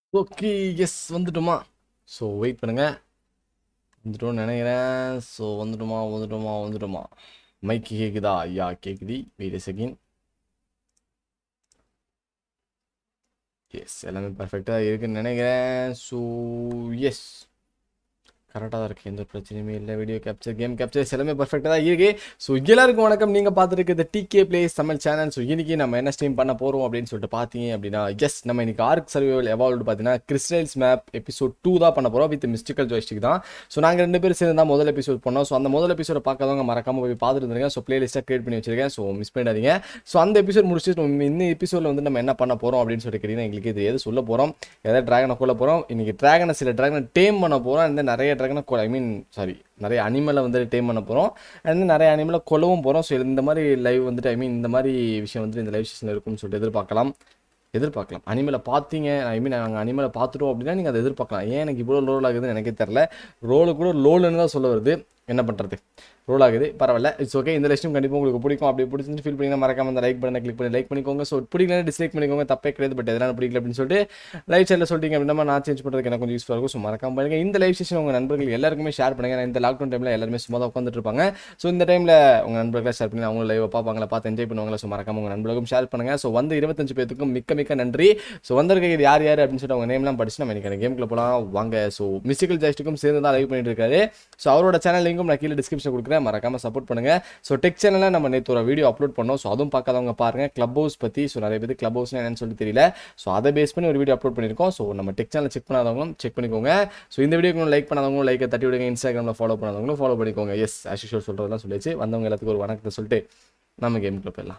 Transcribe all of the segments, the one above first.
Okay yes வந்துட்டோமா. So wait பண்ணுங்க, வந்துட்டோம்னு நினைக்கிறேன். ஸோ வந்துட்டோமா. மைக்கு கேக்குதா? ஐயா கேக்குது. Wait second. எஸ் எல்லாமே பர்ஃபெக்டாக இருக்குன்னு நினைக்கிறேன். ஸோ எஸ் கரெக்டாக தான் இருக்குது, எந்த பிரச்சனையுமே இல்லை. வீடியோ கேப்சர், கேம் கேப்சர் எல்லாமே பர்ஃபெக்டாக தான் இருக்குது. ஸோ எல்லாருக்கும் வணக்கம். நீங்கள் பார்த்துருக்கு DK Plays Tamil channel. So இன்றைக்கி நம்ம என்ன ஸ்ட்ரீம் பண்ண போகிறோம் அப்படின்னு சொல்லிட்டு பார்த்தீங்க அப்படின்னா, எஸ் நம்ம இன்றைக்கி ஆர்க் சர்வைவல் எவால்வ்டு பார்த்தீங்கன்னா கிறிஸ்டல்ஸ் மேப் எபிசோட் 2 தான் பண்ண போகிறோம் வித் மிஸ்டிக்கல் ஜாய்ஸ்டிக் தான். ஸோ நாங்கள் 2 பேர் சேர்ந்து தான் முதல் எபிசோட் பண்ணோம். ஸோ அந்த முதல் எபிசோட பார்க்காதவங்க மறக்காமல் போய் பார்த்துட்டு இருந்தீங்க. ஸோ பிளேலிஸ்ட்டாக கிரியேட் பண்ணி வச்சிருக்கேன். ஸோ மிஸ் பண்ணிடாதீங்க. ஸோ அந்த எபிசோட் முடிச்சுட்டு இந்த எபிசோடில் வந்து நம்ம என்ன பண்ண போகிறோம் அப்படின்னு சொல்லிட்டு கேட்டிங்கன்னா எங்களுக்கு தெரியாது. சொல்ல போகிறோம் ஏதாவது ட்ராகனை கொள்ள போகிறோம். இன்றைக்கி சில ட்ராகனை டேம் பண்ண போகிறோம். இந்த நிறைய ட்ராகனை நிறைய அனிமலை வந்துட்டு டேம் பண்ண போகிறோம். அண்ட் நிறைய அனிமலை கொல்லவும் போகிறோம். ஸோ இந்த மாதிரி லைவ் வந்துட்டு இந்த மாதிரி விஷயம் வந்துட்டு இந்த லைவ் செஷனில் இருக்கும்னு சொல்லிட்டு எதிர்பார்க்கலாம். அனிமலை பார்த்தீங்க, நாங்கள் அனிமலை பார்த்துட்டோம் அப்படின்னா நீங்கள் அதை எதிர்பார்க்கலாம். ஏன் எனக்கு இவ்வளோ ரோல் ஆகுதுன்னு எனக்கே தெரில. ரோலு கூட லோலுன்னு தான் சொல்ல வருது, என்ன பண்ணுறது, ரோல் ஆகுது, பரவாயில்ல, இட்ஸ் ஓகே. இந்த லிஸ்ட்டும் கண்டிப்பாக உங்களுக்கு பிடிக்கும். அப்படி பிடிச்சிருந்து ஃபீல் பண்ணிங்கன்னா மறக்காம அந்த லைக் பண்ண கிளிக் பண்ணி லைக் பண்ணிக்கோங்க. ஸோ பிடிக்கல டிஸ்லைக் பண்ணிக்கோங்க, தப்பே கிடையாது. பட் எதனால் பிடிக்கல அப்படின்னு சொல்லிட்டு லைவ் சேனலில் சொல்லிட்டீங்க அப்படின்னா நான் சேஞ்ச் பண்ணுறதுக்கு எனக்கு கொஞ்சம் யூஸ்ஃபுல்லாக இருக்கும். ஸோ மறக்காம பண்ணுங்கள். இந்த லைவ் செஷன் உங்கள் நண்பர்கள் எல்லாருக்குமே ஷேர் பண்ணுங்கள். இந்த லாக்டவுன் டைமில் எல்லாருமே சும்மா தான் உட்காந்துட்டு இருப்பாங்க. ஸோ இந்த டைமில் உங்கள் நண்பர்களை ஷேர் பண்ணி அவங்க லைவ் பார்ப்பாங்களா, பார்த்து என்ஜாய் பண்ணுவாங்களா. ஸோ மறக்காம உங்கள் நண்பர்களுக்கும் ஷேர் பண்ணுங்கள். ஸோ வந்து 25 பேருக்கும் மிக்க நன்றி. ஸோ வந்திருக்க இது யார் அப்படின்னு சொல்லிட்டு அவங்க நேம்லாம் படிச்சு நம்ம எனக்கு கேமுக்குள்ள போகலாம் வாங்க. ஸோ மிஸ்டிக்கல் ஜாய்ஸ்டிக்கும் சேர்ந்து தான் லைவ் பண்ணிட்டு இருக்காரு. ஸோ அவரோட சேனல் லிங்கும் நான் கீழே டிஸ்கிரிப்ஷன் கொடுக்குறேன், மறக்காம சப்போர்ட் பண்ணுங்க. ஸோ டெக் சேனலில் நம்ம நேற்று ஒரு வீடியோ அப்லோட் பண்ணோம். ஸோ அதுவும் பார்க்காதவங்க பாருங்கள், கிளப் ஹவுஸ் பற்றி. ஸோ நிறைய பேர் கிளப் ஹவுஸ்னா என்னன்னு சொல்லி தெரியல. ஸோ அதை பேஸ் பண்ணி ஒரு வீடியோ அப்லோட் பண்ணியிருக்கோம். ஸோ நம்ம டெக் சேனல் செக் பண்ணாதவங்களும் செக் பண்ணிக்கோங்க. ஸோ இந்த வீடியோக்கு லைக் பண்ணாதவங்களும் லைக்கை தட்டி விடுங்க. இன்ஸ்டாகிராமில் ஃபாலோ பண்ணாதவங்களும் ஃபாலோ பண்ணிக்கோங்க. எஸ் ஆஸ் யூஷுவல் சொல்கிறதெல்லாம் சொல்லிச்சு. வந்தவங்க எல்லாத்துக்கும் ஒரு வணக்கத்தை சொல்லிட்டு நம்ம கேமுக்குள்ள போயிடலாம்.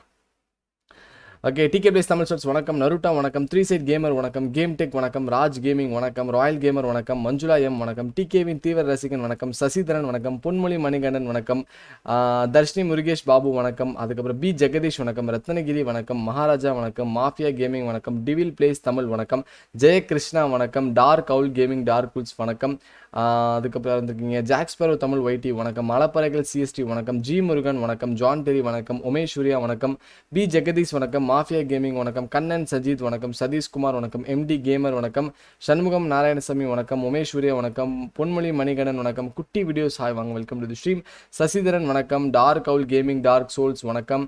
Okay, DK Plays Tamil shorts வணக்கம், நருட்டா வணக்கம், 3 சைட் கேமர் வணக்கம், கேம் டெக் வணக்கம், ராஜ் கேமிங் வணக்கம், ராயல் கேமர் வணக்கம், மஞ்சுளா எம் வணக்கம், டிகேவின் தீவிர ரசிகன் வணக்கம், சசிதரன் வணக்கம், பொன்மொழி மணிகண்டன் வணக்கம், தர்ஷினி முருகேஷ் பாபு வணக்கம், அதுக்கப்புறம் பி ஜெகதீஷ் வணக்கம், ரத்னகிரி வணக்கம், மகாராஜா வணக்கம், மாஃபியா கேமிங் வணக்கம், டிவில் பிளேஸ் தமிழ் வணக்கம், ஜெயகிருஷ்ணா வணக்கம், dark owl gaming dark ghouls வணக்கம், அதுக்கப்புறம் வந்துருக்கீங்க ஜாக்ஸ்பரோ தமிழ் ஒய்டி வணக்கம், மலப்பறைகள் சிஎஸ்டி வணக்கம், ஜி முருகன் வணக்கம், ஜான் டெரி வணக்கம், உமேஷ் சூர்யா வணக்கம், பி ஜெகதீஷ் வணக்கம், மாஃபியா கேமிங் வணக்கம், கண்ணன் சஜித் வணக்கம், சதீஷ்குமார் வணக்கம், எம்டி கேமர் வணக்கம், சண்முகம் நாராயணசாமி வணக்கம், உமேஷ் சூர்யா வணக்கம், பொன்மொழி மணிகண்டன் வணக்கம், குட்டி வீடியோஸ் ஹாய் வாங்க, welcome to the stream, Sasidharan வணக்கம், dark owl gaming dark souls வணக்கம்.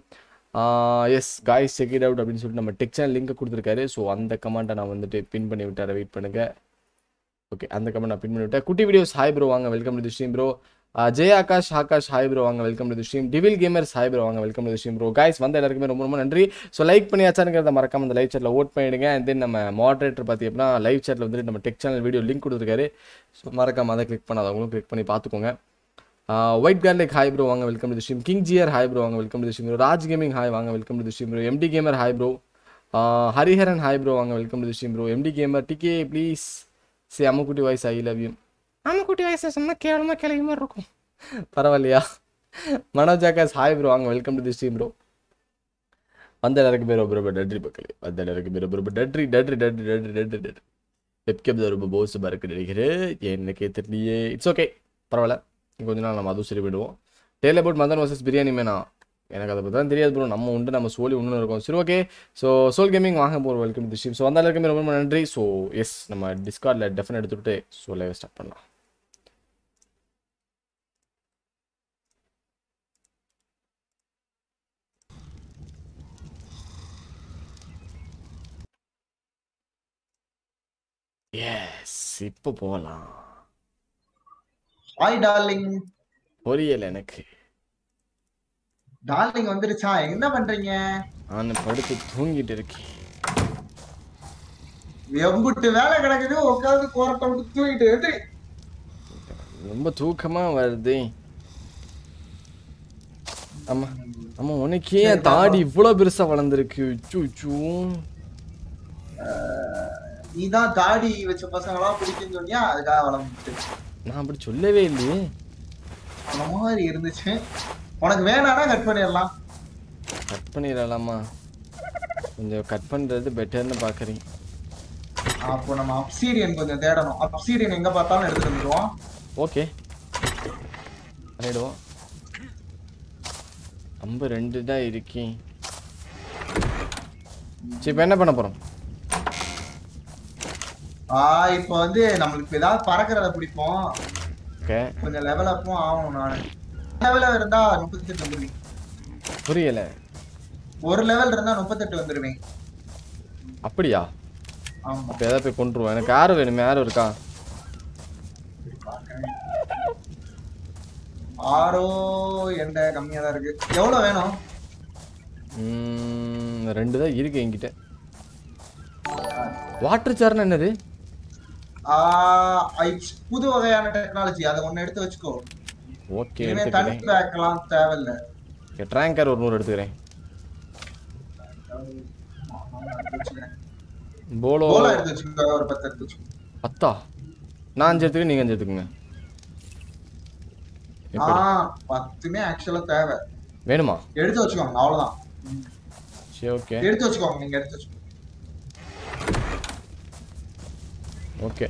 Yes guys check it out அப்படின்னு சொல்லிட்டு நம்ம டெக் சேனல் லிங்க் கொடுத்துருக்காரு. ஸோ அந்த கமெண்ட்டை நான் வந்துட்டு பின் பண்ணி விட்டார, வெயிட் பண்ணுங்க. ஓகே, அந்த கமெண்ட் நான் பின் பண்ணி விட்டேன். குட்டி வீடியோஸ் ஹாய் ப்ரோ வாங்க, welcome to the stream bro. Jaya Akash hi bro வாங்க, welcome to the stream. Devil gamers hi bro வாங்க, welcome to the stream bro. Guys வந்து எல்லாருக்குமே ரொம்ப நன்றி. ஸோ லைக் பண்ணியாச்சானுங்கிறத மறக்காம அந்த லைவ் சேட்டில் ஓட் பண்ணிடுங்க. அண்ட் தென் நம்ம மாடரேட்டர் பார்த்தி அப்படின்னா லைவ் சேட்டில் வந்துட்டு நம்ம டெக் சேனல் வீடியோ லிங்க் கொடுத்துருக்காரு. ஸோ மறக்காம அதை கிளிக் பண்ணாதவங்களும் கிளிக் பண்ணி பார்த்துக்கோங்க. ஒயிட் கார்லிக் ஹாய் ப்ரோ வாங்க, welcome to the stream. King GR hi bro வாங்க, welcome to the stream bro. Raj gaming hi வாங்க, welcome to the stream bro. MT gamer hi bro. Hariharan hi bro வாங்க, welcome to the stream bro. MT gamer DK please say Ammukutty voice I love you. Ammukutty voice சொன்னா கேவலமாக கிளம்பி மாதிரி இருக்கும், பரவாயில்லையா? Manoj Akash hi bro வாங்க, welcome to the stream bro. வந்த எல்லாருக்கும் பேர் ரொம்ப டட்ரி பக்கலே, வந்த எல்லாருக்கும் பேர் ரொம்ப டட்ரி வெப்கேப் ரொம்ப போஸ் பறக்கு நினைக்கிறேன், எனக்கே தெரியலையே. இட்ஸ் ஓகே, பரவாயில்ல, கொஞ்ச நாள் நம்ம அதுவும் சரி போயிடுவோம். Tell about Madan versus biryani மேனா, எனக்கு அதை பற்றி தான் தெரியாது ப்ரோ. நம்ம உண்டு, நம்ம சோலி ஒன்று இருக்கோம். சரி ஓகே. ஸோ சோல் கேமிங் வாங்க போகிறோம், welcome to the stream. So வந்த எல்லாருக்குமே ரொம்ப நன்றி. ஸோ எஸ் நம்ம டிஸ்கார்டில் டெஃபினட் எடுத்துகிட்டு ஸோ லைவ் ஸ்டார்ட் பண்ணலாம். எஸ் இப்போ போகலாம். Hi darling. புரியல எனக்கு. டார்லிங் வந்துருச்சா? என்ன பண்றீங்க? நான் படுத்து தூங்கிட்டு இருக்கேன். எம்புட்டு வேலை கிடக்குது, உட்காந்து கோரத்தை விட்டு தூங்கிட்டு இருக்கு. ரொம்ப தூக்கமா வருது. ஆமா ஆமா, உனக்கே தாடி இவ்வளோ பெருசா வளர்ந்துருக்கு. நீதான் தாடி வச்ச பசங்களா பிடிக்குன்னு சொன்னியா, அதுக்காக வளர்ந்துட்டு. நான் அப்படி சொல்லவே இல்லையே. அந்த மாதிரி இருந்துச்சு. உனக்கு வேணானா கட் பண்ணிடலாம். கட் பண்ணிடலாமா? கொஞ்சம் கட் பண்றது பெட்டர்னு பாக்குறீங்க. அப்போ நம்ம அப்சீடியன் கொஞ்சம் தேடணும். அப்சீடியன் எங்க பார்த்தாலும் எடுத்துட்டு வந்துடுவோம். ஓகே, பண்ணிடுவோம். நம்ம 2 தான் இருக்கேன். சரி, இப்போ என்ன பண்ண போறோம்? இப்போ வந்து நம்மளுக்கு ஏதாவது பறக்கிறத பிடிப்போம். ஓகே கொஞ்சம் லெவல் அப்பும் ஆகும். நானு லெவல் இருந்தா 38 வந்துருவேன். புரியல. ஒரு லெவல் இருந்தா 38 வந்துருவேன். அப்படியா? ஆமா. அப்ப ஏதாவது போய் கொண்டுருவோம். எனக்கு யாரு வேணுமே? யாரும் இருக்கா? ஆரோ என்கிட்ட கம்மியா தான் இருக்கு. எவ்வளவு வேணும்? 2 தான் இருக்கு என்கிட்ட. வாட்டர் சார்னா என்னது? புது வகையான டெக்னாலஜி. அதை ஒண்ணு எடுத்து வச்சுக்கோ. ஓகே இனிமே தண்ணி எடுத்துக்கிறேன். பேக்கலாம் தேவையில்ல. ட்ராங்கர் ஒரு 100 எடுத்துக்கிறேன். போலோ போலா எடுத்து வச்சுக்கோ. ஒரு 10 எடுத்து வச்சுக்கோ. 10ஆ? நான் 5 எடுத்துக்கிறேன், நீங்க 5 எடுத்துக்கங்க. 10மே ஆக்சுவலா தேவை. வேணுமா? எடுத்து வச்சுக்கோங்க, அவ்வளவுதான். சரி ஓகே எடுத்து வச்சுக்கோங்க, நீங்க எடுத்து வச்சுக்கோங்க. ஓகே.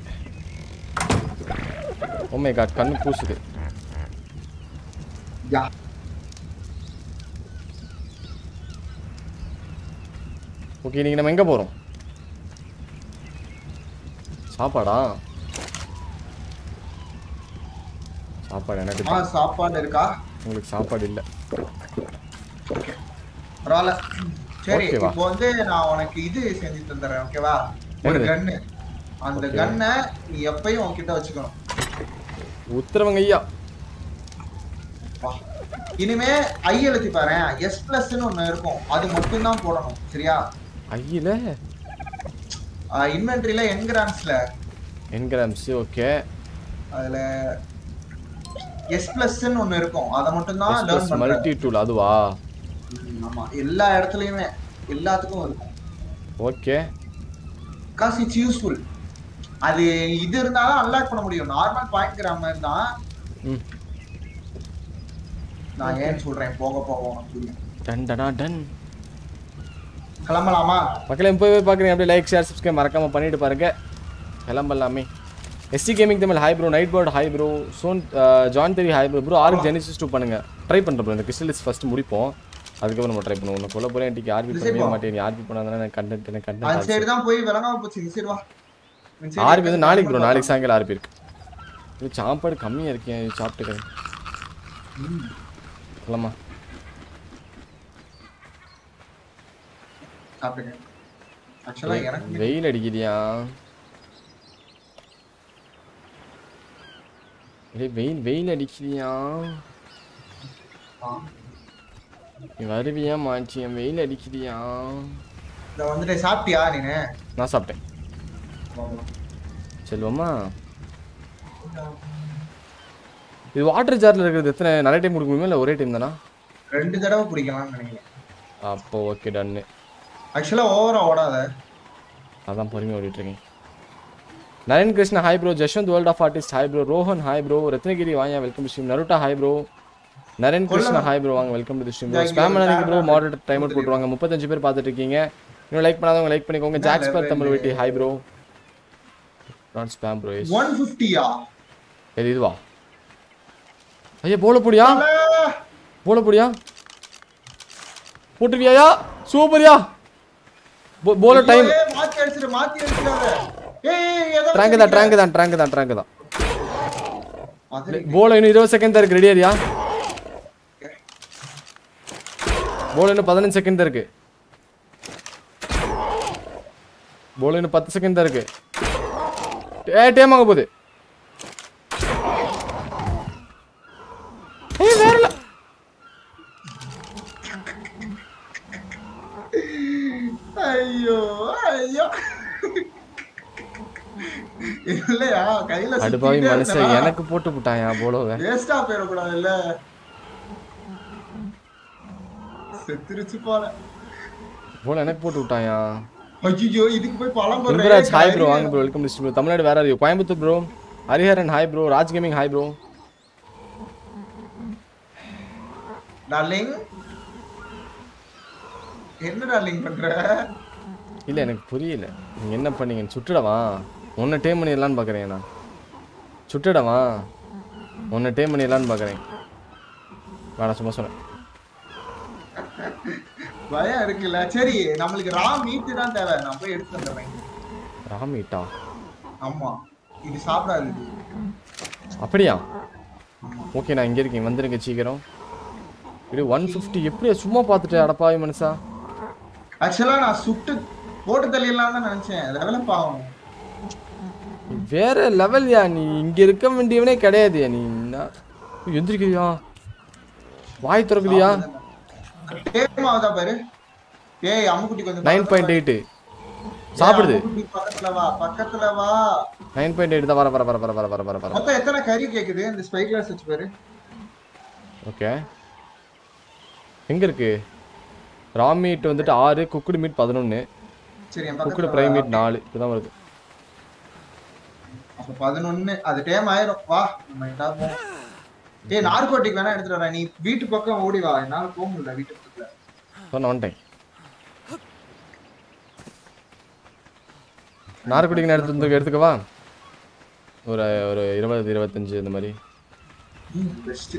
ஓ மை காட், கண்ணு கூசுது. யா ஓகே, இன்னைக்கு நம்ம எங்க போறோம்? சாப்பாடா? சாப்பாடு எனக்கு தான். சாப்பாடு இருக்கா? உங்களுக்கு சாப்பாடு இல்ல. பரவாயில்ல. சரி, ஓகேவா? இப்போ வந்து நான் உனக்கு இது செஞ்சு தந்துறேன், ஓகேவா? ஒரு என்னது? கன்னு. அந்த Okay. கன்னை நீ எப்பயும் உன்கிட்ட வச்சுக்கணும். உத்தரவங்க ஐயா. வா. இனிமே ஐ எழுதி பாரு. எஸ் பிளஸ்ன்னு ஒண்ணு இருக்கும், அது மட்டும் தான் போடணும், சரியா? ஐயில இன்வென்டரியில என்கிராம்ஸ்ல என்கிராம்ஸ். ஓகே. அதுல எஸ் பிளஸ்ன்னு ஒண்ணு இருக்கும், அதை மட்டும் தான் லேர்ன் எஸ்பிளஸ் பண்ற. மல்டி டூல் அதுவா? ஆமா, எல்லா இடத்துலயுமே எல்லாத்துக்கும் இருக்கும். ஓகே. Cause it's useful. அது இது இருந்தாலும் அன்லாக் பண்ண முடியும். நார்மல் பாயிண்ட் கிராம் மாதிரி தான். ம். நான் ஏன் சொல்றேன், போக போக புரியும். டன் டனா டன். கிளம்பலாமா? மக்களே போய் பார்க்குறீங்க அப்படியே லைக் ஷேர் சப்ஸ்கிரைப் மறக்காம பண்ணிட்டு பாருங்க. கிளம்பலாமே. SC gaming Tamil hi bro. Night bird hi bro. சோன் ஜான் தெரி hi bro. Bro ark genesis 2 பண்ணுங்க. ட்ரை பண்ணுறேன் ப்ரோ. இந்த கிறிஸ்டலிஸ் ஃபர்ஸ்ட் முடிப்போம், அதுக்கப்புறம் நம்ம ட்ரை பண்ணுவோம். உன்னை சொல்ல போறேன், இன்னைக்கு ஆர்பி பண்ணவே மாட்டேன். ஆர்பி பண்ணாதானே எனக்கு கண்டென்ட் அந்த கண்டென்ட். சைடு தான் போய் விளங்காம போச்சு. இந்த சைடு வா. ஆர்பி வந்து நாளைக்கு ப்ரோ, நாளைக்கு சாயங்காலம் ஆர்பி இருக்கு. இது சாப்பாடு கம்மியாக இருக்கேன், சாப்பிட்டுக்கிறேன். இல்லைம்மா சாப்பிடுங்க. ஆக்சுவலா எனக்கு வெயில் அடிக்குதியா? வெயில் அடிக்குதியா? நீ வருவியா மாச்சி? என் வெயில் அடிக்குதியா? இத வந்துட்டு சாப்பிட்டியா நீனு? நான் சாப்பிட்டேன். செல்வமா, இது வாட்டர் ஜார்ல இருக்கிறது எத்தனை நிறைய டைம் குடிக்க முடியுமா இல்லை ஒரே டைம் தானா? 2 தடவை குடிக்கலாம்னு நினைக்கிறேன். அப்போ ஓகே டன்னு. ஆக்சுவலா ஓவரா ஓடாத. அதான் பொறுமையாக ஓடிட்டு இருக்கேன். Naren Krishna hi bro. Jashwanth world of artist hi bro. Rohan hi bro. Ratnagiri வாங்க welcome to stream. Naruto hi bro. Naren Krishna hi bro வாங்க welcome to stream bro. Spam பண்ணாதீங்க ப்ரோ, மாடரேட்டர் டைமர் போட்டுருவாங்க. 35 பேர் பார்த்துட்டு இருக்கீங்க. இன்னும் லைக் பண்ணாதவங்க லைக் பண்ணிக்கோங்க. ஜாக்ஸ்பர் Tamil Vetti hi bro. Not spam bro. 150யா? எது இதுவா? ஐயா போலப்பொடியா? போலப்பொடியா போட்டுருவியா? சூப்பர்யா. போல டைம். மாத்தி அடிச்சிடாத. ஏய் ட்ராங்க் தான். போல இன்னும் 20 செகண்ட் தான் இருக்கு. ரெடியா? போல இன்னும் 15 செகண்ட் தான் இருக்கு. போல இன்னும் 10 செகண்ட் தான் இருக்கு. டைம் ஆக போகுது. வேறல. ஐயோ இல்லையா, கையில அடுப்பாவி மனுஷன் எனக்கு போட்டு விட்டாயா போலவே. வேஸ்டா போயிடக்கூடாது இல்ல. செத்துருச்சு போல. போல எனக்கு போட்டு விட்டாயா. ஐயோ இதுக்கு போய் பழம் போடுறேன். இன்பராஜ் ஹாய் ப்ரோ வாங்க bro welcome to stream. Tamil Nadu வேற யாரு? Coimbatore bro. Hariharan hi bro. Raj gaming hi bro. Darling என்ன டார்லிங் பண்ற? இல்ல எனக்கு புரியல நீங்க என்ன பண்ணீங்க. சுட்டுடவா உன்னை டேம் பண்ணிடலான்னு பாக்குறேன். நான் சுட்டுடவா உன்னை டேம் பண்ணிடலான்னு பாக்குறேன். வேணா சும்மா சொன்னேன். பயம் இருக்குல்ல. சரி நம்மளுக்கு ரா மீட் தான் தேவை. நான் போய் எடுத்து வந்துடுறேன். ரா மீட்டா? ஆமா இது சாப்பிடாது இது. அப்படியா? ஆமா ஓகே நான் இங்கே இருக்கேன், வந்துருங்க சீக்கிரம். இது 150 எப்படியா சும்மா பார்த்துட்டு அடப்பாவி மனுஷா. ஆக்சுவலா நான் சுட்டு போட்டு தள்ளிடலாம் தான் நினைச்சேன். லெவலப் ஆகும். வேற லெவல்யா, நீ இங்க இருக்க வேண்டியவனே கிடையாது. நீ என்ன எந்திரிக்கிறியா? வாய் திறக்குதியா? டேம் ஆகுதா பாரு. ஏய் அம்முக்குட்டி கொஞ்சம் 9.8 சாப்பிடுது. அம்முக்குட்டி பக்கத்துல வா, பக்கத்துல வா. 9.8 தான். வர வர வர வர வர வர வர வர. மொத்தம் எத்தனை கறி கேக்குது இந்த ஸ்பை கிளாஸ் வச்சு பாரு. ஓகே எங்க இருக்கு? ரா மீட் வந்துட்டு 6, குக்குடு மீட் 11, சரி என் குக்குடு பக்கத்துல பிரைம் மீட் 4 இப்பதான் வருது. அப்ப 11 அது டேம் ஆயிரும். வா நம்ம எங்கடா போவோம். ஏய் நார்கோட்டிக் வேணா எடுத்துட்டு வரேன். நீ வீட்டு பக்கம் ஓடி வா. என்னால போக முடியல வீட்டு பக்கத்துல. சொன்ன வந்துட்டேன். நார்கோட்டிக் எடுத்துக்கவா? ஒரு ஒரு 20 25 இந்த மாதிரி. பெஸ்ட்.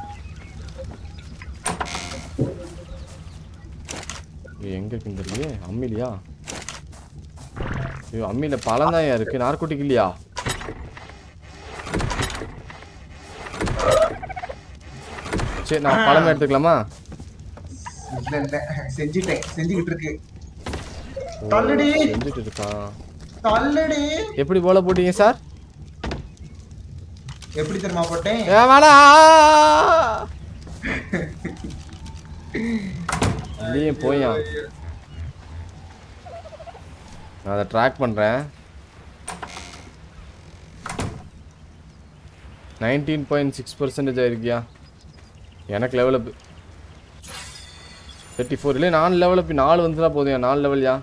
எங்க இருக்குன்னு தெரியல. அம்மிலியா? ஐயோ அம்மியில பழம் தான் இருக்கு, நார்கோட்டிக் இல்லையா? சரி நான் பழம் எடுத்துக்கலாமா? இல்ல இல்ல செஞ்சுக்கிட்டு இருக்கு. தள்ளுடி செஞ்சுட்டு இருக்கான். தள்ளுடி. எப்படி போல போட்டீங்க சார்? எப்படி தெரியுமா போட்டேன்? வேணா இல்லையே போயா. நான் அதை ட்ராக் பண்றேன். 19.6% ஆயிருக்கியா? எனக்கு லெவல் அப் 34 இல்லை 4 லெவல் அப் 4 வந்துட்டா போதும். 4 லெவல்யா?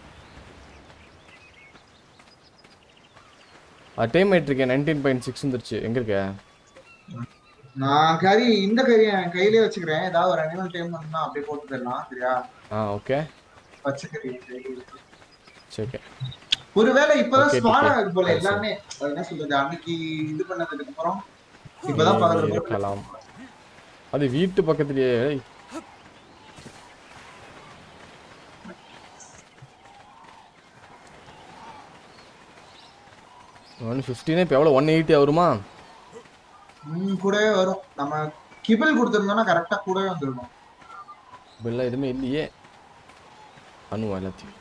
டைம் ஆயிட்டு இருக்கேன். 19.6 வந்துருச்சு. எங்க இருக்க? நான் கறி இந்த கறி என் கையிலே வச்சுக்கிறேன். ஏதாவது ஒரு அனிமல் டைம் பண்ணா அப்படியே போட்டு தரலாம். சரியா? ஓகே பச்சை கறி. சரி. ஒருவேளை இப்பதான் Okay, ஸ்பான் okay. ஆகுது போல எல்லாமே. அது என்ன சொல்றது, அன்னைக்கு இது பண்ணதுக்கு அப்புறம் இப்பதான் பக்கத்துல போட்டு இருக்கலாம். அது வீட்டு பக்கத்துலயே. ஏய். 115 இப்போ எவ்வளோ 180 வருமா? கூடவே வரும். நம்ம கிபிள் கொடுத்துருந்தோம்னா கரெக்டா கூடவே வந்துருக்கும். பில்ல எதுவுமே இல்லையே. அனுவா எல்லாத்தையும்.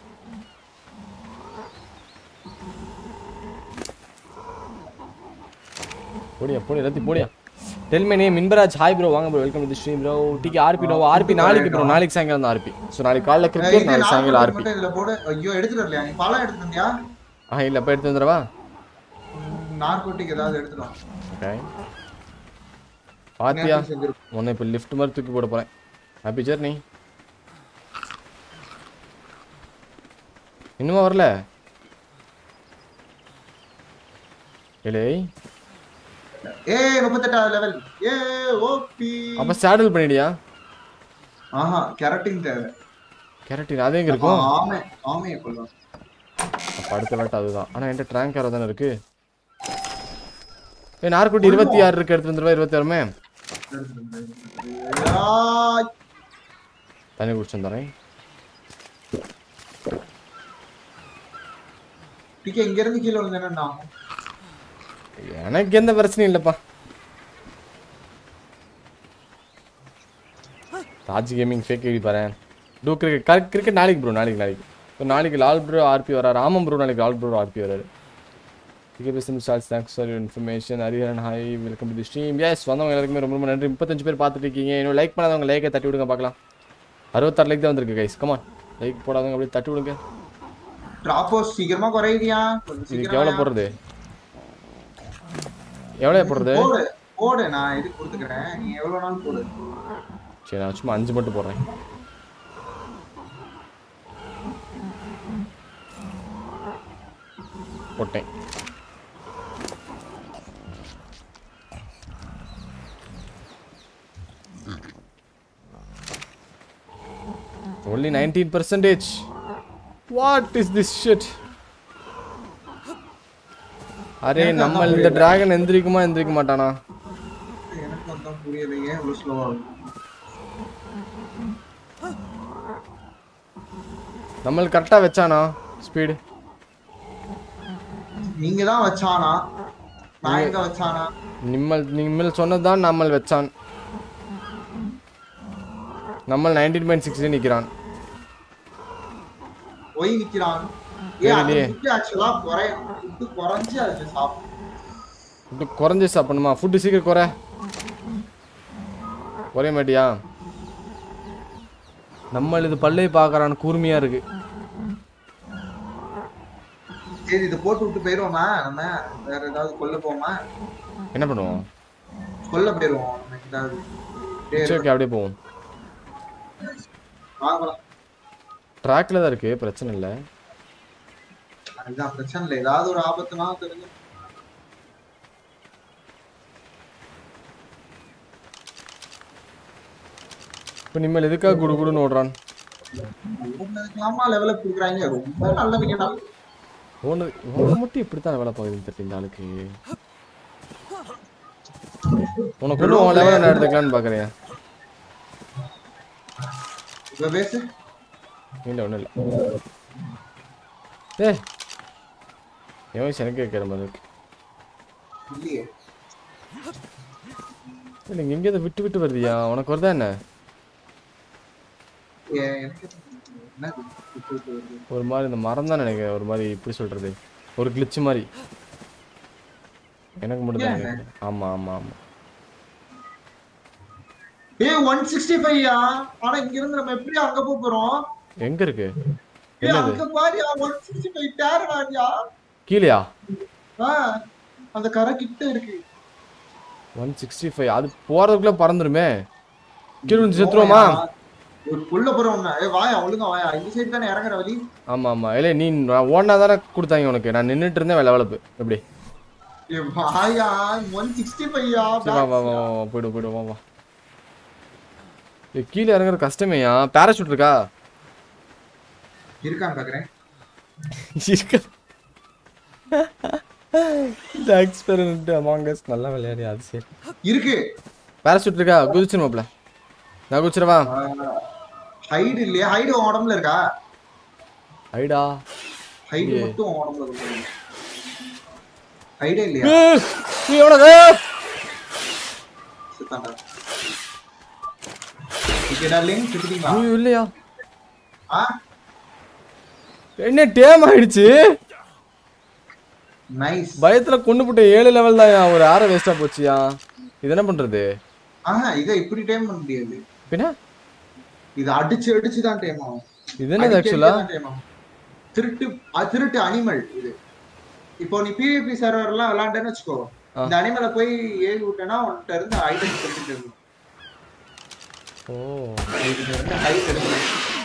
போடியா போடியா எல்லாத்தையும் போடியா. Tell my name Inbaraj. Hi bro, வாங்க bro, welcome to the stream bro. DK RP no. RP நாளைக்கு ப்ரோ, நாளைக்கு சாயங்காலம் தான் ஆர்பி. ஸோ நாளைக்கு காலைல கிரிக்கெட், நாளைக்கு சாயங்காலம் ஆர்பி. இதுல போடு. ஐயோ எடுத்துட்டு வரலையா நீ? பழம் எடுத்துட்டு வந்தியா? இல்ல அப்ப எடுத்து வந்துடவா? நார்கோட்டிக் ஏதாவது எடுத்துட்டு வா. ஓகே பாத்தியா, உன்னை இப்போ லிஃப்ட் மாதிரி தூக்கி போட போறேன். Happy journey. இன்னுமா வரல? இல்லை ஏய் 38 லெவல். ஏ ஓபி. அப்ப சேடல் பண்ணிடியா? கெரட்டின் தேவை. கெரட்டின் அது எங்க இருக்கும்? ஆமே ஆமே கொள்ளும். அப்ப அடுத்த வேட்டை அதுதான். ஆனா என்கிட்ட ட்ராங்க் யாரோ தானே இருக்கு. நார்கோட்டி 26 இருக்கு, எடுத்து வந்துருவா. 26மே தண்ணி குடிச்சு வந்துறேன். டிகே இங்க இருந்து கீழ வந்து என்னன்னா எனக்கு எந்த பிரச்சனையும் இல்லப்பா. ராஜ் கேமிங் ஃபேக் ஐடி பாரு. டூ கிரிக்கெட் நாளைக்கு ப்ரோ, நாளைக்கு லால் ப்ரோ ஆர்பி வராரு. ஆமாம் ப்ரோ, நாளைக்கு லால் ப்ரோ ஆர்பி வராரு. Thanks for your information. Hariharan hi, welcome to the stream. Yes வந்தவங்க எல்லாருக்குமே ரொம்ப ரொம்ப நன்றி. 35 பேர் பார்த்துட்டு இருக்கீங்க. இன்னும் லைக் பண்ணாதவங்க லைக்கை தட்டி விடுங்க பார்க்கலாம். 66 லைக் தான் வந்திருக்கு கைஸ். கமான், லைக் போடாதவங்க அப்படியே தட்டி விடுங்க. டிராப்போஸ் சீக்கிரமா குறையிறியா? இதுக்கு எவ்வளோ போடுறது? எவ்வளோ போடுறது? போடு, நான் இது கொடுத்துக்கிறேன். நீ எவ்வளோ நாள் போடு. சரி நான் சும்மா 5 மட்டும் போடுறேன். போட்டேன். Only 19%. What is this shit? அரே நம்ம இந்த டிராகன் எந்திரிக்க மாட்டானா? எனக்கு மட்டும் புரியல ஏன் இவ்வளவு ஸ்லோவா இருக்கு. நம்ம கரெக்டா வெச்சானா ஸ்பீடு? நீங்க தான் வச்சானா? நான் எங்க வச்சானா? நிம்மல் சொன்னதுதான் நம்மள் வச்சான். நம்மள் 19.6 நிக்கிறான். போய் நிக்கிறான். அந்த ஃபுட் ஆக்சுவலா ஃபுட் குறைஞ்சு அது சாப்பிடும். ஃபுட் குறைஞ்சு சாப்பிடணுமா? ஃபுட் சீக்கிரம் குறைய மாட்டியா? நம்ம இது பல்லே பார்க்கறான், கூர்மையா இருக்கு. சரி இதை போட்டு விட்டு போயிருவோமா? நம்ம வேற ஏதாவது கொல்ல போவோமா? என்ன பண்ணுவோம்? கொல்ல போயிருவோம். ஏதாவது சரி அப்படியே போவோம். வாங்கலாம். ட்ராக்ல தான் இருக்கு, பிரச்சனை இல்லை. அதுதான் பிரச்சனை இல்லை. ஏதாவது ஒரு ஆபத்துனா தெரிஞ்சு இப்போ நிம்மல் எதுக்காக குடுகுடுன்னு ஓடுறான்? லெவல் அப் கொடுக்குறாங்க. ரொம்ப நல்லவங்கடா. ஓன மட்டும் இப்படித்தான் லெவல் அப் ஆகுதுன்னு தெரியல இந்த ஆளுக்கு. உனக்கு ஒன்றும் உன் லெவலில் நான் எடுத்துக்கலான்னு பார்க்குறேன். இப்போ பேசு. இல்லை ஒன்றும் இல்லை. என் வயசு எனக்கு கேட்குற மாதிரி இருக்கு. இல்லையே. இல்லை எங்கேயாவது விட்டு விட்டு வருதியா? உனக்கு வருதா என்ன? ஒரு மாதிரி இந்த மரம் தான் நினைக்கிறேன். ஒரு மாதிரி இப்படி சொல்றது, ஒரு கிளிச் மாதிரி எனக்கு மட்டும் தான் நினைக்கிறேன். ஆமா ஆமா ஆமா. 165யா? ஆனா இங்க இருந்து நம்ம எப்படி அங்க போறோம்? எங்க இருக்கு? என்னது? அங்க பாரியா 165 டேரடாடியா? கீழயா? அந்த கரை கிட்ட இருக்கு. 165 அது போறதுக்குள்ள பறந்துருமே. கீழ வந்து செத்துறோமா? ஒரு புள்ள போறோம்னா வாயா ஒழுங்கா வாயா. இந்த சைடு தானே இறங்குற வழி. ஆமா ஆமா. இல்ல நீ ஓடனா தானே கொடுத்தாங்க உனக்கு. நான் நின்னுட்டு இருந்தேன் லெவலப். எப்படி? வாயா 165யா? வா வா வா போய்டு வா வா. கீழே இறங்குற கஷ்டமேயா. பாராசூட் இருக்கா? இருக்கான்னு பாக்குறேன். இருக்கு. இந்த எக்ஸ்பெரிமெண்ட் அமாங் அஸ் நல்லா விளையாடி அது சரி. இருக்கு. பாராசூட் இருக்கா? குதிச்சிருமாப்ல. நான் குதிச்சிரவா? ஹைட் இல்லையா? ஹைட் உடம்புல இருக்கா? ஹைடா? ஹைட் மட்டும் உடம்புல இருக்கு. ஹைடே இல்லையா? நீ எவனது? சுத்தாண்டா. டார்லிங் சுத்திட்டீங்களா? இல்லையா? என்ன டேம் ஆயிடுச்சு? நைஸ். பயத்துல கொண்டு போட்ட 7 லெவல் தான். ஒரு 6 வேஸ்டா போச்சியா. இது என்ன பண்றது? இத இப்படி டைம் பண்ண முடியாது. பின்ன இது அடிச்சு தான் டைம் ஆகும். இது என்ன ஆக்சுவலா? திருட்டு அனிமல் இது. இப்போ நீ PvP சர்வர்லாம் விளையாண்டேன்னு வெச்சுக்கோ. இந்த அனிமலை போய் ஏறி விட்டேனா உன்கிட்ட இருந்து ஐட்டம் எடுத்துட்டு இருக்கும். இதுல இருந்து ஹைட் எடுத்து.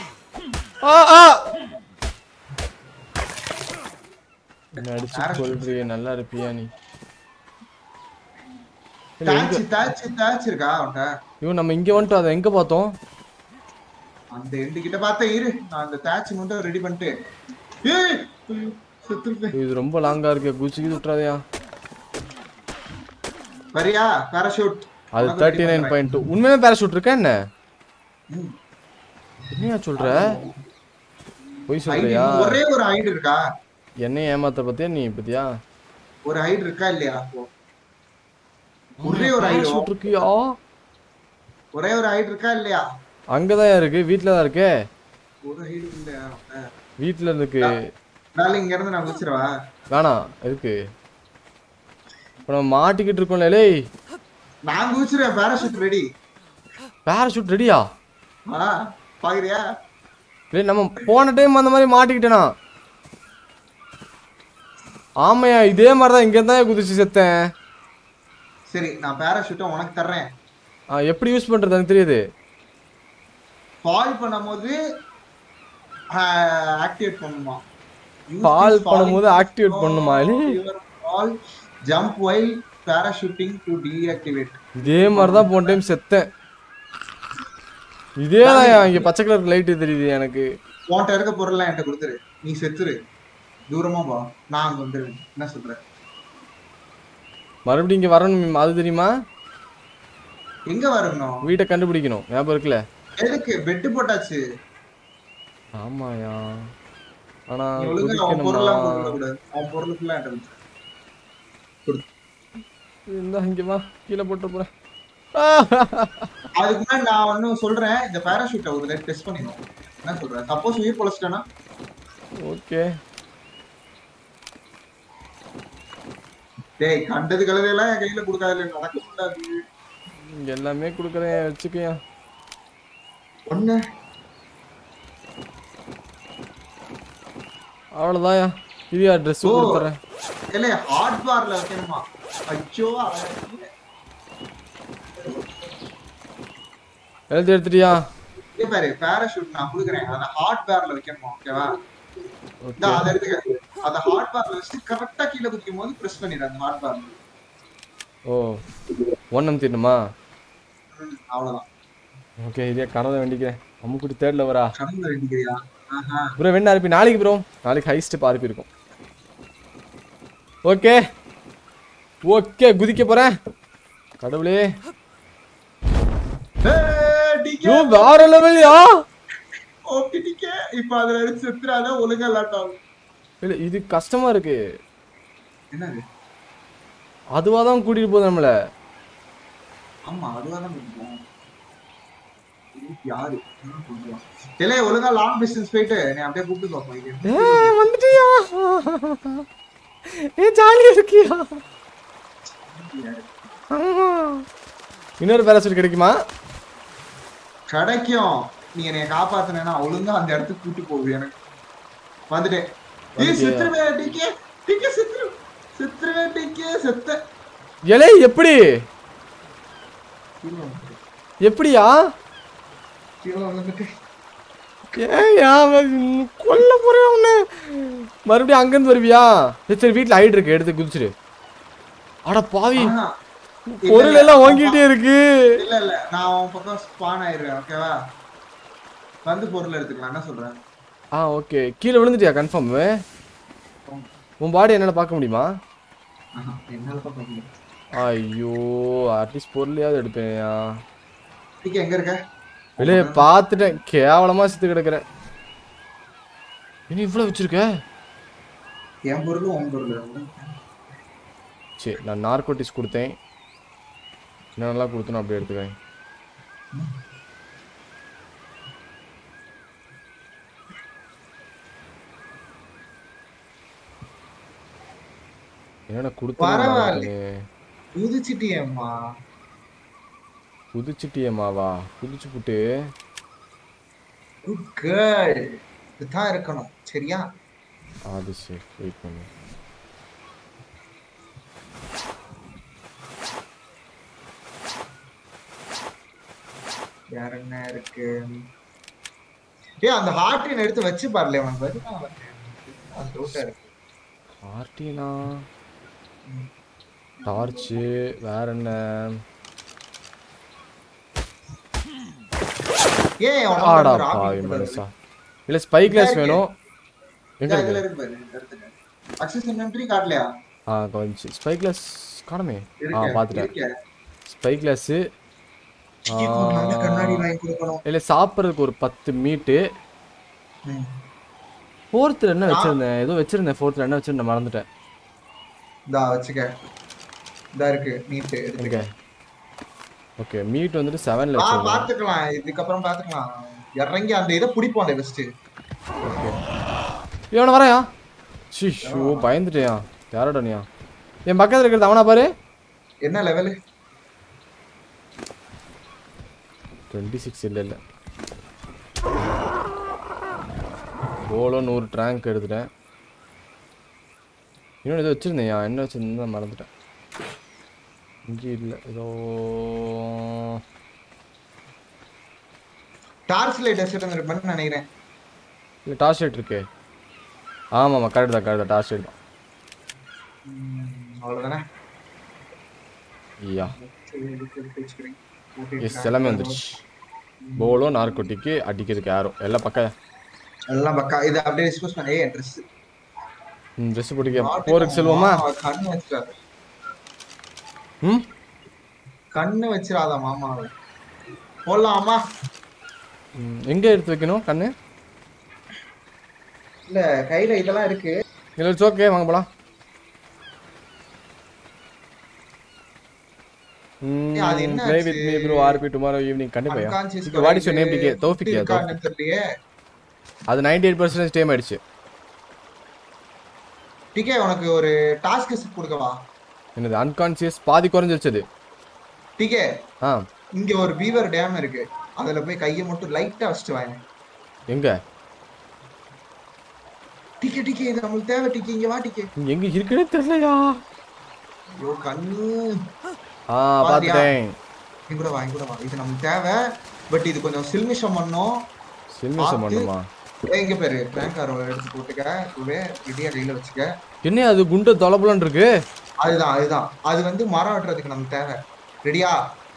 என்ன அடிச்சு கொல்றியே. நல்லா இருப்பியா நீ? தாச் இருக்கா உன்கிட்ட? ஐயோ நம்ம இங்க வந்துட்டோம். அதை எங்க பார்த்தோம்? அந்த எண்டு கிட்ட பார்த்தேன். இரு நான் அந்த தாச் மட்டும் ரெடி பண்ணிட்டு. இது ரொம்ப லாங்கா இருக்கு. குச்சிக்கு விட்டுறாதயா. வரியா? பாராசூட் அது 39.2. உண்மையா பாராசூட் இருக்கா என்ன? என்னையா சொல்ற? போய் சொல்றியா? ஒரே ஒரு ஹைட் இருக்கா? என்ன ஏமாத்த பத்தியா நீ பத்தியா? ஒரு ஹைட் இருக்கா இல்லையா? ஒரே ஒரு ஹைட் இருக்கியா? ஒரே ஒரு ஹைட் இருக்கா இல்லையா? அங்கதான் இருக்கு. வீட்ல தான் இருக்கு. ஒரு ஹைட் இல்லையா? வீட்ல இருக்கு. டார்லிங் இங்க இருந்து நான் குச்சிரவா? வேணாம். எதுக்கு? இப்ப நம்ம மாட்டிக்கிட்டு இருக்கோம்ல. லேய் நான் குச்சிரேன். Parachute ready. பாராசூட் ரெடியா? பாக்குறியா? டேய் நம்ம போன டைம் அந்த மாதிரி மாட்டிக்கிட்டேனா? ஆமையா இதே மாதிரி தான் இங்க தான் குதிச்சு செத்தேன். சரி நான் பாராசூட்டை உனக்கு தர்றேன். எப்படி யூஸ் பண்றது எனக்கு தெரியுது. ஃபால் பண்ணும்போது ஆக்டிவேட் பண்ணுமா? ஃபால் பண்ணும்போது ஆக்டிவேட் பண்ணுமா? Fall jump while parachuting to deactivate. இதே மாதிரி தான் போன டைம் செத்தேன். இதே தான் இங்க பச்சை கலர் லைட் தெரியுது எனக்கு. உன்கிட்ட இருக்க பொருள்லாம் என்கிட்ட கொடுத்துரு. நீ செத்துரு. தூரமா போ. நான் அங்க வந்துருவேன். என்ன சொல்ற? மறுபடியும் இங்க வரணும். அது தெரியுமா? எங்க வரணும்? வீட்டை கண்டுபிடிக்கணும். ஞாபகம் இருக்குல்ல? எதுக்கு? பெட் போட்டாச்சு. ஆமாயா. ஆனா பொருள்லாம் போடக்கூடாது. அவன் பொருளுக்குலாம் என்கிட்ட இந்த இங்க வா கீழ போட்டு போறேன். அதுக்கு முன்னாடி நான் ஒன்னும் சொல்றேன், இந்த பேராஷூட்டை ஒரு லைட் டெஸ்ட் பண்ணிடுவோம். என்ன சொல்றேன்? சப்போஸ் உயிர் பொழைச்சிட்டேன்னா ஓகே. டேய் கண்டது கலவையெல்லாம் என் கையில கொடுக்காதுல, நடக்க கூடாது. இங்க எல்லாமே குடுக்குறேன் வச்சுக்கயா. ஒண்ணு அவ்வளவுதான்யா. இதுயா ட்ரெஸ் கொடுத்துறேன். இல்ல ஹாட் பார்ல வைக்கணுமா? அச்சோ எழுதி எடுத்துட்டியா? இதே பாரு பேராஷூட் நான் கொடுக்குறேன், அத ஹாட் பார்ல வைக்கணுமா? ஓகேவா? ஓகே. அத எடுத்துக்க. அத ஹாட் பார்ல வச்சு கரெக்ட்டா கீழ குதிக்கும் போது பிரஸ் பண்ணிடு அந்த ஹாட் பார்ல. ஓ ஒண்ணம் தீரணுமா? அவ்வளவுதான். ஓகே இதே கடவுளை வேண்டிக்கிறேன். அம்முக்குட்டி தேர்ட்ல வரா. கடவுளை வேண்டிக்கிறியா? ஆஹா. ப்ரோ வேணா அனுப்பி நாளைக்கு ப்ரோ. நாளைக்கு ஹை ஸ்டெப் ஆர்பி இருக்கும். ஓகே ஓகே குதிக்க போறேன். கடவுளே டிகே யூ வேற லெவல்யா. ஓகே டிகே இப்போ அதுல இருந்து செத்துறாத ஒழுங்கா லாட்டாவும். இல்ல இது கஷ்டமா இருக்கு. என்னது? அதுவா தான் கூட்டிட்டு போகுது நம்மள. ஆமா அதுவா தான் பண்ணுவோம். யாரு என்ன பண்ணுவா? தெலே ஒழுங்கா லாங் டிஸ்டன்ஸ் போயிட்டு நீ அப்படியே கூப்பிட்டு பாப்போம். இது வந்துட்டியா? ஜாலியா இருக்கியா? இன்னொரு பேராசூட் கிடைக்குமா? கிடைக்கும். நீ என்னைய காப்பாத்துனேன்னா ஒழுங்கா அந்த இடத்துக்கு கூட்டி போகுது. எனக்கு வந்துட்டேன். செத்துருவே டிகே டிகே செத்துருவே டிகே செத்த. எலே எப்படி எப்படியா? கீழே வந்துட்டு ஏயா கொல்ல போறியா உன்னை? மறுபடியும் அங்கிருந்து வருவியா? சரி வீட்டுல ஹைட் இருக்கு, எடுத்து குதிச்சிரு. அட பாவி பொருள் எல்லாம் வாங்கிட்டே இருக்கு. இல்ல இல்ல நான் உன் பக்கம் ஸ்பான் ஆயிடுறேன். ஓகேவா? வந்து பொருள் எடுத்துக்கலாம். என்ன சொல்றேன்? ஓகே கீழே விழுந்துட்டியா? கன்ஃபார்ம் உன் பாடி என்னால பார்க்க முடியுமா? என்னால பார்க்க முடியும். ஐயோ அட்லீஸ்ட் பொருளையாவது எடுப்பேன்யா. டிகே எங்க இருக்க? வெளியே பார்த்துட்டேன். கேவலமா செத்து கிடக்குற. இனி இவ்வளவு வச்சிருக்க? என் பொருள் உன் பொருள். சரி நான் நார்கோட்டிக்ஸ் கொடுத்தேன். என்ன நல்லா கொடுத்தனும் அப்படியே எடுத்துக்கேன். என்னடா கொடுத்தேன்? குதிச்சிட்டியேம்மா. குதிச்சிட்டியம்மாவா? குதிச்சு புட்டு குட் கேர்ள். இதுதான் இருக்கணும் சரியா? அது சரி வெயிட் பண்ணு. வேற என்ன இருக்கு? அந்த ஹார்டின் எடுத்து வச்சு பாருல உனக்கு பதிலா அது டவுட்டா இருக்கு. ஹார்டினா டார்ச் வேற என்ன? ஆடா பாவி மனுஷா. இல்ல ஸ்பை கிளாஸ் வேணும். எங்க இருக்கு பாரு எடுத்துங்க. அக்சஸ் இன்வென்டரி காட்டலையா? கொஞ்சம் ஸ்பை கிளாஸ் காணமே. பாத்துட்டேன். ஸ்பை கிளாஸ் கண்ணாடி வாங்கி கொடுக்கணும். இல்ல சாப்பிடுறதுக்கு ஒரு 10 மீட். ஃபோர்த்ல என்ன வச்சிருந்தேன்? ஏதோ வச்சிருந்தேன். ஃபோர்த்ல என்ன வச்சிருந்தேன் மறந்துட்டேன். இதா வச்சுக்க. இதா இருக்கு மீட் எடுத்துக்க. ஓகே மீட் வந்துட்டு 7ல வச்சிருக்கேன். பாத்துக்கலாம். இதுக்கு அப்புறம் பாத்துக்கலாம். இறங்கி அந்த இத புடிப்போம் அந்த வெஸ்ட். ஓகே இவன வரயா? ஷிஷோ பயந்துட்டேயா. யாரோட நீயா? என் பக்கத்துல இருக்கிறது அவனா பாரு. என்ன லெவல்? 26 இல்ல போலோ 100 ட்ராங்க் எடுத்துட்டேன். இன்னொன்று ஏதோ வச்சிருந்தேன். என்ன வச்சிருந்தேன் மறந்துட்டேன். இங்கே இல்லை. ஏதோ டார்ச் லைட் வச்சிருந்தேன் நினைக்கிறேன். இல்லை டார்ச் லைட் இருக்கு. ஆமாம் கரெக்ட் தான் டார்ச் லைட் தான். அவ்வளோதானே? ஐயா எஸ் எல்லாமே வந்துருச்சு. போலோ நார்கோட்டிக்கு அடிக்கிறதுக்கு யாரும் எல்லாம் பக்கா. இது அப்படியே டிஸ்போஸ் பண்ணி ட்ரெஸ் ட்ரெஸ் போட்டுக்க போருக்கு செல்வோமா? கண்ணு வச்சிராத. கண்ணு வச்சிராத மாமாவை. போடலாமா? எங்க எடுத்து வைக்கணும் கண்ணு? இல்ல கையில இதெல்லாம் இருக்கு. இல்லை ஓகே வாங்க போலாம். அது என்ன ப்ளே ஆச்சு? With me bro RP tomorrow evening கண்டிப்பாயா. Unconscious DK what is your name DK? குறையுது தௌஃபிக்கியா? இருக்கான்னு தௌஃபிக். தெரியலையே. அது 98% டைம் ஆயிடுச்சு. டிகே உனக்கு ஒரு டாஸ்க் கொடுக்கவா? என்னது அன்கான்சியஸ் பாதி குறைஞ்சிருச்சு அது. டிகே ஆ இங்க ஒரு பீவர் டேம் இருக்கு, அதுல போய் கையை மட்டும் லைட்டா வச்சுட்டு வாங்க. எங்க டிகே டிகே இது நம்மளுக்கு தேவை. டிகே இங்க வா டிகே. இங்க எங்க இருக்குன்னே தெரியலையா. ஐயோ கண்ணு. பாத்துட்டேன். இங்க கூட வா, இங்க கூட வா. இது நமக்கு தேவை. பட் இது கொஞ்சம் சில்மிஷம் பண்ணும். சில்மிஷம் பண்ணுமா? இங்க பேரு பிராங்காரோ எடுத்து போட்டுக்க. இப்பவே ரெடியா கையில வச்சுக்க. என்ன அது குண்டு தொலைபுலன்னு இருக்கு? அதுதான் அதுதான் அது வந்து மரம் வெட்டுறதுக்கு நமக்கு தேவை. ரெடியா?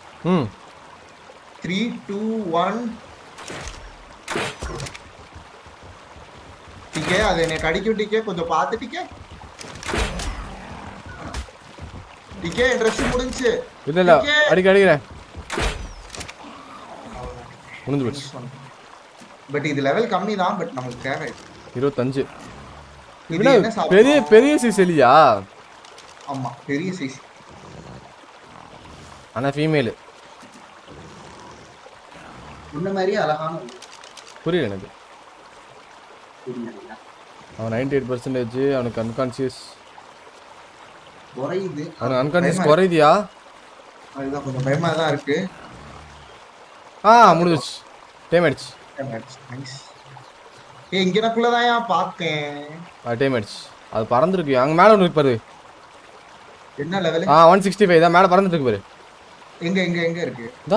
3 2 1. டிகே அது என்னை கடிக்கும். டிகே கொஞ்சம் பார்த்து டிகே. டிகே ட்ரெஸ் முடிஞ்சு. இல்ல அடிக்கிறேன். முடிஞ்சு போச்சு. பட் இது லெவல் கம்மி தான். பட் நமக்கு தேவை 25. இது என்ன சாப்பிடும்? பெரிய பெரிய சைஸ் இல்லையா? ஆமா பெரிய சைஸ். ஆனா ஃபீமேல். இந்த மாதிரி அழகான புரியல எனக்கு. அவன் 98% அவனுக்கு அன்கான்சியஸ் குறையுது. அவனுக்கு அன்கான்சியஸ் குறையுதியா? அதுதான் கொஞ்சம் பயமா தான் இருக்கு. முடிஞ்சிச்சு. டைம் ஆயிடுச்சு. இங்கனக்குள்ளதான் பார்த்தேன். டைம் ஆயிடுச்சு. அது பறந்துருக்கு. அங்க மேல ஒன்று இருக்கு பாரு. என்ன லெவல்? 165 தான் மேல பறந்துட்டு இருக்கு பாரு. எங்க எங்க எங்க இருக்கு? இதோ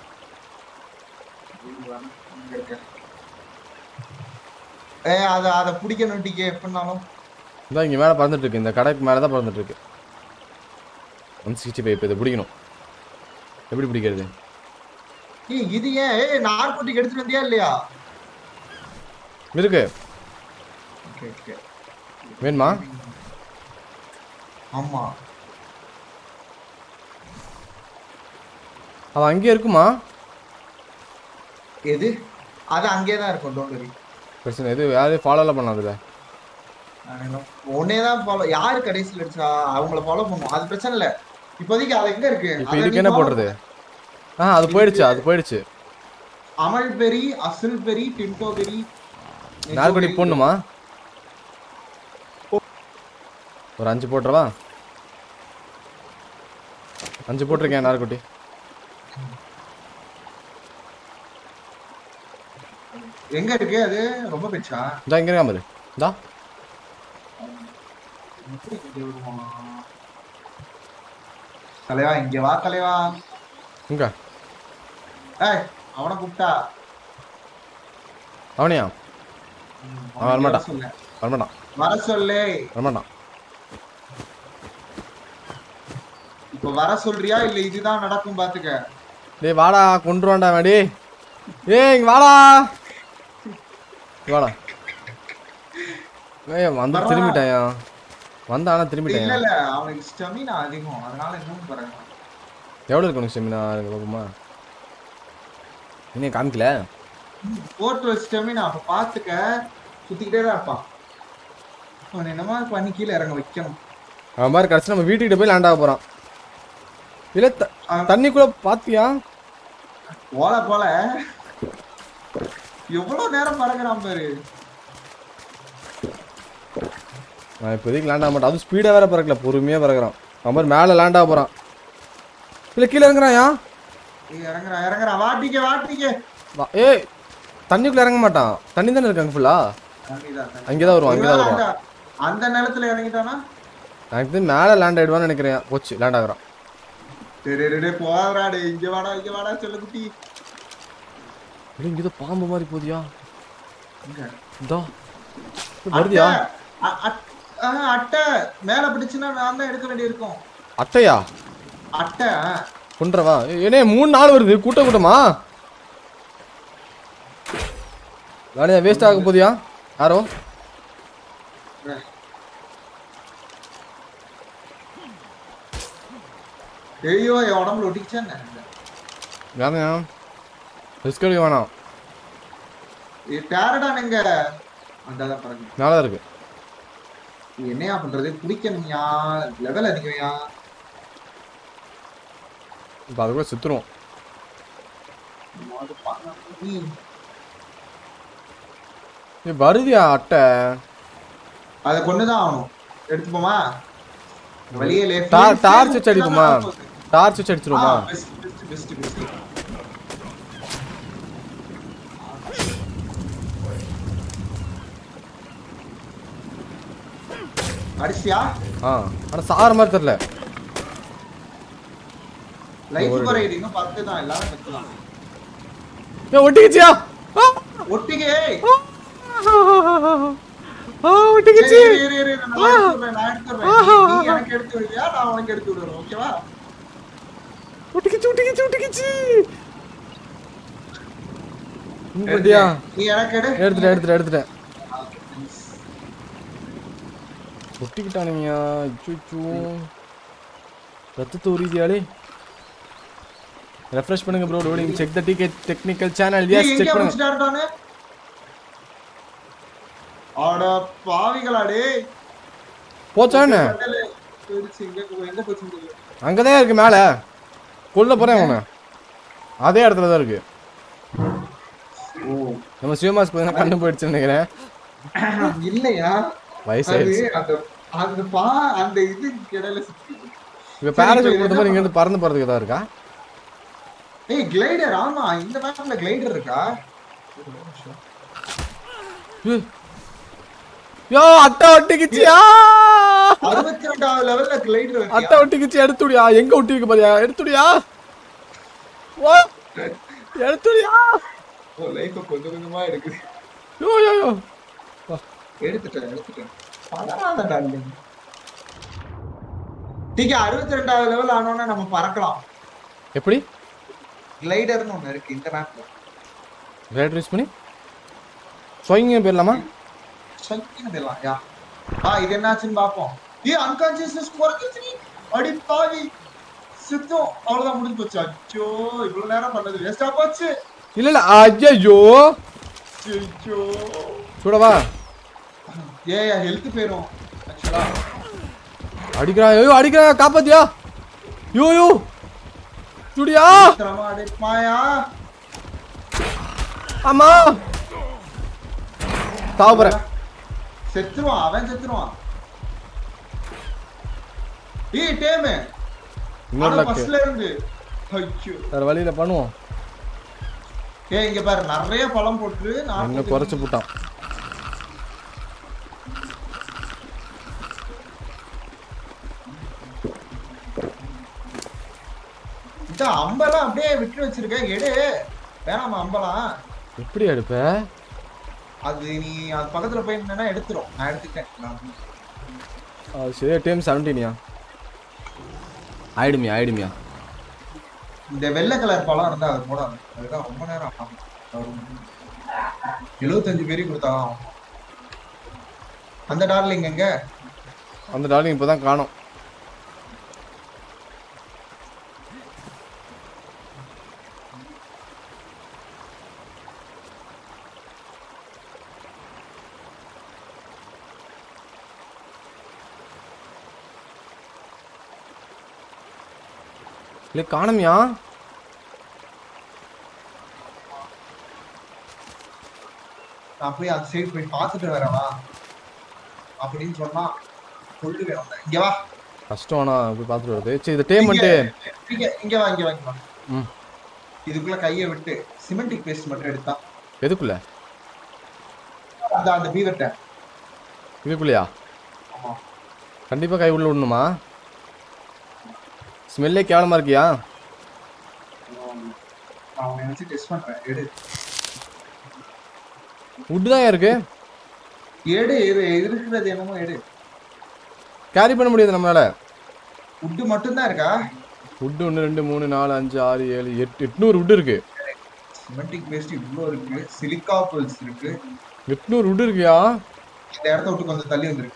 அத பிடிக்கணும் டிகே எப்பனாலும். இதோ இங்க மேல பறந்துட்டு இருக்கு. இந்த கடைக்கு மேல தான் பறந்துட்டு இருக்கு. 165 இப்போ இதை பிடிக்கணும். எப்படி பிடிக்கிறது? இது ஏன் நார்கோட்டிக் எடுத்துட்டு வந்தியா இல்லையா? இருக்கு. வேணுமா? ஆமா அவன் அங்கேயே இருக்குமா? எது? அது அங்கேயே தான் இருக்கும். Don't worry. பிரச்சனை எது யாரையும் ஃபாலோலாம் பண்ணாதுல. ஒன்னே தான் ஃபாலோ. யாரு கடைசியில் அடிச்சா அவங்கள ஃபாலோ பண்ணுவோம். அது பிரச்சனை இல்லை. இப்போதைக்கு அது எங்க இருக்கு? இப்போ இதுக்கு என்ன போடுறது? அது போயிடுச்சு. அது போயிடுச்சு. அமல் பெரி, அசல் பெரி, டின்டோ பெரி. நார்கோட்டி போடணுமா? ஒரு 5 போட்டுறவா? 5 போட்டிருக்கேன் நார்கோட்டி. எங்க இருக்கு அது? ரொம்ப பெச்சா? இதா இங்க இருக்கா பாரு. இதா தலைவா இங்க வா தலைவா. இங்க அவனை கூப்பிட்டா அவனையா? அவன் வரமாட்டான். வரமாட்டான். வர சொல்லு. வரமாட்டான். இப்ப வர சொல்றியா இல்ல இதுதான் நடக்கும் பாத்துக்க. டேய் வாடா கொன்றுவான்டா வாடி. இங்க வாடா. வாடா. வந்து திரும்பிட்டாயா? வந்தானா திரும்பிட்டாயா? இல்ல இல்ல அவனுக்கு ஸ்டெமினா அதிகம், அதனால இன்னும் பாருங்க. எவ்வளவு இருக்கு உனக்கு ஸ்டெமினா? பாப்போமா. இன்னும் காமிக்கல. போட்டு ஸ்டெமினா அப்ப பாத்துக்க. சுத்திக்கிட்டே தான் இருப்பான். அவன் என்னமா பண்ணி கீழே இறங்க வைக்கணும். அவன் மாதிரி கடைசி நம்ம வீட்டுக்கிட்ட போய் லேண்ட் ஆக போறான். இல்ல தண்ணிக்குள்ள பாத்தியா? போல போல எவ்வளவு நேரம் பறக்குறான் பாரு. நான் இப்போதைக்கு லேண்ட் ஆக மாட்டேன். அது ஸ்பீடா வேற பறக்கல, பொறுமையா பறக்குறான். அவன் மாதிரி மேல லேண்ட் ஆக போறான். இல்ல கீழே இறங்குறாயா? இறங்குறான் இறங்குறான். வாட்டிக்க வாட்டிக்க. ஏய் தண்ணிக்குள்ள இறங்க மாட்டான். தண்ணி தானே இருக்காங்க ஃபுல்லா. அங்கேதான் வருவான். அங்கேதான் வருவான். அந்த நிலத்துல இறங்கிட்டானா எனக்கு மேல லேண்ட் ஆயிடுவான்னு நினைக்கிறேன். போச்சு லேண்ட் ஆகுறான். போறாடே. இங்க வாடா இங்க வாடா சொல்ல குட்டி. இங்கதான் பாம்பு மாதிரி போதியா? இதோ வருதியா? அட்டை மேல பிடிச்சுன்னா நான் தான் எடுக்க வேண்டி இருக்கும். அட்டையா? அட்டை கொன்றவா? ஏனே 3 நாள் வருது கூட்ட கூட்டமா? வேலையா வேஸ்ட் ஆக போதியா? யாரோ ஐயோ என் உடம்புல ஒட்டிக்கிச்சா வேணையா? ரிஸ்க் எடுக்க வேணாம். டேரடான் எங்க? அங்கதான் பாருங்க நல்லா இருக்கு. என்னையா பண்றது? குடிக்கணும்யா, லெவல் அதிகம்யா. இப்போ அதுக்குள்ள சுத்துருவோம். வருதியா அட்டை? அதை கொண்டுதான் ஆகணும். எடுத்துப்போமா? வழியே டார்ச் வச்சு அடிப்போமா? டார்ச் வச்சு அடிச்சிருவோமா? அடிச்சியா? ஆனா சார மாதிரி தெரியல. லைஃப் குறையுது, இன்னும் 10 தான், எல்லாரும் செத்துலாம். ஏ ஒட்டிக்கிச்சியா? ஒட்டிக்கே. ஒட்டிக்கிச்சி. நான் எடுத்துறேன். நீ எனக்கு எடுத்து விடுறியா? நான் உனக்கு எடுத்து விடுறேன். ஓகேவா? ஒட்டிக்கிச்சி. இங்கடியா? நீ எனக்கு எடுத்துட்டேன். ஒட்டிக்கிட்டானுங்க. அச்சோ. ரத்தத்தை உரிதியாலே. ரெஃப்ரெஷ் பண்ணுங்க bro. Loading check the DK technical channel. Yes check பண்ணுங்க. ஆட பாவிகளா டேய். போச்சானே? எங்க போச்சு? அங்க தான் இருக்கு மேல. கொல்ல போறேன் அவனை. அதே இடத்துல தான் இருக்கு. ஓ நம்ம சிவமாஸ் கொஞ்சம் கண்ணு போயிடுச்சுன்னு நினைக்கிறேன். இல்லையா? வயசாயிடுச்சு. அந்த இது கிடையில இப்ப பாராசூட் கொடுத்த மாதிரி இங்க இருந்து பறந்து போறதுக்கு தான் இருக்கா? ஏய் கிளைடர். ஆமா, இந்த மேப்ல கிளைடர் இருக்கா? யோ அட்டை ஒட்டிக்கிச்சியா? 62வது லெவல்ல கிளைடர் இருக்கு. அட்டை ஒட்டிக்கிச்சி. எடுத்துடியா? எங்க ஒட்டிருக்கு பாரியா? எடுத்துடியா? ஓ எடுத்துடியா? ஓ லைஃப் கொஞ்சம் கொஞ்சமா இருக்கு. யோ எடுத்துட்டேன். பரவாயில்ல டார்லிங். டிகே 62வது லெவல் ஆனோனே நம்ம பறக்கலாம். எப்படி? கிளைடர்னு ஒன்னு இருக்கு இந்த மேப்ல. கிளைடர் யூஸ் பண்ணி ஸ்வைங்க போயிடலாமா? ஸ்வைங்க போயிடலாம். யா இது என்னாச்சுன்னு பாப்போம். அன்கான்ஷியஸ்னஸ் குறைஞ்சிச்சு. அடி பாவி. சுத்தம் அவ்வளவுதான், முடிஞ்சு போச்சு. அச்சோ, இவ்வளவு நேரம் பண்ணது வேஸ்டா போச்சு. இல்ல ஐயோ சூடவா? ஹெல்த் போயிரும் ஆக்சுவலா. அடிக்கிறா காப்பாத்தியா? யோ சுடியா? அடிப்பாயா? ஆமா தாவற செத்துருவான். அவன் செத்துருவான். டேமே இன்னொரு பஸ்ல இருந்து. ஐயோ, வேற வழியில பண்ணுவோம். இங்க பாரு, நிறைய பழம் போட்டு நான் குறைச்சு போட்டான். இந்த அம்பெல்லாம் அப்படியே விட்டு வச்சிருக்கேன். எடு. வேணாமா அம்பெல்லாம்? எப்படி எடுப்ப? அது நீ அது பக்கத்துல போய் நின்னா எடுத்துரும். நான் எடுத்துட்டேன். சரி டைம் 17யா? ஆயிடுமியா? இந்த வெள்ளை கலர் பழம் இருந்தா அது போடாது. அதுதான் ரொம்ப நேரம் ஆகும். 75 பேருக்கு கொடுத்தாதான். அந்த டார்லிங் எங்க? அந்த டார்லிங் இப்பதான் காணோம். இல்ல காணோமியா? நான் போய் அந்த சைடு போய் பார்த்துட்டு வரவா அப்படின்னு சொன்னா சொல்லுவேன். இங்க வா. கஷ்டம்னா போய் பார்த்துட்டு வருது. சரி இந்த டைம் வந்து இங்க வா. இதுக்குள்ள கையை விட்டு சிமெண்டிக் பேஸ்ட் மட்டும் எடுத்தா. எதுக்குள்ள? அந்த பீவர் டேப் இதுக்குள்ளயா? ஆமா, கண்டிப்பா கை உள்ள விடணுமா? ஸ்மெல்லே கேவலமா இருக்கியா? நான் நினைச்சு டெஸ்ட் பண்றேன். எடு. வுட் தான் இருக்கு. எடு இருக்கிறது என்னமோ எடு. கேரி பண்ண முடியாது நம்மளால. வுட் மட்டும் தான் இருக்கா? வுட் 1 2 3 4 5 6 7 8 800 வுட் இருக்கு. சிமெண்டிக் பேஸ்ட் இவ்ளோ இருக்கு. சிலிக்கா பல்ஸ் இருக்கு. 800 வுட் இருக்குயா? இந்த இடத்த விட்டு கொஞ்சம் தள்ளி வந்துருக்கு.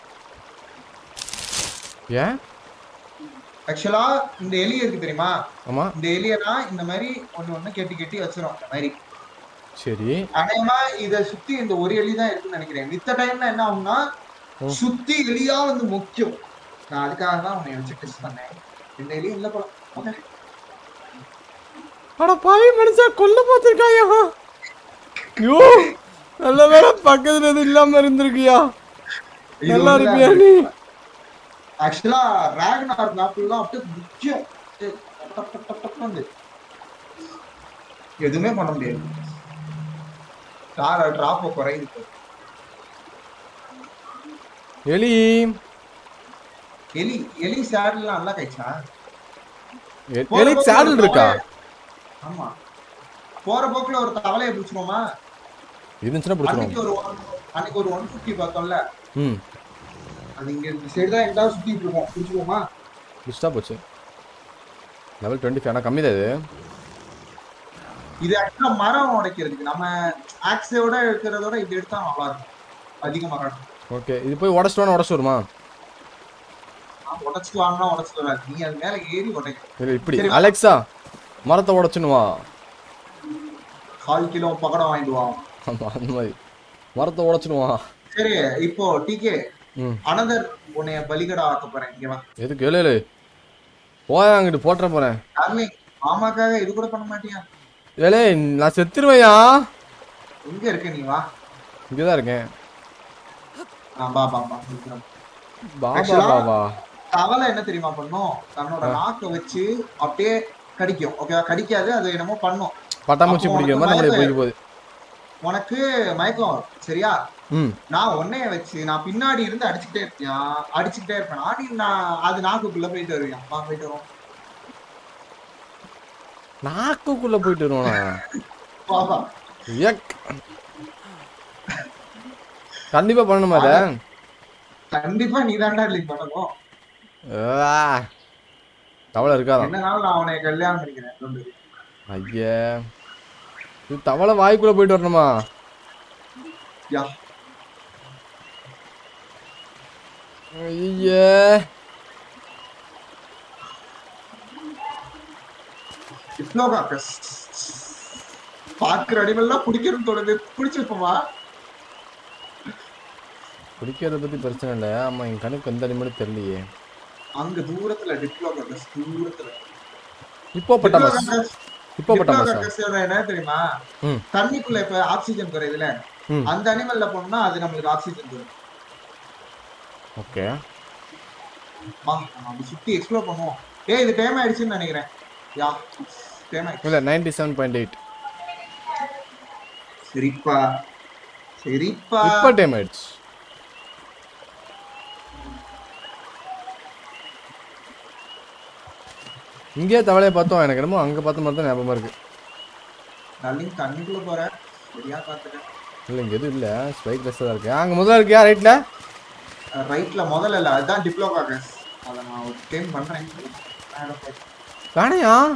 ஏன்? ஆக்சுவலா இந்த எலி இருக்கு தெரியுமா? ஆமா. இந்த எலியனா இந்த மாதிரி ஒண்ணு கெட்டி வச்சிரும் அந்த மாதிரி. சரி. அநேகமா இத சுத்தி இந்த ஒரு எலி தான் இருக்குன்னு நினைக்கிறேன். மித்த டைம்ல என்ன ஆகும்னா சுத்தி எலியா வந்து முக்கியம். நான் அதுக்காக தான் உன்னை வச்சு டெஸ்ட் பண்ணேன். இந்த எலி இல்ல போல. ஓகே. அட பாவி மனுஷா கொல்ல பார்த்துருக்காயா. ஐயோ நல்ல வேலை பக்கத்துல எதுவும் இல்லாம இருந்திருக்கியா. நல்லா இருப்பியா நீ? ஆக்சுவலா ராக்னார் மேப்லாம் அப்படியே முக்கியம். எதுவுமே பண்ண முடியாது. டிராப் குறையுது. எலி எலி எலி சேடல்லாம் நல்லா கைச்சா. எலி சேடல் இருக்கா? ஆமா. போற போக்குல ஒரு தவளையை பிடிச்சிரோமா? இருந்துச்சுன்னா பிடிச்சிரும். அன்னைக்கு ஒரு 150 பார்த்தோம்ல. ம். அது இங்க இந்த சைடு தான் எங்கடா சுத்திட்டு இருக்கோம். பிடிச்சிரோமா? பிடிச்சா போச்சு. லெவல் 25 ஆனா கம்மி தான் இது. இது ஆக்சுவலா மரம் உடைக்கிறதுக்கு நம்ம ஆக்ஸோட இருக்கிறதோட இது எடுத்தா நல்லா இருக்கும். அதிகமா காட்டும். ஓகே இது போய் உடைச்சிட்டு உடைச்சு வருமா? உடைச்சிட்டு வாங்கினா உடைச்சிட்டு வராது. நீ அது மேல ஏறி உடைக்க. இல்லை இப்படி அலெக்சா மரத்தை உடைச்சுன்னு வா. 1/4 கிலோ பக்கடம் வாங்கிட்டு வா. ஆமா அந்த மாதிரி மரத்தை உடைச்சுன்னு வா. சரி இப்போ டிகே அனதர் உன்னைய பலிகடா ஆக்க போறேன். இங்க வா. எதுக்கு ஏழு போய் அங்கிட்டு போட்டுற போறேன். டார்லிங் மாமாக்காக இது கூட பண்ண மாட்டியா? ஏலே நான் செத்துருவையா. எங்க இருக்க நீ? வா. இங்கதான் இருக்கேன். பா பா பா. பாபா பாபா. தவளை என்ன தெரியுமா பண்ணும்? தன்னோட நாக்கை வச்சு அப்படியே கடிக்கும். ஓகேவா? கடிக்காது, அது என்னமோ பண்ணும். பட்டாம்பூச்சி பிடிக்கிற மாதிரி நம்மளே பிடிக்க போகுது. உனக்கு மயக்கம் சரியா? நான் உன்னைய வச்சு நான் பின்னாடி இருந்து அடிச்சுக்கிட்டே இருப்பேன். ஆடி நான் அது நாக்குக்குள்ள போயிட்டு வருவேன். போயிட்டு வரும். நாக்குக்குள்ள போயிட்டு வருவானா? பாபா கண்டிப்பா பண்ணணுமா அத? கண்டிப்பா நீ தான்டா லிங்க் பண்ணணும். தவளை இருக்காதா? என்னனாலும் நான் உன்னை கல்யாணம் பண்ணிக்கிறேன். ஐயே இது தவளை வாய்க்குள்ள போயிட்டு வரணுமா? ஐயே பாக்குற அடிமெல்லாம் பிடிக்கிறது தோணுது. பிடிச்சிருப்போமா? பிடிக்கிறத பத்தி பிரச்சனை இல்ல. ஆமா என் கணக்கு எந்த அடிமேலும் தெரியலையே. அங்க தூரத்துல டிப்ளோகஸ் தூரத்துல இப்போ என்ன தெரியுமா? தண்ணிக்குள்ள இப்ப ஆக்சிஜன் குறையுதுல, அந்த அனிமல்ல போனோம்னா அது நம்மளுக்கு ஆக்சிஜன் தரும். ஓகே நம்ம சுத்தி எக்ஸ்ப்ளோர் பண்ணுவோம். இது டைம் ஆயிடுச்சுன்னு நினைக்கிறேன். யா டைம் ஆயிடுச்சு. இல்ல 97.8. சரிப்பா இப்ப டைம் ஆயிடுச்சு. இங்கே தவளையை பார்த்தோம். எனக்கு என்னமோ அங்க பார்த்த மாதிரி தான் ஞாபகமா இருக்கு. நான் தண்ணிக்குள்ள போறேன். சரியா பாத்துட்டேன். இல்ல இங்க எதுவும் இல்ல. ஸ்பைக் லெஸ் தான் இருக்கு. அங்க முதல்ல இருக்கியா? ரைட்ல முதல்ல இல்ல, அதுதான் டிப்ளோகாகஸ். அத நான் ஒரு டைம் பண்றேன். காணையா?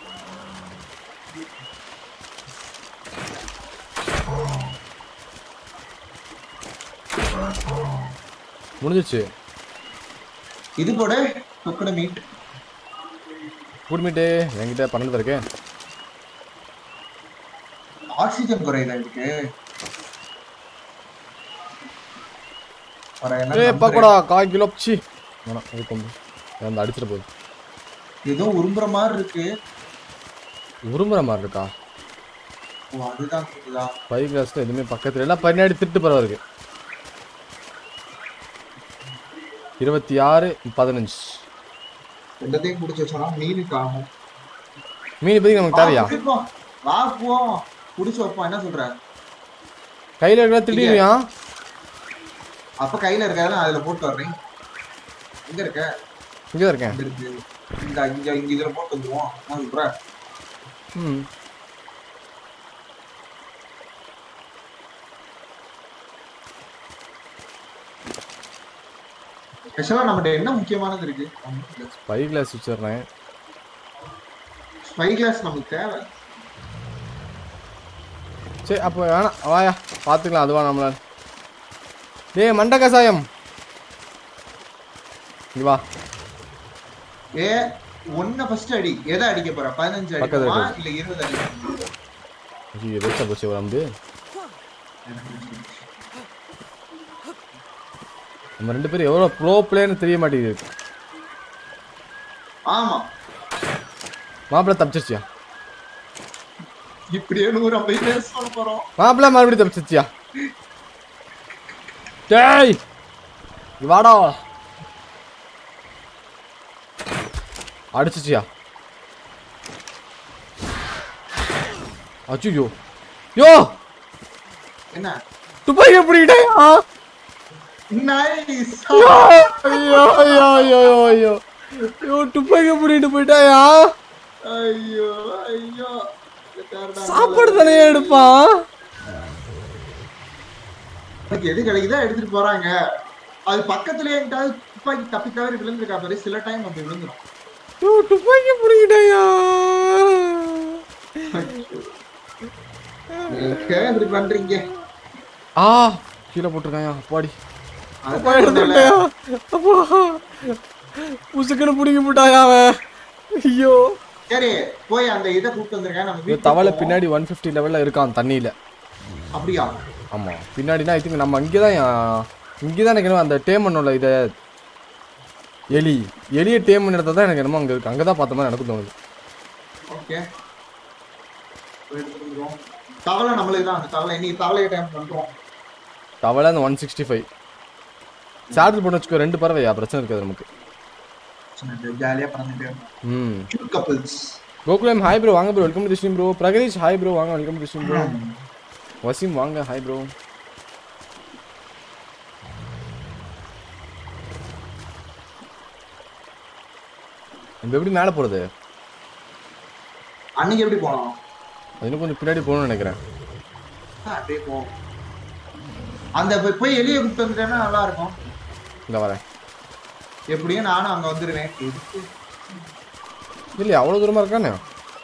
முடிஞ்சிச்சு. இது போட குக்கட மீட். குட் மீட் என்கிட்ட 12 இருக்கு. ஆக்சிஜன் குறையுதா இதுக்கு? பக்கோடா 1/4 கிலோ சி வேணாம். இது கொஞ்சம் அந்த அடிச்சிட்டு போகுது. ஏதோ உரும்புற மாதிரி இருக்கு. உரும்புற மாதிரி இருக்கா? ஓ அதுதான் இருக்குதா? 5 கிளாஸ்ல எதுவுமே பக்கத்துல எல்லாம் பின்னாடி திட்டு பரவ இருக்கு. 26-15 ரெண்டத்தையும் குடிச்சு வச்சோம்னா மீன் காணும். மீன் இப்போதைக்கு நமக்கு தேவையா? வா போவோம் குடிச்சு வைப்போம். என்ன சொல்ற? கையில இருக்கிற திடீர்னியா? அப்ப கையில இருக்காதுல அதுல போட்டு வர்றேன். எங்க இருக்க? இங்கதான் இருக்கேன். இங்க இதுல போட்டு வந்துருவோம். நான் சொல்றேன். ஆக்சுவலா நம்மகிட்ட என்ன முக்கியமானது இருக்கு? ஸ்பை கிளாஸ் வச்சிடுறேன். ஸ்பை கிளாஸ் நமக்கு தேவை. சரி அப்போ வேணாம் வாயா பார்த்துக்கலாம். அதுவா நம்மளால. டேய் மண்ட கசாயம் இங்க வா. ஒன்ன ஃபர்ஸ்ட் அடி. எதை அடிக்க போற? 15 அடிக்குமா இல்ல 20 அடிக்குமா? ஐயோ வெச்சா போச்சு வரம்பு. நம்ம ரெண்டு பேரும் எவ்வளவு ப்ரோ பிளேயர்னு தெரிய மாட்டேங்குது. ஆமா மாப்பிள்ள தப்பிச்சிருச்சியா? இப்படியே 150 பேர் சொல்ல போறோம். மாப்பிள்ள மறுபடியும் தப்பிச்சிச்சியா? டேய் வாடா. அடிச்சிச்சியா? அச்சோ யோ என்ன துப்பாக்கி பிடிக்கிட்டாயா? நைஸ். ஐயோ ஐயோ ஐயோ ஐயோ யோ துப்பாக்கி பிடிக்கிட்டு போயிட்டாயா? ஐயோ ஐயோ சாப்பாடு தானே எடுப்பான். எது கிடைக்குதா எடுத்துட்டு போறாங்க. அது பக்கத்துலயே எங்கிட்டாவது துப்பாக்கி தப்பி தவறி விழுந்திருக்கா பாரு. சில டைம் அப்படி விழுந்துரும். யோ துப்பாக்கி பிடிக்கிட்டாயா? இப்படி பண்றீங்க. கீழே போட்டிருக்காயா? அப்பாடி அதுதான் எடுத்துட்டாயா? அப்பா புசுக்குன்னு பிடிங்கி போட்டாயா அவன்? ஐயோ சரி போய் அந்த இதை கூப்பிட்டு வந்துருங்க. நம்ம வீட்டுக்கு தவளை போவோம். பின்னாடி 150 லெவல்ல இருக்கான் தண்ணியில. அப்படியா? ஆமா பின்னாடினா ஐ திங்க் நம்ம இங்கதான் எனக்கு அந்த டேம் பண்ணல. இதை எலியை டேம் பண்ண தான் எனக்கு என்னமோ அங்க இருக்கு. அங்கதான் பார்த்த மாதிரி எனக்கு தோணுது. ஓகே தவளை நம்மளுக்கு தான். அந்த தவளை இன்னைக்கு தவளையை டைம் பண்றோம். தவளை அந்த 165 சார்ஜ் பண்ண வச்சுக்கோ. 2 பறவையா? பிரச்சனை இருக்காது நமக்கு. ஜாலியா பறந்துட்டே இருக்கும். கப்பிள்ஸ். கோகுலம் ஹாய் ப்ரோ வாங்க bro. Welcome to the stream bro. Pragatheesh hi bro வாங்க. Welcome to the stream bro. Waseem வாங்க ஹாய் ப்ரோ. நம்ம எப்படி மேலே போறது? அன்னைக்கு எப்படி போனோம்? அது இன்னும் கொஞ்சம் பின்னாடி போகணும்னு நினைக்கிறேன். அப்படியே போவோம். அந்த போய் எலியை கூப்பிட்டு வந்துட்டேன்னா நல்லா இருக்கும். இந்த வரேன். எப்படியும் நானும் அங்க வந்துருவேன். இல்லையா அவ்வளோ தூரமாக இருக்கானே?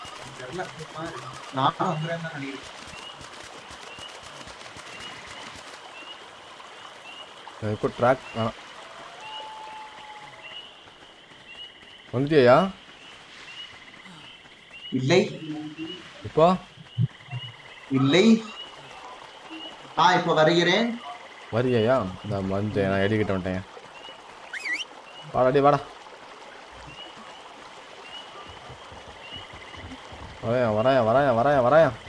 நானும் வந்துருவேன் தான் நினைக்கிறேன். இப்போ ட்ராக் வேணாம். வந்துட்டியா? இல்லை இப்போ இல்லை. இப்போ வருகிறேன். வரியா? இந்த வந்து நான் எடிக்கிட்ட வந்துட்டேன். வாடாடி வாடா. வராயா.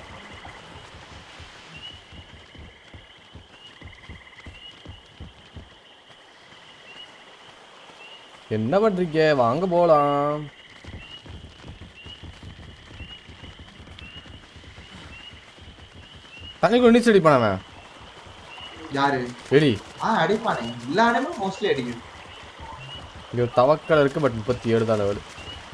என்ன பண்றீங்க? வாங்க போலாம். தண்ணிக்குள்ள நீச்சல் அடிப்பானவன். யாரு? எலி. அடிப்பானே. எல்லா இடமும் மோஸ்ட்லி அடிக்குது. இங்க ஒரு தவக்கலை இருக்கு. பட் 37 தான் லெவல்.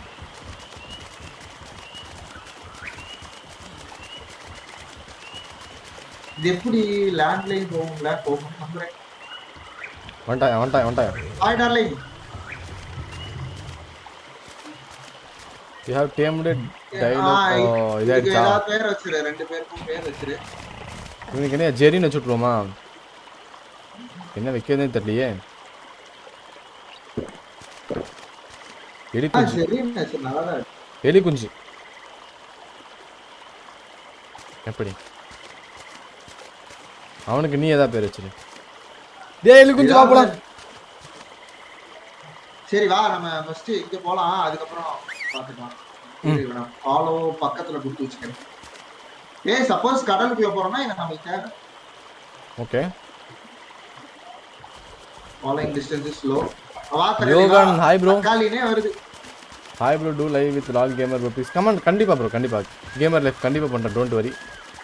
இது எப்படி லேண்ட்லைன் போகும்ல? போகும் நம்புறேன். வந்துட்டாயா. Hi darling. You have tamed dialogue. இதாயிடுச்சா? பேர் வச்சிரு. 2 பேருக்கும் பேர் வச்சிரு. இவனுக்கு என்ன ஜெரின்னு வச்சுட்ருவோமா? என்ன வைக்கிறதுன்னு தெரியலையே. எலி குஞ்சு எப்படி? அவனுக்கு நீ ஏதாவது பேர் வச்சிரு. டேய் எலி குஞ்சு வா போலாம். சரி வா நம்ம ஃபர்ஸ்ட் இங்க போலாம். அதுக்கப்புறம் பாத்துக்கலாம். நான் ஃபாலோ பக்கத்துல கொடுத்து வச்சுக்கிறேன். சப்போஸ் கடலுக்குள்ள போறோம்னா இத நமக்கு தேவை. Okay. Following distance is low. Yogan hi bro. காலினே வருது. Hi bro. Do live with Lal gamer bro please. Come on. கண்டிப்பா ப்ரோ கண்டிப்பா. கேமர் லைஃப் கண்டிப்பா பண்றேன். Don't worry.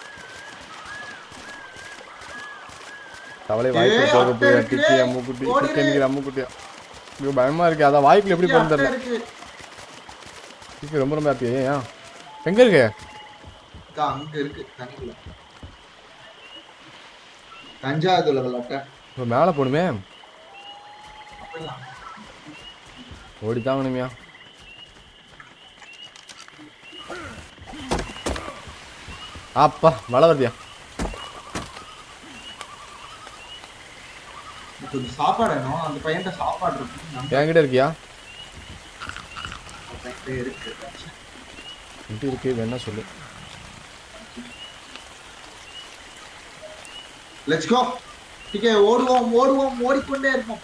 தவளை வாய்ப்பு போக போய் டிக்கி அம்முக்குட்டி டிக்கி அம்முக்குட்டியா. இது பயமா இருக்கு. அத வாய்க்குல எப்படி போறது தெரியல. டிக்கி ரொம்ப ஹாப்பியா? ஏன் எங்க இருக்கு? அங்க இருக்கு தண்ணிக்குள்ள. கஞ்சாதுல விளையாட்ட. மேல போணுமே. ஓடி தாங்கணுமியா. அப்பா மழை வருதியா? கொஞ்சம் சாப்பாடு வேணும். அந்த பையன்கிட்ட சாப்பாடு இருக்கு. என்கிட்ட இருக்கியா? இருக்கு. எப்படி இருக்கு வேணா சொல்லு. Let's go. டிக்கே ஓடுவோம் ஓடிக்கொண்டே இருப்போம்.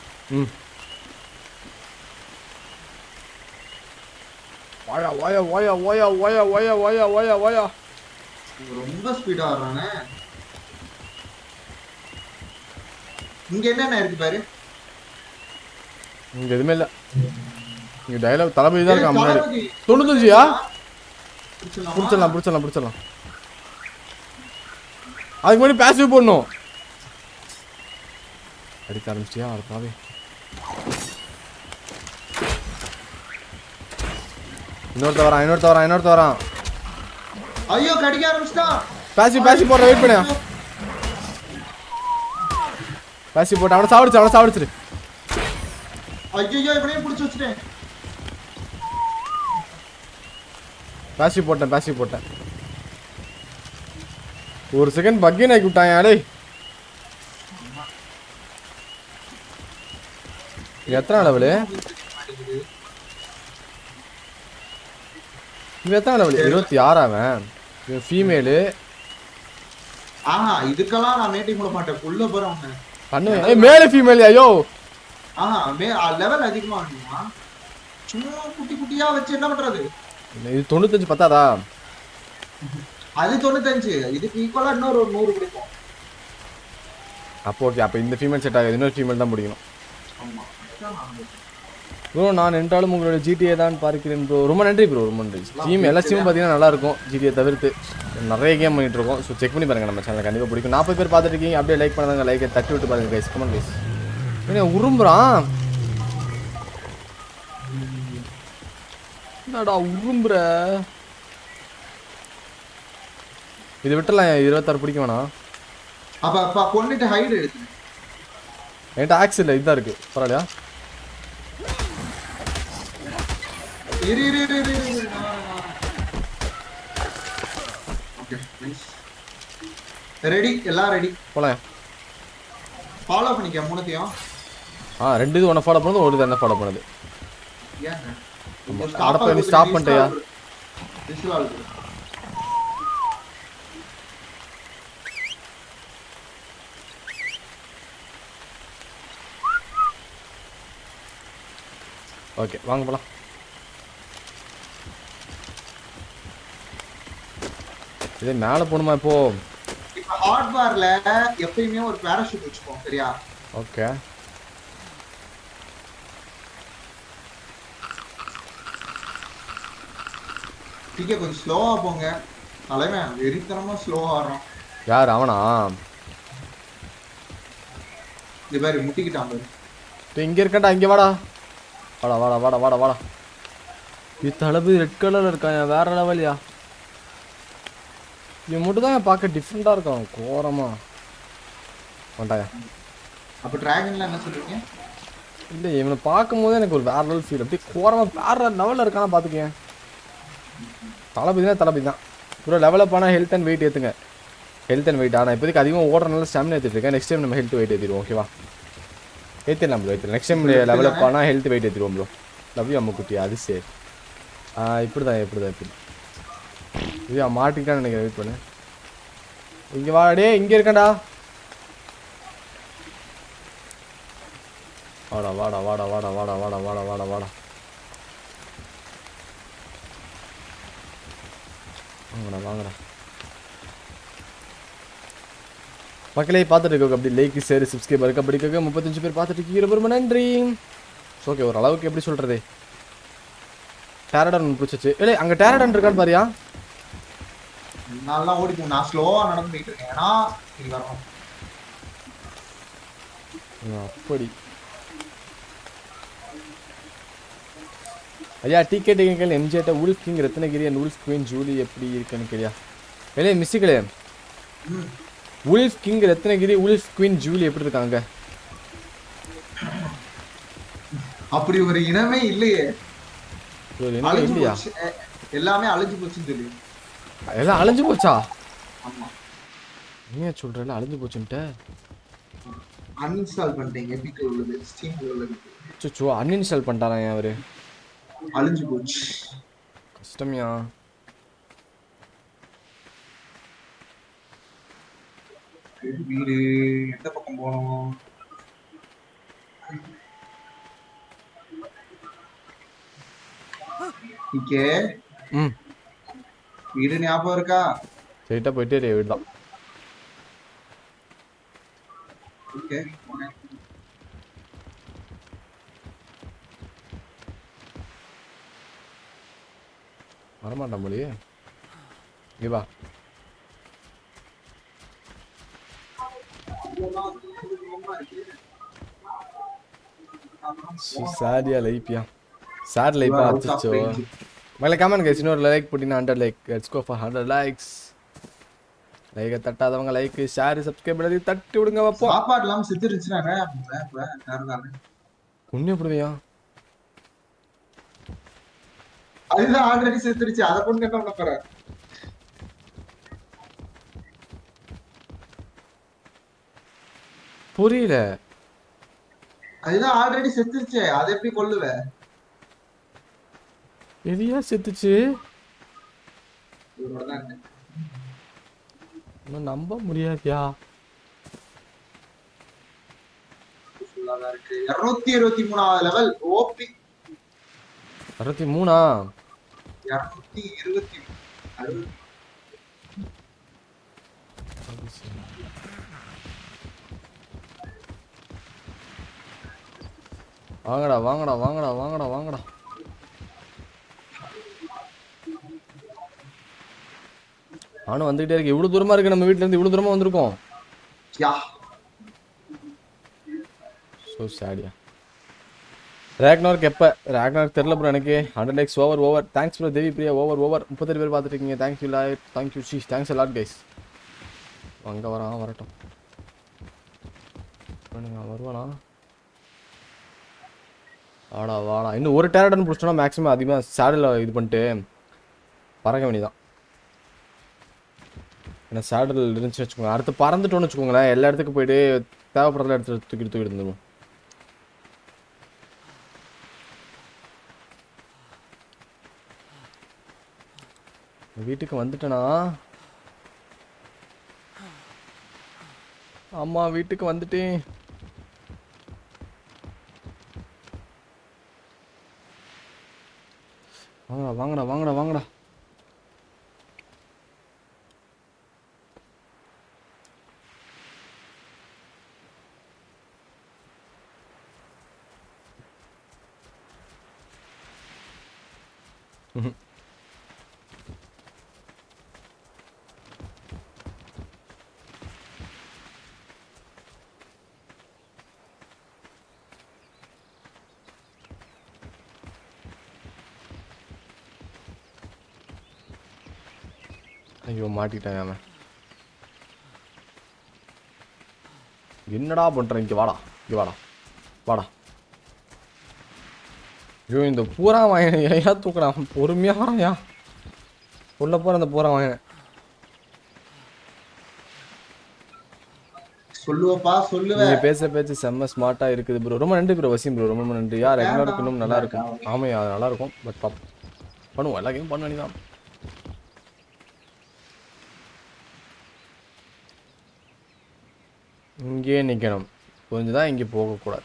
வாயா. ரொம்ப ஸ்பீடா வர்றானே. இங்க என்னென்ன இருக்கு பாரு. இங்க எதுவுமே இல்ல. இங்க டயலாக் தளபதி தான் இருக்கா முன்னாடி. தளபதி 95யா? பிடிச்சிடலாமா? பிடிச்சிடலாம். அதுக்கு முன்னாடி பேசிவ் போடணும். அடிக்க ஆரம்பிச்சியா பாவே. இன்னொருத்த வரான். ஐயோ கடிக்க ஆரம்பிச்சிட்டான். பேசிவ் போடுற வெயிட் பண்ணு. பேசிவ் போட்டு அவனை சாவடிச்சிரு. ஐயோ இவனையும் பிடிச்சி வச்சுட்டேன். பேசிவ் போட்டேன். ஒரு செகண்ட் பக்கின் ஆக்கி விட்டாங்க டேய். எத்தனை லெவலு? இவன் எத்தனை லெவலு? 26 அவன். இவன் ஃபீமேலு. ஆஹா இதுக்கெல்லாம் நான் மேட்டிங் பண்ண மாட்டேன். உள்ள போறேன் அவனை பண்ணுவேன். ஏய் மேல ஃபீமேல் ஐயோ. ஆஹா லெவல் அதிகமா வேணுமா? சும்மா குட்டியா வச்சு என்ன பண்றது? இது 95 பத்தாதா? அது 95. இதுக்கு ஈக்குவலா இன்னொரு 100 கிடைக்கும். அப்போ ஓகே. அப்போ இந்த ஃபீமேல் செட் ஆகாது. இன்னொரு ஃபீமேல் தான் பிடிக்கணும். ஆமா ப்ரோ நான் என்றாலும் உங்களோட ஜிடிஏ தான் பார்க்கிறேன் ப்ரோ. ரொம்ப நன்றி ப்ரோ. டீம் எல்லா டீமும் பார்த்தீங்கன்னா நல்லா இருக்கும். ஜிடிஏ தவிர்த்து நிறைய கேம் பண்ணிட்டு இருக்கோம். ஸோ செக் பண்ணி பாருங்க. நம்ம சேனல் கண்டிப்பாக பிடிக்கும். 40 பேர் பார்த்துட்டு இருக்கீங்க. அப்படியே லைக் பண்ணாங்க. லைக்கை தட்டி விட்டு பாருங்க கைஸ். Comment guys. என்ன உரும்புறான்? என்னடா உரும்புற? இது விட்டுலாம் 26 பிடிக்க வேணாம். அப்ப கொன்னிட்டு ஹைட் எடுத்து. என்கிட்ட ஆக்ஸ் இல்லை. இதுதான் இருக்கு. பரவாயில்லையா? ரெடி எல்லாம் ரெடி போலாம். ஃபாலோ பண்ணிக்க மூணுத்தையும். ரெண்டு இது ஒன்று ஃபாலோ பண்ணுது. ஒரு இது என்ன ஃபாலோ பண்ணுது? ஏன் ஸ்டாப் பண்ணிட்டியா? ஓகே வாங்க போலாம். இதே மேலே போகணுமா இப்போ? இப்போ ஹாட் பார்ல எப்பயுமே ஒரு பாராசூட் வச்சுப்போம் சரியா? ஓகே டிக்கே கொஞ்சம் ஸ்லோவா போங்க. தலைமை வெறித்தனமா ஸ்லோவா ஆடுறான். யார் அவனா? இது பாரு முட்டிக்கிட்டான் பாரு. இங்க இருக்கடா. இங்க வாடா. வாடா. இது தளபதி ரெட் கலர்ல இருக்கான். வேற லெவல்யா. இவன் மட்டும் தான் பார்க்க டிஃப்ரெண்டா இருக்கான். கோரமா மாட்டாயா? அப்ப டிராகன்ல என்ன சொல்றீங்க? இல்லை இவனை பார்க்கும்போது எனக்கு ஒரு வேற லெவல் ஃபீல். அப்படியே கோரமா வேற லெவலில் இருக்கானா பார்த்துக்கேன். தளபதி தான் ப்ரோ. லெவலப் ஆனால் ஹெல்த் அண்ட் வெயிட் ஏற்றுங்க. Health and weight. ஆனால் இப்போதைக்கு அதிகமாக ஓடுறதுனால ஸ்டாமினா ஏற்றிட்டு இருக்கேன். நெக்ஸ்ட் டைம் நம்ம ஹெல்த் வெயிட் ஏற்றிடுவோம். ஓகேவா? ஏற்றிடலாம் ப்ரோ. நெக்ஸ்ட் டைம் லெவலப் ஆனால் ஹெல்த் வெயிட் ஏற்றிடுவோம் ப்ரோ. லவ் யூ அம்மா குட்டி. அது சரி. இப்படி இது மாட்டிக்கிட்டான்னு நினைக்கிறேன். வெயிட் பண்ணு. இங்கே வாடே. இங்கே இருக்கேன்டா. வாடா. வாங்கடா. மக்களே பார்த்துட்டு இருக்க அப்படி லைக் ஷேர் சப்ஸ்கிரைபர் இருக்க அப்படி இருக்க 35 பேர் பார்த்துட்டு இருக்கீங்க. ரொம்ப நன்றி. ஓகே ஒரு அளவுக்கு எப்படி சொல்றது? டேரடன் பிடிச்சிச்சு. இல்லை அங்கே டேரடன் இருக்கான்னு பாரியா? நல்லா ஓடிக்கும். நான் ஸ்லோவா நடந்துட்டு இருக்கேன். ஏன்னா இது வரணும். அப்படி ஐயா டிக்கெட் எங்கள் எம்ஜிஆர்ட்ட wolf king Ratnagiri and wolf queen Julie எப்படி இருக்குன்னு கேளியா? இல்லை மிஸ்ஸுகளே. Wolf king Ratnagiri wolf queen Julie எப்படி இருக்காங்க? அப்படி ஒரு இனமே இல்லையே. இல்லையா? எல்லாமே அழிஞ்சு போச்சுன்னு சொல்லி. எல்லாம் அழிஞ்சு போச்சா? ஆமா. என்ன சொல்றேன் அழிஞ்சு போச்சுன்ட்டு? அன்இன்ஸ்டால் பண்ணிட்டேன். எபிக் உள்ளது, ஸ்டீம் உள்ளது. சோ அன்இன்ஸ்டால் பண்ணிட்டாரா அவரு? அழிஞ்சு போச்சு. கஷ்டம்யா. வீடு எந்த பக்கம் போனோம்? வீடு ஞாபகம் இருக்கா? ஸ்ட்ரைட்டா போயிட்டே வீடு தான். ஓகே வரமாட்டான் போலியே. இங்க வா. சாரியா லைப்பியா சார் லைப்பா அச்சோ. மேலே கமெண்ட் கைஸ், இன்னொரு லைக் போட்டிங்கன்னா 100 like. Let's go for 100 likes. லைக்கை தட்டாதவங்க லைக் ஷேர் சப்ஸ்கிரைப் பண்ணி தட்டி விடுங்க. வைப்போம். சாப்பாடு இல்லாம செத்துருச்சுனாங்க. புண்ணியம் எப்படியா? அதுதான் ஆல்ரெடி செத்துருச்சு. அதை கொண்டு என்ன பண்ண போற? புரியல. அதுதான் ஆல்ரெடி செத்துருச்சு. அதை எப்படி கொல்லுவ? எதையா செத்துச்சு? நம்ப முடியாதியா? 223வது லெவல் ஓபி. 63ஆ? 220. வாங்கடா வாங்கடா வாங்கடா வாங்கடா வாங்கடா. நானும் வந்துகிட்டே இருக்கு. இவ்வளவு தூரமா இருக்கு. நம்ம வீட்டுல இருந்து இவ்வளவு தூரமா வந்திருக்கோம். So Shadia. ராக்னார்க் எப்ப? ராக்னார்க் தெரியல ப்ரோ எனக்கு. 100 likes over. Thanks bro Devi Priya. Over 32 பேர் பார்த்துட்டு இருக்கீங்க. தேங்க்யூ லாய். தேங்க்யூ சீஸ். Thanks a lot guys. அங்க வரட்டும். வருவானா? வாடா. இன்னும் ஒரு டேரடன் பிடிச்சோன்னா மேக்ஸிமம் அதிகமாக சேடில் இது பண்ணிட்டு பறக்க வேண்டியதான். ஏன்னா சேடல் இருந்துச்சு வச்சுக்கோங்க. அடுத்து பறந்துட்டோன்னு வச்சுக்கோங்களேன், எல்லா இடத்துக்கும் போயிட்டு தேவைப்படுறதுல இடத்துல தூக்கிட்டு இருந்துடும். வீட்டுக்கு வந்துட்டேனா? ஆமா வீட்டுக்கு வந்துட்டேன். வாங்கடா. ஐயோ மாட்டிட்டான் அவன். என்னடா பண்ற? இங்க வாடா. ஐயோ இந்த பூரா வாயனை ஏயா தூக்குறான்? பொறுமையா வராயா உள்ள போற அந்த பூரா வாயனை. சொல்லுவேன். நீங்க பேச செம்ம ஸ்மார்ட்டா இருக்குது ப்ரோ. ரொம்ப நன்றி ப்ரோ வசீம் ப்ரோ. ரொம்ப நன்றி. யார் ரெகுலருக்கு இன்னும் நல்லா இருக்கும். ஆமையா நல்லா இருக்கும். பட் பண்ணுவோம். எல்லா கேமும் பண்ண வேண்டியதான். இங்கேயே நிற்கணும். கொஞ்சம் தான் இங்கே போகக்கூடாது.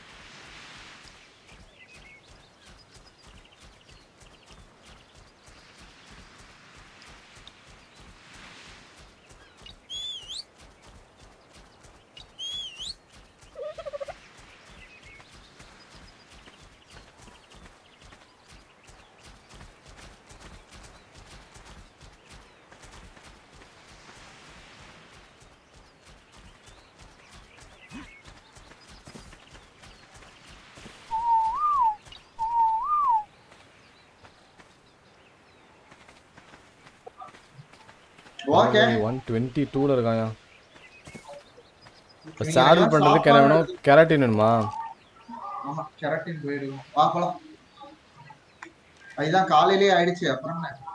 ஓகே 122ல இருக்காயா. இப்ப சாடில் பண்றதுக்கு என்ன வேணும்? கெராட்டின் வேணுமா? ஆமா கெராட்டின் போயிடுவோம். வா போலாம். ஐதான் காலையிலே ஆயிடுச்சு. அப்புறம்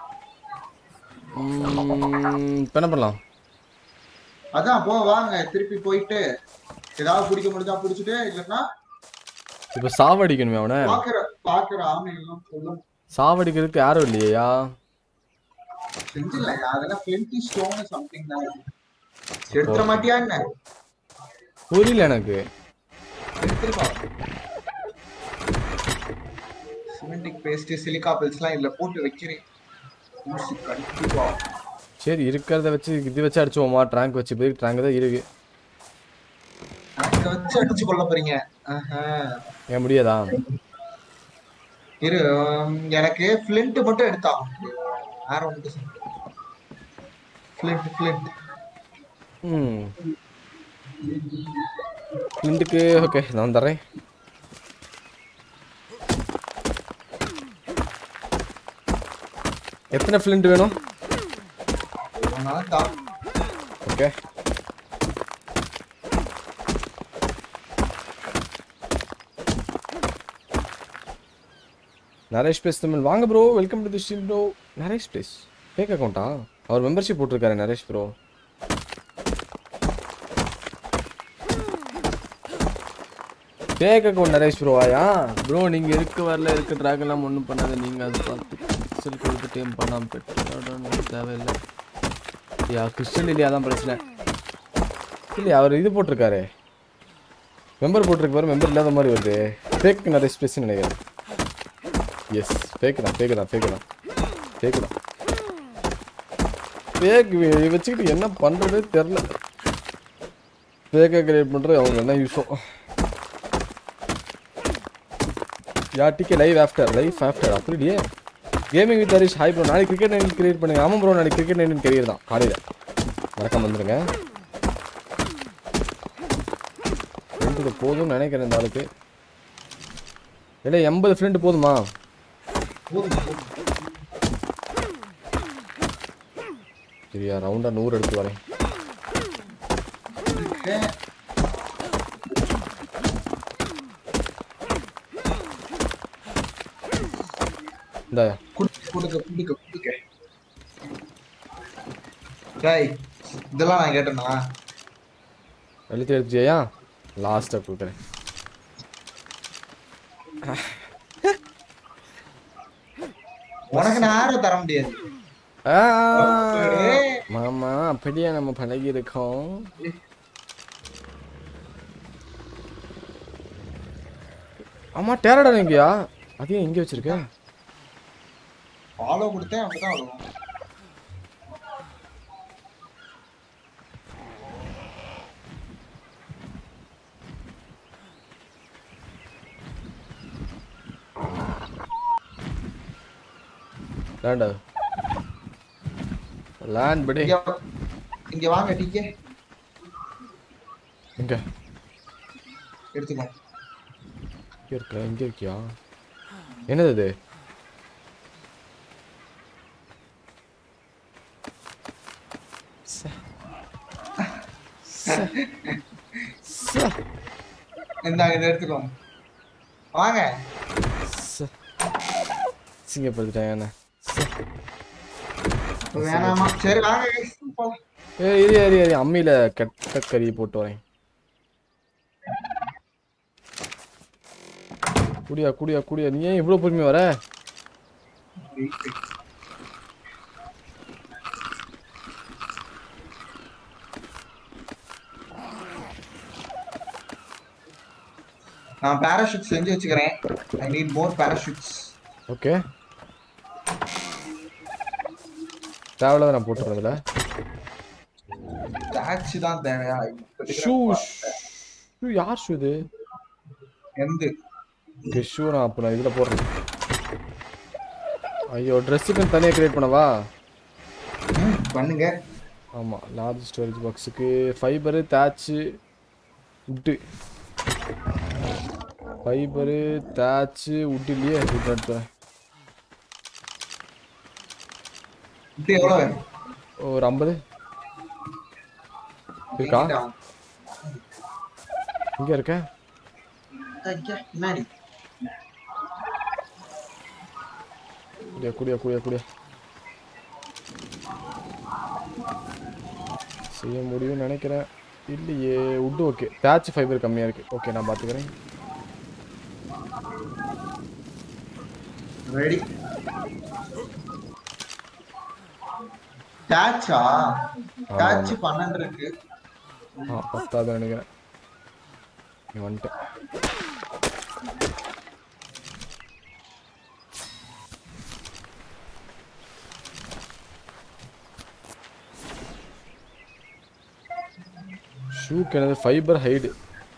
இப்ப என்ன பண்ணலாம்? அதான் வாங்க திருப்பி போயிட்டு ஏதாவது பிடிக்க முடிஞ்சா பிடிச்சிட்டு, இல்லன்னா இப்ப சாவடிக்கணுமே அவனை. பாக்குற ஆமையெல்லாம் சொல்லும். சாவடிக்கிறதுக்கு யாரும் இல்லையா? செஞ்சிடலாம். அதெல்லாம் 20 ஸ்டோன் சம்திங் தான். எடுத்துற மாட்டியா என்ன? புரியல எனக்கு. சிமெண்டிக் பேஸ்ட் சிலிக்கா பெல்ஸ்லாம் இல்ல போட்டு வைக்கிறேன். சரி இருக்கிறத வச்சு இது வச்சு அடிச்சுவோமா? ட்ராங்க் வச்சு போய் ட்ராங்க் தான் இருக்கு. அங்க வச்சு அடிச்சு கொள்ள போறீங்க. ஆஹா. ஏன் முடியாதா? இரு எனக்கு ஃபிளிண்ட் மட்டும் எடுத்தாகும். வேற ஒன்று ஃபிளிண்ட். ம் ஃப்ளிண்ட்டுக்கு ஓகே நான் தரேன். எத்தனை ஃப்ளிண்ட் வேணும்? ஓகே நரேஷ் பிளேஸ் தமிழ் வாங்க bro. Welcome to the stream bro. Naresh plays fake அக்கௌண்ட்டா? அவர் மெம்பர்ஷிப் போட்டிருக்காரு Naresh bro. Fake account Naresh bro ஆயா ப்ரோ. நீங்கள் இருக்க வரல இருக்க ட்ராகெல்லாம் ஒன்றும் பண்ணாத. நீங்கள் அது பார்த்து கிறிஸ்டல் கொடுத்து டேம் பண்ணாமல் பெற்று தேவையில்லை. யா கிறிஸ்டல் இல்லையா தான் பிரச்சனை இல்லையா? அவர் இது போட்டிருக்காரு மெம்பர் போட்டிருக்கு பாரு. மெம்பர் இல்லாத மாதிரி வருது. ஃபேக் நரேஷ் பிளேஸ்ன்னு நினைக்கிறேன். எஸ் ஃபேக் தான் ஃபேக் தான் ஃபேக் தான் ஃபேக் தான் ஃபேக் வச்சுக்கிட்டு என்ன பண்ணுறதே தெரில. ஃபேக்காக கிரியேட் பண்ணுறது அவங்க என்ன யூஸோ. யாட்டிக்கு லைவ் ஆஃப்டர் அப்படியே gaming with Harish hi bro. நாளைக்கு கிரிக்கெட் நைன் கிரியேட் பண்ணுங்க. ஆமாம் ப்ரோ நாளைக்கு கிரிக்கெட் நைன் கரியர் தான் காலையில். மறக்காம வந்துடுங்க. ஃப்ரெண்டு போதும்னு நினைக்கிறேன் இந்த ஆளுக்கு. இல்லை 80 ஃப்ரெண்டு போதுமா? சரியா ரவுண்டா 100 எடுத்து வரேன். இந்தாயா குடுக்க. டேய் இதெல்லாம் நான் கேட்டேனா? எழுதி எடுத்துச்சியா? லாஸ்ட்டாக கொடுக்குறேன். உனக்கு நான் யாரும் தர முடியாது மாமா. அப்படியே நம்ம பழகி இருக்கோம். ஆமா டேரடா எங்கயா? அதையும் எங்கே வச்சிருக்க? ஃபாலோ கொடுத்தேன் அப்பதான் அவ்வளவு. லேண்ட் படி. இங்க வாங்க டிகே. எங்க எடுத்துக்கோ. இங்க இருக்கியா? என்னது இது? இந்தாங்க இதை எடுத்துக்கோ. வாங்க. சிங்கப்படுத்திட்டேன் என்ன? வேணாமா? சரி வாங்க. ஏறி அம்மியில கெட்ட கறி போட்டு வரேன். குடியா நீ ஏன் இவ்வளவு பொறுமையா வர? நான் பாராசூட் செஞ்சு வச்சுக்கிறேன். I need more parachutes. Okay தேவையில்லாத நான் போட்டுறதுல டாக்ஸி தான் தேவையா? ஷூ யார் ஷூ இது? எந்த ஷூ நான் அப்போ நான் இதில் போடுறேன். ஐயோ ட்ரெஸ்ஸுக்குன்னு தனியாக கிரியேட் பண்ணவா? பண்ணுங்க. ஆமாம் லார்ஜ் ஸ்டோரேஜ் பாக்ஸுக்கு ஃபைபரு தேட்சு உட்டு. ஃபைபரு தேட்சு உட்டு இல்லையே உட்டு எடுத்துறேன். எவ்வளோ வேணும்? ஒரு 50 இருக்கா? இங்க இருக்க குடியா செய்ய முடியும்னு நினைக்கிறேன். இல்லையே உட்டு. ஓகே தேட்ச் ஃபைபர் கம்மியா இருக்கு. ஓகே நான் பாத்துக்கிறேன். ரெடி. டாச்சா டாச் 12 இருக்கு. 10 நினைக்கிறேன். நீ வந்துட்ட. ஷூக்கு என்னது ஃபைபர் ஹைடு.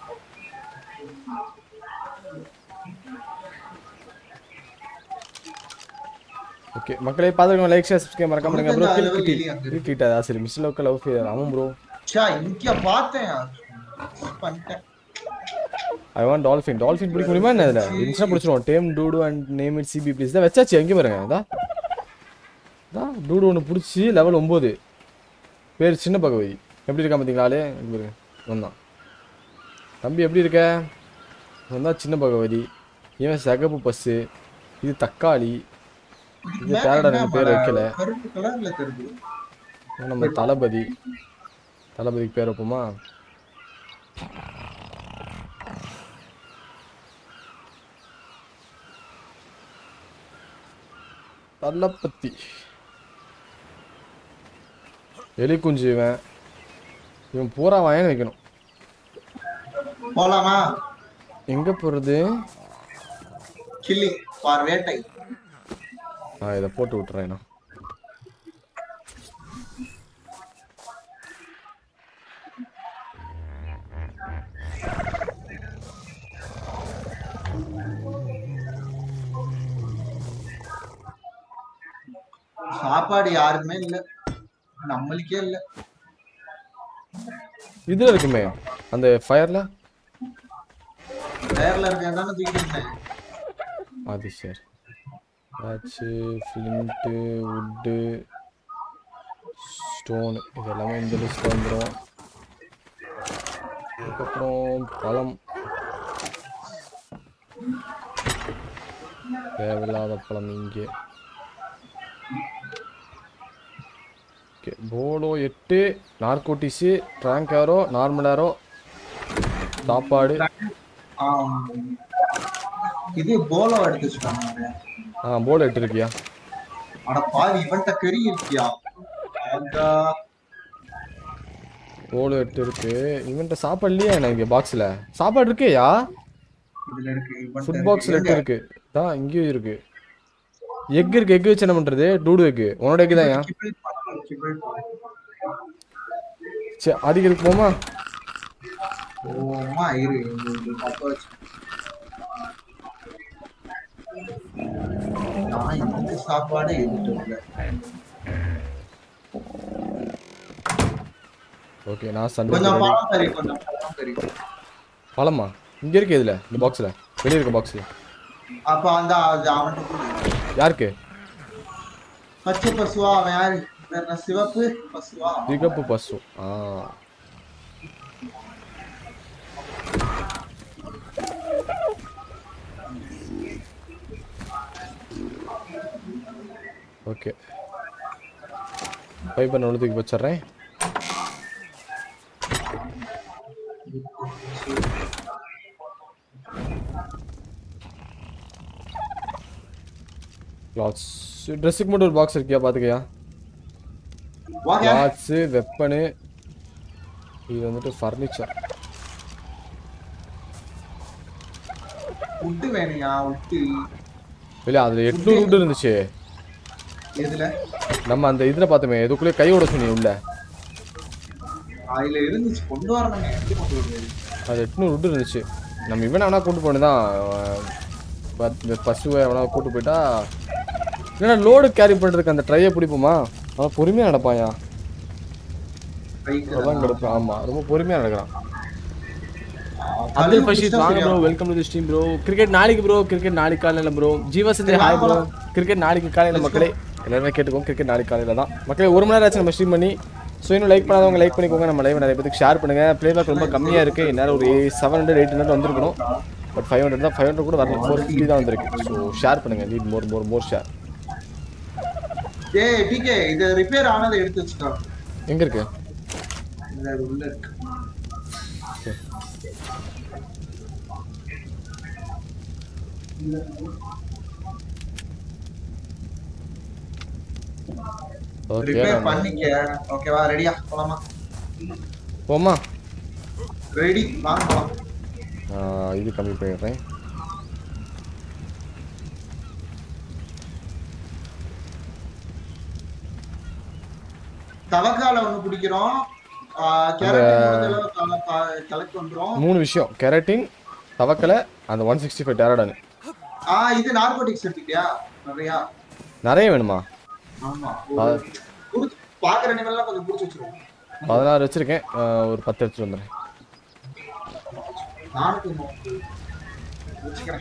ஓகே மக்களே பாத்துக்கோங்க, லைக் ஷேர் சப்ஸ்கிரைப் மறக்காம பண்ணுங்க ப்ரோ. கிட்ட சரி மிஸ் லோக்கல் லவ் ஃபேர் ஆமா ப்ரோ. இங்க பார்த்தேன் பண்ணிட்டேன். I want dolphin. டால்ஃபின் பிடிக்க முடியுமா என்ன? இதுல இன்ஸ்டா பிடிச்சிரும். Damn dude and name it CB please தான் வச்சாச்சு. எங்க பாருங்க அதான் டூடு ஒன்று பிடிச்சி லெவல் 9 பேர் சின்ன பகவதி. எப்படி இருக்கா பார்த்தீங்களா ஆளே? பாருங்க வந்தான் தம்பி எப்படி இருக்க? வந்தா சின்ன பகவதி. இவன் சகப்பு பஸ்ஸு, இது தக்காளி, இது பேரடா. ரெண்டு பேர் வைக்கல. நம்ம தளபதிக்கு பேர் வைப்போமா? தள்ளப்பத்தி எலி குஞ்சு. இவன் பூரா வாயன்னு வைக்கணும். போலாமா? எங்க போறது? கில்லி ஃபார் வேட்டை. இதை போட்டு விட்டுறேன். சாப்பாடு யாருக்குமே இல்ல, நம்மளுக்கே இல்ல. இதுல இருக்குமே அந்த ஃபயர்ல இருக்கேன் தூக்கிட்டு. அது சரி. ஆச்சு ஃபிளிண்ட், வுட்டு, ஸ்டோன் இதெல்லாமே இந்த லிஸ்ட்ல வந்துடும். அதுக்கப்புறம் பழம், தேவையில்லாத பழம் இங்கே. Okay bola 8, narcotics, tranq arrow, normal arrow, சாப்பாடு. இது போலோ எடுத்து வச்சுட்டாங்க. போலோ 8 இருக்கியா? அட பாவி இவன்ட்ட கறி இருக்கியா? போலோ 8 இருக்கு. இவன்ட்ட சாப்பாடு இல்லையா? எனக்கு பாக்ஸ்ல சாப்பாடு இருக்கேயா? இதுல இருக்கு. ஃபுட் பாக்ஸ்ல 8 இருக்கு. தான் இங்கேயும் இருக்கு. எக் இருக்கு. எக் வச்சு என்ன பண்றது? Dude egg. உன்னோட எக் தான். சரி அடிக்கிறதுக்கு போமா? சாப்பாடு ஓகே நான் சண்டே பழமா இங்க இருக்கு. இதுல இந்த பாக்ஸ்ல வெளிய இருக்க பாக்ஸ்ல. அப்ப அந்த யாருக்கு? பச்சை பசுவா? அவன் யாரு? சிவப்பு பசுவா? சிகப்பு பசு. ஓகே ஃபைபர் நொழுதுக்கு வச்சிடுறேன். கிளாத்ஸ் ட்ரெஸ்ஸுக்கு மட்டும் ஒரு பாக்ஸ் இருக்கியா? பார்த்துக்கையா? கிளாத்ஸு, வெப்பனு, இது வந்துட்டு ஃபர்னிச்சர். உட்டு வேணுயா? உட்டு இல்ல அதுல 800 உட்டு இருந்துச்சு. எதுல? நம்ம அந்த இதுல பார்த்தோமே, எதுக்குள்ளே கையோட சொன்னீங்க உள்ள. அதுல இருந்துச்சு கொண்டு வரணும். அது 800 உட்டு இருந்துச்சு. நம்ம இவனை வேணா கூட்டு போனதான். பசுவை எவனா கூட்டு போயிட்டா இல்லைன்னா லோடு கேரி பண்ணுறதுக்கு அந்த ட்ரையை பிடிப்போமா? அவன் பொறுமையாக நடப்பாயா? அதான் கிடப்பான். ஆமாம் ரொம்ப பொறுமையாக நடக்கிறான். அப்துல் பஷீத் வாங்க bro, welcome to the stream bro. Cricket நாளைக்கு ப்ரோ. கிரிக்கெட் நாளைக்கு காலையில் bro. Jeevachandra hi bro. Cricket நாளைக்கு காலையில் மக்களே எல்லாருமே கேட்டுக்கோங்க. கிரிக்கெட் நாளைக்கு காலையில் தான் மக்களே. 1 மணி நேரம் ஆச்சு நம்ம ஸ்ட்ரீம் பண்ணி. ஸோ இன்னும் லைக் பண்ணாதவங்க லைக் பண்ணிக்கோங்க. நம்ம லைவ் நிறைய பேருக்கு ஷேர் பண்ணுங்கள். ப்ளேபேக் ரொம்ப கம்மியாக இருக்குது. இந்நேரம் ஒரு 700 800 வந்திருக்கணும். பட் 500 தான். 500 கூட வரல. 450 தான் வந்திருக்கு. ஸோ ஷேர் பண்ணுங்கள். Need more share. ஏய் டிகே இது ரிப்பேர் ஆனதை எடுத்து வச்சுக்கோ. எங்க இருக்கு? இந்த உள்ள இருக்கு. ஓகே ரிப்பேர் பண்ணிக்க. ஓகேவா? ரெடியா? போலாமா? போமா? ரெடி வாங்க போலாம். இது கம்மி பண்ணிடுறேன். தவக்கால ஒண்ணு பிடிக்கிறோம். கேரட்டின் முடிஞ்சளவு கலெக்ட் பண்றோம். 3 விஷயம் கெரட்டின் தவக்கலை அந்த 165 டெரடான். இது நார்கோட்டிக்ஸ் எடுத்துக்கிட்டியா? நிறைய வேணுமா? ஆமா பாக்குற அனிமல்லாம் கொஞ்சம் புடிச்சு வச்சிருவோம். 16 வச்சிருக்கேன், ஒரு 10 எடுத்துட்டு வந்துடுறேன். நானும் கொஞ்சம் வச்சுக்கிறேன்.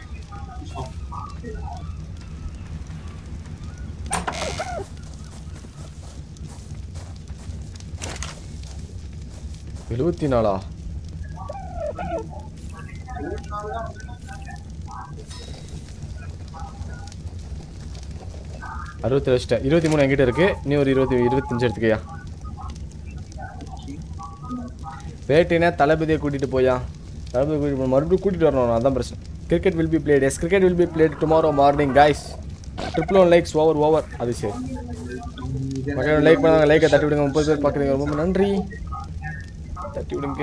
74 60 வச்சுட்டேன். 23 என்கிட்ட இருக்கு. நீ ஒரு 25 எடுத்துக்கையா. பேட்டினா தளபதியை கூட்டிட்டு போயா. தளபதி கூட்டிட்டு மறுபடியும் கூட்டிட்டு வரணும், அதான் பிரச்சனை. Cricket will be played. Yes cricket will be played tomorrow morning guys. 1 likes over. அது சரி. மக்கள் லைக் பண்ணாங்க, லைக்கை தட்டி விடுங்க. 30 பேர் பார்க்குறீங்க, ரொம்ப நன்றி. தட்டி விடுங்க.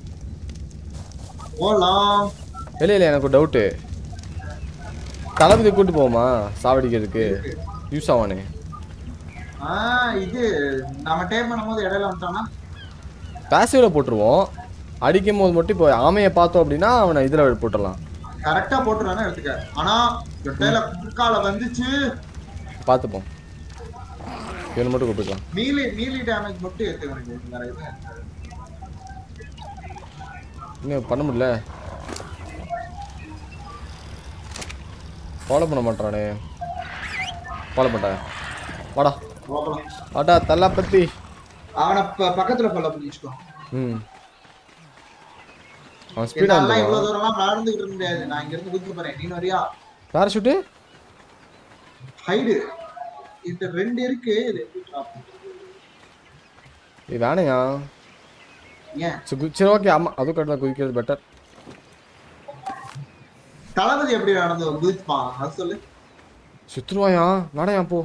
இல்லை எனக்கு ஒரு டவுட்டு. தளபதி கூட்டு போவோமா சாவடிக்கிறதுக்கு? யூஸ் ஆவானே. இது நம்ம டைம் பண்ணும்போது இடையில வந்துட்டானா பாசிவ்ல போட்டுருவோம். அடிக்கும் போது மட்டும் இப்போ ஆமையை பார்த்தோம் அப்படின்னா அவனை இதுல போட்டுடலாம். கரெக்டா போட்டுறானே எடுத்துக்க. ஆனா இடையில குறுக்கால வந்துச்சு பார்த்துப்போம். இவனை மட்டும் கூப்பிட்டுக்கலாம். மீலி டேமேஜ் மட்டும் ஏத்துக்கணும். வேற எதுவும் இன்னும் பண்ண முடியல. ஃபாலோ பண்ண மாட்டானே. ஃபாலோ பண்ணிட்டேன். வாடா தள்ளப்பத்தி. அவனை பக்கத்துல ஃபாலோ பண்ணிச்சுக்கோ. அவன் ஸ்பீடா இல்ல இவ்வளவு தூரம்லாம் நடந்துக்கிட்டு இருக்க முடியாது. நான் இங்க இருந்து குதிக்க போறேன். நீ வரியா? பாராசூட் ஹைடு இந்த 2 இருக்கு. இது வேணையா? ஏன்? சரி ஓகே. ஆமா அது கரெக்டா, குதிக்கிறது பெட்டர். தளபதி எப்படி நடந்து குதிப்பான் அது சொல்லு. சுத்துருவாயா? நாடையா போ.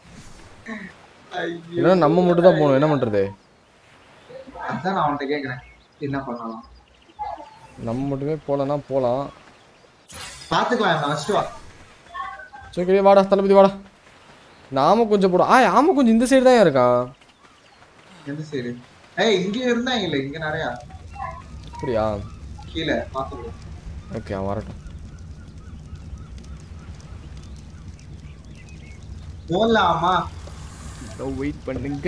இல்ல நம்ம மட்டும் தான் போணும், என்ன பண்றது? அதான் நான் அவன்கிட்ட கேக்குறேன் என்ன பண்ணலாம். நம்ம மட்டுமே போலனா போலாம். பாத்துக்கலாம். ஃபர்ஸ்ட் வா. சரி வாடா தளபதி வாடா. நாம கொஞ்சம் போடும். ஆமா கொஞ்சம் இந்த சைடு தான் இருக்கான். எந்த சைடு? இங்க இருந்தாங்க இல்ல, இங்க நிறைய. அப்படியா? கீழ பாத்துக்கலாம். ஓகே வரட்டும். போலாமா? வெயிட் பண்ணுங்க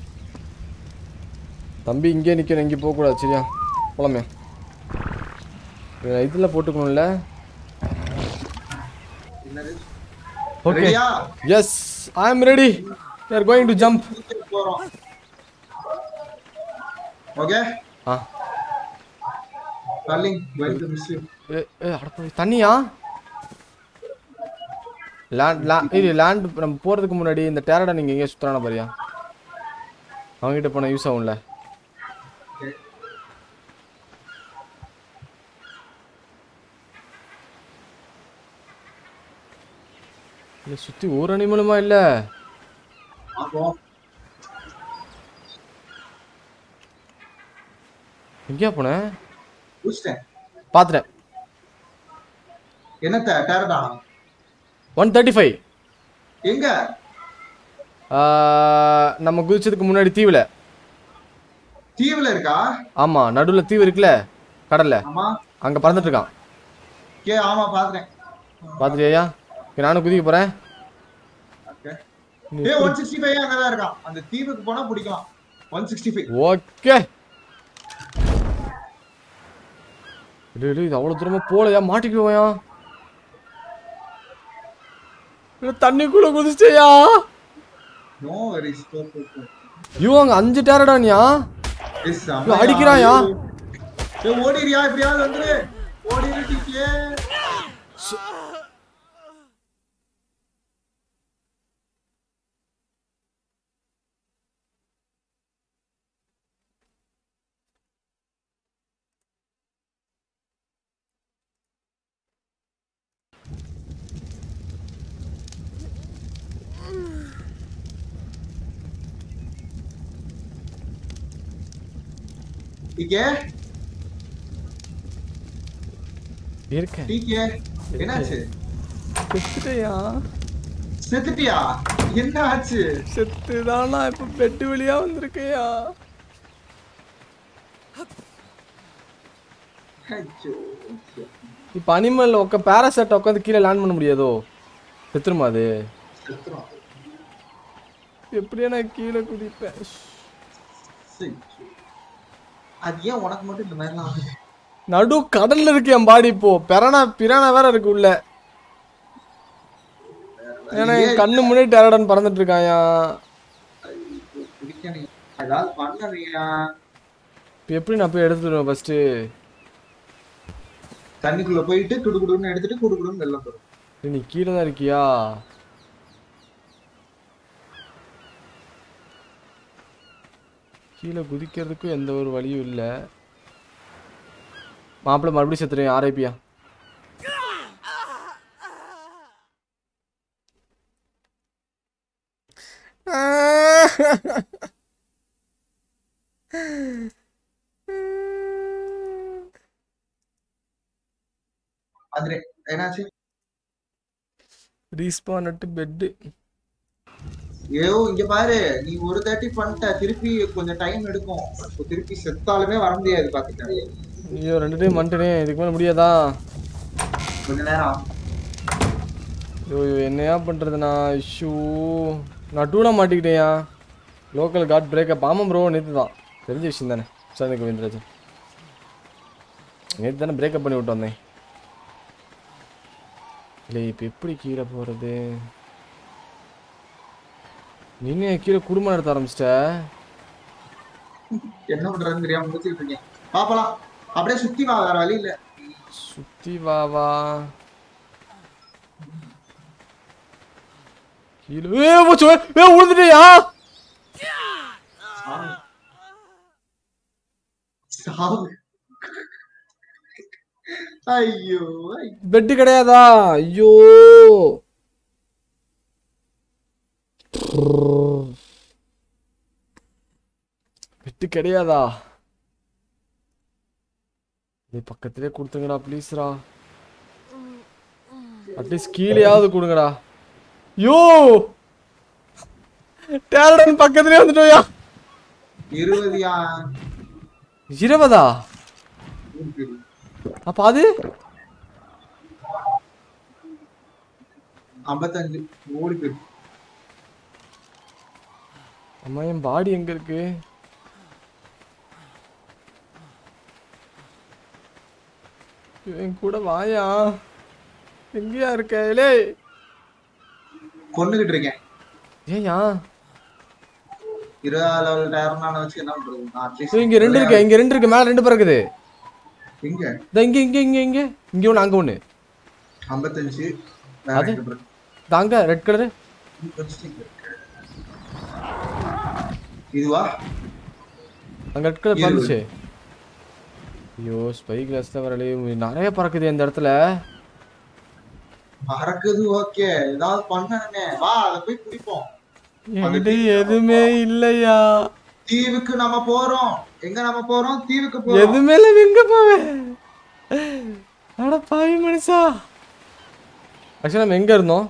தம்பி. இங்கே நிற்கணும், இங்கே போகக்கூடாது. சரியா போலாமே. இதில் போட்டுக்கணும்ல. Okay yes I am ready. we are going to jump. Okay darling going to miss you. அட தண்ணியா? லேண்ட் நம்ம போகிறதுக்கு முன்னாடி இந்த டேரடா நீங்கள் எங்கேயா சுற்றுறான பாரியா? அவங்ககிட்ட போனால் யூஸ் ஆகும்ல. இல்லை சுற்றி ஒரு அனிமலுமா இல்லை? எங்கேயா போனேன்? பார்த்துட்டேன். என்னத்த டேரடா? 135 எங்க? நம்ம குதிச்சதுக்கு முன்னாடி தீவுல இருக்கா? ஆமா நடுவுல தீவு இருக்குல்ல கடல்ல. ஆமா அங்க பறந்துட்டு இருக்கான். ஆமா பாத்துறேன். பாத்துறியா? நானும் குதிக்க போறேன். ஓகே 165 அங்க தான் இருக்கான். அந்த தீவுக்கு போனா பிடிக்கலாம். 165 ஓகே. இது அவ்வளவு தூரமா போலையா? மாட்டிக்குவோயா? தண்ணிக்குள்ள குதிச்சியா? No very stop. அங்க 5 டேரடானியா? அடிக்கிறாயா? ஓடிரியா? எப்படியாவது வந்துரு. ஓடிரிட்டிக்கே. டிகே இருக்க. டிகே என்னாச்சு? செத்துட்டியா? என்ன ஆச்சு? செத்துதானா? இப்ப பெட் வழியா வந்திருக்கையா? ஐயோ இப்போ அனிமல் பேராசைட் உட்காந்து கீழே லேண்ட் பண்ண முடியாதோ? செத்துருமா அது? செத்துரும். எப்படியா நான் கீழே குதிப்பேன்? சரி. அது ஏன் உனக்கு மட்டும் இந்த மாதிரிலாம் ஆகுது? நடு கடல்ல இருக்கு என் பாடி இப்போ. பிரானா வேற இருக்கு உள்ள. ஏன்னா என் கண்ணு முன்னாடி டேரடன் பறந்துட்டு இருக்காயா. ஏதாவது பண்ணலையா? இப்போ எப்படி நான் போய் எடுத்துடுவேன் ஃபர்ஸ்ட்? தண்ணிக்குள்ள போயிட்டு குடுகுடுன்னு எடுத்துட்டு குடுகுடுன்னு வெள்ளம் போடும். நீ கீழே தான் இருக்கியா? கீழே குதிக்கிறதுக்கும் எந்த ஒரு வழியும் இல்லை. மாப்பிள்ளை மறுபடியும் செத்துறேன். ஆர்ஐபியா. அது என்னாச்சு? Respawn at bed. ஏயோ இங்க பாரு, நீ ஒரு 30 பண்ணிட்ட, திருப்பி கொஞ்சம் டைம் எடுக்கும். திருப்பி செத்தாலுமே வர முடியாது பாத்துக்க. ஐயோ 2 டைம் வந்துட்டேனே, இதுக்கு மேல முடியாதா? கொஞ்ச நேரம். ஐயோ என்னையா பண்றது நான்? இஷ்யூ நான் டூனா மாட்டிக்கிட்டேயா. Local got breakup. ஆமாம் ப்ரோ, நேற்று தான். தெரிஞ்ச விஷயம் தானே சாந்தி கோவிந்தராஜன். நேற்று தானே பிரேக்கப் பண்ணி விட்டு வந்தேன். இல்லை இப்போ எப்படி கீழே போகிறது? நீனே கீழே குடும்பம் நடத்த ஆரம்பிச்சிட்ட. என்ன பண்றதுன்னு தெரியாம முடிச்சுட்டு இருக்கேன். பாப்பலாம். அப்படியே சுத்தி வா, வேற வழி இல்ல. சுத்தி வா. கீழே போச்சு. விழுந்துட்டியா? ஐயோ பெட்டு கிடையாதா? ஐயோ பெட்டு கிடையாதா? இது பக்கத்திலே கொடுத்துங்கடா ப்ளீஸ்ரா. அட்லீஸ்ட் கீழேயாவது கொடுங்கடா. யோ டேரடன் பக்கத்திலே வந்துட்டோயா. 20 20 அப்ப அது 55 ஓடி போயிருக்கு. அம்மா என் பாடி எங்க இருக்கு? என் கூட வாயா. எங்கயா இருக்க? லே கொன்னுகிட்டு இருக்கேன். ஏயா 20 லெவல் டயர் நான் வச்சு என்ன பண்றது? நான் அட்லீஸ்ட் இங்க 2 இருக்கு. இங்க 2 இருக்கு. மேல 2 பறக்குது. எங்க? இங்க ஒண்ணு, அங்க ஒண்ணு. 55 அது தாங்க ரெட் கலர். இதுவா? அங்க ரெட் கலர் பறந்துச்சு. ஐயோ ஸ்பை கிளாஸ்ல வரலே நிறைய பறக்குது இந்த இடத்துல. பறக்குது ஓகே, ஏதாவது பண்ணணுமே. வா அத போய் குடிப்போம். என்கிட்ட எதுவுமே இல்லையா. தீவுக்கு நம்ம போறோம். எங்க நம்ம போறோம்? தீவுக்கு போறோம். எதுவுமே இல்ல. எங்க போவேன்? அட பாவி மனுஷா. ஆக்சுவலா நம்ம எங்க இருந்தோம்?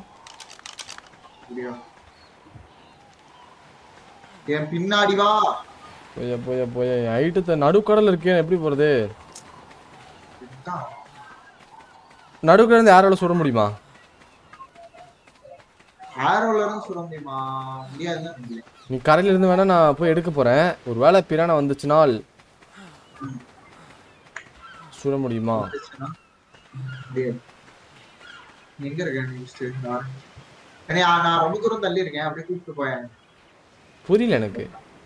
என் பின்னாடி வா. போய ஹைட்டு நடுக்கடல் இருக்கேன். எப்படி போறது? நடுக்கடல் இருந்து யாரால சுட முடியுமா? ஆரோல இருந்து சுட முடியுமா? முடியாது. நீ கரையில இருந்து வேணா நான் போய் எடுக்க போறேன். ஒருவேளை பிரானா வந்துச்சுனால் சுட முடியுமா? எங்க இருக்கேன்? நான் ரொம்ப தூரம் தள்ளி இருக்கேன். அப்படியே கூப்பிட்டு போயேன். புரியல எனக்கு.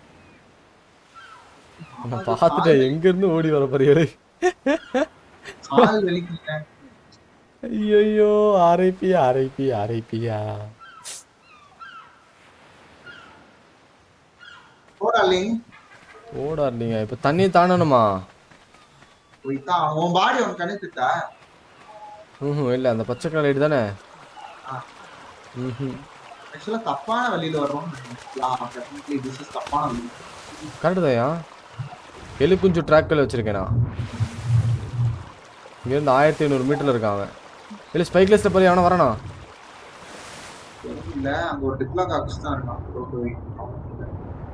நான் பார்த்துட்டேன். எங்க இருந்து ஓடி வர போறீங்களே. கால் வலிக்குங்க. ஐயோ ஆர்ஐபியா. ஓடார்லிங்க. இப்ப தண்ணி தாண்டணுமா? உன் பாடி உன் கணக்குட்டா? இல்ல அந்த பச்சை கலர் லைட் தானே. ஆக்சுவலா தப்பான வழியில வர்றோம். தப்பான வழி. கரெக்டு தான்யா. எலுக்குஞ்சு ட்ராக்ல வச்சிருக்கேன் நான். இங்க இருந்து 1500 மீட்டர்ல இருக்காங்க. இல்ல ஸ்பைக் லிஸ்ட் போய் அவன வரானா? இல்ல அங்க ஒரு டிப்ளாக் ஆக்ஸ் தான் இருக்கான்.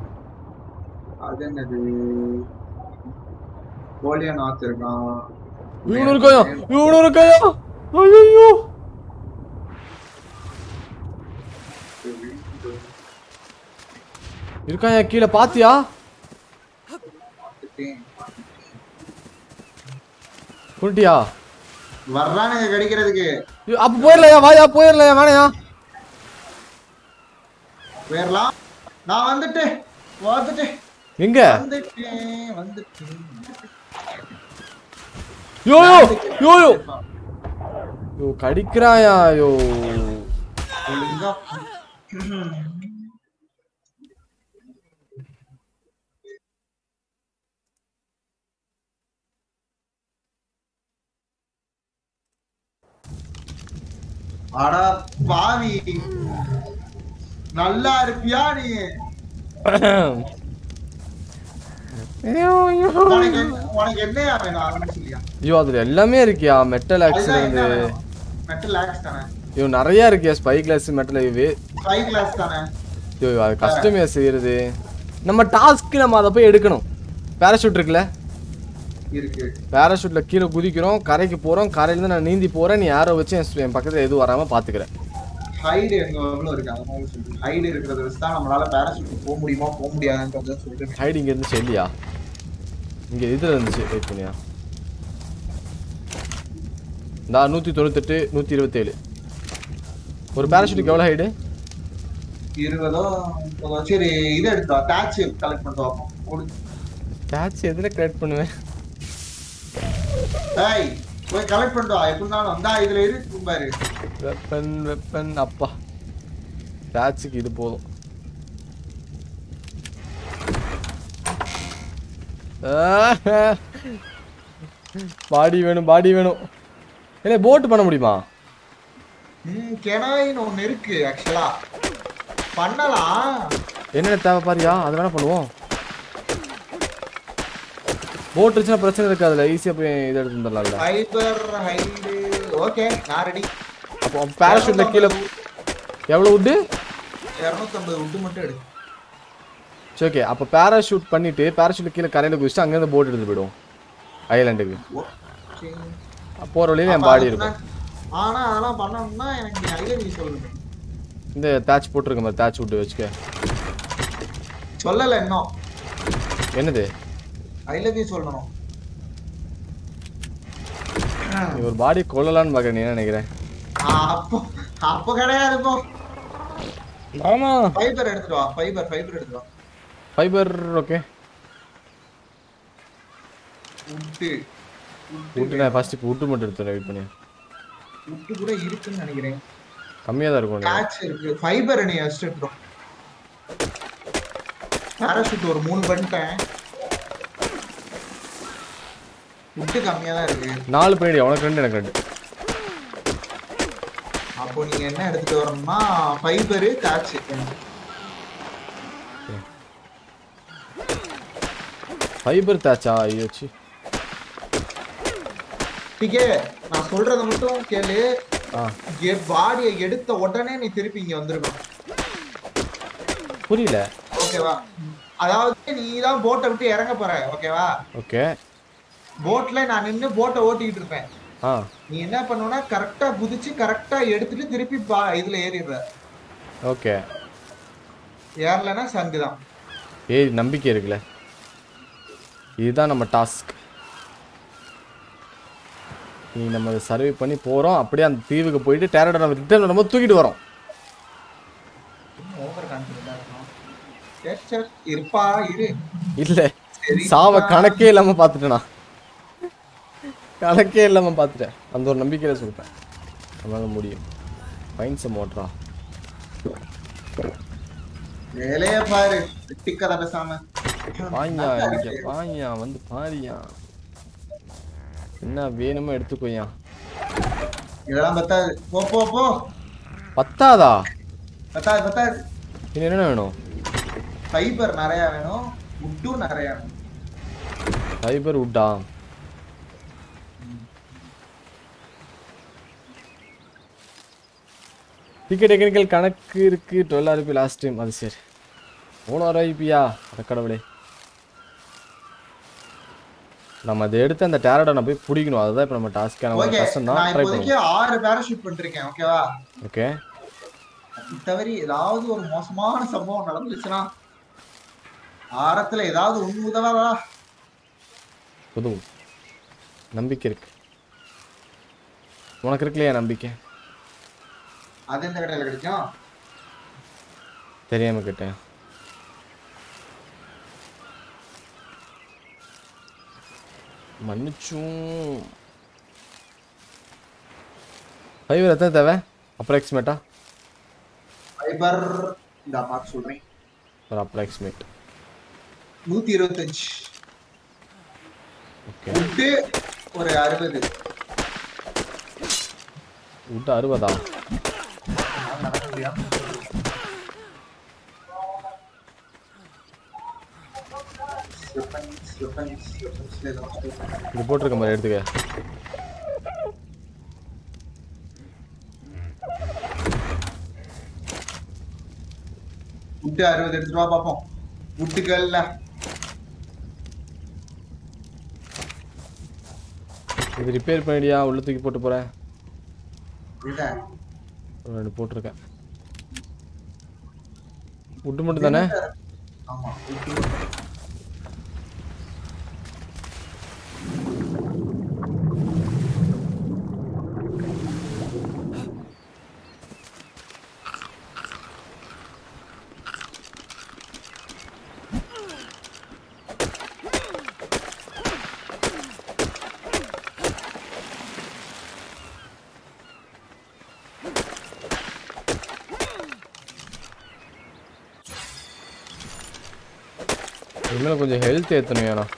அது என்னது? போலியன் ஆத் இருக்கான். இவனு இருக்காயா ஐயோ இருக்காயா கீழே பாத்தியா குட்டியா வர்றானுங்க கடிக்கிறதுக்கு அப்ப போயிடலையா வாயா போயிடலையா வேணையா போயிடலாம் நான் வந்துட்டேன் எங்க வந்துட்டேன் யோ கடிக்கிறாயா யோ ஒழுங்கா அடா பாவி நல்லா இருப்பியா நீ உனக்கு என்னையா வேணும் ஆரம்பிச்சியா ஐயோ அதுல எல்லாமே இருக்கியா மெட்டல் ஆக்ஸ் இருந்து மெட்டல் ஆக்ஸ் தானே ஐயோ நிறைய இருக்கியா spy glass metal spy glass தானே ஐயோ அது கஷ்டமே செய்யறது நம்ம டாஸ்க்கு நம்ம அதை போய் எடுக்கணும் பேராஷூட் இருக்குல்ல இருக்கு பேராஷூட்ல கீழே குதிக்கிறோம் கரைக்கு போறோம் கரையில இருந்து நான் நீந்தி போறேன் நீ யாரோ வச்சு என் பக்கத்துல எதுவும் வராம பாத்துக்கிறேன் ஹைட் எவ்வளவு இருக்கு அந்த மாதிரி சொல்றேன் ஹைட் இருக்கிறத வச்சு தான் நம்மளால பேராஷூட் போக முடியுமா போக முடியாதுன்றத சொல்றேன் ஹைட் இங்க இருந்து செல்லியா இங்க இதுல இருந்துச்சு வெயிட் பண்ணியா நான் 198 127 ஒரு பேராஷூட்டுக்கு எவ்வளவு ஹைட் 20 சரி இது எடுத்தா டாச் கலெக்ட் பண்ணிட்டு வாப்போம் டாச் எதுல கலெக்ட் பண்ணுவேன் டேய் போய் கலெக்ட் பண்ணிட்டு வா எப்படினாலும் வந்தா இதுல இருக்கு பாரு வெப்பன் அப்பா டாச்சுக்கு இது போதும் பாடி வேணும் இல்லை போட் பண்ண முடியுமா கெனாயின் ஒன்று இருக்கு ஆக்சுவலா பண்ணலாம் என்னென்ன தேவை பாரியா அது வேணா பண்ணுவோம் போட் இருந்துச்சுன்னா பிரச்சனை இருக்காதுல்ல ஈஸியா போய் இதை எடுத்து வந்துடலாம்ல ஃபைபர் ஹைடு ஓகே நான் ரெடி அப்போ பேராஷூட்ல கீழே எவ்வளவு வுட் 250 வுட் மட்டும் எடு சரி ஓகே அப்போ பேராஷூட் பண்ணிட்டு பேராஷூட்ல கீழே கரையில குதிச்சுட்டு அங்கேருந்து போட் எடுத்து போயிடுவோம் ஐலாண்டுக்கு போற வழியில என் பாடி இருக்கும் ஆனா அதெல்லாம் பண்ணணும்னா எனக்கு ஐடியா நீ சொல்லுங்க இந்த தாச் போட்டுருக்க மாதிரி தாச் விட்டு வச்சுக்க சொல்லல இன்னும் என்னது ஐ லவ் யூ சொல்லணும் நீ ஒரு பாடி கொல்லலான்னு பாக்க நீ என்ன நினைக்கிறேன் அப்போ கிடையாது போ ஆமா ஃபைபர் எடுத்துட்டு வா ஃபைபர் எடுத்துட்டு வா ஃபைபர் ஓகே வுட் நான் ஃபர்ஸ்ட் வுட் மட்டும் எடுத்து வெயிட் பண்ணி வுட் கூட இருக்குன்னு நினைக்கிறேன் கம்மியா தான் இருக்கும் கேட்ச் இருக்கு ஃபைபர் நீ எடுத்துட்டு பேராஷூட் ஒரு 3 பண்ணிட்டேன் வுட் கம்மியா தான் இருக்கு 4 பண்ணிடு உனக்கு 2 எனக்கு 2 அப்போ நீங்க என்ன எடுத்துட்டு வரணும்னா ஃபைபர் கேட்ச் ஃபைபர் தாச்சா ஐயோச்சி டிகே நான் சொல்றத மட்டும் கேளு பாடியை எடுத்த உடனே நீ திருப்பி இங்க வந்துருக்கணும் புரியல ஓகேவா அதாவது நீ தான் போட்டை விட்டு இறங்க போற ஓகேவா ஓகே போட்ல நான் நின்னு போட்டை ஓட்டிட்டு இருப்பேன் நீ என்ன பண்ணுவனா கரெக்ட்டா குதிச்சு கரெக்ட்டா எடுத்துட்டு திருப்பி இதுல ஏறிடுற ஓகே ஏறலனா சங்கு தான் ஏய் நம்பிக்கை இருக்குல இதுதான் நம்ம டாஸ்க் நீ நம்ம சர்வே பண்ணி போறோம் அப்படியே அந்த தீவுக்கு போயிட்டு டேரக்டா நம்ம ரிட்டர்ன் நம்ம தூக்கிட்டு வரோம் ஓவர் கான்ஃபிடன்ட்டா இருக்கணும் சரி இருப்பா இரு இல்ல சாவ கணக்கே இல்லாம பாத்துட்டேனா கணக்கே இல்லாம பாத்துட்டேன் அந்த ஒரு நம்பிக்கையில சொல்றேன் நம்மளால முடியும் ஃபைன் சம் மோட்ரா வேலைய பாரு டிக்கத பேசாம பாய்யா இங்க பாய்யா வந்து பாரியா என்ன வேணுமோ எடுத்துக்கோயா இதெல்லாம் பத்தாது போ போ போ பத்தாதா பத்தாது இன்னும் என்ன வேணும் ஃபைபர் நிறைய வேணும் வுட்டும் நிறைய வேணும் ஃபைபர் வுட்டா டிக்கெட் டெக்னிக்கல் கணக்கு இருக்கு 12 RP லாஸ்ட் டைம் அது சரி எவ்வளோ RPயா அட கடவுளே நம்ம அதை எடுத்து அந்த டேரடனை போய் பிடிக்கணும். அதுதான் இப்போ நம்ம டாஸ்க்கான ஒரு ஓகே கஷ்டம் தான். நான் ட்ரை இப்போதைக்கு பண்ணுவோம். 6 பேராஷூட் பண்ணிருக்கேன் ஓகேவா ஓகே தவிர ஏதாவது ஒரு மோசமான சம்பவம் நடந்துச்சுன்னா ஆரத்துல ஏதாவது ஒண்ணு உதவாதா உதவும். நம்பிக்கை இருக்கு. உனக்கு இருக்குல்லையா நம்பிக்கை? அது எந்த கடையில கிடைக்கும் தெரியாம கேட்டேன். மன்னிச்சும். ஃபைவர் எத்தனை தேவை அப்ராக்சிமேட்டா? ஃபைபர் இந்த பார்த்து சொல்றேன் ஒரு அப்ராக்சிமேட் 125 ஓகே. உட்டு ஒரு 60 விட்டு 60ஆ? நடக்க முடியாது இது போட்டிருக்க மாதிரி எடுத்துக்க. உட்டு 60 எடுத்துட்டு வா பாப்போம் உட்டுகள்ல இது ரிப்பேர் பண்ணிடியா? உள்ள தூக்கி போட்டு போறேன். இல்ல ரெண்டு போட்டிருக்கேன். உட்டு மட்டும் தானே? ஆமா இனிமேல் கொஞ்சம் ஹெல்த் ஏற்றணும். ஏன்னா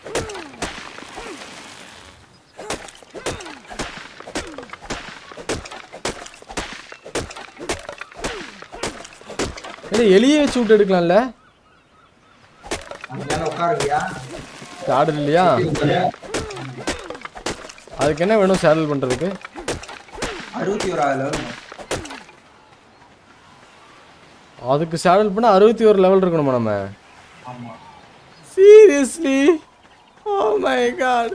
எலியை வச்சு விட்டு எடுக்கலாம்ல? சாடல் இல்லையா? அதுக்கு என்ன வேணும் சேடல் பண்றதுக்கு? 61 அதுக்கு சேடல் பண்ண 61 லெவல் இருக்கணுமா நம்ம? ஆமா சீரியஸ்லி? Oh my god.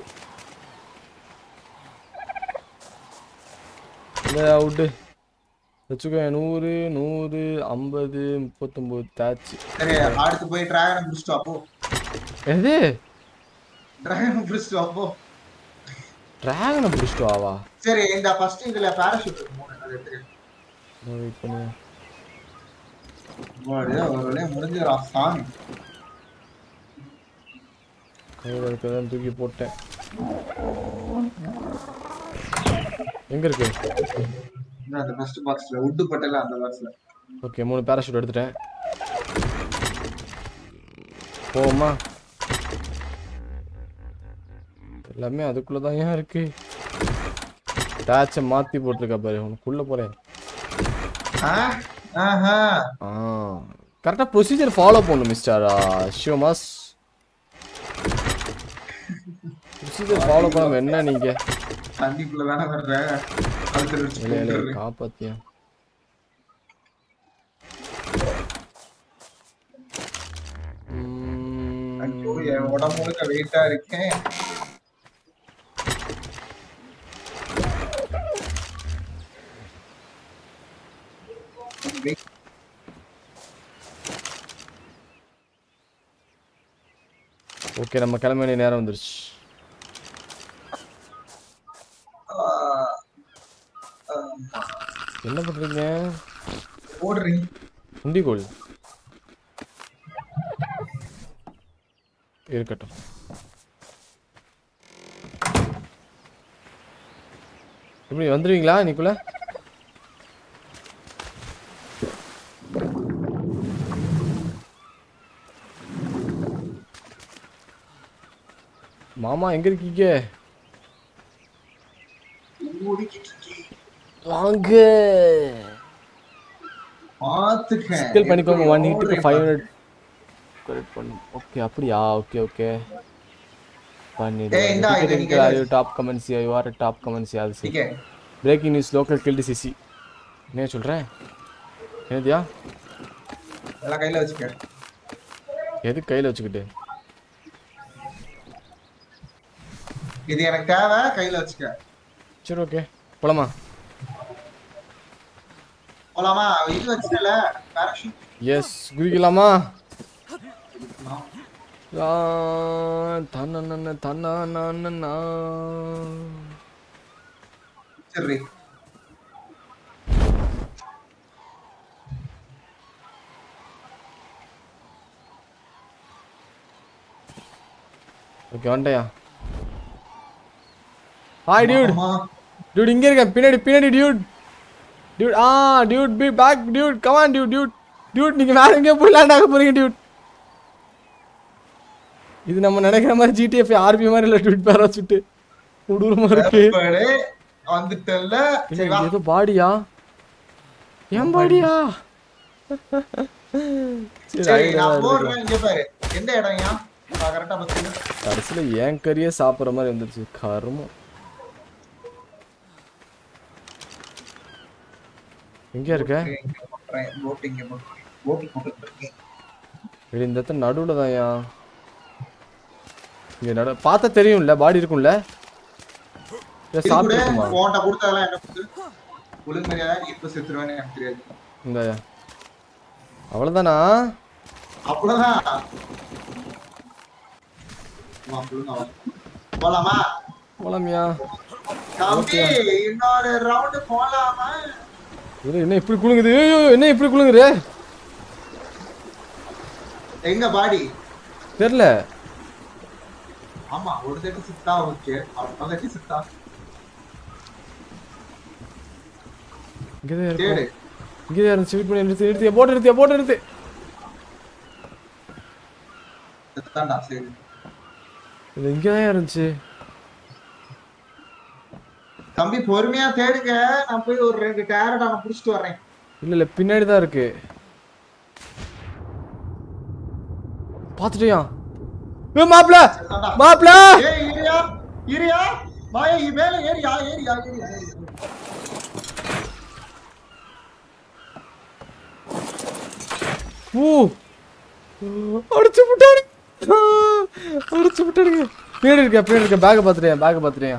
இந்த அவுட்டு வச்சுக்கோ. 100 100 50 39 தாச்சு. சரி அடுத்து போய் டிராகனை புடிச்சிட்டு அப்போ எது டிராகனை புடிச்சிட்டு அப்போ டிராகனை பிடிச்சிட்டு வாவா? சரி இந்த ஃபர்ஸ்ட் இதுல பாராசூட் இருக்கு 3 அது எடுத்துக்க வெயிட் பண்ணுங்க. ஒருவேளை முடிஞ்சிரா சாமி கையில் இருக்கிறதான் தூக்கி போட்டேன். எங்க இருக்கு? அந்த ஃபர்ஸ்ட் பாக்ஸ்ல வுட் பட்டல அந்த பாக்ஸ்ல. ஓகே 3 பாராசூட் எடுத்துட்டேன். போமா எல்லாமே அதுக்குள்ள தான் ஏன் இருக்கு? டாச்சை மாத்தி போட்டிருக்க பாரு. உனக்குள்ள போறேன். கரெக்டா ப்ரொசீஜர் ஃபாலோ பண்ணணும் மிஸ்டர் ஷியோமாஸ். ப்ரொசீஜர் ஃபாலோ பண்ணாம என்ன நீங்க? தண்ணிக்குள்ள தான வர்ற. இல்ல காப்பாத்தியா? ஐயோ என் உடம்பு முழுக்க வெயிட்டா இருக்கேன். ஓகே நம்ம கிளம்ப வேண்டிய நேரம் வந்துருச்சு. என்ன பண்றீங்க? ஓடுறீங்க உண்டிகோல் இருக்கட்டும். எப்படி வந்துருவீங்களா இன்னைக்குள்ள? மாமா எங்க இருக்கீங்க? வாங்க பாத்துக்க ஸ்கில் பண்ணிக்கோங்க. 1 ஹிட்டுக்கு 500 கரெக்ட் பண்ணு. ஓகே அப்படியா? ஓகே ஓகே பண்ணிடு. Top comments you are top comments அது சரி. Breaking news local killed CC. என்ன சொல்றேன்? என்னதியா? எல்லாம் கையில வச்சுக்க. எது கையில வச்சுக்கிட்டு? இது எனக்கு தேவை, கையில வச்சுக்க. சரி ஓகே போலாமா? போலாமா? இது வச்சுட்டல பாராஷூட். எஸ் குதிக்கலாமா? இதுக்கலாம். தன்னன தன்னன. சரி. ஓகே வந்துட்டயா? Hi dude. ஆமா. டியூட் இங்க இருக்க பின்னாடி பின்னாடி dude. Dude dude be back dude. Come on dude dude. Dude நீங்க வேற எங்கேயோ போய் லேண்ட் ஆக போறீங்க டியூட். இது நம்ம நினைக்கிற மாதிரி ஜிடிஎஃப் ஆர்பி மாதிரி இல்ல டியூட் பேரா சுட்டு கொடூரமா இருக்கு. படே வந்துட்டல. சரி வா. ஏதோ பாடியா? ஏன் பாடியா? சரி நான் போறேன். இங்க பாரு. எந்த இடம்யா? கரெக்ட்டா பாத்துங்க. கடைசில ஏன் கறியே சாப்பிடுற மாதிரி வந்துருச்சு கருமம். எங்க இருக்க? போட்டிங் போட்டுருக்கேன். இந்த இடத்துல நடுவுல தான்யா. இங்க நடு பார்த்தா தெரியும்ல பாடி இருக்கும்ல. சாப்பிட்டுமா? போன்ட்ட கொடுத்ததெல்லாம் என்ன குடு? ஒழுங்கு மரியாதை இப்ப செத்துறவேன்னு எனக்கு தெரியாது. இந்தயா. அவ்வளவுதானா? அவ்வளவுதான். போலாமா? போலாமியா? தம்பி இன்னொரு ரவுண்ட் போலாமா? என்ன இப்படி குலுங்குது? ஐயோ என்ன இப்படி குலுங்குது? எங்க பாடி? தெரியல. ஆமா ஒரு தட்டி சுத்தா ஓகே. அந்த தட்டி சுத்தா. இங்க இருக்கு. இங்க இருந்துச்சு வெயிட் பண்ணி நிறுத்தி போட் நிறுத்தி. தாண்டா சரி. இது இங்க தான் இருந்துச்சு. தம்பி பொறுமையா தேடுங்க. நான் போய் ஒரு 2 கேரட் நான் புடிச்சிட்டு வரேன். இல்ல பின்னாடி தான் இருக்கு. பாத்துட்டியா? ஏய் மாப்ள. ஏய் இரியா. வாயே மேல ஏறியா. அடிச்சு விட்டாருங்க. பின்னாடி இருக்க பேக் பாத்துறியா?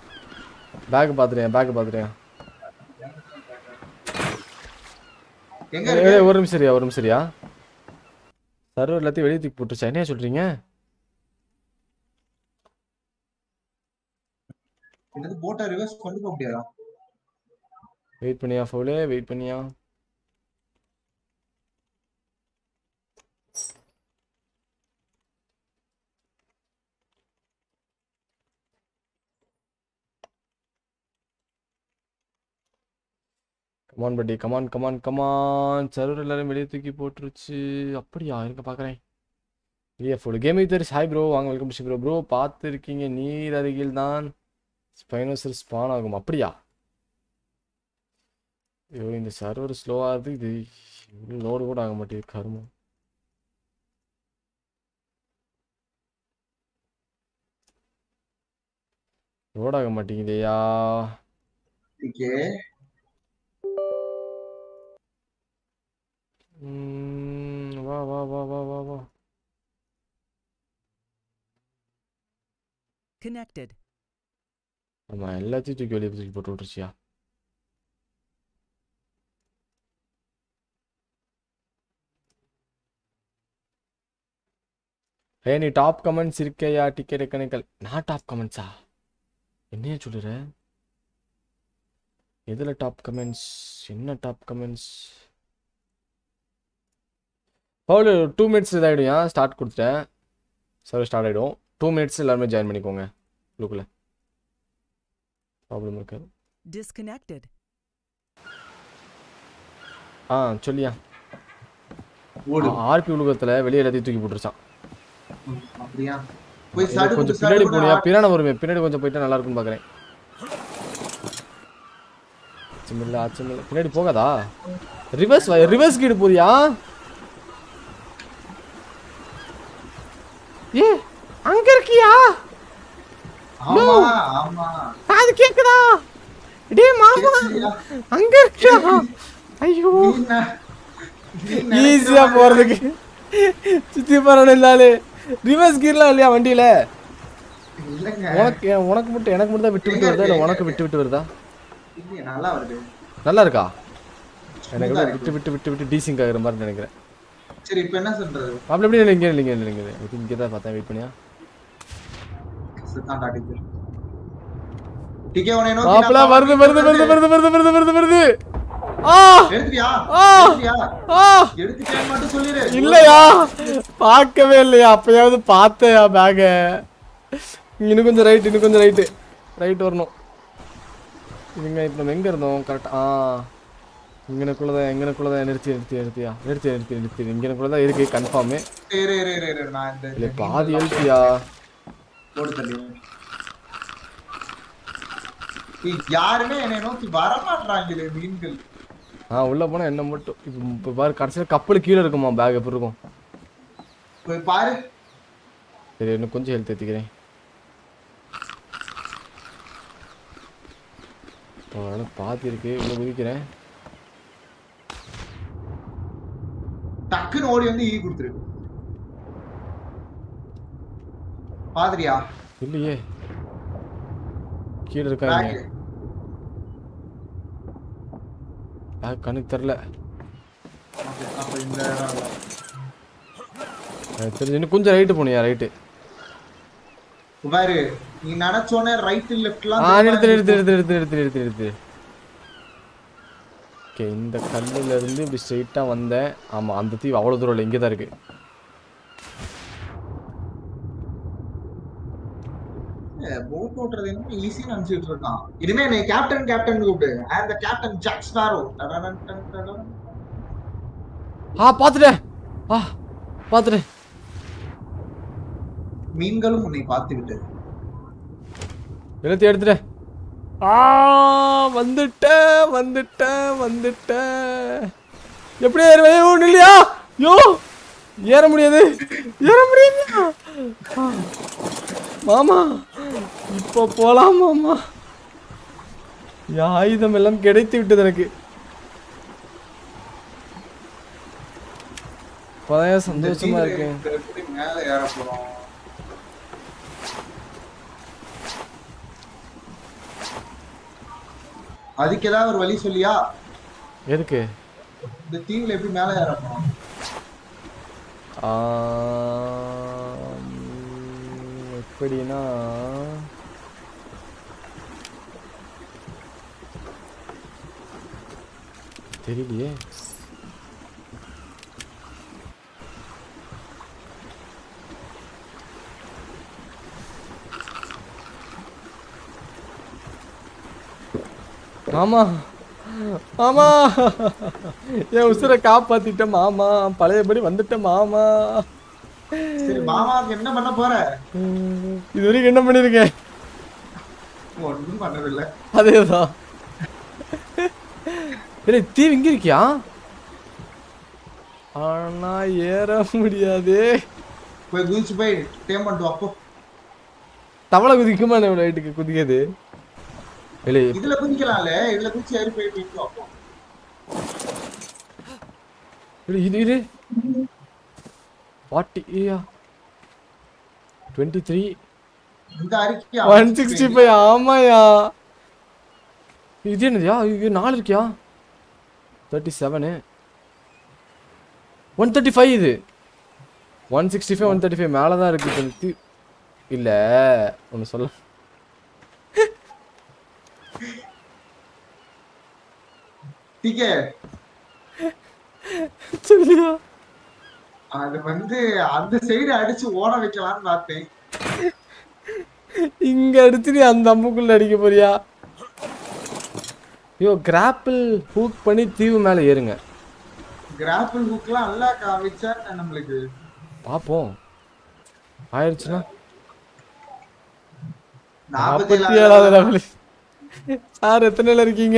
எங்க இருக்கு? ஒரு நிமிஷம் சரியா? சர்வர் எல்லாத்தையும் வெளியே தூக்கி போட்டுருச்சா? என்ன சொல்றீங்க? எனக்கு போட்டா ரிவர்ஸ் கொண்டு போக முடியாதா? வெயிட் பண்ணியா ஃபவுலே? வெயிட் பண்ணியா? Come on buddy come on. சர்வர் எல்லாரும் வெளியே தூக்கி போட்டுருச்சு. அப்படியா? இருக்க பாக்குறேன். கேமிங் தெரிஸ். ஹாய் ப்ரோ, வாங்க வெல்கம் டு ப்ரோ. பார்த்துருக்கீங்க நீர் அருகில் தான் ஸ்பைனோசர் ஸ்பான் ஆகும். அப்படியா? ஐயோ இந்த சர்வர் ஸ்லோவா இருக்கு. இது லோடு கூட ஆக மாட்டேங்குது கருமம். லோட் ஆக மாட்டேங்குதையா? ஓகே. வா. Connected. ஆமா எல்லாத்தையும் தூக்கி வெளியே தூக்கி போட்டு விட்டுருச்சியா? நீ டாப் கமெண்ட்ஸ் இருக்கையா? டிக்கெட் கணக்கல். நான் டாப் கமெண்ட்ஸா? என்னைய சொல்லுற? எதுல டாப் கமெண்ட்ஸ்? என்ன டாப் கமெண்ட்ஸ்? அவ்வளோ 2 மினிட்ஸ் இதாகிடும். ஸ்டார்ட் கொடுத்துட்டேன். சர்வர் ஸ்டார்ட் ஆகிடும். 2 மினிட்ஸ் எல்லாருமே ஜாயின் பண்ணிக்கோங்க. லுக்கில் ப்ராப்ளம் இருக்காது. Disconnected. சொல்லியா? ஆர்பி உலகத்தில் வெளியே எல்லாத்தையும் தூக்கி போட்டுருச்சான். அப்படியா? கொஞ்சம் பின்னாடி போனியா? பின்னாடி வருமே. பின்னாடி கொஞ்சம் போயிட்டா நல்லா இருக்கும்னு பார்க்குறேன். அச்சமில்ல. பின்னாடி போகாதா? ரிவர்ஸ் கீடு போறியா? அங்க இருக்கியா? ஆமா. அது கேக்குதா? டேய் மாமா அங்க இருக்கியா? ஐயோ ஈஸியா போறதுக்கு சுத்தி போறணும் இல்லாலே. ரிவர்ஸ் கீர்லாம் இல்லையா வண்டியில? இல்லங்க உனக்கு மட்டும் எனக்கு மட்டும் தான் விட்டு விட்டு வருதா இல்ல உனக்கு விட்டு விட்டு வருதா? இல்ல நல்லா வருது. நல்லா இருக்கா? எனக்கு ஸ்மூத்தா விட்டு இருக்கு. விட்டு விட்டு விட்டு டீசிங் ஆகுற மாதிரி நினைக்கிறேன். சரி இப்போ என்ன சொல்றது? அப்படி எப்படி இங்க தான் பார்த்தேன் வெயிட் பண்ணியா. சுத்தாண்டா டிக்கே. டிக்கே உன்னை நோக்கி மாப்ள வருது வருது வருது வருது வருது வருது வருது வருது. ஆ எடுத்துறியா? ஆ எடுத்துறியா? ஆ எடுத்துட்டேன்னு மட்டும் சொல்லிரு. இல்லையா பார்க்கவே இல்லையா? அப்பயாவது பார்த்தயா பேக? இன்னும் கொஞ்சம் ரைட் வரணும். இங்க இப்போ நம்ம எங்க இருந்தோம் கரெக்டா? இங்கனக்குள்ளதான் நிறுத்தியா இங்கனக்குள்ளதான் இருக்கு கன்ஃபார்ம். இரு நான் இந்த இல்ல பாதி எழுத்தியா போடு தள்ளி. யாருமே என்னை நோக்கி வர மாட்டாங்களே மீன்கள். உள்ள போனா என்ன மட்டும் இப்ப பாரு கடைசியில கப்பல் கீழே இருக்குமா பேக் எப்படி இருக்கும் போய் பாரு. சரி இன்னும் கொஞ்சம் ஹெல்த் ஏத்திக்கிறேன். பாத்தி இருக்கு உள்ள குதிக்கிறேன். டக்குன்னு ஓடி வந்து ஈ கொடுத்துரு. பாதிரியா? இல்லையே கீழே இருக்காங்க. கணக்கு தெரியல. அப்ப இந்த தெரிஞ்சு இன்னும் கொஞ்சம் ரைட்டு போனியா? ரைட்டு பாரு நீ நினைச்சோனே ரைட் லெஃப்ட்லாம் நிறுத்து. ஓகே இந்த கல்லுல இருந்து இப்படி ஸ்ட்ரைட்டா வந்தேன். ஆமா அந்த தீவு அவ்வளவு தூரம் இல்லை, இங்கே தான் இருக்கு. போட் ஓட்டுறது என்ன ஈஸியா நினைச்சிட்டு இருக்கான். இனிமே நீ கேப்டன் கூப்பிடு. I am the captain Jack Sparrow. பாத்துட்டேன். மீன்களும் உன்னை பார்த்து விட்டது. எல்லாத்தையும் எடுத்துட்டேன். வந்துட்டேன். எப்படி ஏறுவேன்? ஒண்ணு இல்லையா? யோ ஏற முடியாது. மாமா இப்போ போலாம் மாமா. ஆயுதம் எல்லாம் கிடைத்து விட்டது எனக்கு. இப்பதான் சந்தோஷமா இருக்கு. மேல ஏற போறோம். அதுக்கு ஏதாவது ஒரு வழி சொல்லியா? எதுக்கு? இந்த தீவுல எப்படி மேல ஏற போறோம்? எப்படின்னா தெரியலையே. மாமா என் உசுரை காப்பாத்திட்ட மாமா. பழையபடி வந்துட்ட மாமா. சரி மாமாவுக்கு என்ன பண்ண போற? இது வரைக்கும் என்ன பண்ணிருக்கேன்? ஒன்றும் பண்ணதில்லை. அதேதான். தீவு இங்க இருக்கியா? ஆனா ஏற முடியாது. போய் குதிச்சு போய் டேம் பண்ணிட்டு அப்போ தவளை குதிக்குமா? ரைட்டுக்கு குதிக்காது. இதுல குதிக்கலாம்ல. இதுல குதிச்சு ஏறி போயிட்டு அப்போ இது 40 23 இந்த அறிக்கையா 165. ஆமாயா இது என்னதுயா? இது 4 இருக்கியா? 37 135. இது 165 135 மேலதான் இருக்கு. இல்ல ஒன்னு சொல்ல சொல்லியா? அது அந்த சைடு அடிச்சு ஓட வைக்கலாம்னு பார்த்தேன். இங்க அடிச்சு நீ அந்த அம்புக்குள்ள அடிக்க போறியா? கிராப்பிள் ஹூக் பண்ணி தீவு மேல ஏறுங்க. கிராப்பிள் ஹூக்லாம் நல்லா காமிச்சா நம்மளுக்கு பாப்போம். ஆயிடுச்சுனா 47வது லெவல். சார் எத்தனைல இருக்கீங்க?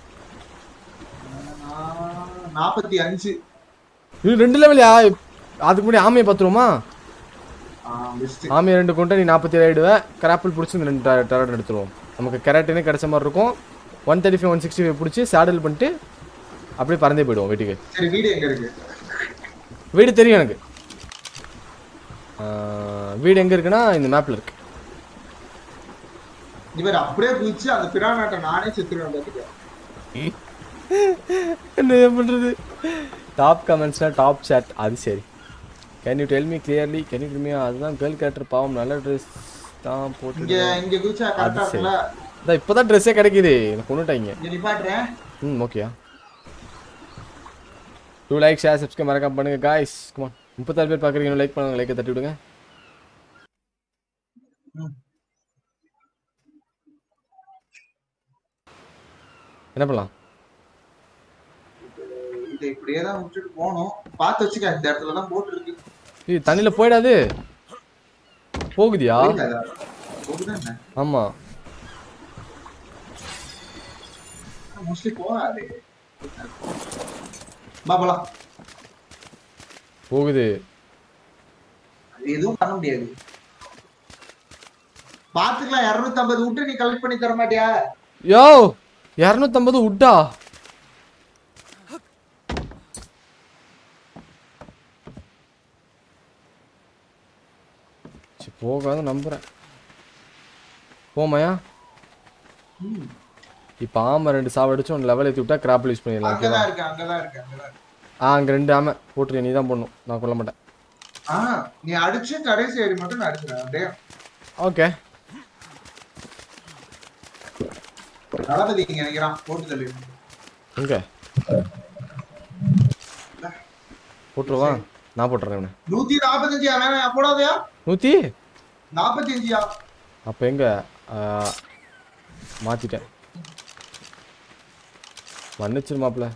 45. இது 2 லெவல்யா? அதுக்கு முன்னாடி ஆமையை பார்த்துருவோமா? ஆமையை 2 கொண்டு நீ 47 ஆயிடுவேன். கிராப்பிள் பிடிச்சி இந்த 2 டெரட் எடுத்துருவோம். நமக்கு கெராட்டினே கிடைச்ச மாதிரி இருக்கும். 135 165 பிடிச்சி சேடல் பண்ணிட்டு அப்படியே பறந்தே போயிடுவோம் வீட்டுக்கு. சரி வீடு எங்க இருக்கு? வீடு தெரியும் எனக்கு. வீடு எங்க இருக்குன்னா இந்த மேப்ல இருக்கு. இவர் அப்படியே குதிச்சு அந்த பிரானாட்ட நானே செத்துருவேன் பாத்துக்க. என்ன பண்றது? டாப் கமெண்ட்ஸ்னா டாப் சாட் அது சரி. Can you tell me clearly can you tell me அதுதான் கேர்ள் கேரக்டர் பாவம் நல்ல ட்ரெஸ் தான் போட்டு இங்க குதிச்சா கரெக்டா இருக்குல்ல? அதான் இப்போதான் ட்ரெஸ்ஸே கிடைக்குது எனக்கு கொண்டுட்டாங்க. இங்க நிப்பாட்டுறேன். ஓகேயா 2 லைக் ஷேர் சப்ஸ்கிரைப் மறக்காம பண்ணுங்க गाइस கம் ஆன் 34 பேர் பாக்குறீங்க லைக் பண்ணுங்க லைக்கை தட்டி விடுங்க. என்ன பண்ணலாம்? இதை இப்படியே தான் விட்டுட்டு போகணும். பார்த்து வச்சுக்க இந்த இடத்துல தான் போட் இருக்கு. ஏய் தண்ணில போய்டாது. போகுதியா? போகுதானே? ஆமா. மோஸ்ட்லி போகாது. பாபலா. போகுது. எதுவும் பண்ண முடியாது. பாத்துக்கலாம் 250 விட்டு நீ கலெக்ட் பண்ணி தர மாட்டியா? யோ 250 உட்டா? போகாத நம்புறேன். போமாயா? இப்போ ஆமை 2 சாவடிச்சு ஒன்று லெவல் ஏற்றி விட்டா கிராப்பில் யூஸ் பண்ணிடலாம். அங்கதான் இருக்கு அங்கதான் இருக்கு அங்கதான் இருக்கு. அங்கே 2 ஆமை போட்டுரு நீ தான் போடணும் நான் கொல்ல மாட்டேன். நீ அடிச்சு கடைசி ஏறி மட்டும் நான் அடிச்சுறேன் அப்படியே. ஓகே தளபதி இங்க நினைக்கிறான் போட்டு தள்ளி. எங்க போட்டுருவா? நான் போட்டுறேன் இவனை. 145 வேணாம் போடாதயா? 145 அப்போ எங்க மாத்திட்டேன். மன்னிச்சிரு மாப்பிள்ள.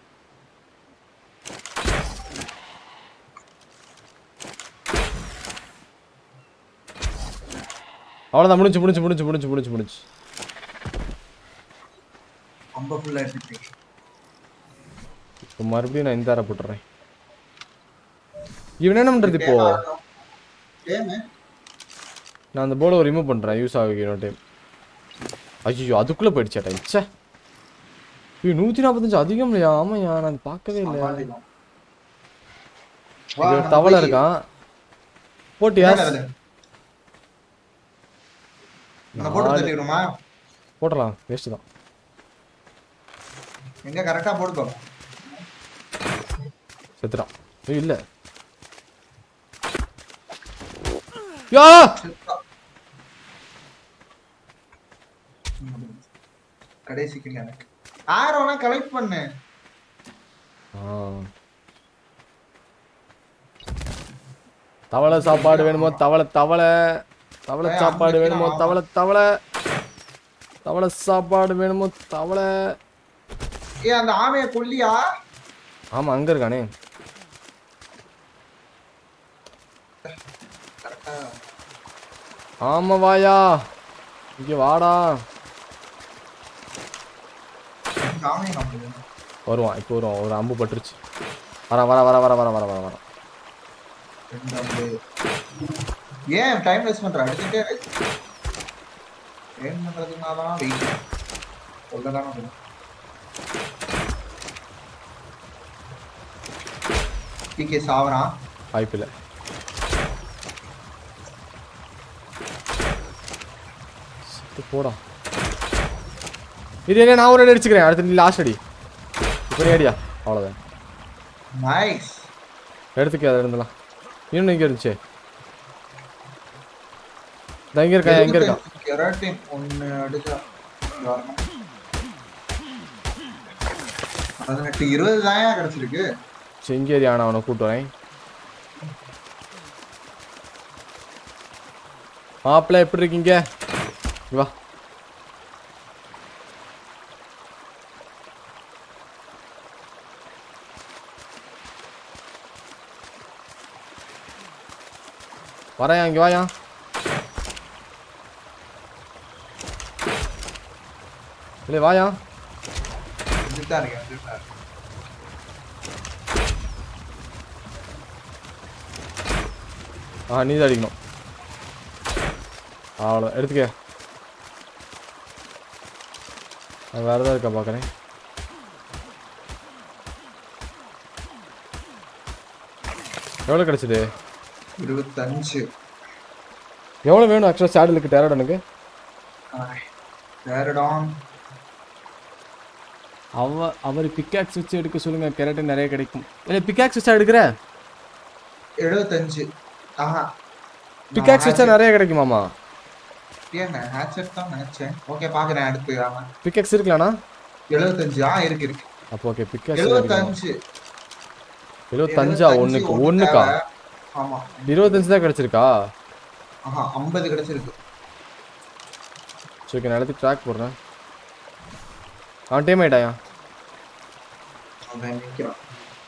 அவ்வளோதான் முடிஞ்சு முடிஞ்சு முடிஞ்சு முடிஞ்சு முடிஞ்சு முடிஞ்சு. இப்போ மறுபடியும் நான் இந்த அரை போட்டுறேன். இவன் என்ன பண்றது இப்போ? நான் அந்த போர்டை ரிமூவ் பண்றேன் யூஸ் ஆகுது இன்னொரு டைம். ஐயோ அதுக்குள்ள போயிடுச்சா டைம். ச்சே 145 அதிகம் இல்லையா? ஆமாயா நான் பார்க்கவே இல்லை. தவளை இருக்கான் போட்டியா? போடலாம் வேஸ்ட் தான். எங்க கரெக்டா போடுதோ செத்துறான். இல்ல யா கடைசிக்கு எனக்கு ஆரோனா கலெக்ட் பண்ணு. தவளை சாப்பாடு வேணுமோ? தவளை தவளை தவளை சாப்பாடு வேணுமோ? தவளை தவளை தவளை சாப்பாடு வேணுமோ? தவளை. ஏ அந்த ஆமைய கொல்லியா? ஆமா அங்க இருக்கானே. ஆமா வாயா இங்க வாடா. வருவான் இப்போ வருவான். ஒரு அம்பு பட்டுருச்சு. வர வர வர வர வர வர வர வர. ஏன் டைம் வேஸ்ட் பண்ற? அடிச்சிட்டே ஏன் பண்றதுனால வெயிட் சொல்லதானே போகும். டிகே சாவறான். வாய்ப்பில்லை. போடா இது என்ன? நான் ஒரு அடி அடிச்சுக்கிறேன். அடுத்து நீ லாஸ்ட் அடி. இப்போ நீ அடியா அவ்வளோதான். நைஸ் எடுத்துக்க அதை இருந்தலாம். இன்னும் இங்கே இருந்துச்சு. எங்க இருக்கா? எங்க இருக்கா? கெராட்டின் ஒன்னு அடிச்சா 20 தான் கிடைச்சிருக்கு. செங்கேரி ஆனா அவனை கூட்டு வரேன். மாப்பிள்ள எப்படி இருக்கீங்க? வா வரையா இங்க வாயா. இல்லை வாயா. நீ தான் அடிக்கணும். அவ்வளோ எடுத்துக்க. வேறு ஏதாவது இருக்கா பார்க்குறேன். எவ்வளோ கிடச்சிது? 25. எவ்வளோ வேணும் ஆக்சுவலாக சேடலுக்கு டேரடனுக்கு? வேறடாம் அவர் பிக்காக்ஸ் வச்சு எடுக்க சொல்லுங்க, கெரட்டின் நிறைய கிடைக்கும். இல்லை பிக்காக்ஸ் வச்சா எடுக்கிற? 75. ஆஹா பிக்காக்ஸ் வச்சா நிறைய கிடைக்குமாமா? ஏங்க ஹேட்செட் தான் நினைச்சேன். ஓகே பாக்குறேன் அடுத்து. ஆமா பிக்காக்ஸ் இருக்கலாம்ண்ணா? 75. இருக்கு இருக்கு. அப்போ ஓகே பிக்காக்ஸ் 75. 75 ஒண்ணுக்கு ஒண்ணுக்கா? ஆமா 25 தான் கிடைச்சிருக்கா? ஆஹா 50 கிடைச்சிருக்கு. சரி, நான் எல்லாத்தையும் ட்ராக் போடுறேன். டைம் ஆயிட்டாயா? அவன் நிக்கிறான்.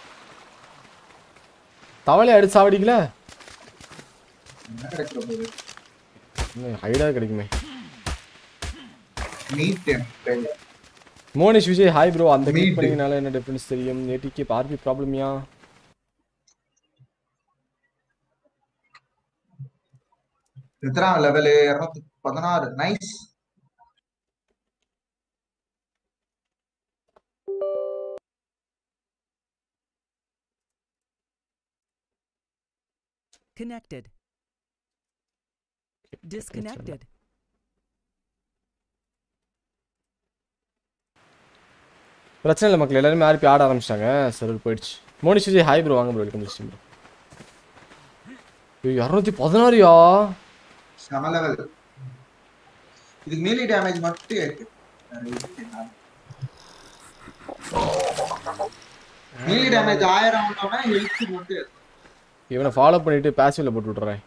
தவளை அடிச்சு சாவடிக்கல? என்ன கிடைக்கிற போது ஹைடா கிடைக்குமே. Meat Monish Vijay hi bro. அந்த கிளிக் Meat. பண்ணீங்கனால என்ன டிஃபரன்ஸ் தெரியும்? ஏடிகே பார்பி ப்ராப்ளம்யா? எத்தனை லெவல்? 216. நைஸ். Connected. Disconnected. பிரச்சனை இல்லை மக்கள், எல்லாருமே ஆர்பி ஆட ஆரம்பிச்சிட்டாங்க. சர்வர் போயிடுச்சு. Monish Vijay hi bro. வாங்க bro, welcome to stream bro. 216யா? செம லெவல். இதுக்கு மீலி டேமேஜ் மட்டும் இருக்கு. மீலி டேமேஜ் 1000 வந்தோம்னா ஹெல்த் மட்டும் இருக்கு. இவனை ஃபாலோ பண்ணிட்டு பாசிவ்ல போட்டு விட்டுறேன்.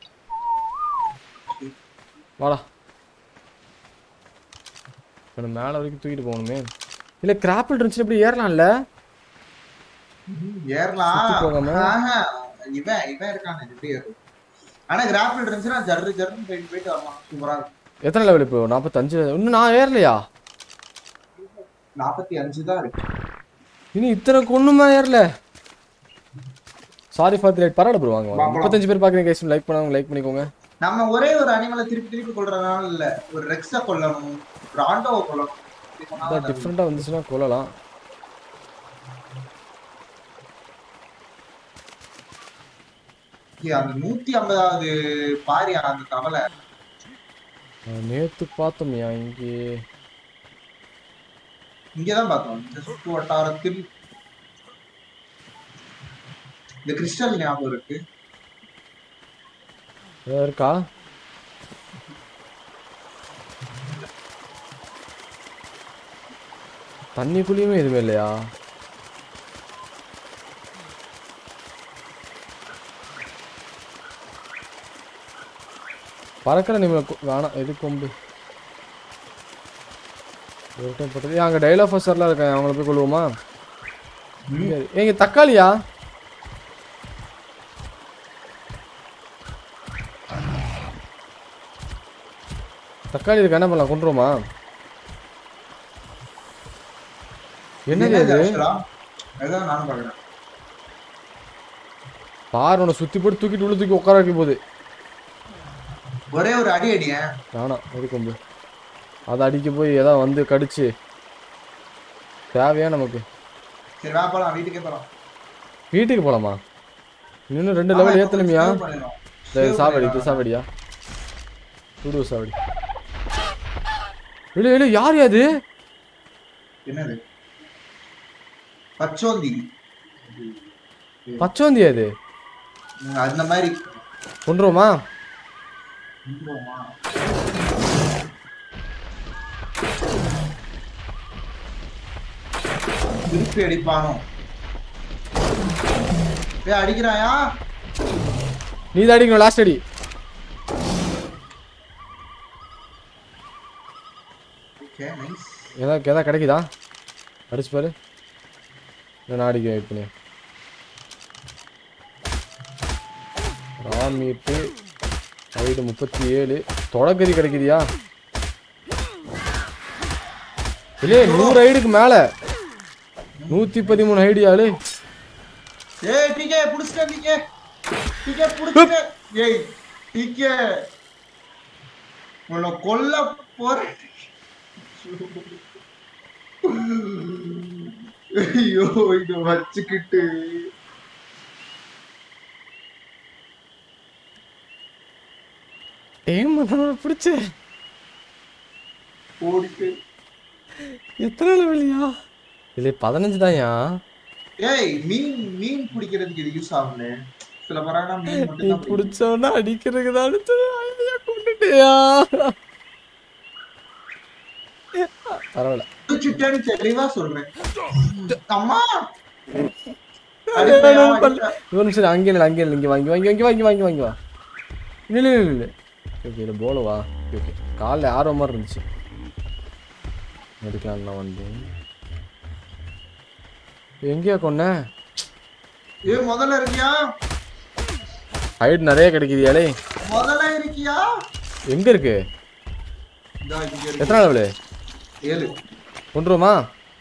வாடா. இவனை மேலே வரைக்கும் தூக்கிட்டு போகணுமே. இல்லை கிராப்பிள் இருந்துச்சு, எப்படி ஏறலாம்ல? ஏறலாம். இவன் இருக்கானே எப்படி ஏறும்? ஆனா கிராப்பிள் இருந்துச்சுன்னா ஜர்ன்னு போயிட்டு வரலாம். சூப்பரா இருக்கும். எத்தனை லெவல் இப்போ? 45. இன்னும் நான் ஏறலையா? 45 தான் இருக்கு. இன்னும் இத்தனை ஒண்ணுமா ஏறல? Sorry for the late. பரவாயில்ல ப்ரோ, வாங்க வாங்க. 35 பேர் பாக்குறீங்க கைஸ். லைக் பண்ணாங்க, லைக் பண்ணிக்கோங்க. நம்ம ஒரே ஒரு அனிமலை திருப்பி திருப்பி கொல்றதுனால இல்ல, ஒரு ரெக்ஸ கொல்லணும், ஒரு ஆண்டோவை கொல்லணும். டிஃபரெண்டா வந்துச்சுன்னா கொல்லலாம். அந்த 150வது பாரியா அந்த தவளை நேத்து பார்த்தோம்யா. இங்கதான் பார்த்தோம். இந்த சுற்று வட்டாரத்தில் இந்த கிறிஸ்டல் ஞாபகம் இருக்கு. இருக்கா? தண்ணிக்குள்ளேயுமே எதுவுமே இல்லையா? பறக்கிற நிமிட வேணாம். எது கொம்பு ஒரு டைம் போட்டது. அங்கே டைலோஃபஸர்லாம் இருக்காங்க, அவங்கள போய் கொள்ளுவோமா? எங்க தக்காளியா? தக்காளி இருக்கு, என்ன பண்ணலாம்? கொண்டுருவோமா? என்னது அது? நானும் பாக்குறேன். பாரு, உன்னை சுத்தி போட்டு தூக்கிட்டு உள்ள தூக்கி உட்கார வைக்கும் போது ஒரே ஒரு அடி அடிய வேணாம். எது கொம்பு? அதை அடிக்க போய் ஏதாவது வந்து கடிச்சு தேவையா நமக்கு? சரி வா போலாம், வீட்டுக்கே போலாம். வீட்டுக்கு போலாமா? இன்னும் 2 லெவல் ஏத்தணுமியா? சாவடி, இது சாவடியா? சுடு சாவடி. இல்லை இல்லை, யார் அது? என்னது? பச்சோந்தி. பச்சோந்தி அது? அந்த மாதிரி கொண்டுருவோமா? திருப்பி அடிப்பானோ? அடிக்கிறாயா? நீ தான் அடிக்கணும். லாஸ்ட் அடி. ஏதாவது கிடைக்குதா? அடிச்சு பாரு. நான் அடிக்க வெயிட் பண்ணி. ரா மீட்டு ஹைடு 37. தொடக்கதி கிடைக்குதியா? இல்லையே 100 ஹைடுக்கு மேல 113 ஹைடு ஆளு. ஏய் டிகே புடிச்சே. டிகே புடிச்சே. ஏய் டிகே உன்னை கொல்ல போறேன். ஐயோ இத வச்சுக்கிட்டு பிடிச்சு ஓடிட்டு எத்தனை லெவலியா? இல்லை 15 தான்யா. ஏய் மீன் மீன் பிடிக்கிறதுக்கு இது யூஸ் ஆகும்ல. சில பறவைனா மீன் நீ மட்டும் தான் பிடிக்கும். பிடிச்சவனா அடிக்கிறதுக்கு தான் கொண்டுட்டியா? பரவாயில்ல. பிடிச்சிட்டேன்னு தெளிவா சொல்றேன். அம்மா ஒரு நிமிஷம் அங்கே இல்லை அங்கே இல்லை இங்கே வாங்கி வாங்கி வாங்கி வாங்கி வாங்கி வாங்கி வா. இல்லை இல்லை இல்லை ஓகே இல்லை போலவா. ஓகே காலில் ஆர்வம் மாதிரி இருந்துச்சு எடுக்கலாம் வந்து. எங்கேயா கொன்ன? ஏ முதல்ல இருக்கியா? ஹைட் நிறைய கிடைக்குதியாலே. முதல்ல இருக்கியா? எங்க இருக்கு? இதா இங்க இருக்கு. எத்தனை லெவலு? 7. கொண்டுருமா?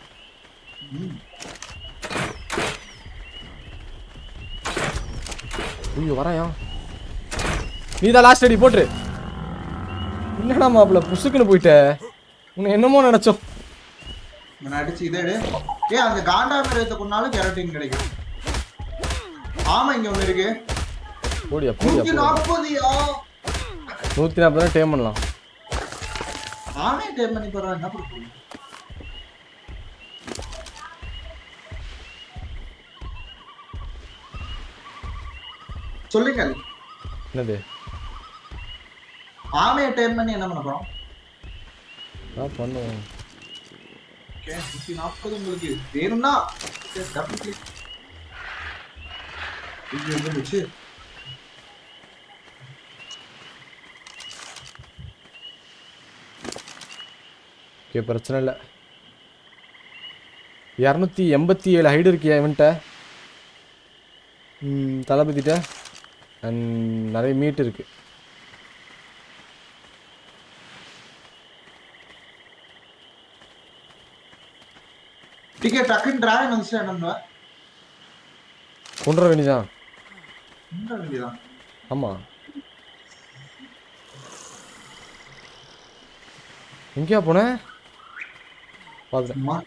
ஐயோ வராயா? நீதான் லாஸ்ட் அடி போட்டுரு. என்னடா மாப்பிள்ள புசுக்குன்னு போயிட்ட. உன்னை என்னமோ நினைச்சோம். நான் அடிச்சு இதை எடு. ஏ அந்த காண்டாமிரத்தை கொண்டாலும் கெரட்டின் கிடைக்கும். ஆமா இங்க ஒண்ணு இருக்கு. போடியா போடியா 140யா? 140 டேம் பண்ணலாம். ஆமே டேம் பண்ணி போறா என்ன பண்ணுது? சொல்லுங்க. என்னது? ஆமையை டேம் பண்ணி என்ன பண்ண போறோம்? நான் பண்ணுவேன். ஓகே 140 உங்களுக்கு வேணும்னா டபுள் கிளிக். இது வந்துச்சு. ஓகே பிரச்சனை இல்லை. 287 ஹைடு இருக்கியா இவன்ட்ட? தளபதிட்ட அண்ட் நிறைய மீட் இருக்கு. டிக்கெட் டக்குன்னு டிராகன் வந்துச்சு என்னன்னா கொண்டுற வேண்டியதான். வேண்டியதான். ஆமா எங்கேயா போன? பார்த்துட்டேன்.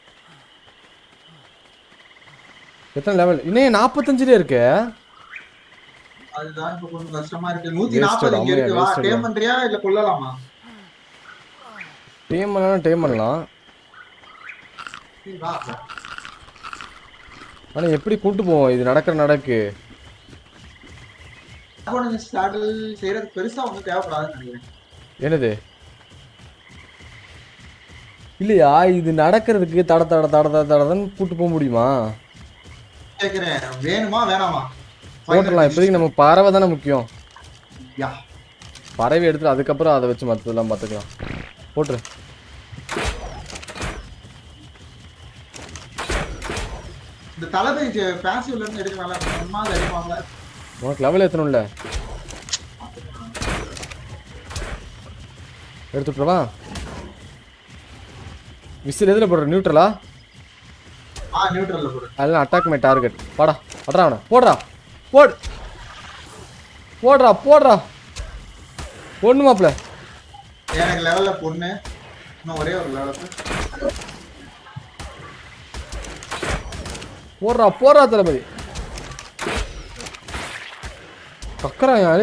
எத்தனை லெவல்? இன்னும் 45 இருக்கு. அதுதான் இப்ப கொஞ்சம் கஷ்டமா இருக்கு. 140 இங்க இருக்கு. வா டேம் பண்றியா இல்ல கொல்லலாமா? டேம் பண்ணலாம் டேம் பண்ணலாம். வா ஆனா எப்படி கூட்டு போவோம்? இது நடக்கு அப்போ ஸ்டார்ட் செய்யறது பெருசா ஒன்றும் தேவைப்படாதுன்னு நினைக்கிறேன். என்னது? இல்லையா இது நடக்கிறதுக்கு தடன்னு கூட்டு போக முடியுமா? கேக்குறேன் வேணுமா வேணாமா? போட்டுடலாம். இப்போதைக்கு நம்ம பறவை தானே முக்கியம். யா பறவை எடுத்துட்டு அதுக்கப்புறம் அதை வச்சு மற்றதெல்லாம் பார்த்துக்கலாம். போட்டுரு. இந்த தளபதி பாசிவ்ல இருந்து எடுக்கனால அம்மா அடிப்பாங்க. உனக்கு லெவல் எத்தனை இல்லை எடுத்துட்டுவா. விசில் எதில் போடுற? நியூட்ரலா? நியூட்ரல்ல போடு. அதெல்லாம் அட்டாக் மை டார்கெட். வாடா அட்ரா அவனை போடுறா. போடுறா பொண்ணு மாப்பிள்ள. எனக்கு லெவல்ல பொண்ணு இன்னும் ஒரே ஒரு லெவலுக்கு போடுறா தளபதி. கக்கறா யாரு?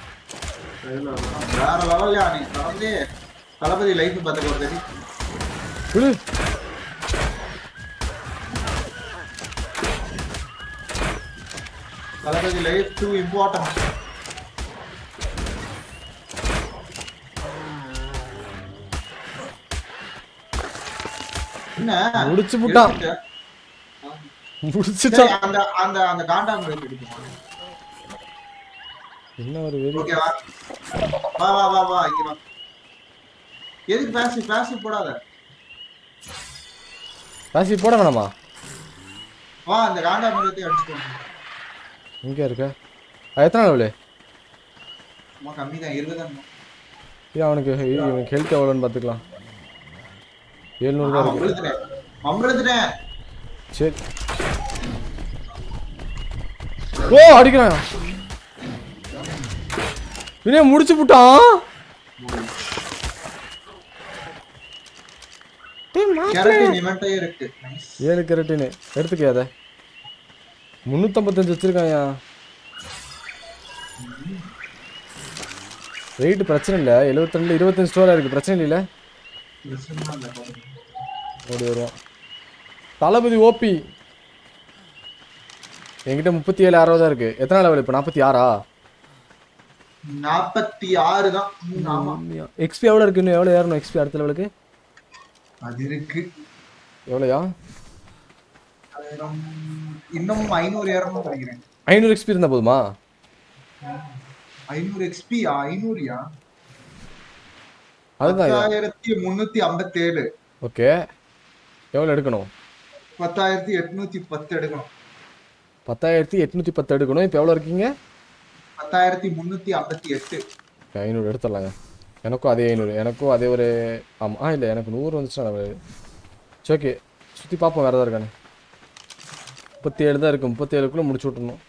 வேற லெவல்யா நீ தளபதி லைஃப் பார்த்து போறது. விடு. Thalapathy life too important. என்ன முடிச்சு புட்டான். முடிச்சுட்டான். அந்த அந்த அந்த காண்டாமிரத்தை எடுக்கணும். என்ன ஒரு வெரி. ஓகே வா இங்க வா. எதுக்கு பாசிவ் போடாத. பாசிவ் போட வேணாமா? வா அந்த காண்டாமிரத்தை அடிச்சுக்கோ. எங்க இருக்க? எத்தனை லெவலு? அம்மா கம்மி தான் 20 தான். அவனுக்கு ஹெல்த் எவ்வளோன்னு பார்த்துக்கலாம். 700 தான் இருக்கு. அமிர்தனே சரி. அடிக்கிறான். இவனே முடிச்சு புட்டான். கரெக்ட் இவன்ட்டே இருக்கு. 7 கரெக்ட்னு எடுத்துக்கயா அத. 355 வச்சிருக்காயா. வெயிட் பிரச்சனை இல்லை. 72 25 ஸ்டோரா இருக்கு. பிரச்சனை இல்ல. பிரச்சனை இல்ல பாருங்க. ஓடி வருவோம். தளபதி ஓபி என்கிட்ட 37 60 தான் இருக்கு. எத்தனை லெவல் இப்போ? 46ஆ? 46 தான். ஆமா எக்ஸ்பி எவ்வளோ இருக்கு? இன்னும் எவ்வளோ ஏறணும் எக்ஸ்பி அடுத்த லெவலுக்கு? அது இருக்கு. எவ்வளோயா? இன்னும் 500 ஏறணும் நினைக்கிறேன். 500 எக்ஸ்பி இருந்தால் போதுமா? 500 எக்ஸ்பி 500யா? அதுதான். 10357. ஓகே, எவ்வளோ எடுக்கணும்? 10810 எடுக்கணும். 10810 எடுக்கணும். இப்போ எவ்வளோ இருக்கீங்க? 10358. 500 எடுத்துடலாங்க. எனக்கும் அதே 500. எனக்கும் அதே ஒரு ஆமாம் இல்லை எனக்கு 100 வந்துச்சுன்னா சரி ஓகே. சுற்றி பார்ப்போம் வேறு எதாவது இருக்கானே. 37 தான் இருக்குது. 37க்குள்ளே முடிச்சு விட்டுருணும்.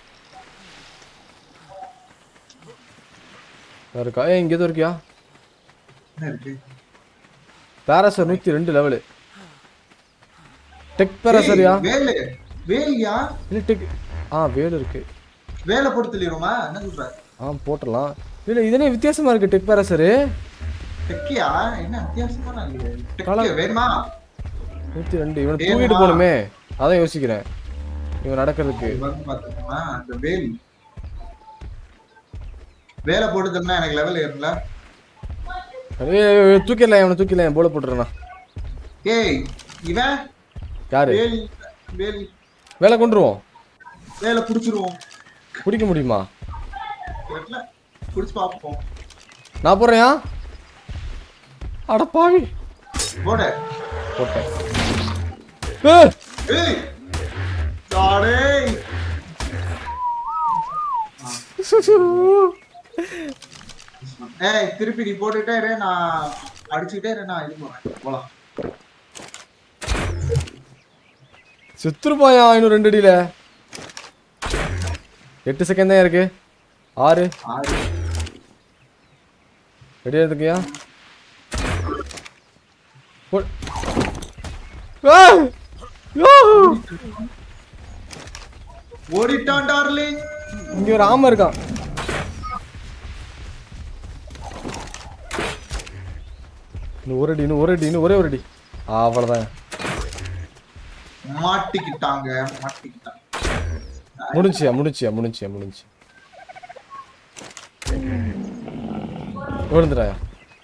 வேறு இருக்கா? இங்கே எதுவும் இருக்கியா? என்ன இருக்கு? Parasaur 102 level. டெக் பேராசரியா? வேலையா? இல்லை டெக். வேல் இருக்கு. வேலை போட்டு தள்ளிடுமா? என்ன சொல்ற? போட்டுடலாம். இல்லை இதனே வித்தியாசமா இருக்கு டெக் பேராசரு. டெக்கியா? என்ன வித்தியாசமா இருக்கு? வேணுமா? 102. இவனை தூக்கிட்டு போகணுமே, அதான் யோசிக்கிறேன். இவன் நடக்கிறதுக்கு அந்த வேலை போட்டுதுன்னா எனக்கு லெவல் ஏறல. தூக்கிடலாம், இவனை தூக்கிடலாம். போல போட்டுறேண்ணா. ஏய் இவன் யாரு? வேலை கொண்டுருவோம். வேலை புடிச்சிருவோம். பிடிக்க முடியுமா? புடிச்சு பாப்போம். நான் போறேன். அட பாவி. போட்டேன். ஏய் சாடே. ஏய் திருப்பி நீ போட்டுட்டே இரு, நான் அடிச்சுட்டே இரு, நான் இது போறேன். போலாம். செத்துருப்பாயா இன்னும் 2 அடியில. 8 செகண்ட் தான் இருக்கு. 6 ரெடியா இருக்குயா? ஓடிட்டான் டார்லிங். இங்க ஒரு ஆமை இருக்கான். இன்னும் ஒரு அடி. ஒரே ஒரு அடி. அவ்வளவுதான். மாட்டிக்கிட்டாங்க. முடிஞ்சியா? விழுந்துடாயா?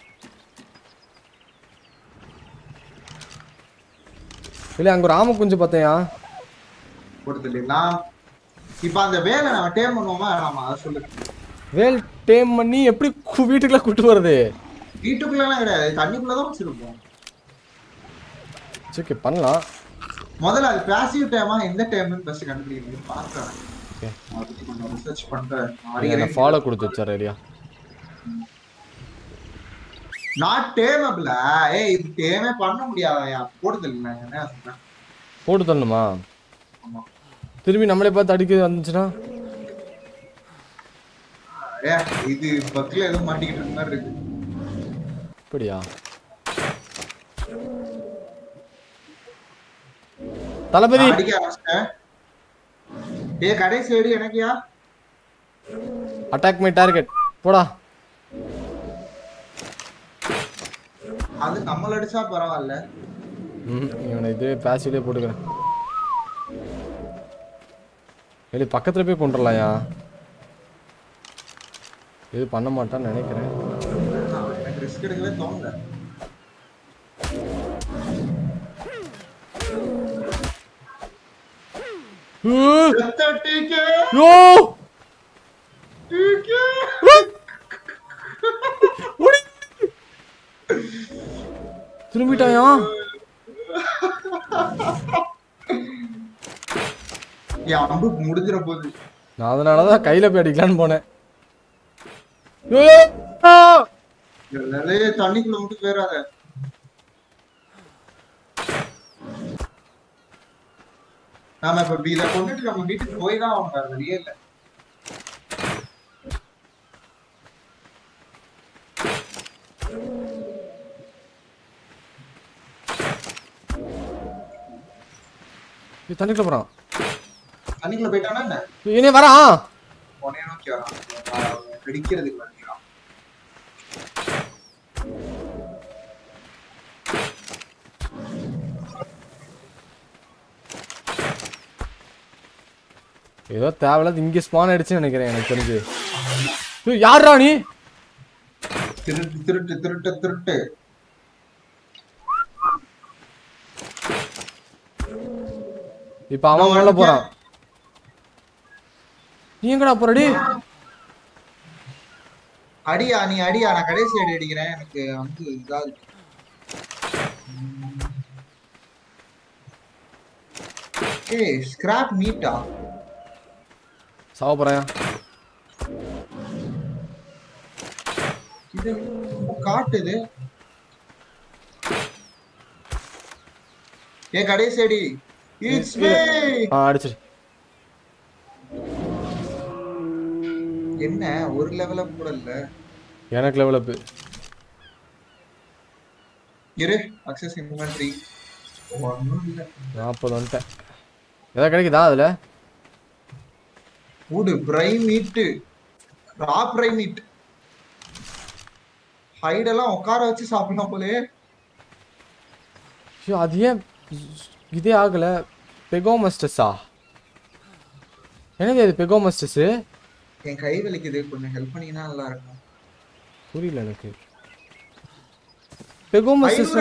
இல்ல அங்க ஒரு ஆமை குஞ்சு பார்த்தையா? கொடுத்துடலாம். இப்ப அந்த வேலை நம்ம டேம் பண்ணுவோமா? ஆமா அத சொல்லு. வேல் டேம் பண்ணி எப்படி வீட்டுக்குள்ள கூட்டு வருது? வீட்டுக்குள்ளலாம் கிடையாது, தண்ணிக்குள்ள தான் வச்சிருப்போம். ஓகே பண்ணலாம். முதல்ல அது பாசிவ் டேமா எந்த டேம்னு ஃபர்ஸ்ட் கண்டுபிடிக்கணும். பார்க்கறேன். ஓகே அதுக்கு கொஞ்சம் ரிசர்ச் பண்றேன். நான் ஃபாலோ கொடுத்து வச்சார் ஐடியா. நாட் டேமபிள். ஏய் இது டேமே பண்ண முடியாதயா. போடுதல்ல என்ன சொல்றேன்? போட்டு தரணுமா? ஆமா. திரும்பி நம்மளே பார்த்து அடிக்க வந்துச்சுனா? இது பக்கத்துல ஏதோ மாட்டிக்கிட்டு இருக்க மாதிரி இருக்கு. அப்படியா? தளபதி அடிக்க ஆரம்பிச்சேன். கடைசி அடி எனக்குயா? Attack my target. போடா. அது நம்மள அடிச்சா பரவாயில்ல. இவனை இது பாசிவ்லயே போட்டுக்கிறேன். வெளி பக்கத்துல போய் கொண்டுறலாம்யா. இது பண்ண மாட்டான்னு நினைக்கிறேன். எனக்கு ரிஸ்க் எடுக்கவே தோணல. திரும்பிட்டாயா? அம்பு முடிஞ்சிட போகுது. நான் அதனாலதான் கையில போய் அடிக்கலான்னு போனேன். தண்ணிக்குள்ள மட்டும் போயிடாத. நாம இப்ப இத கொண்டுட்டு நம்ம வீட்டுக்கு போய் தான் ஆகணும். வேற வழியே இல்ல. தண்ணிக்குள்ள போறான். தண்ணிக்குள்ள போயிட்டானா என்ன? இனி வரான். உடனே நோக்கி வரான். வெடிக்கிறதுக்கு வந்திரான். ஏதோ தேவையில்லாத இங்க ஸ்பான் ஆயிடுச்சுன்னு நினைக்கிறேன் எனக்கு தெரிஞ்சு. யாரா நீ? திருட்டு திருட்டு திருட்டு திருட்டு. இப்ப அவன் உள்ள போறான். நீ எங்கடா போறடி? அடியா நீ அடியா, நான் கடைசி அடி அடிக்கிறேன். எனக்கு வந்து இதாவது ஸ்கிராப் மீட்டா சாவ போறேன். இது காட்டுது. கடைசி அடி. It's me. அடிச்சிரு. என்ன ஒரு லெவல் அப் கூட இல்ல. எனக்கு லெவல் அப். இரு அக்சஸ் இன்வென்டரி. ஒண்ணும் இல்ல. 40 வந்துட்டேன். ஏதாவது கிடைக்குதா அதுல? Food prime meat, raw prime meat. ஹைடெல்லாம் உட்கார வச்சு சாப்பிடலாம் போலே. அது ஏன் இதே ஆகல? பெகோமஸ்டஸா? என்னது அது பெகோமஸ்டஸ்? என் கை வலிக்குது, கொஞ்சம் ஹெல்ப் பண்ணீங்கன்னா நல்லா இருக்கும். புரியல எனக்கு. பெகோமஸ்டஸ்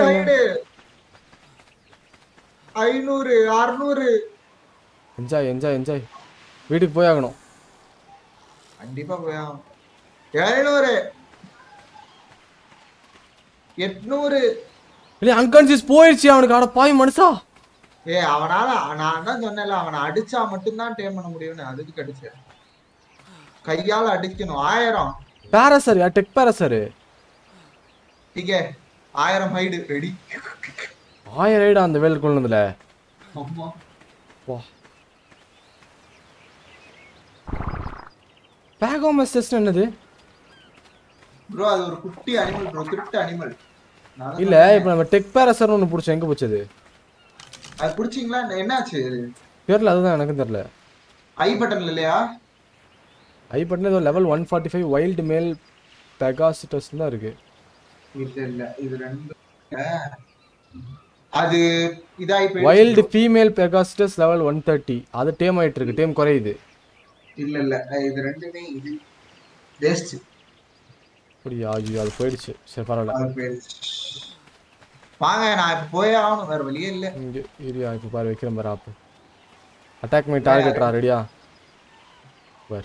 500 600. Enjoy enjoy enjoy. வீட்டுக்கு போய் ஆகணும். கண்டிப்பா போய் ஆகணும். 700 800. இல்ல அன்கான்சியஸ் போயிடுச்சு அவனுக்கு. ஆட பாய் மனுஷா. அவனால நான் தான் சொன்னேன்ல, அவனை அடிச்சா மட்டும்தான் டேம் பண்ண முடியும்னு. அதுக்கு அடிச்சேன். கையால அடிக்கணும். 1000 parasaur. Tek parasaur. DK 1000 hide ready. 1000 hide அந்த வேல் கொண்டதுல. ஆமா வா. பெகோமஸ்டஸ் என்னது ப்ரோ? அது ஒரு குட்டி அனிமல் ப்ரோ, திருட்டு அனிமல். இல்ல இப்போ நம்ம டெக் பாராசர் ஒன்னு புடிச்சோம். எங்க போச்சது? அது புடிச்சீங்களா? என்னாச்சு? தெரியல. அதுதான் எனக்கும் தெரியல. ஐ பட்டன் இல்லையா? ஐ பட்டன் ஏதோ லெவல் 145 வைல்ட் மேல் பெகாசிட்டஸ் தான் இருக்கு. இல்ல இது ரெண்டு. அது இதாய் போய் வைல்ட் ஃபீமேல் பெகாசிட்டஸ் லெவல் 130. அது டேம் ஆயிட்டு இருக்கு. டேம் குறையுது. இல்ல இது ரெண்டுமே இது வேஸ்ட். அப்படியா? ஐயோ அது போயிடுச்சு. சரி பரவாயில்ல. அது போயிடுச்சு. வாங்க நான் இப்ப போயே ஆகணும், வேற வழியே இல்ல. இங்க ஏரியா இப்ப பாரு வைக்கிறேன் பாரு. ஆப் அட்டாக் மை டார்கெட்ரா. ரெடியா? பாரு.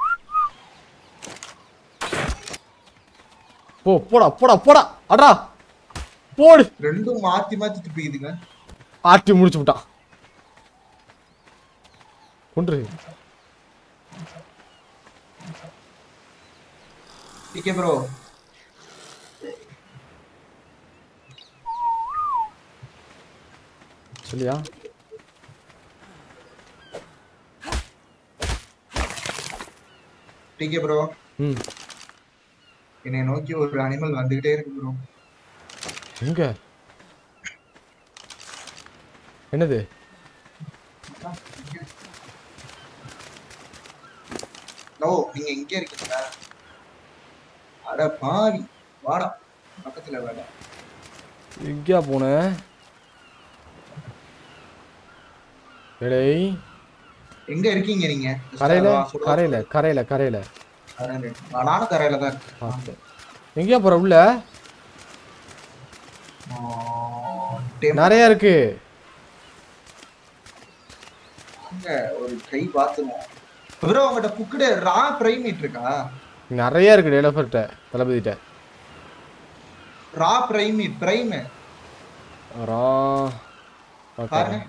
போடா போடா போடா. அடா போடு. ரெண்டும் மாத்தி மாத்தி துப்பிக்குதுங்க. ஆட்டி முடிச்சு விட்டான். கொன்று. டிகே ப்ரோ சொல்லியா? டிகே ப்ரோ ம். என்னை நோக்கி ஒரு அனிமல் வந்துகிட்டே இருக்கு ப்ரோ. எங்க? என்னது? நோ நீங்க எங்க இருக்கீங்க? அட பாவி வாடா பக்கத்துல வாடா. எங்கயா போன? டேய் எங்க இருக்கீங்க நீங்க? கரையில கரையில கரையில கரையில. நானும் கரையில தான் இருக்கேன். எங்கயா போற? உள்ள நிறைய இருக்கு. ஒரு கை பாத்துருவோம் ப்ரோ. உங்ககிட்ட குக்குடு ரா பிரைமேட் இருக்கா? நிறைய இருக்கு. டெவலப்பர்ட்ட தளபதிட்ட ரா பிரைமேட் பிரைம் ரா பாருங்க.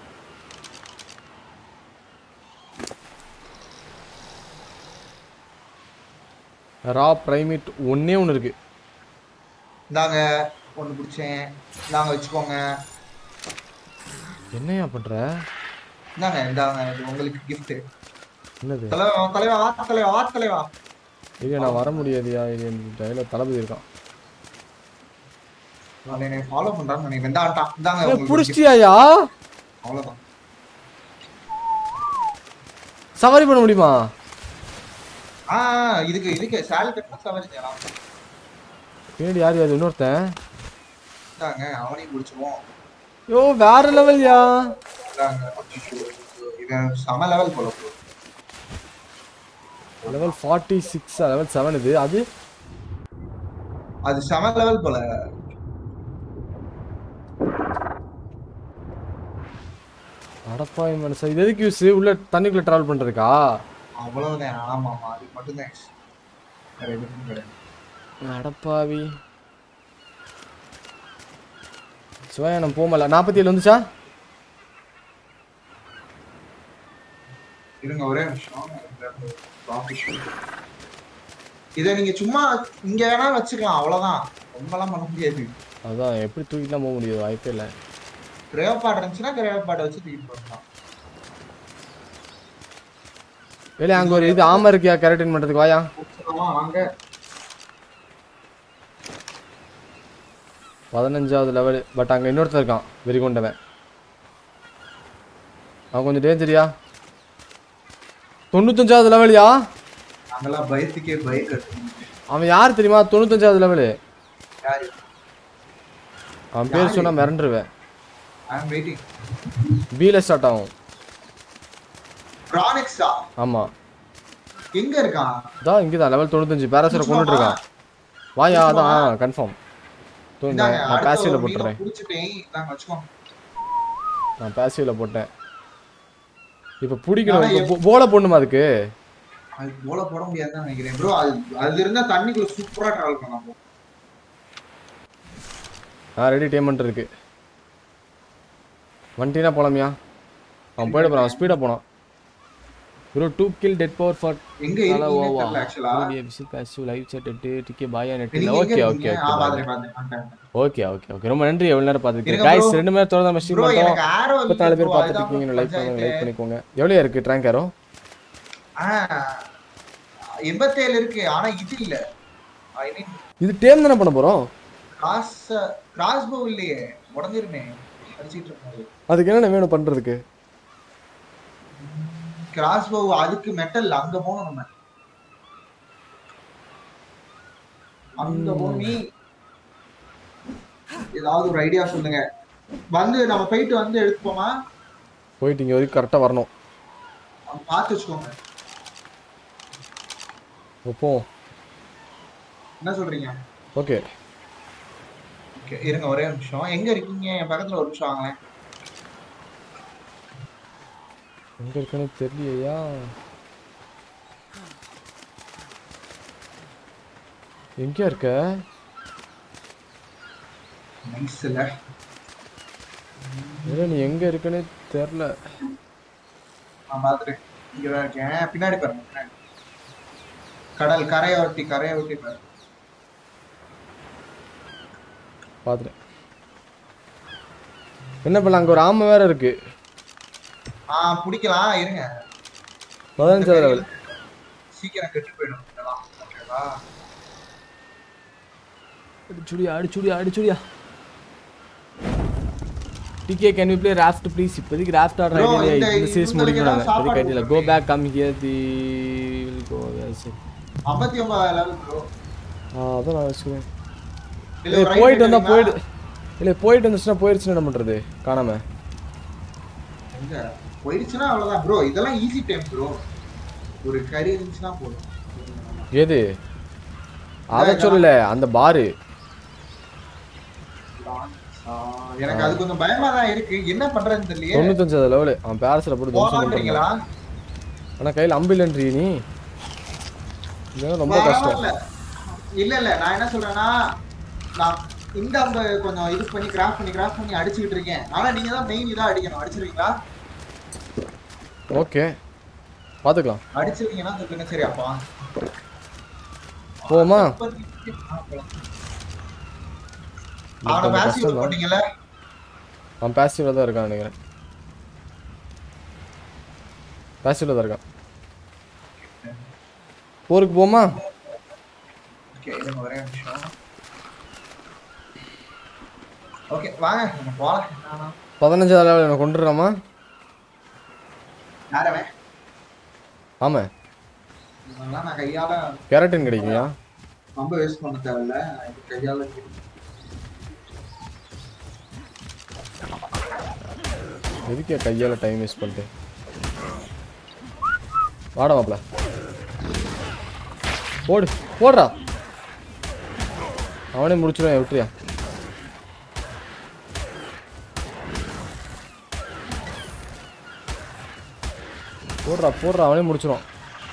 ரா பிரைமேட் ஒண்ணே ஒன்னு இருக்கு. இந்தாங்க ஒன்னு பிடிச்சேன். இந்தாங்க வச்சுக்கோங்க. என்னையா பண்ற? இந்தாங்க இது உங்களுக்கு gift. என்னது? தலைவா வா தலைவா வா தலைவா. இல்ல நான் வர முடியாதுயா. இது டயல தளபதி இருக்கான். நான் என்ன ஃபாலோ பண்றான்னு நினைக்கிறேன். இந்தாங்க உங்களுக்கு புடிச்சிட்டியாயா? அவ்வளவுதான். சவாரி பண்ண முடியுமா? இதுக்கு சால் கட்டா சவாரி செய்யலாம். பின்னாடி யாரு? அது இன்னொருத்தன். இந்தாங்க அவனையும் பிடிச்சிருவோம். யோ வேற லெவல்யா. இந்தாங்க இது சம லெவல் போல ப்ரோ. லெவல் 46 லெவல் 7 இது அது அது 7 லெவல் போல. அடப்பாய் மனுஷா இது எதுக்கு யூஸ் உள்ள தண்ணிக்குள்ள டிராவல் பண்றதுக்கா? அவ்வளவுதான். ஆமா ஆமா அது மட்டும்தான். வேற எதுவும் கிடையாது. அடப்பாவி சிவாயனம் போமல 47 வந்துச்சா? இருங்க ஒரே நிமிஷம். இதை நீங்க சும்மா இங்க வேணா வச்சுக்கலாம், அவ்வளவுதான். ரொம்பலாம் பண்ண முடியாது. அதான் எப்படி தூக்கிலாம் போக முடியாது, வாய்ப்பே இல்லை. கிரேவப்பாடு இருந்துச்சுன்னா கிரேவப்பாடை வச்சு தூக்கிட்டு போகலாம். இல்லை அங்க ஒரு இது ஆமா இருக்கியா கேரட்டின் பண்றதுக்கு வாயா வாங்க. 15வது லெவல். பட் அங்க இன்னொருத்தர் இருக்கான் வெறி கொண்டவன். அவன் கொஞ்சம் டேஞ்சரியா. 95வது லெவல்யா. அங்கெல்லாம் பயத்துக்கே பைக் அவன் யார் தெரியுமா? 95வது லெவலு. யாரு? அவன் பேர் சொன்னா மிரண்டுருவேன். ஐ அம் வெயிட்டிங். பில ஸ்டார்ட் ஆகும். கிரானிக்ஸா? ஆமா. எங்க இருக்கான்? தான் இங்க தான் லெவல் 95 பாராசரை கொண்டுட்டு இருக்கான். வாயா அதான் கன்ஃபார்ம். நான் பாசிவ்ல போட்டுறேன். நான் பாசிவ்ல போட்டேன். இப்ப புடிக்கணும். போல போடணுமா அதுக்கு? அது போல போட முடியாதுன்னு நினைக்கிறேன் ப்ரோ. அது இருந்தா தண்ணிக்குள்ள சூப்பரா டிராவல் பண்ணலாம். ரெடி டேமெண்ட் இருக்கு. வண்டினா போலாமியா? அவன் போயிட போறான், ஸ்பீடா போனான். Bro 2 kill dead power for எங்க இருக்கீங்க தெரியல actually. Visit passive live chat DK பாயா நெட். ஓகே ரொம்ப நன்றி. எவ்வளவு நேரம் பாத்துக்கிட்டீங்க गाइस? 2 மணி நேரம் தொடர்ந்து ஸ்ட்ரீம் பண்ணோம். 34 பேர் பாத்துட்டு இருக்கீங்க. லைக் பண்ணிக்கோங்க. எவ்வளவு இருக்கு ட்ராங்க் ஏரோ? 87 இருக்கு. ஆனா இது இல்ல. ஐ மீன் இது டேம் தான பண்ண போறோம். கிராஸ் போ இல்லையே, உடைஞ்சிருமே அடிச்சிட்டு இருக்காரு. அதுக்கு என்ன வேணும் பண்றதுக்கு? கிராஸ் போ அதுக்கு மெட்டல் அங்க போணும். நம்ம அங்க போய் ஏதாவது ஒரு ஐடியா சொல்லுங்க. வந்து நம்ம போயிட்டு வந்து எடுத்துப்போமா? போயிட்டு இங்க வரைக்கும் கரெக்டா வரணும். பார்த்து வச்சுக்கோங்க. ஓப்போ என்ன சொல்றீங்க? ஓகே இருங்க ஒரே நிமிஷம். எங்க இருக்கீங்க? என் பக்கத்துல ஒரு நிமிஷம் வாங்களேன். எங்க இருக்குன்னு தெரியலையா? எங்க இருக்க? நைஸ்ல. நீ எங்க இருக்குன்னு தெரியல. நான் பாத்துறேன். இங்க தான் இருக்கேன். பின்னாடி பாருங்க. பின்னாடி கடல் கரையை ஒட்டி பாரு. பாத்துறேன். என்ன பண்ணலாம்? அங்க ஒரு ஆமை வேற இருக்கு. பிடிக்கலாம். இருங்க. 15 லெவல். சீக்கிரம் கெட்டு போயிடும். ஓகேவா? அடிச்சுடியா. DK can you play raft please? இப்போதைக்கு ராஃப்ட் ஆடுற ஐடியா இல்ல. இந்த சீரிஸ் முடிக்கணும். இப்போதைக்கு ஐடியா இல்ல. Go back come here the will go yes. 59 level bro. அத நான் சொல்றேன். இல்ல போயிட்டு வந்தா போயிடு. இல்ல போயிட்டு வந்துச்சுனா போயிடுச்சுனா என்ன பண்றது? காணாம. எங்க போயிடுச்சுனா அவ்வளவுதான் ப்ரோ. இதெல்லாம் ஈஸி டைம் ப்ரோ. ஒரு கரி இருந்துச்சுனா போதும். எது? அத சொல்லல, அந்த பார். எனக்கு அது கொஞ்சம் பயமா தான் இருக்கு. என்ன பண்றதுன்னு தெரியல. 95 லெவல். அவன் பாரஸ்ல போட்டு தோசை பண்றீங்களா? انا கையில அம்பிலன்றீ நீ. இது ரொம்ப கஷ்டம். இல்ல நான் என்ன சொல்றேன்னா, நான் இந்த அம்ப கொஞ்சம் இது பண்ணி கிராஃப்ட் பண்ணி அடிச்சிட்டு இருக்கேன். ஆனா நீங்க தான் மெயின் இதா அடிக்கணும். அடிச்சிருவீங்களா? ஓகே பாத்துக்கலாம். அடிச்சிருவீங்கன்னா சொல்லுங்க. சரி அப்பா போமா. அவன பாசிவ் போட்டீங்கல? அவன் பாசிவ்ல தான் இருக்கான் நினைக்கிறேன். பாசிவ்ல தான் இருக்கான். போருக்கு போமா? ஓகே இது ஒரே நிமிஷம். ஓகே வாங்க நம்ம போலாம். 15 லெவல் என்ன கொண்டுறோமா? யாரவே? ஆமா. இதெல்லாம் நான் கையால கேரட்டின் கிடைக்கும்யா. ரொம்ப வேஸ்ட் பண்ண தேவையில்ல. இது கையால எதுக்கு கையால டைம் வேஸ்ட் பண்ணிட்டு? வாடா மாப்ள. போடு போடுறா. அவனே முடிச்சிடுவேன் விட்டுறியா. போடுறா போடுறா அவனே முடிச்சிடும்.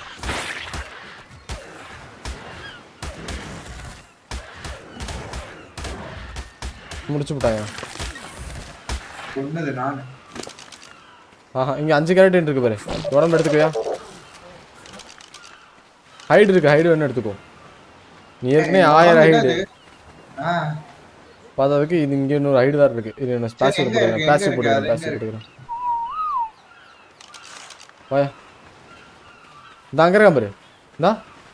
முடிச்சு விட்டாங்க. சொன்னது நான். ஆஹா இங்கே 5 கேரக்டர் இருக்கு பாரு. உடம்பு எடுத்துக்கோயா. ஹைடு இருக்கு, ஹைடு வேணும் எடுத்துக்கோ. நீ ஏற்கனவே 1000 ஹைடு பார்த்ததுக்கு இது இங்கே இன்னொரு ஹைடு தான் இருக்கு. இது என்ன ஸ்பாசி போட்டுக்கிறேன், பேசி போட்டுக்கிறேன், பேசி போட்டுக்கிறேன். வாயா இந்த அங்கே இருக்கா பாரு. இந்தா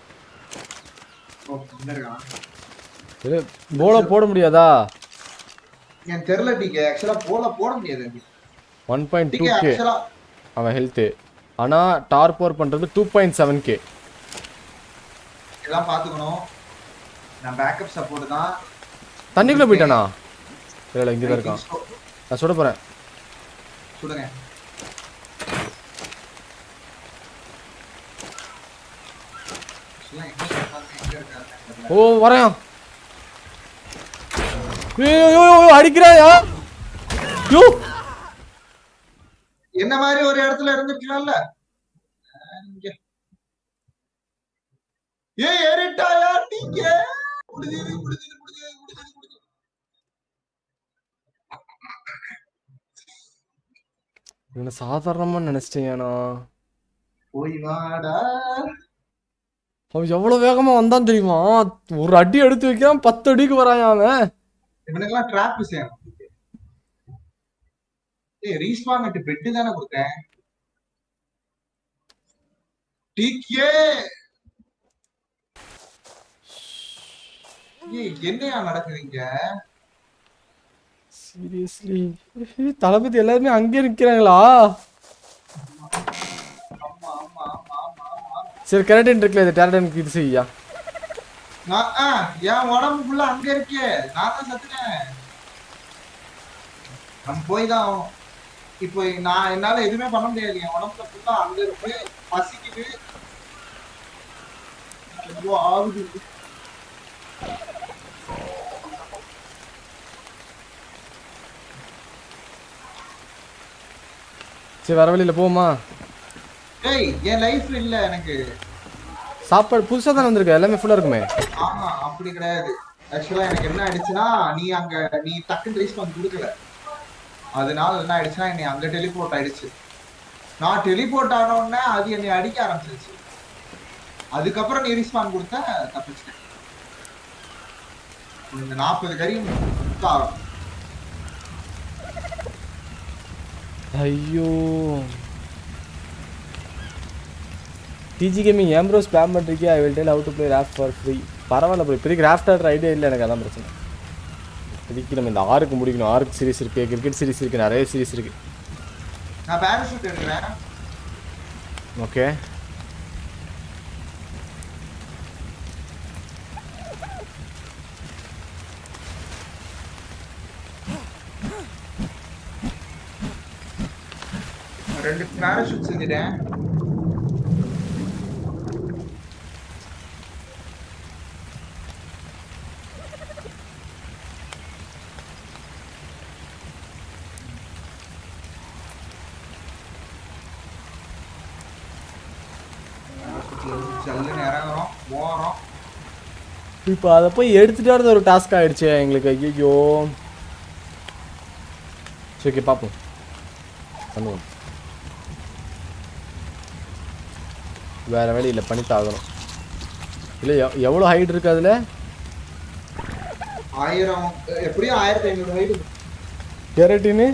இது போல போட முடியாதா? எனக்கு தெரியல டிகே. ஆக்சுவலா போட முடியாது. 1.2k அவன் ஹெல்த். ஆனா டார் பவர் பண்றது 2.7k. எல்லாம் பாத்துக்கணும். நான் பேக்கப் சப்போர்ட் தான். தண்ணிக்குள்ள போயிட்டானா? இல்ல இங்க தான் இருக்கான். நான் சுட போறேன். சுடுங்க. ஓ வரேன். ஐயோ அடிக்கிறாயா? யோ என்ன மாதிரி ஒரு இடத்துல இருந்துக்கலாம்ல. ஏறிட்டாயா நீங்க? என்ன சாதாரணமா நினைச்சிட்டேனா? போய் வாடா. அவன் எவ்வளவு வேகமா வந்தான் தெரியுமா? ஒரு அடி எடுத்து வைக்கிறான், 10 அடிக்கு வரான் அவன். இவனுக்கெல்லாம் ட்ராப் செய்யணும். ரீஸ்பான் நட்டு பெட்டு தானே கொடுத்தேன். டிகே என்னையா நடக்குதுங்க? சீரியஸ்லி தளபதி எல்லாருமே அங்கே நிக்கிறாங்களா? சரி கரெக்டன் இருக்குல்ல, இது டேரக்டனுக்கு இது செய்யா. என் உடம்பு ஃபுல்லா அங்க இருக்கே. நான் தான் சத்துனேன். நம்ம போய் தான் இப்போ நான் என்னால எதுவுமே பண்ண முடியாது. என் உடம்புல ஃபுல்லா அங்க இருக்கு. பசிக்குது. ஆகுது. சரி வர வழியில போமா. ஏய் என் லைஃப் இல்ல எனக்கு. சாப்பாடு புதுசா தானே வந்திருக்கு, எல்லாமே ஃபுல்லா இருக்குமே. ஆமா அப்படி கிடையாது. ஆக்சுவலா எனக்கு என்ன ஆயிடுச்சுன்னா, நீ டக்குன்னு ரீஸ்பான் கொடுக்கல. அதனால என்ன ஆயிடுச்சுன்னா என்னை அங்க டெலிபோர்ட் ஆயிடுச்சு. நான் டெலிபோர்ட் ஆன உடனே அது என்னை அடிக்க ஆரம்பிச்சிருச்சு. அதுக்கப்புறம் நீ ரீஸ்பான் கொடுத்த தப்பிச்சிட்டேன். இந்த 40 கரியும் ஆகும். ஐயோ டிஜி கேமிங் ஏன் ப்ரோ ஸ்பேம் பண்ணுறீங்க? I will tell how to play raft for free. பரவாயில்ல ப்ரோ, இப்போதைக்கு ராஃப்ட் ஆடுற ஐடியா இல்லை எனக்கு, அதான் பிரச்சனை. இப்போதைக்கு நம்ம இந்த ஆர்க்கு முடிக்கணும். ஆர்க் சீரிஸ் இருக்குது, கிரிக்கெட் சீரிஸ் இருக்குது, நிறைய சீரிஸ் இருக்குது. நான் பேராஷூட் எடுக்கிறேன். ஓகே ரெண்டு பேராஷூட் செஞ்சுட்டேன். இப்போ அதை போய் எடுத்துகிட்டு வரது ஒரு டாஸ்க் ஆகிடுச்சு எங்களுக்கு. ஐயோ சரி ஓகே பார்ப்போம், பண்ணுவோம். வேறு வேலை இல்லை, பண்ணித்தாகணும். இல்லை எவ்வளோ ஹைட் இருக்குது அதில்? 1000 எப்படியும் 1500 ஹைட். கேரட்டின்னு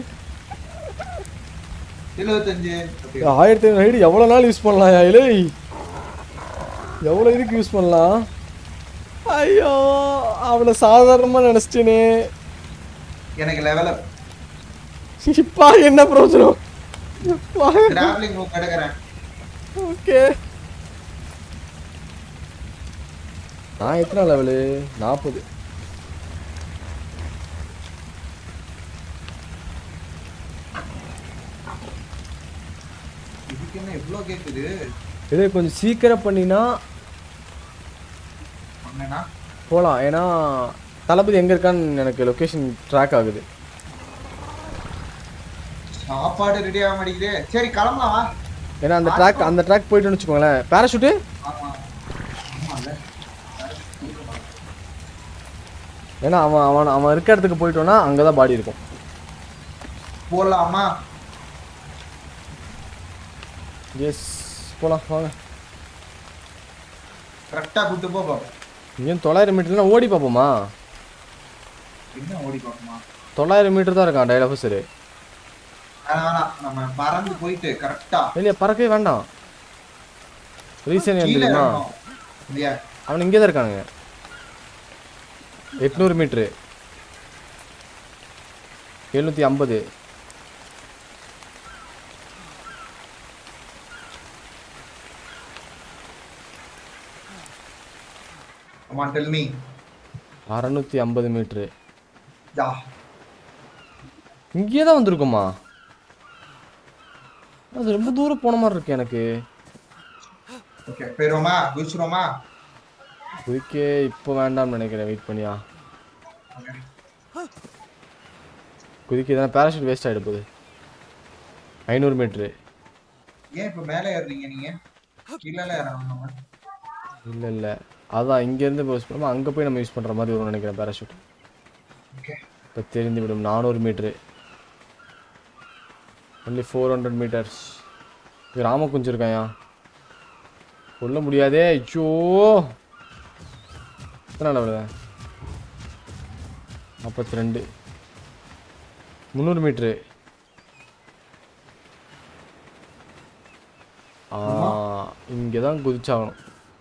75. 1500 ஹைட் எவ்வளோ நாள் யூஸ் பண்ணலாம்? இல்லை எவ்வளோ இதுக்கு யூஸ் பண்ணலாம்? ஐயோ அவ்வளோ சாதாரணமாக நினச்சிட்டேனே. எனக்கு லெவல் அப். இப்போ என்ன பிரயோஜனம்? டிராவலிங் ரூம் எடுக்கிறேன். ஓகே நான் எத்தனை லெவலு? 40. இதுக்கு என்ன இவ்வளோ கேட்குது? இதை கொஞ்சம் சீக்கிரம் பண்ணினா ஏன்னா போகலாம். ஏன்னா தளபதி எங்கே இருக்கான்னு எனக்கு லொக்கேஷன் ட்ராக் ஆகுது. சாப்பாடு ரெடி ஆக மாட்டேங்குது. சரி கிளம்பலாம் வா. ஏன்னா அந்த ட்ராக் போயிட்டுன்னு வச்சுக்கோங்களேன். பேராஷூட்டு ஆமா ஆமால. ஏன்னா அவன் இருக்க இடத்துக்கு போயிட்டோன்னா அங்கே தான் பாடி இருக்கும். போடலாமா? எஸ் போகலாம் வாங்க. கரெக்டா கூட்டு போ பாப்போம். இங்கேயும் 900 மீட்டர்லாம் ஓடி பார்ப்போமா? என்ன ஓடி பார்ப்போமா? 900 மீட்டர் தான் இருக்கான் டைல் ஆஃபீஸரு. வேணாம் நம்ம பறந்து போயிட்டு கரெக்டா இல்லையா பறக்கவே வேண்டாம். ரீசன் என்ன தெரியுமா? இல்லையா அவன் இங்கே தான் இருக்கானுங்க. 800 metre 750. come on tell me. 650 metre யா இங்கே தான் வந்திருக்குமா? அது ரொம்ப தூரம் போன மாதிரி இருக்கு எனக்கு. ஓகே போயிடுவோமா? குதிச்சிருவோமா? குதிக்க இப்போ வேண்டாம்னு நினைக்கிறேன். வெயிட் பண்ணியா குதிக்க தானே பேராஷூட் வேஸ்ட் ஆகிட போகுது. 500 மீட்ரு. ஏன் இப்போ மேலே ஏறுறீங்க நீங்க? கீழே இறங்கணும். இல்லை அதான் இங்கேருந்து யூஸ் பண்ணுவோம். அங்கே போய் நம்ம யூஸ் பண்ணுற மாதிரி வரும்னு நினைக்கிறேன் பேராஷூட். ஓகே இப்போ தெரிந்து விடும். 400 மீட்ரு ஒன்லி 400 மீட்டர்ஸ். ராம குஞ்சு இருக்காயா? சொல்ல முடியாதே. ஐயோ எத்தனை லெவலு? 42. 300 மீட்ரு. இங்கே தான் குதிச்சாகணும்.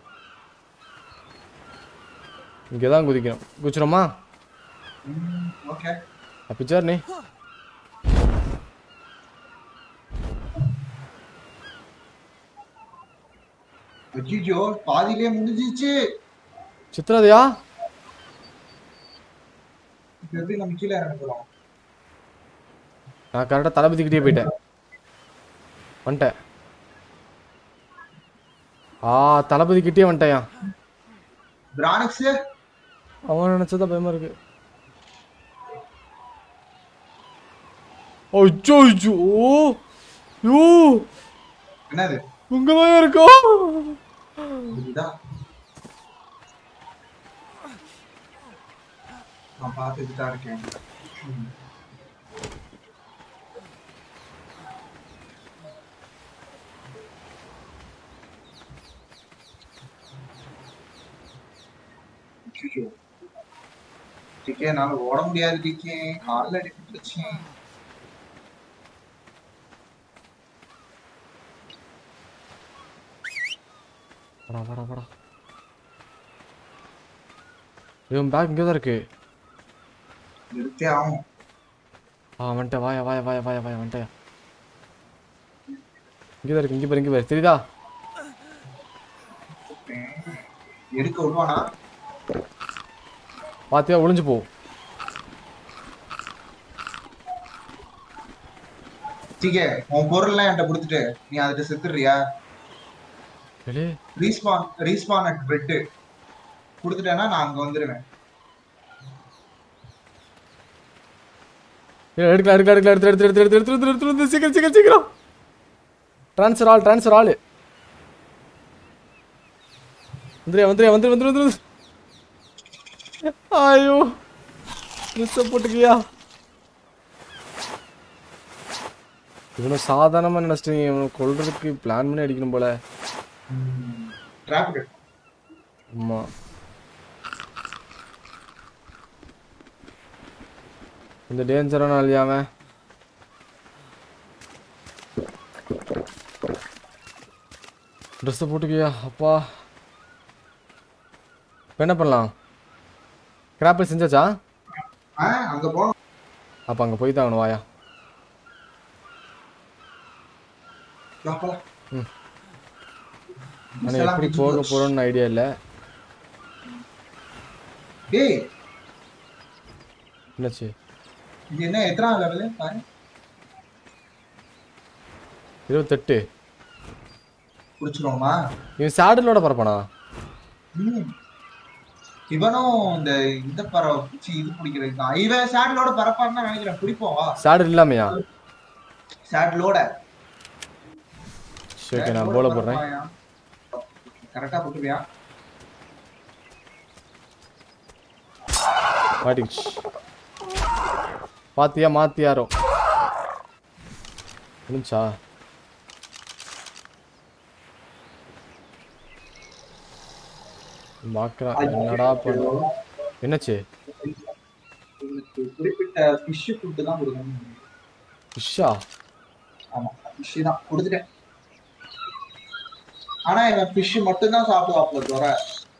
இங்கே தான் குதிக்கணும். குதிச்சிரோமா? ஓகே அப்பிச்சார் நீ ஐயோ பாதியிலே முடிஞ்சிச்சு. சித்ராதையா எப்படி நம்ம கீழே இறங்குறோம்? நான் கரெக்டாக தளபதிக்கிட்டே போயிட்டேன். வந்துட்டேன். தளபதிக்கிட்டே வந்துட்டேயா. பிரானிக்ஸ் அவன் நினைச்சதான் பயமா இருக்கு. ஐயோ ஐயோ யோ என்னது உங்கதான் இருக்கும். இதுதான் நான் பார்த்துட்டு தான் இருக்கேன். டிக்கே என்னால ஓட முடியாது. டிக்கே காலில் அடிபட்டுருச்சு. வாடா இவன் பேக் இங்கே தான் இருக்கு. நிறுத்தே ஆகும். வந்துட்டேன். வாயா வந்துட்டேன். இங்கே தான் இருக்கு. இங்கே பாரு தெரியுதா? எடுக்க விடுவானா? பாத்தியா ஒளிஞ்சு போ. டிக்கே உன் பொருள்லாம் என்கிட்ட கொடுத்துட்டு நீ அதுட்ட செத்துடுறியா? ரீஸ்பான் அட் பெட் கொடுத்துட்டேன்னா நான் அங்க வந்துருவேன். எடுக்கலாம் சீக்கிரம். ட்ரான்ஸ்ஃபர் ஆள். வந்துரு. ஐயோ போட்டுக்கியா? இவனை சாதாரணமா நினைச்சிட்டீங்க. இவனை கொல்றதுக்கு பிளான் பண்ணி அடிக்கணும் போல. ஆமா இந்த டேஞ்சரான ஆளியாம. ட்ரெஸ்ஸை போட்டுக்கியா? அப்பா என்ன பண்ணலாம்? கிராப்பிள் செஞ்சாச்சா? அங்க போகணும். அப்போ அங்கே போய் தான் வாயா. நான் எப்படி போக போறோம்னு ஐடியா இல்லை. என்னாச்சு? இது என்ன எத்தனை லெவல்? 28. குடிச்சிரோமா? இவன் சாடலோட பரப்பானா? இவனும் இந்த இந்த பறவை பூச்சி இது பிடிக்கிறது தான். இவன் சேடலோட பறப்பான்னு நினைக்கிறேன். பிடிப்போம் வா. சாடு இல்லாமையா? சேடலோட சரி ஓகே நான் போல போடுறேன். கரெக்டா போட்டுவியா? மாட்டிக்கிச்சு. பாத்தியா மாத்தியாரோ முடிஞ்சா? பாக்குறான் என்னடா பண்ண. என்னாச்சு? குறிப்பிட்ட ஃபிஷ் ஃபுட் தான் கொடுக்கணும். ஃபிஷ்ஷா? ஆமா ஃபிஷ் தான் கொடுத்துட்டேன். ஆனா இவன் ஃபிஷ் மட்டும் தான் சாப்பிடுவாப்ல தவிர.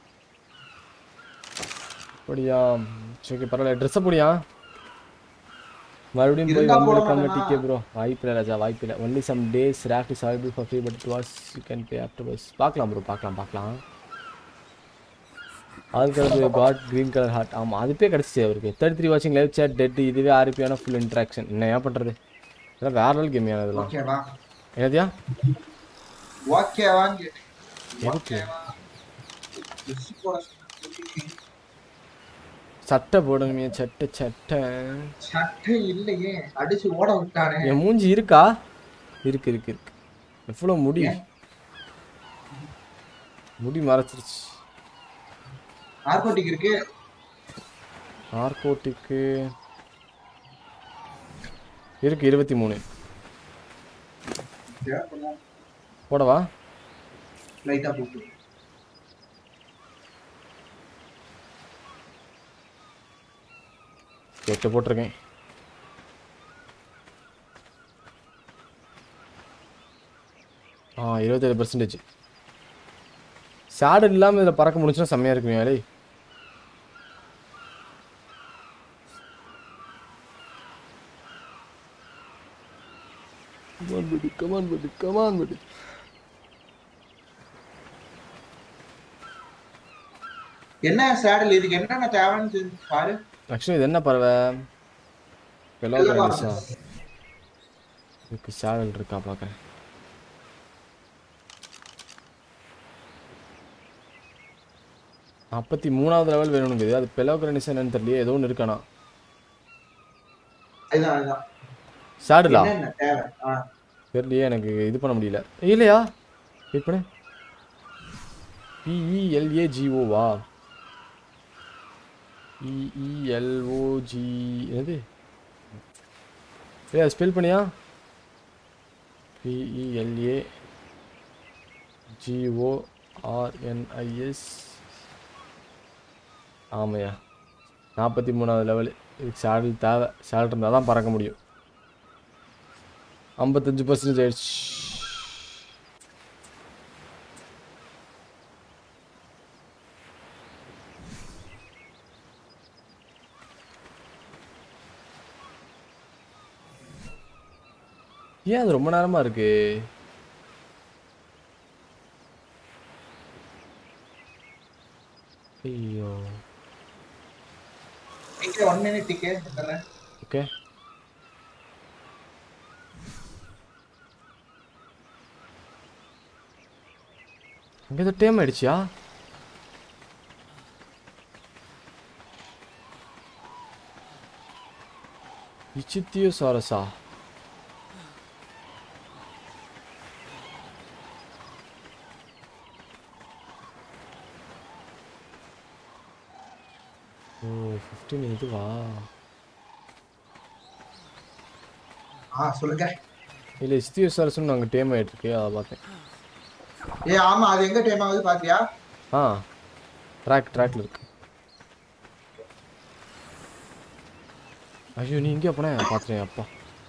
அப்படியா? சரி பரவாயில்ல. ட்ரெஸ்ஸை போடியா? மறுபடியும் போய் இருந்தா போட வந்திருக்காம மாட்டேனா? DK bro. வாய்ப்பில்லை ராஜா வாய்ப்பில்லை. Only some days raft is available for free but it was you can pay afterwards. பார்க்கலாம் ப்ரோ பார்க்கலாம். அதுக்கடுத்து காட் க்ரீன் கலர் ஹார்ட். ஆமாம் அதுப்பே கிடச்சிச்சு அவருக்கு. 33 வாட்சிங் லைவ் சேட் டெட். இதுவே ஆர்பியான ஃபுல் இன்ட்ராக்ஷன். என்ன ஏன் பண்ணுறது? இதெல்லாம் வேற லெவல் கேம் இதெல்லாம். ஓகேவா? என்னதியா? ஓகேவான்னு எதுக்கு சட்டை போடணுமே? சட்டை இல்லையே, அடிச்சு ஓட விட்டானே. என் மூஞ்சி இருக்கா? இருக்கு. எவ்வளோ முடி மறைச்சிருச்சு. நார்கோட்டிக் இருக்கு. நார்கோட்டிக்கு இருக்கு 23. போடவா? லைட்டா போட்டு 8 போட்டிருக்கேன். ஆ 27%. ஷேடு இல்லாமல் இதில் பறக்க முடிச்சுன்னா செம்மையாக இருக்குங்க வேலை. Come on, buddy. என்ன சேடல் இதுக்கு என்னென்ன தேவைன்னு பாரு. ஆக்சுவலி இது என்ன பறவை? பெலோகிரானிஸா? இதுக்கு சேடல் இருக்கா பார்க்குறேன். 43வது லெவல் வேணும்னுக்குது. அது பெலோகிரானிஸா என்னன்னு தெரியல. ஏதோ ஒன்று இருக்கானா? அதுதான் சேடலா? என்ன தேவை? தெரியலையே எனக்கு. இது பண்ண முடியல. இல்லையா? வெயிட் பண்ணு. PELAGOவா? EELOG என்னது? ஏ ஸ்பெல் பண்ணியா? PELAGORNIS. ஆமையா 43வது லெவல். இதுக்கு சேடல் தேவை. சேடல் இருந்தால் தான் பறக்க முடியும். 55% ஆயிடுச்சு. ஏன் அது ரொம்ப நேரமா இருக்கு? ஐயோ. டிக்கே 1 மினிட் டிக்கே தரேன். ஓகே. அங்கே ஏதோ டைம் ஆயிடுச்சியா? இச்சித்தியோசாரஸா? ஓ 15 இதுவா? சொல்லுங்க. இல்லை இச்சித்தியோசாரஸ்னு அங்கே டைம் ஆகிட்டு இருக்கு. அதை பார்த்தேன். ஆமா அது எங்க டைம் ஆகுது பாத்தியா? ட்ராக்ல இருக்கு. ஐயோ நீ இங்கே போன பார்த்துறேன். அப்பா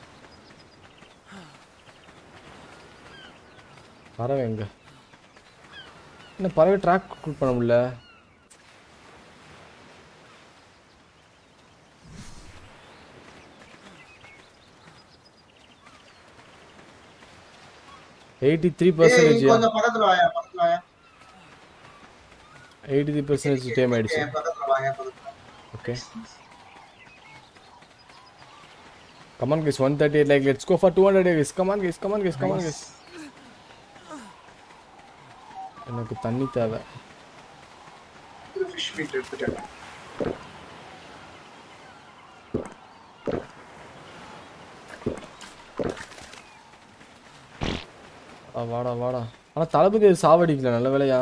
பறவை எங்க? என்ன பறவை ட்ராக் பண்ண முடியல? கொஞ்சம் பக்கத்துல வாயா. 83% டைம் ஆயிடுச்சு. Okay come on guys 138 like let's go for 200 guys. come on guys. எனக்கு தண்ணி தேவை. ஃபீட் எடுத்துட்டேன். வாடா வாடா. ஆனா தளபதி சாவடிக்கல, நல்ல வேலையா.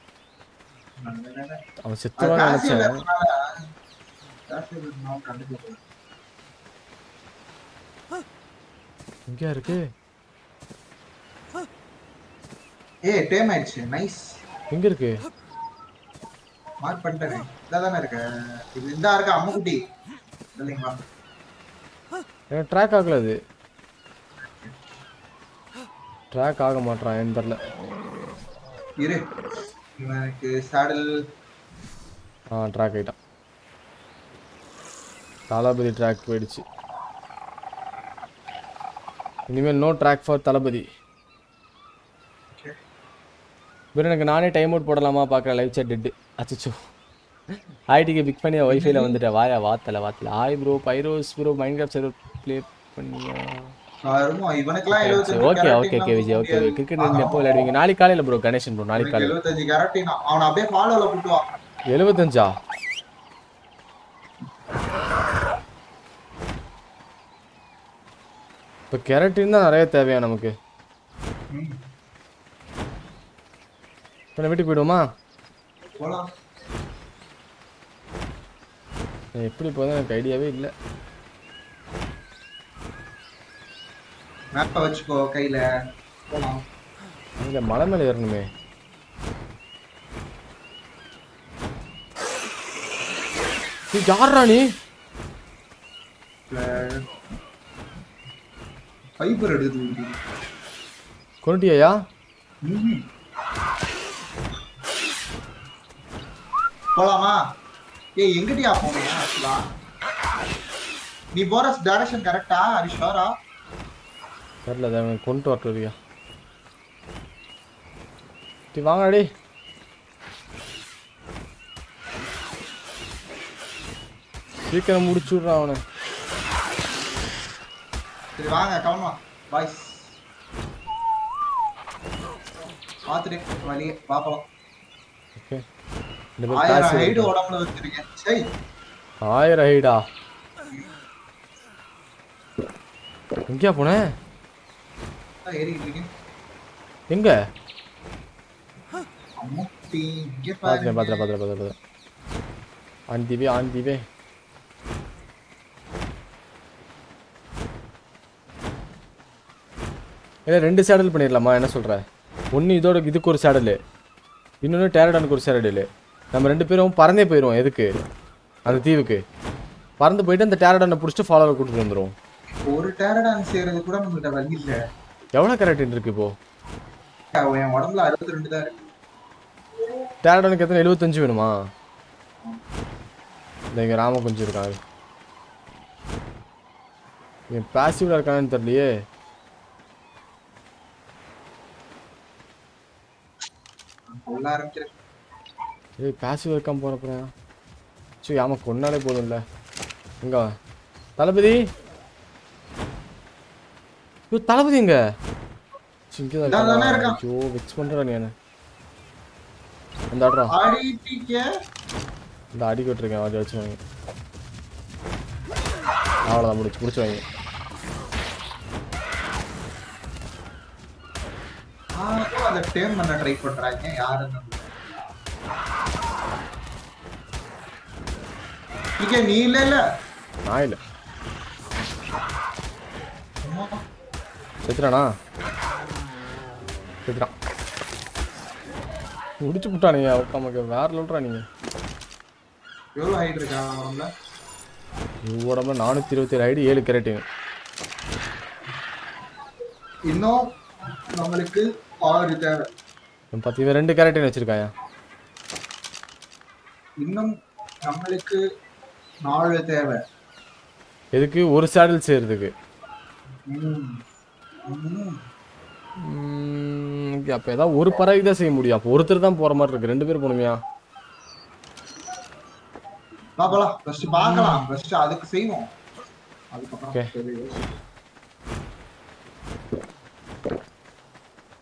அவன் செத்துவான்னு நினைச்சேன். எங்க இருக்கு? ஏய் டேம் ஆயிடுச்சு. நைஸ். எங்க இருக்கு? மார்க் பண்ணிட்டேன். இதானே இருக்கு. இது இந்த இருக்க அம்முக்குட்டி இல்லைங்களா? எனக்கு ட்ராக் ஆகல. அது ட்ராக் ஆக மாட்டான் ஏன்னு தெரியல. இரு எனக்கு சாடல். ட்ராக் ஆகிட்டான். தளபதி ட்ராக் போயிடுச்சு. இனிமேல் நோ ட்ராக் ஃபார் தளபதி. வேறு எனக்கு நானே டைம் அவுட் போடலாமா பார்க்குறேன். Live chat dead. அச்சோ ஐடிக்கு பிக் பண்ணி ஒய்ஃபைல வந்துட்டேன். வாயா வாத்தல ஆய் bro Pyros bro Minecraft server play பண்ணியா? இவனுக்குலாம் okay okay okay Vijay okay. Cricket எப்போ விளையாடுவீங்க? நாளைக்கு காலையில் ப்ரோ. கணேசன் ப்ரோ நாளைக்கு காலையில் 75 கேரட்டினா. அவனை அப்படியே ஃபாலோல கூட்டு வா. 75ஆ? இப்போ கெரட்டின் தான் நிறைய தேவையா நமக்கு? இப்போ வீட்டுக்கு போயிடுவோமா? போலாம். எப்படி போதும் எனக்கு ஐடியாவே இல்லை. மேப்பை வச்சுக்கோ கையில. போலாம். இங்க மலை மேலே ஏறணுமே. யாரா நீ? ஃபைபர் எடுத்து கொண்டுட்டியா? போலாமா? ஏய் எங்கடியா போனீங்க? ஆக்சுவலா நீ போற டைரக்ஷன் கரெக்ட்டா? ஆர் யூ ஷூரா? தெரியல, அதை கொண்டு வரட்டுறியா? வாங்கடி. சீக்கிரம் முடிச்சு விட்றான் அவனை. சரி வாங்க கவுன் வா பாய்ஸ். பாத்துட்டு வழி பாப்போம். ஓகே. 1000 ஹைட் உடம்புல வச்சிருக்கேன். சை 1000 ஹைடா? எங்கயா போன? ஏறிட்டு இருக்கேன். எங்க? அம்முட்டி இங்க பாத்துறேன் பாருங்க. பாத்துறேன். On the way. இல்லை 2 சேடல் பண்ணிடலாமா? என்ன சொல்கிற? ஒன்று இதோட இதுக்கு ஒரு சேடலு, இன்னொன்று டேரடானுக்கு ஒரு சேடலு. நம்ம 2 பேரும் பறந்தே போயிடுவோம். எதுக்கு? அந்த தீவுக்கு பறந்து போயிட்டு அந்த டேரடானை பிடிச்சிட்டு ஃபாலோவை கூட்டிட்டு வந்துடும். ஒரு டேரடான் செய்யறது கூட நம்மள்ட்ட வழி இல்லை. எவ்வளோ கரெக்டின் இருக்கு இப்போ? என் உடம்புல 62 தான் இருக்கு. டேரடானுக்கு எத்தனை? 75 வேணுமா? இந்த இங்கே ராம கொஞ்சம் இருக்காரு. என் பாசிவ்ல இருக்கானு தெரியலையே. ஏய் பாசிவ் இருக்காம போறப்பறேன். சரி ஆமா கொன்னாலே போதும்ல. எங்க தளபதி? தளபதி எங்க? இங்கதான் இருக்கான். ஐயோ வெக்ஸ் பண்றா நீ என்ன? அந்த ஆடுறா. இந்த அடி கொட்டிருக்கேன். அதை வச்சு வாங்க. அவ்வளோதான் முடிச்சு வாங்க. அதை டேம் பண்ண ட்ரை பண்றாங்க. யாருன்னு நீ இல்ல நான் இல்ல. செத்துறானா? செத்துறான். முடிச்சு விட்டானுங்க. நமக்கு வேற லோட்ரா நீங்க. எவ்வளவு ஹைட் இருக்கா உடம்புல? உடம்புல 427 ஹைட், 7 கேரட்டின். இன்னும் நம்மளுக்கு 6 தேவை. 2 கேரட்டின் வச்சிருக்காயா? இன்னும் நம்மளுக்கு 4 தேவை. எதுக்கு? ஒரு சேடல் செய்யறதுக்கு. அப்ப ஏதாவது ஒரு பறவை தான் செய்ய முடியும். அப்போ ஒருத்தர் தான் போற மாதிரி இருக்கு. 2 பேர் போகணுமையா? பாக்கலாம். ஃபர்ஸ்ட் பார்க்கலாம். ஃபர்ஸ்ட் அதுக்கு செய்வோம். அதுக்கப்புறம்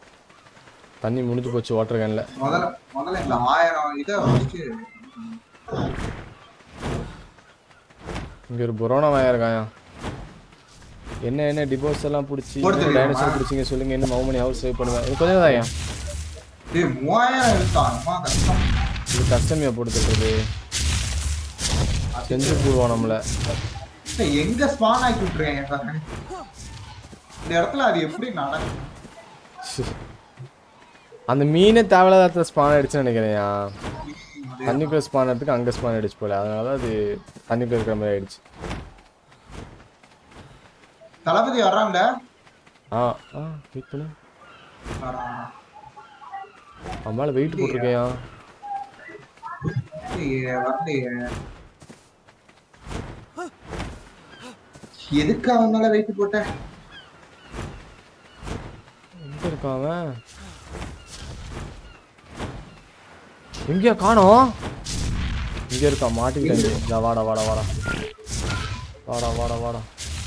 தண்ணி முடிஞ்சு போச்சு வாட்டர் கேன்ல. முதல்ல இந்த 1000 இதை வச்சு இங்க ஒரு புரோனா வாயா இருக்காயா. என்ன டிவோர்ஸ் எல்லாம் பிடிச்சி டைனோசர் பிடிச்சிங்க சொல்லுங்க. என்ன மவுமணி ஹவுஸ் சேவ் பண்ணுவேன். இது கொஞ்சம் தான்யா. டேய் 3000 எடுத்தான்மா கஷ்டம். இது கஷ்டமையா போட்டுறது. செஞ்சு போடுவோம் நம்மள. எங்க ஸ்பான் ஆக்கி விட்டுறேன் பாருங்க. இந்த இடத்துல அது எப்படி நடக்கும்? அந்த மீனே தேவையில்லாத ஸ்பான் ஆயிடுச்சுன்னு நினைக்கிறேன்யா. தண்ணிக்குள்ள ஸ்பான் ஆகிறதுக்கு அங்கே ஸ்பான் ஆயிடுச்சு போல. அதனால அது தண்ணிக்குள்ள இருக்கிற மாதிரி ஆயிடுச்சு. தளபதி வர்றான்ல. வெயிட் பண்ணு. அம்மால வெயிட் போட்டிருக்கேயா. எதுக்கு அவன் மேல வெயிட் போட்ட? எங்க இருக்கான் அவன்? எங்கயா காணோம்? இங்க இருக்கான். மாட்டிக்கிட்டாங்க. வாடா வாடா வாடா வாடா வாடா வாடா.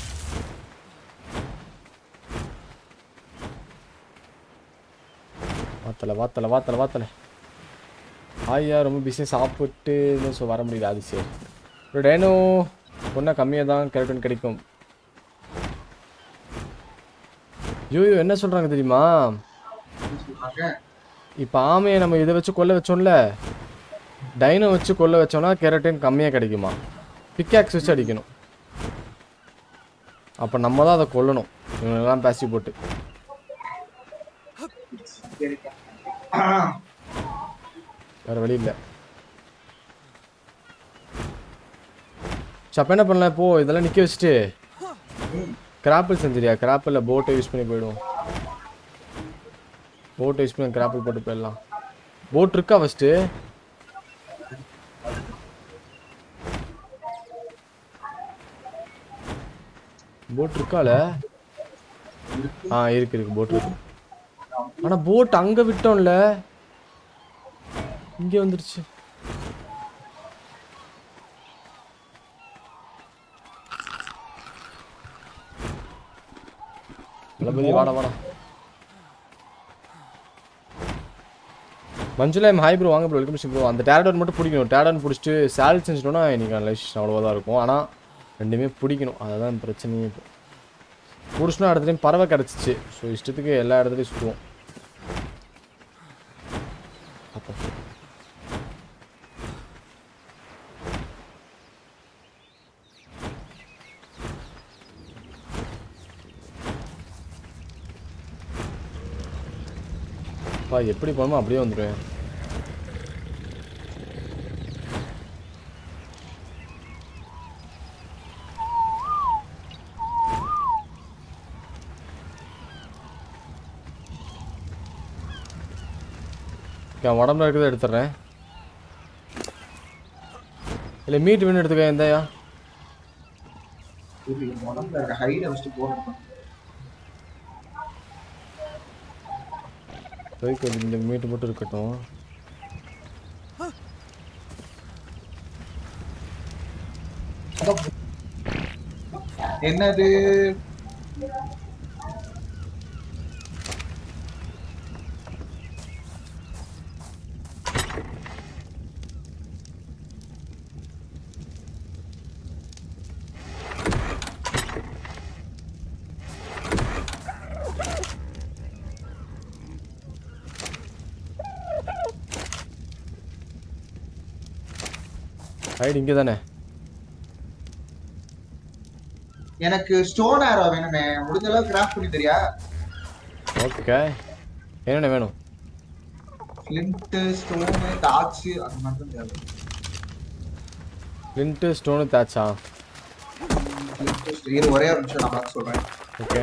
வாத்தல ஆயா ரொம்ப பிஸ்னஸ் சாப்பிட்டு ஸோ வர முடியல. அது சரி. ஒரு டேனோ பொண்ணா கம்மியாக தான் கரெக்டன் கிடைக்கும். ஐயோ என்ன சொல்கிறாங்க தெரியுமா? இப்போ ஆமையை நம்ம இதை வச்சு கொல்ல வச்சோம்ல, டைனோ வச்சு கொல்ல வச்சோம்னா கெரட்டின் கம்மியாக கிடைக்குமா. பிக்காக்ஸ் வச்சு அடிக்கணும். அப்போ நம்ம தான் அதை கொல்லணும். இவங்கெல்லாம் பேசி போட்டு வேற வழி இல்லை. சப்ப என்ன பண்ணலாம் இப்போ? இதெல்லாம் நிற்க வச்சுட்டு கிராப்பிள் செஞ்சிரியா? கிராப்பிளில் போட்டை யூஸ் பண்ணி போயிடுவோம். போட்டை யூஸ் பண்ணி கிராப்பிள் போட்டு போயிடலாம். போட் இருக்கா ஃபஸ்ட்டு? போட் இருக்கால? இருக்கு போட் இருக்கு. ஆனா போட் அங்க விட்டோம்ல, இங்க வந்துருச்சு. வாடா வாடா. மஞ்சுளா ஹாய் ப்ரோ, வாங்க ப்ரோ, வெல்கம் ப்ரோ. அந்த டேரடான் மட்டும் பிடிக்கணும். டேரடான் பிடிச்சிட்டு சேலட் செஞ்சிட்டோம்னா இன்னைக்கு லைஃப் அவ்வளோதான் இருக்கும். ஆனால் ரெண்டுமே பிடிக்கணும். அதுதான் பிரச்சனையே. இப்போ பிடிச்சினா அடுத்த டைம் பறவை கிடச்சிச்சு. ஸோ இஷ்டத்துக்கு எல்லா இடத்துலையும் சுற்றுவோம். அப்போ எப்படி போனோமோ அப்படியே வந்துடுவேன். உடம்புல இருக்கிறத எடுத்துடுறேன். இல்லை மீட் வேணும் எடுத்துக்க. எந்தாயா இந்த மீட்டு மட்டும் இருக்கட்டும். என்னது? ஹைட் இங்கே தானே. எனக்கு ஸ்டோன் ஆரோ வேணுமே. முடிஞ்ச அளவுக்கு கிராஃப்ட் பண்ணி தெரியா? ஓகே, என்னென்ன வேணும்? ஃப்ளிண்ட், ஸ்டோன், டார்ச், அது மட்டும் தேவை. ஃப்ளிண்ட், ஸ்டோன், டார்ச்சா? இது ஒரே ஒரு நிமிஷம் நான் சொல்றேன். Okay.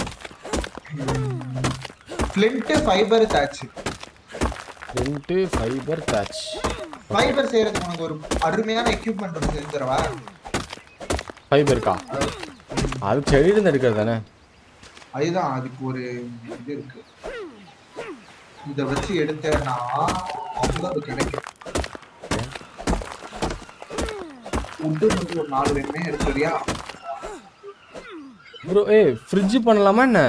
Flint, fibre, torch. Flint, fibre, torch. Fibre செய்யறதுக்கு உனக்கு ஒரு அருமையான எக்யூப்மென்ட் ஒன்று செஞ்சு தரவா? ஃபைபர் இருக்கா? அது செடியிலிருந்து எடுக்கிறது தானே? அதுதான், அதுக்கு ஒரு இது இருக்கு. இதை வச்சு எடுத்தேன்னா அவ்வளவு கிடைக்கும். உட்டு வந்து ஒரு 4 வேணுமே எடுத்துறியா ப்ரோ? ஃப்ரிட்ஜ் பண்ணலாமா என்ன?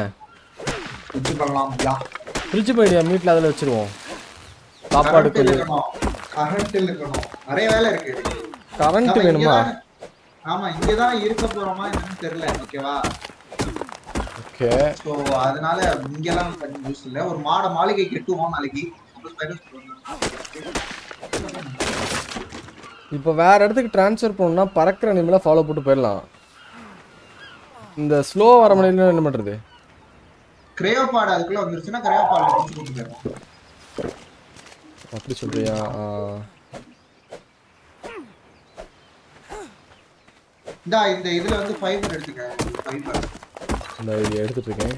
ஃப்ரிட்ஜ் பண்ணலாம்யா. ஃப்ரிட்ஜ் பண்ணியா? மீட்டில் அதில் வச்சிருவோம். சாப்பாடு கொஞ்சம் கரண்ட் இருக்கணும், நிறைய வேலை இருக்கு. கரண்ட் நம்ம வேணுமா? இங்கதான், ஆமா இங்கதான் இருக்க போறோமா என்னன்னு தெரியல. ஓகேவா? ஓகே. சோ அதனால இங்கெல்லாம் யூஸ் இல்ல. ஒரு மாளிகை கட்டுவோம் நாளைக்கு. இப்போ வேற இடத்துக்கு ட்ரான்ஸ்ஃபர் பண்ணணும்னா பறக்கிற அனிமலை ஃபாலோ போட்டு போயிடலாம். இந்த ஸ்லோ வர முடியல என்ன பண்றது? கிரேயோபாட் அதுக்குள்ள வந்துருச்சுன்னா கிரேயோபாட் பிடிச்சு கொண்டு போயிடும். அப்படி சொல்றியா? இந்த இதுல வந்து ஃபைபர் எடுத்துக்க. ஃபைபர் இந்த இது எடுத்துட்டு இருக்கேன்.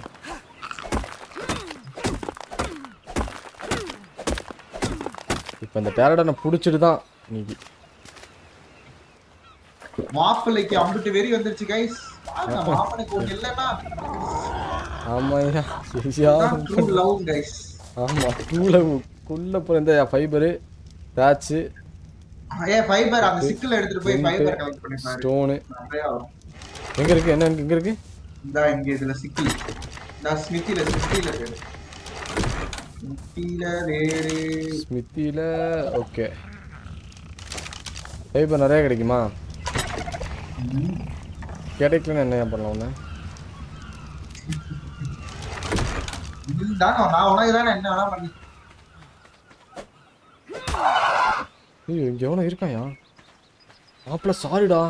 இப்போ இந்த டேரடனை பிடிச்சிட்டு தான் இன்னைக்கு மாப்பிள்ளைக்கு அம்பிட்டு வெறி வந்துருச்சு கைஸ். மாமனுக்கு ஒண்ணு இல்லைன்னா ஆமாய்யா சரியா ட்ரூ லவ் கைஸ். ஆமா டூல குள்ள போற ஃபைபரு தாச்சு ஃபைபர் அந்த சிக்கல் எடுத்துட்டு போய் ஃபைபர் கலெக்ட் பண்ணி பாரு. ஸ்டோன் நிறைய வரும். எங்க இருக்கு? என்ன எங்க இருக்கு? இங்க இதுல சிக்கல். ஸ்மித்தில ஸ்மித்தில ஓகே. ஃபைபர் நிறைய கிடைக்குமா? கிடைக்கலன்னு என்ன பண்ணலாம்? ஒண்ணு நான் உனக்கு தானே என்ன வேணா பண்ணி. ஐயோ இங்க எவனோ இருக்காயா? மாப்பிள்ள சாரிடா.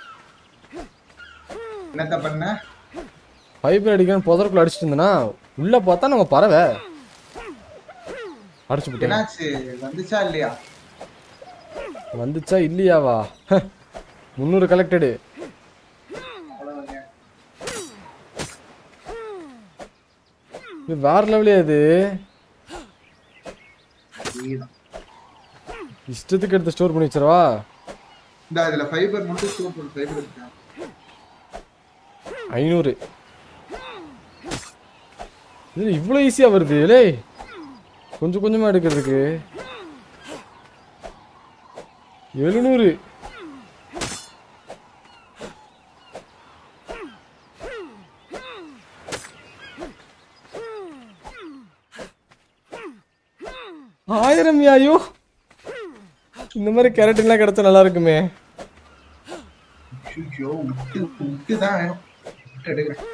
என்னத்த பண்ண? ஃபைபர் அடிக்கணும் புதருக்குள்ள அடிச்சிட்டு இருந்தனா உள்ள பார்த்தா நம்ம பறவை அடிச்சு விட்டேன். என்னாச்சு? வந்துச்சா இல்லையா? வந்துச்சா இல்லையாவா? 300 கலெக்டடு. இது வேற லெவலே. அது இஷ்டத்துக்கு எடுத்து ஸ்டோர் பண்ணி வச்சிரவா? இதுல ஃபைபர் மட்டும் ஸ்டோர் பண்ணு. ஃபைபர் இருக்கு 500. இது இவ்வளவு ஈஸியா வருது லே. கொஞ்சம் கொஞ்சமா எடுக்கிறதுக்கு 700.1000 ஐயோ. இந்த மாதிரி கேரட்லாம் கிடைச்சா நல்லா இருக்குமே. ஐயோ உட்டு தான் வேணும். எடுக்கிறேன்.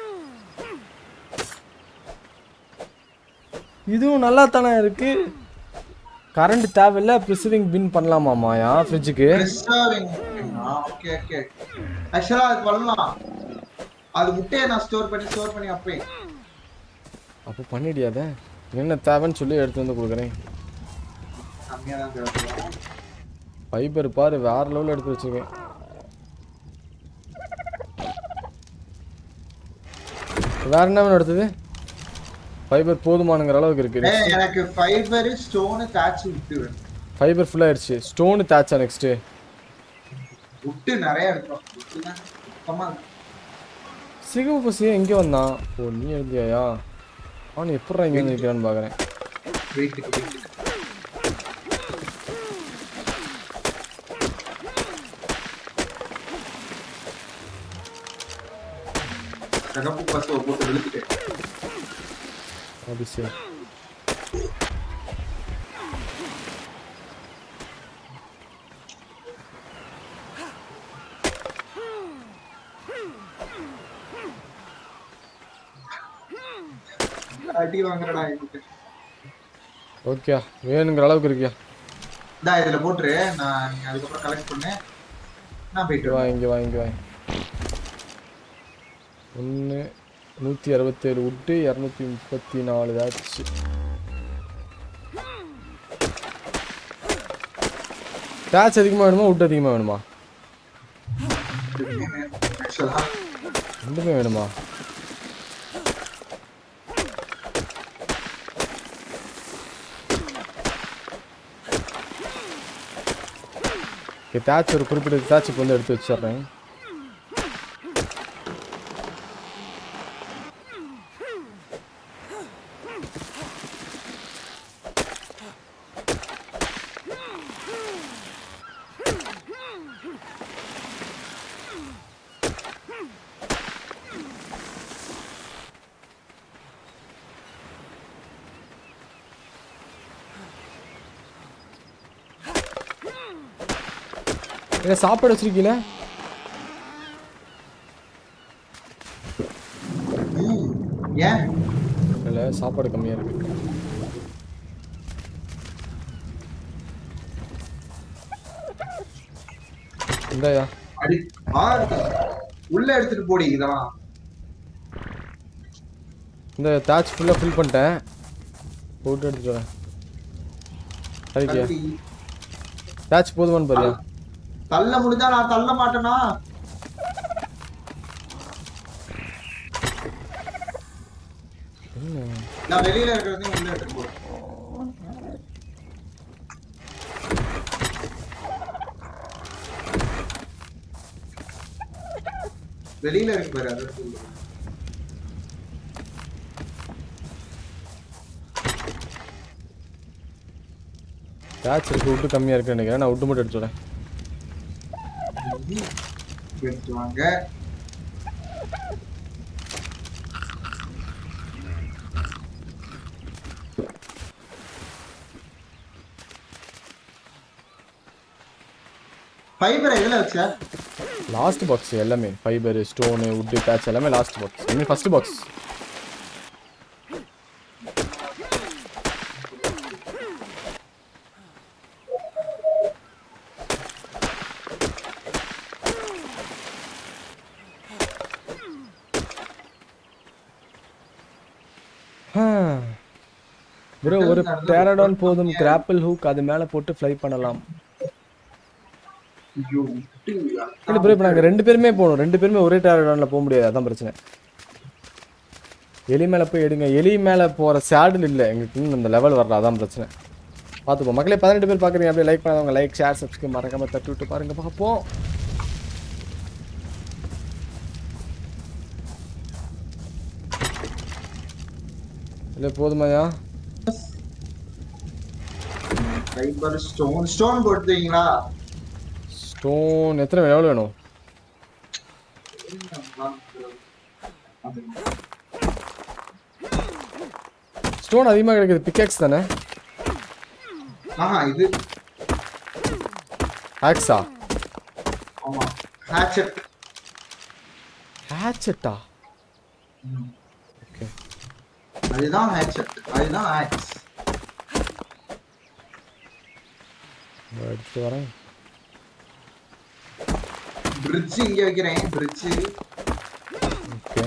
இதுவும் நல்லா தானே இருக்கு. கரண்ட் தேவையில்ல. ப்ரிசர்விங் பின் பண்ணலாமாமாயா ஃப்ரிட்ஜுக்கு? ப்ரிசர்விங். Okay okay. ஆக்சுவலா அது பண்ணலாம். அது முட்டையை நான் ஸ்டோர் பண்ணி அப்பே. அப்போ பண்ணிடியாத. என்ன தேவைன்னு சொல்லி எடுத்து வந்து கொடுக்குறேன். கம்மியா தான் தேவை. ஃபைபர் பாரு வேற லெவலில் எடுத்து வச்சிருக்கேன். வேற என்ன வேணும் எடுத்தது? ஃபைபர் போதுமானுங்கிற அளவுக்கு இருக்கு. எனக்கு ஃபைபர் ஸ்டோன் தாட்ச் விட்டு வேணும். ஃபைபர் ஃபுல்லா ஆயிடுச்சு. ஸ்டோன் தாட்சா நெக்ஸ்ட்? விட்டு நிறைய எடுத்தோம். விட்டு தான் சுத்தமா சிகப்பு பசியா எங்கே வந்தான்? ஓ நீ எழுதியாயா? அவன் எப்படா இங்கே வந்து நிற்கிறான்னு பார்க்குறேன். வெயிட்டுக்கு சகப்பு பசுவை போட்டு வெளுத்துட்டேன். அது சரி. அடி வாங்குறடா இதுக்கு. ஓகே வேணுங்கிற அளவுக்கு இருக்கியா? இதுல போட்டுரு. நான் நீங்க அதுக்கப்புறம் கலெக்ட் பண்ணு. நான் போயிட்டு வாங்கி 167 விட்டு 234 ஆச்சு. டேச் அதிகமாக வேணுமா விட்டு அதிகமாக வேணுமா? ரெண்டுமே வேணுமா? டேச் ஒரு குறிப்பிட்ட டேச் இப்போ வந்து எடுத்து வச்சிடுறேன். என்ன சாப்பாடு வச்சிருக்கீல? ஏன் இல்ல சாப்பாடு கம்மியா இருக்கு. இந்தாயா. அடி உள்ள எடுத்துட்டு போடி இதெல்லாம். இந்த தாட்ச் ஃபுல்லா ஃபில் பண்ணிட்டேன். போட்டு எடுத்துட்டு வரேன். சரிக்கியா தாட்ச் போதுமான்னு பாரியா. தள்ள முடிஞ்சா நான் தள்ள மாட்டேனா? நான் வெளியில இருக்கிறதையும் உள்ள எடுத்துட்டு போறேன். வெளியில இருக்கு பாரு அது. தாட்ச் இருக்கு விட்டு கம்மியா இருக்குன்னு நினைக்கிறேன். நான் விட்டு மட்டும் எடுத்து வரேன். எடுத்து வாங்க. ஃபைபர் எதுல வச்ச? லாஸ்ட் பாக்ஸ் எல்லாமே ஃபைபர் ஸ்டோன் வுட் பேட்ச் எல்லாமே last box. I mean first box. Bro ஒரு டெரடான் போதும். கிராப்பிள் ஹூக் அது மேல போட்டு ஃப்ளை பண்ணலாம். இல்ல ப்ரோ இப்போ நாங்கள் 2 பேருமே போகணும். 2 பேருமே ஒரே டெரடான்ல போக முடியாது. அதான் பிரச்சனை. எலி மேலே போய் எடுங்க. எலி மேலே போகிற சேடில் இல்லை எங்களுக்கு இன்னும் இந்த லெவல் வரல. அதான் பிரச்சனை. பார்த்துப்போம் மக்களே. 18 பேர் பார்க்குறீங்க. அப்படியே லைக் பண்ணாதவங்க லைக் ஷேர் சப்ஸ்கிரைப் மறக்காம தட்டி விட்டு பாருங்க. பார்ப்போம். இல்லை போதுமாயா? ஃபைபர் ஸ்டோன் போட்டுவீங்களா? ஸ்டோன் எத்தனை எவ்வளோ வேணும்? ஸ்டோன் அதிகமாக கிடைக்குது. பிக்கேக்ஸ் தானே? இது ஆக்ஸா? ஆமா ஹேட்செட். ஹேட்செட்டா? ஓகே அதுதான் ஹேட்செட். அதுதான் ஆக்ஸ். எடுத்து வரேன். பிரிட்ஜ் இங்க வைக்கிறேன். பிரிட்ஜ் ஓகே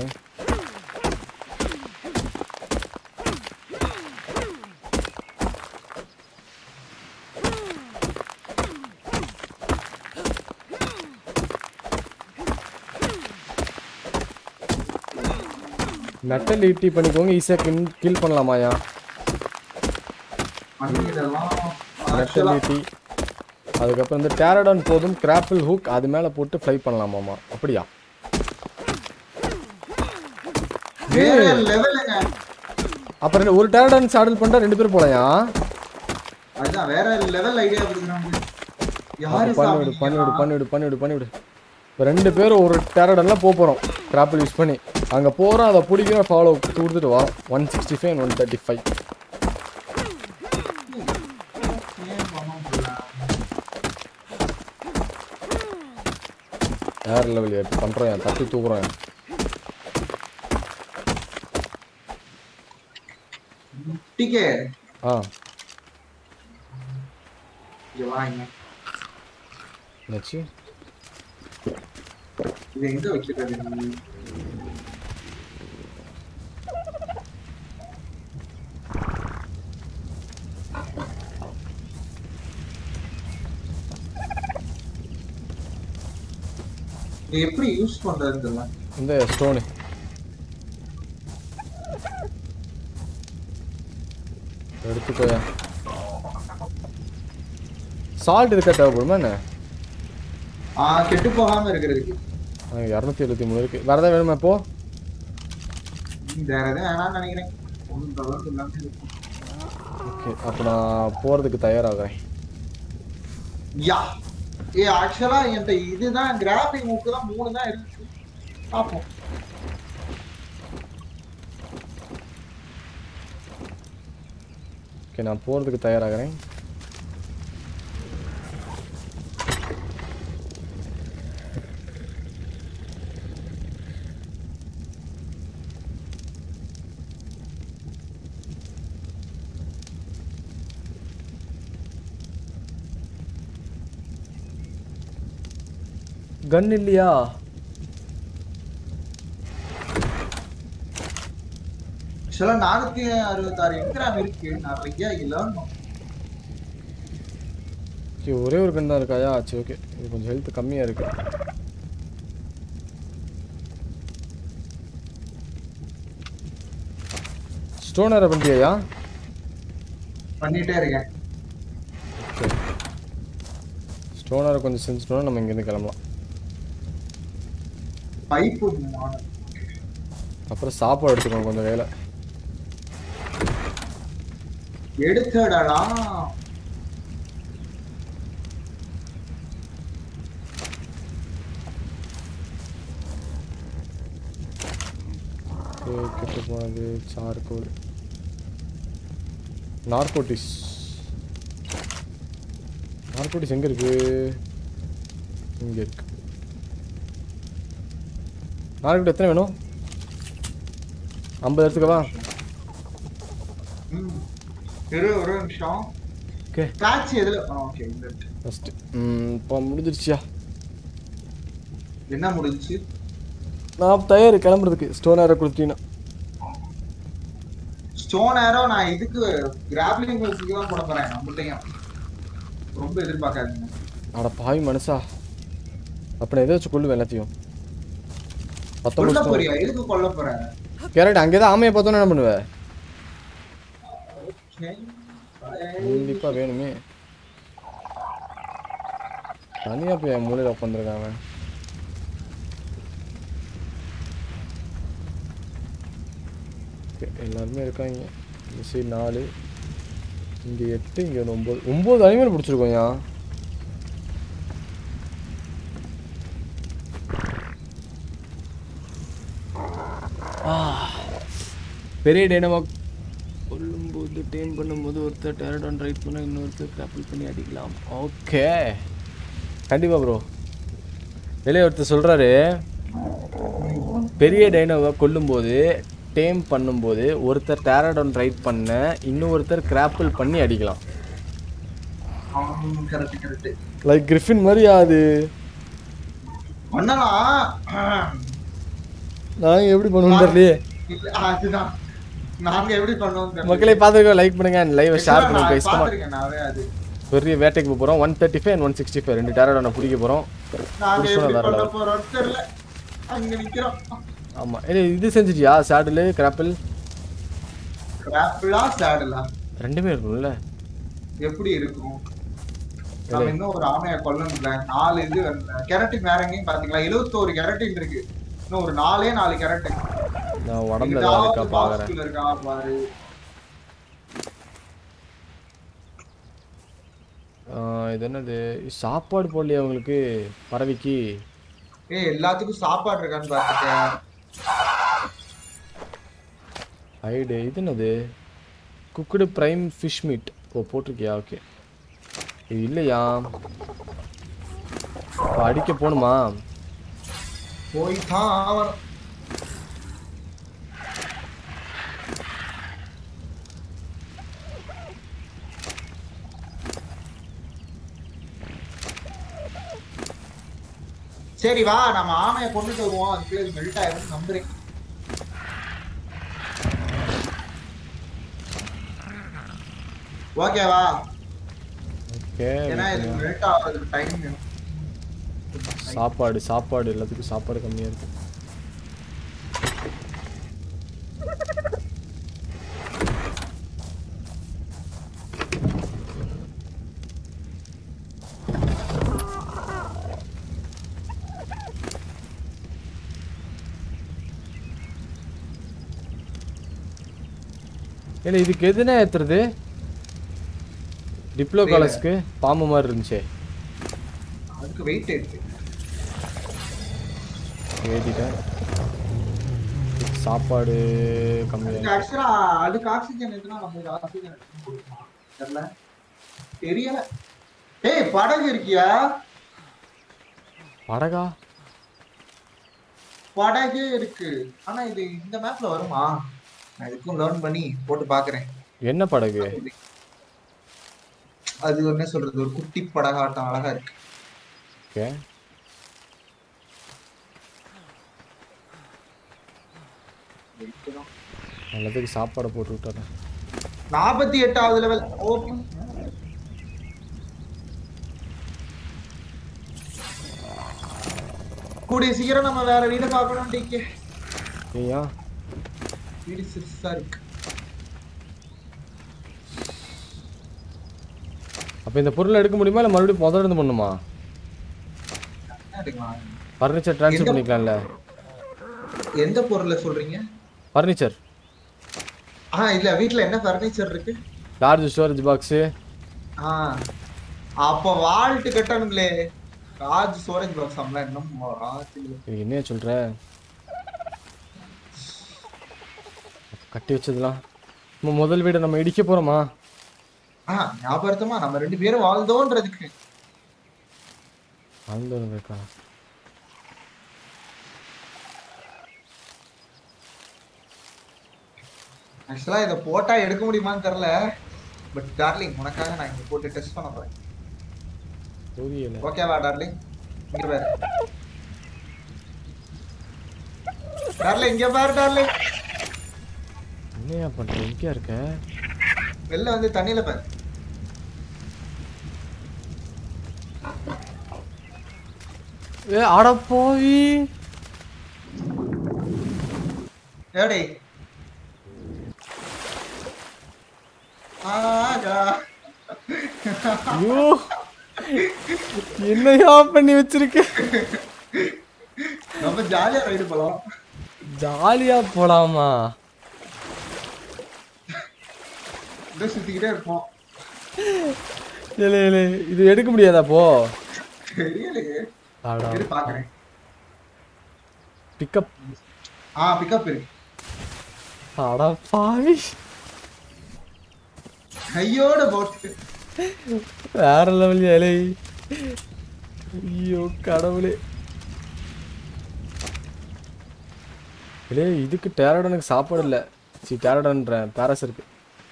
மெட்டல் ஈட்டி பண்ணிக்கோங்க. ஈஸியாக கில் பண்ணலாமாயா? மெட்டல் ஈட்டி அதுக்கப்புறம் இந்த டெரடான் போதும். கிராப்பிள் ஹூக் அது மேலே போட்டு ஃப்ளை பண்ணலாமாமா? அப்படியா? அப்புறம் ஒரு டெரடான் சாடல் பண்ணிட்டா 2 பேர் போலையா? அதுதான் வேற லெவல் ஐடியா கொடுக்குறாங்க. பண்ணிவிடு. இப்போ 2 பேரும் ஒரு டெரடான்லாம் போகிறோம். கிராப்பிள் யூஸ் பண்ணி அங்கே போகிறோம். அதை பிடிக்கிற ஃபாலோ கொடுத்துட்டு வரோம். 165 135. வேற லெவல் எடுத்து பண்ணுறேன். தட்டி தூக்குறேன். டிகே என்னாச்சு? இது எங்க வைக்கிறது? எப்படி யூஸ் பண்றதுன்னு இந்த ஸ்டோனு எடுத்துக்கோயா. சால்ட் இருக்கா தேவைப்படுமா என்ன? கெட்டு போகாம இருக்கிறதுக்கு 273 இருக்கு. வேற ஏதாவது வேணுமா இப்போ? வேற எதுவும் வேணாம்னு நினைக்கிறேன். ஓகே அப்போ நான் போறதுக்கு தயாராகிறேன். யா ஆக்சுவலா என்கிட்ட இதுதான் கிராபிக் மூக்கு தான் 3 தான் இருக்கு. பாப்போம். ஓகே நான் போறதுக்கு தயாராகிறேன். கன் இல்லையா? ஆக்சுவலா 466 என்கிராம் இருக்கு, நிறைய இழணும். சரி ஒரே ஒரு கன் தான் இருக்காயா? சரி ஓகே, இது கொஞ்சம் ஹெல்த் கம்மியாக இருக்கு. ஸ்டோன் ஏற பண்ணிட்டியா? பண்ணிட்டே இருக்கேன். ஸ்டோன் ஏற கொஞ்சம் செஞ்சுட்டோம்னா நம்ம இங்கேருந்து கிளம்பலாம். பைப்பு அப்புறம் சாப்பாடு எடுத்துக்கோங்க கொஞ்சம் வேலை. எடுத்தடா. கெட்டு போனது சார்கோல். நார்கோட்டிக்ஸ் எங்கே இருக்கு? இங்கே இருக்கு. நார்கோட்டிக் எத்தனை வேணும்? 50 எடுத்துக்கவா? ஒரு நிமிஷம். ஓகே காட்சி எதுல? ஓகே ஃபர்ஸ்ட் இப்போ முடிஞ்சிருச்சியா? என்ன முடிஞ்சுச்சு? நான் தயார் கிளம்புறதுக்கு. ஸ்டோன் ஏற கொடுத்தீங்கன்னா ஸ்டோன் ஏரோ நான் இதுக்கு கிராப்லிங் ஹூக்குக்கு தான் போட போறேன். நம்மள்ட்டையும் ரொம்ப எதிர்பார்க்காதீங்க. அட பாவி மனுஷா, அப்படி எதை வச்சு கொள்ளுவேன் எல்லாத்தையும். கொல்ல 19 போறியா? எதுக்கு கொல்ல போறேன்? கேரட் அங்கே தான் ஆமையை பார்த்தோன்னு என்ன பண்ணுவேன்? கண்டிப்பா வேணுமே. தனியா போய் என் மூலையில் உட்காந்துருக்காங்க. எல்லாருமே இருக்காங்க. இந்த சைடு 4, இங்கே 8, இங்கே 9 அனிமல் பிடிச்சிருக்கோம். ஏன் பெரிய டைனமா கொல்லும்போது டேம் பண்ணும்போது ஒருத்தர் டேரடான் ரைட் பண்ண இன்னொருத்தர் கிராப்பிள் பண்ணி அடிக்கலாம். ஓகே கண்டிப்பாக ப்ரோ. வெளியே ஒருத்தர் சொல்கிறாரு, பெரிய டைனோவை கொல்லும்போது டேம் பண்ணும்போது ஒருத்தர் டேரடான் ரைட் பண்ண இன்னொருத்தர் கிராப்பிள் பண்ணி அடிக்கலாம். லைக் கிரிஃபின் மாதிரி அது நாங்கள் எப்படி பண்ணுவோம் தெரியலையே. அதுதான் நாங்க எப்படி பண்ணுவோம். மக்களை பார்த்துருக்கோம். லைக் பண்ணுங்க, லைவை ஷேர் பண்ணுங்க. பெரிய வேட்டைக்கு போகிறோம். 135 and 165 2 டேரடானை பிடிக்க போகிறோம். ஆமாம் இது செஞ்சிட்டியா? சேடலு கிராப்பிள் ரெண்டுமே இருக்கும்ல? எப்படி இருக்கும்? நம்ம இன்னும் ஒரு ஆமையை கொல்லணும்ல. 4 இது கெரட்டின் வேற எங்கேயும் பாத்தீங்களா? 71 கெரட்டின் இருக்கு. இன்னும் ஒரு 4 கெரட்டின் நான் உடம்புல ஏதாவது இருக்கா பாக்குறேன். இருக்கா பாரு. இது என்னது? சாப்பாடு போடலையா உங்களுக்கு பறவைக்கு? எல்லாத்துக்கும் சாப்பாடு இருக்கான்னு பாத்துக்க. ஐடு இது என்னது? Cooked prime fish meat. Oh போட்டிருக்கியா? ஓகே. இது இல்லையா? அடிக்க போகணுமா? போய் தான் சரி வா, நம்ம ஆமையை கொண்டுட்டு வருவோம். அதுக்குள்ள இது மெல்ட் ஆயிரும் நம்புறேன். ஓகேவா? ஓகே. ஏன்னா இது மெல்ட் ஆகிறதுக்கு டைம் வேணும். சாப்பாடு எல்லாத்துக்கும் சாப்பாடு கம்மியா இருக்கு. இல்லை இதுக்கு எதுனா ஏற்றுறது? டிப்ளோ காலஸ்க்கு பாம்பு மாதிரி இருந்துச்சு. அதுக்கு வெயிட் இருக்கு. ஏத்திட்டேன். சாப்பாடு கம்மியாக. ஆக்சுவலா அதுக்கு ஆக்சிஜன் எதுனா நம்ம ஆக்சிஜன் தெரியல தெரியல. ஏய் படகு இருக்கியா? படகா? படகு இருக்கு. ஆனா இது இந்த மேப்ல வருமா? நான் இதுக்கும் லேர்ன் பண்ணி போட்டு பாக்குறேன். என்ன படகு? அது என்ன சொல்றது, ஒரு குட்டி படகாட்டம் அழகா இருக்கு. ஓகே நல்லதுக்கு சாப்பாடை போட்டு விட்டுறேன். 48வது லெவல். ஓகே. கூடிய சீக்கிரம் நம்ம வேற வீடு பார்க்கணும் டிகே. ஏயா வீடு சிறுசா இருக்கு. அப்ப இந்த பொருளை எடுக்க முடியுமா இல்ல மறுபடியும் முதல்ல இருந்து பண்ணுமா? எடுக்கலாம். ஃபர்னிச்சர் ட்ரான்ஸ்ஃபர் பண்ணிக்கலாம்ல. எந்த பொருளை சொல்றீங்க? ஃபர்னிச்சர். இல்ல வீட்ல என்ன ஃபர்னிச்சர் இருக்கு? Large storage box. அப்ப வால்ட் கட்டணுங்களே. லார்ஜ் ஸ்டோரேஜ் பாக்ஸ் அம்மா இன்னும் என்ன சொல்ற? கட்டி வச்சதெல்லாம் நம்ம முதல் வீட நம்ம இடிக்க போறோமா? ஞாபகமா நம்ம 2 பேரும் வாழ்ந்தோன்றதுக்கு. வாழ்ந்தோன்றதுக்கா? ஆக்சுவலா இத போட்டா எடுக்க முடியுமான்னு தெரியல. பட் டார்லிங் உனக்காக நான் இங்க போட்டு டெஸ்ட் பண்ண போறேன். புரியல. ஓகேவா டார்லிங்? இங்க பாரு. டார்லிங் இங்க பாரு டார்லிங். என்னையா பண்ற? எங்க இருக்க? வெளில வந்து தண்ணியில பாரு. அட போய். ஏடி. ஐயோ என்னையா பண்ணி வச்சிருக்க? நம்ம ஜாலியா ரைடு போலாம். ஜாலியா போலாமா? இத சுத்திக்கிட்டே இருப்போம். இல்ல இது எடுக்க முடியாதா போ? தெரியலையே. இரு பாக்குறேன். பிக்கப். பிக்கப் இருக்கு. அட பாவி. கையோட போட்டு வேற லெவல் ஏலே. ஐயோ கடவுளே. இதுக்கு டேரடனுக்கு சாப்பாடு இல்ல. டேரடன்றேன் பாரஸ் இருக்கு.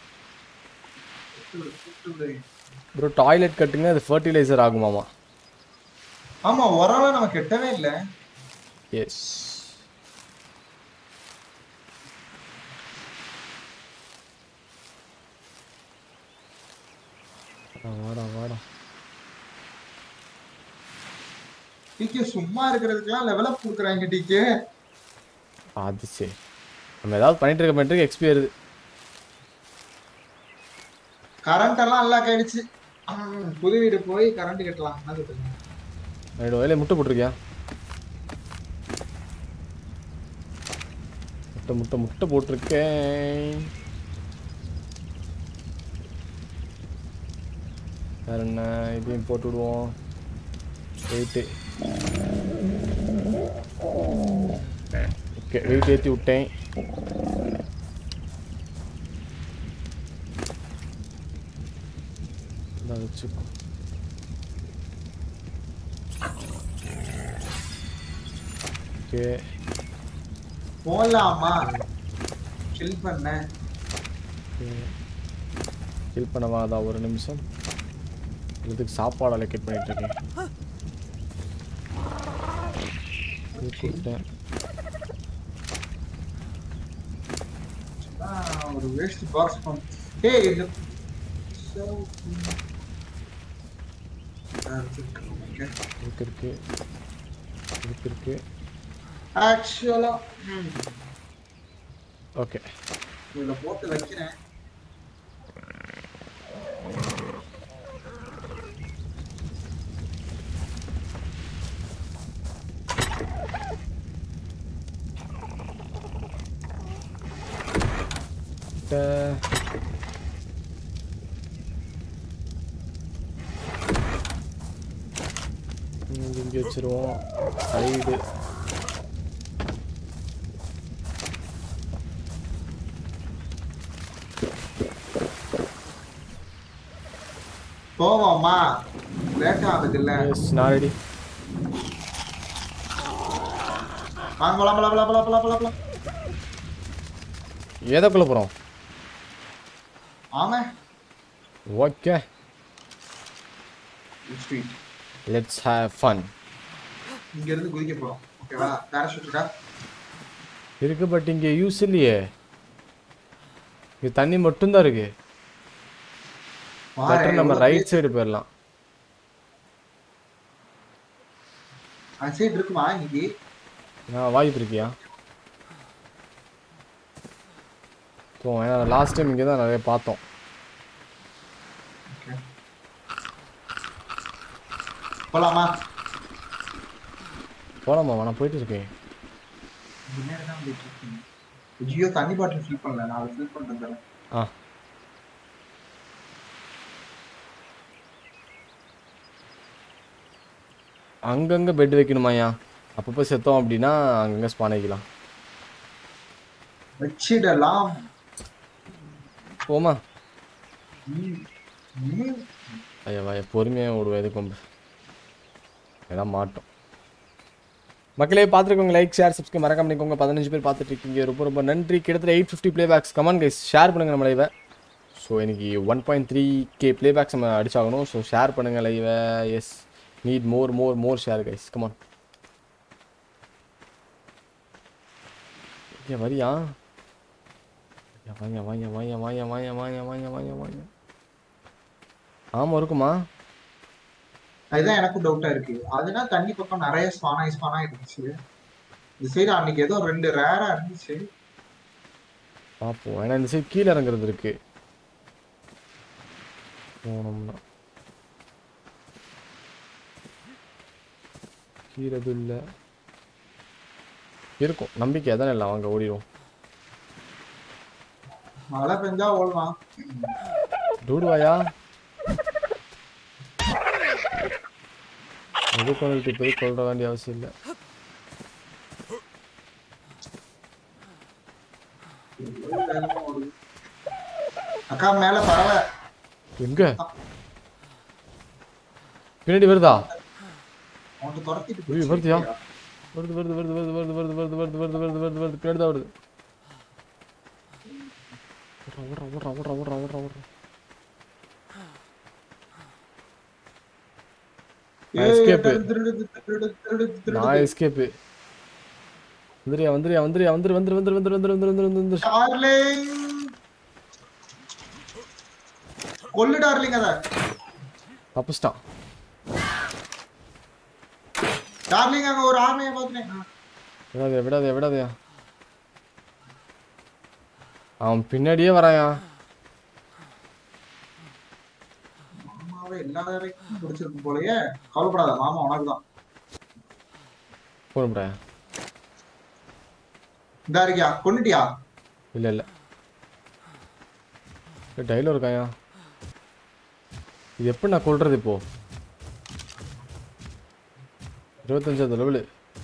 ப்ரோ டாய்லெட் கட்டுங்க, அது ஃபர்டிலைசர் ஆகுமாமா. ஆமா ஒரால நம்ம கெட்டவே இல்ல. எஸ். வாடா டிகே சும்மா இருக்கிறதுக்குலாம் லெவல் அப் கொடுக்குறாங்க டிகே. அது சரி. நம்ம ஏதாவது பண்ணிட்டு இருக்க எக்ஸ்பி வருது. கரண்ட் எல்லாம் நல்லா ஆயிடுச்சு. புது வீடு போய் கரண்ட் கட்டலாம். என்ன சொல்றீங்க? ரைட் வயலே முட்டை போட்டுருக்கியா? முட்டை போட்டிருக்கேன். வேற என்ன? இதையும் போட்டு விடுவோம். வெயிட்டு ஓகே, வெயிட் ஏற்றி விட்டேன். வச்சுக்கோ. ஓகே போலாமா? கில் பண்ணேன். கில் பண்ணவாதா? ஒரு நிமிஷம். இதுக்கு சாப்பாடு அலோகேட் பண்ணிட்டு இருக்கேன். ஒரு வேஸ்ட் பாக்ஸ் பண்ணு. ஏய் இது இருக்கு ஆக்சுவலா ஓகே இத போட்டு வைக்கிறேன். இங்கே வச்சிருவோம். சைடு போவோமா? லேட் ஆகுது இல்ல? எஸ் நான் ரெடி. வாங்க போலாம். எதக்குள்ள போறோம்? ஆமா okay street. Let's have fun. இங்க இருந்து குதிக்க போறோம். ஓகேவா? பேராஷூட் இருக்கா? இருக்கு பட் இங்கே யூஸ் இல்லையே. இங்கே தண்ணி மட்டும்தான் இருக்கு. பெட்டர் நம்ம ரைட் சைடு போயிடலாம். அந்த சைடு இருக்குமா இன்னைக்கு? வாய்ப்பு இருக்கியா? ஏன்னா லாஸ்ட் டைம் இங்கே தான் நிறைய பார்த்தோம். போலாமா? போலாமா? நான் போயிட்டு இருக்கேன். ஜியோ தண்ணி பாட்டில் ஃபில் பண்ணல, நான் அதை ஃபில் பண்ணிட்டு தரேன். அங்கங்கே பெட் வைக்கணுமாயா? அப்பப்போ செத்தோம் அப்படின்னா அங்கங்கே ஸ்பான் ஆகிக்கலாம். வச்சிடலாம். போமா ஐயா வாயா, பொறுமையாக ஓடுவேன். எது கொம்பு எல்லாம் மாட்டோம். மக்களே பார்த்துருக்கோங்க, லைக் ஷேர் சப்ஸ்கிரைப் மறக்காம பண்ணிக்கோங்க. 15 பேர் பார்த்துட்டு இருக்கீங்க, ரொம்ப ரொம்ப நன்றி. கிட்டத்தட்ட 850 பிளேபேக்ஸ். கமான் கைஸ், ஷேர் பண்ணுங்கள் நம்ம லைவை. ஸோ எனக்கு 1.3K பிளேபேக்ஸ் நம்ம அடிச்சாகணும். ஸோ ஷேர் பண்ணுங்கள் லைவை. Yes, need more share guys. Come on. வரியா? வாங்க. ஆமா இருக்குமா? அதுதான் எனக்கும் டவுட்டா இருக்கு. அதுனா தண்ணி பக்கம் நிறைய ஸ்பானா இருந்துச்சு. இந்த சைடு அன்னைக்கு ஏதோ 2 ரேரா இருந்துச்சு. பாப்போம். ஏன்னா இந்த சைடு கீழே இறங்குறது இருக்கு. போனோம்னா கீழே இல்லை இருக்கும். நம்பிக்கை அதானே இல்லை. வாங்க ஓடிடும். மழை பெஞ்சா ஓடலாம். டூடுவாயா? எது கொண்டு போய் கொள்ற வேண்டிய அவசியம் இல்லை. அக்கா மேல பறவை எங்க? பின்னாடி வருதா? வருதியா? வருது பின்னாடி தான் வருது. ஓடுறா. எஸ்கேப். நான் எஸ்கேப். வந்துரு. கொல்லு டார்லிங். அத தப்பிச்சிட்டான் டார்லிங். அங்க ஒரு ஆமையை பார்த்தேன். விடாதயா. அவன் பின்னாடியே வராயா? மாமாவை எல்லா வரைக்கும் பிடிச்சிருக்கும் போலயே. கவலைப்படாத, மாமா உனக்குதான். போடுறா. இதா இருக்கியா? கொண்டுட்டியா? இல்ல டைலர் இருக்காயா? இது எப்படி நான் கொள்றது இப்போ? 25வது லெவலு.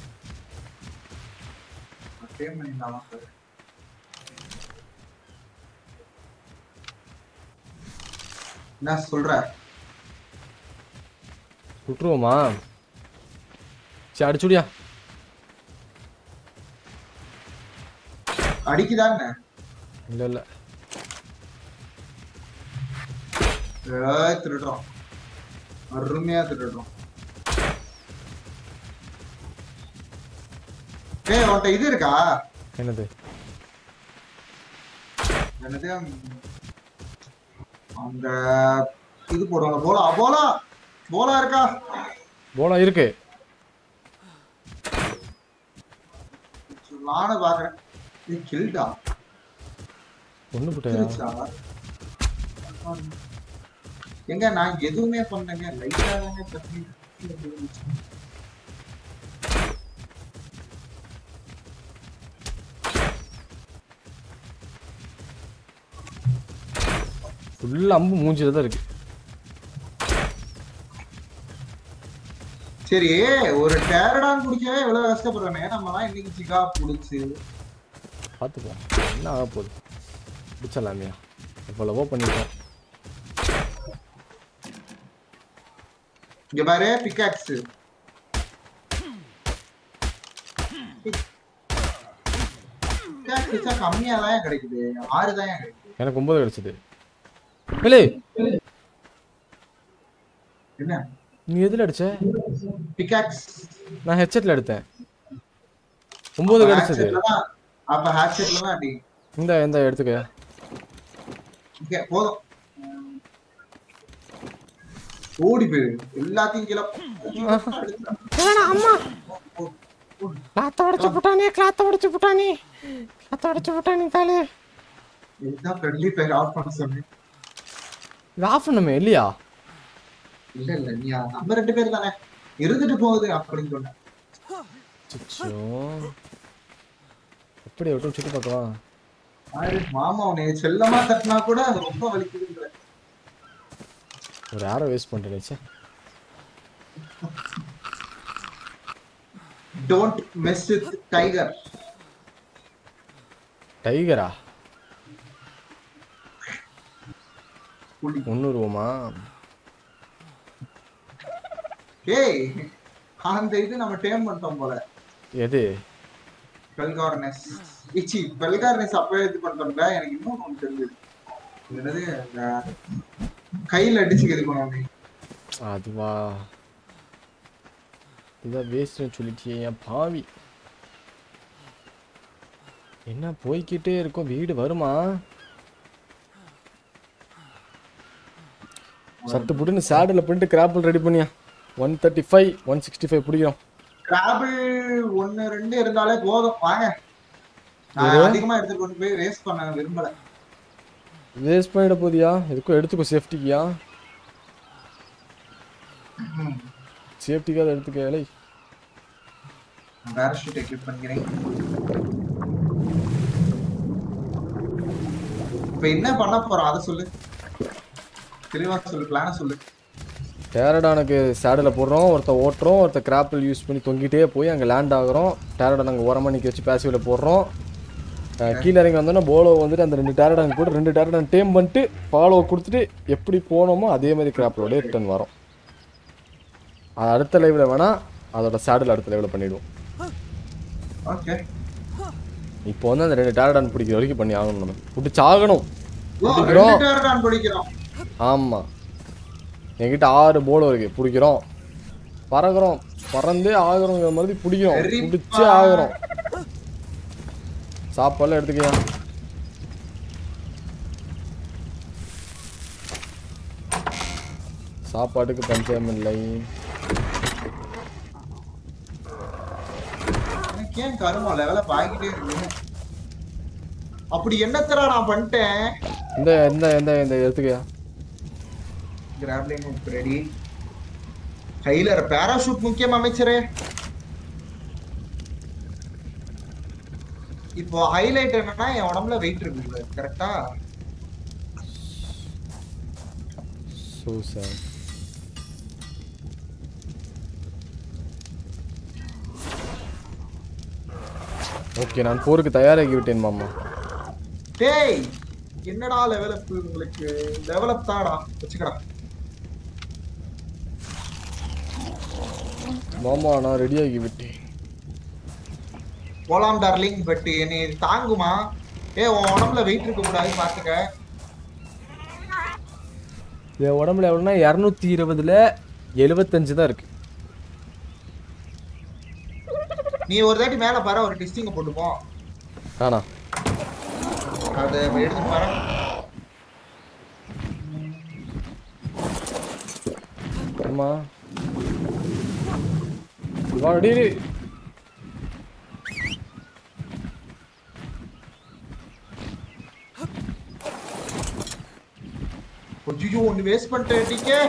என்ன சொல்ற? சுட்டுருவோமா? சரி அடிச்சுடியா. அடிக்குதான். இல்ல திருடுறோம். அருமையா திருடுறோம். உன்கிட்ட இது இருக்கா? என்னது? அந்த இது போடுவாங்க. போலா இருக்கா? போலா இருக்கு. நானும் பாக்குறேன். நீ கில்டா ஒண்ணு போட்டயா? எங்க நான் எதுவுமே பண்ணேங்க. லைட்டா தானே தண்ணி ஃபுல்லா அம்பு மூஞ்சில தான் இருக்கு. சரி, ஒரு டேரடான் குடிக்கவே இவ்வளவு கஷ்டப்படுறானே. நம்ம தான் இன்னைக்கு சிக்கா புடிச்சு பாத்துப்போம். என்ன ஆக போகுது? பிடிச்சலாமியா? எவ்வளவோ பண்ணிட்டோம். இங்க பாரு, பிக்காக்ஸ். பிக்காக்ஸ் கம்மியா தான் கிடைக்குது. 6 தான் கிடைக்குது. எனக்கு 9 கிடைச்சது. ஏலே என்ன நீ எதுல அடிச்ச? பிக்காக்ஸ் நான் ஹெட்செட்ல எடுத்தேன். 9 கிடைச்சது. அப்ப ஹேட்செட்ல தான் அடி. இந்த எடுத்துக்க. ஓகே போதும். ஓடி போயிரு எல்லாத்தையும் கீழே. அம்மா கிளாத்த உடைச்சு போட்டானே தாலே. இதுதான் ஃப்ரெண்ட்லி ஃபயர் ஆஃப் பண்ண சொன்னேன். இது ஆஃப் பண்ணுமே இல்லையா? இல்ல நீ நம்ம 2 பேர் தானே இருந்துட்டு போகுது அப்படின்னு சொன்னேன். சிச்சோ எப்படி விட்டு சுத்தி பார்க்கலாம். மாமா உன்னை செல்லமா தட்டினா கூட அது ரொம்ப வலிக்குதுன்ற. ஒரு யாரோ வேஸ்ட் பண்ணிட்டேச்சே. Don't mess with tiger. டைகரா? புலி. 300 ஏய் அந்த இது நம்ம டேம் பண்ணிட்டோம் போல. எது? பெல்கார்னஸ். இச்சி பெல்கார்னஸ் அப்பவே இது பண்ணிட்டோம்ல. எனக்கு இன்னும் ஒன்று தெரிஞ்சது. என்னது கையில் அடிச்சு இது பண்ணுவாங்க. அதுவா? இதான் வேஸ்ட்னு சொல்லிட்டியே பாவி. என்ன போய்கிட்டே இருக்கும். வீடு வருமா? சத்து புட்டுன்னு சேடில் பண்ணிட்டு கிராப்பிள் ரெடி பண்ணியா. 135 165 பிடிக்கும். கிராபிள் 1 2 இருந்தாலே போதும். வாங்க நான் அதிகமா எடுத்துட்டு கொண்டு போய் ரேஸ் பண்ண விரும்பல. ரேஸ் பண்ணிட போதியா? எதுக்கும் எடுத்துக்கோ சேஃப்டிக்கியா. சேஃப்டிக்காக எடுத்துக்க. இலை பேராஷூட் எக்யூப் பண்ணிக்கிறேன். இப்போ என்ன பண்ண போறோம் அதை சொல்லு. தெளிவா சொல்லு. பிளான சொல்லு. டேரடானுக்கு சேடில் போடுறோம். ஒருத்த ஓட்டுறோம். ஒருத்த கிராப்பிள் யூஸ் பண்ணி தொங்கிட்டே போய் அங்கே லேண்ட் ஆகுறோம். டேரடான் அங்கே ஓரமாக நிற்க வச்சு பேசிவில் போடுறோம். கீழே இறங்கி வந்தோன்னா போலோ வந்துட்டு அந்த 2 டேரடான் கூட 2 டேரடான் டேம் பண்ணிட்டு ஃபாலோ கொடுத்துட்டு எப்படி போனோமோ அதே மாதிரி கிராப்பிளோடய ரிட்டர்ன் வரும். அது அடுத்த லைவில் வேணால் அதோட சேடில் அடுத்த லைவில் பண்ணிவிடுவோம். ஓகே இப்போ வந்து அந்த 2 டேரடான் பிடிக்கிற வரைக்கும் பண்ணி ஆகணும். நம்ம பிடிச்சாகணும். பிடிக்கிறோம். ஆமாம் என்கிட்ட 6 போலோ இருக்கு. பிடிக்கிறோம். பறக்கிறோம். பறந்தே ஆகிறோங்கிற மாதிரி பிடிக்கிறோம். பிடிச்சே ஆகிறோம். சாப்பாடுலாம் எடுத்துக்கியா. சாப்பாட்டுக்கு பஞ்சம் இல்லை. ஏன் கருமா லெவல பாக்கிட்டே இருக்கு. அப்படி என்னத்தடா நான் பண்ணிட்டேன். இந்த இந்த இந்த இந்த எடுத்துக்கியா. கிராப்லிங் ரெடி. கையில பேராஷூட் முக்கியம் அமைச்சரே. இப்போ ஹைலைட் என்னன்னா என் உடம்புல வெயிட் இருக்கு. கரெக்டா? So sir. ஓகே நான் போருக்கு தயாராகி விட்டேன் மாமா. டேய் என்னடா லெவல் அப் உங்களுக்கு? லெவல் அப் தாடா வச்சுக்கடா. மாமா நான் ரெடி ஆகி விட்டேன். போலாம் டார்லிங். பட் என்னை தாங்குமா? உன் உடம்புல வெயிட் இருக்க கூடாது பாத்துக்க. என் உடம்புல எவ்வளோனா 220ல் 75 தான் இருக்கு. நீ ஒரு தாட்டி மேல பாரு. ஒரு டிஸ்டிங்க போட்டுப்போம். ஆனா அதை எடுத்து பாரு. அம்மா வாடி. ஐயோ ஒன்னு வேஸ்ட் பண்ணிட்டேன்.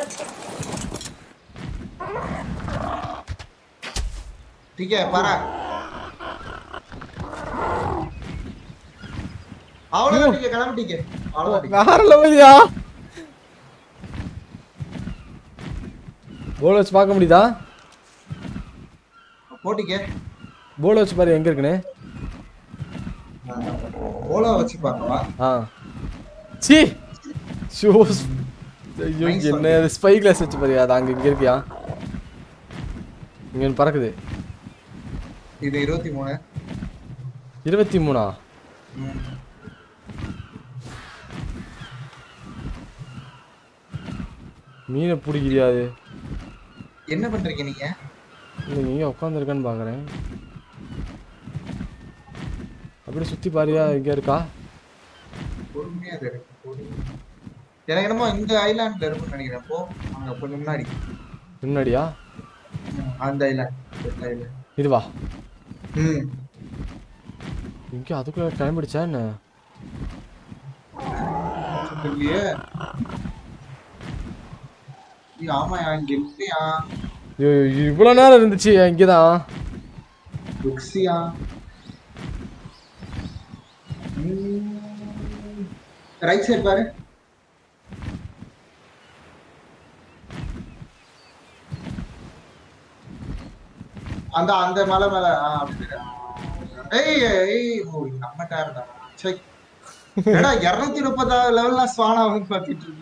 டிக்கே பாரு. அவ்வளவுதான். நீங்க கிளம்பிட்டீங்க. அவ்வளவுதான். வேற லெவலியா. போல வச்சு பார்க்க முடியுதா? போட்டிக்க. போல வச்சு பாரு எங்க இருக்குன்னு. போல வச்சு பாக்கவா? C shoes. ஐயோ என்ன ஸ்பை கிளாஸ் வச்சு பாரு. அது அங்க இங்க இருக்கியா? இங்க பறக்குது. இது 23. 23ஆ? மீனை பிடிக்கிறியா? அது என்ன பண்றீங்க நீங்க? நீங்க உட்காந்துருக்கன்னு பாக்குறேன். அப்படி சுத்தி பாரியா இங்க இருக்கா? பொறுமையா இரு. எனக்கு என்னமோ இந்த ஐலாண்ட்ல இருக்கும்னு நினைக்கிறேன். போ அங்க கொஞ்சம் முன்னாடி. முன்னாடியா? அந்த ஐலாண்ட். இதுவா? ம். இங்க அதுக்குள்ள கிளம்பிடுச்சா என்ன? இல்லையே. ஆமாயா இங்க இல்லையா? இவ்வளவு நேரம் இருந்துச்சு இங்கதான். ருக்ஸியா. ரைட் சைடு பாரு. அந்த அந்த மலை மேல நம்ம டயர் தான். சை ஏடா 230 லெவல்ல ஸ்வான் ஆகுதுன்னு பாத்துட்டு இருக்கு.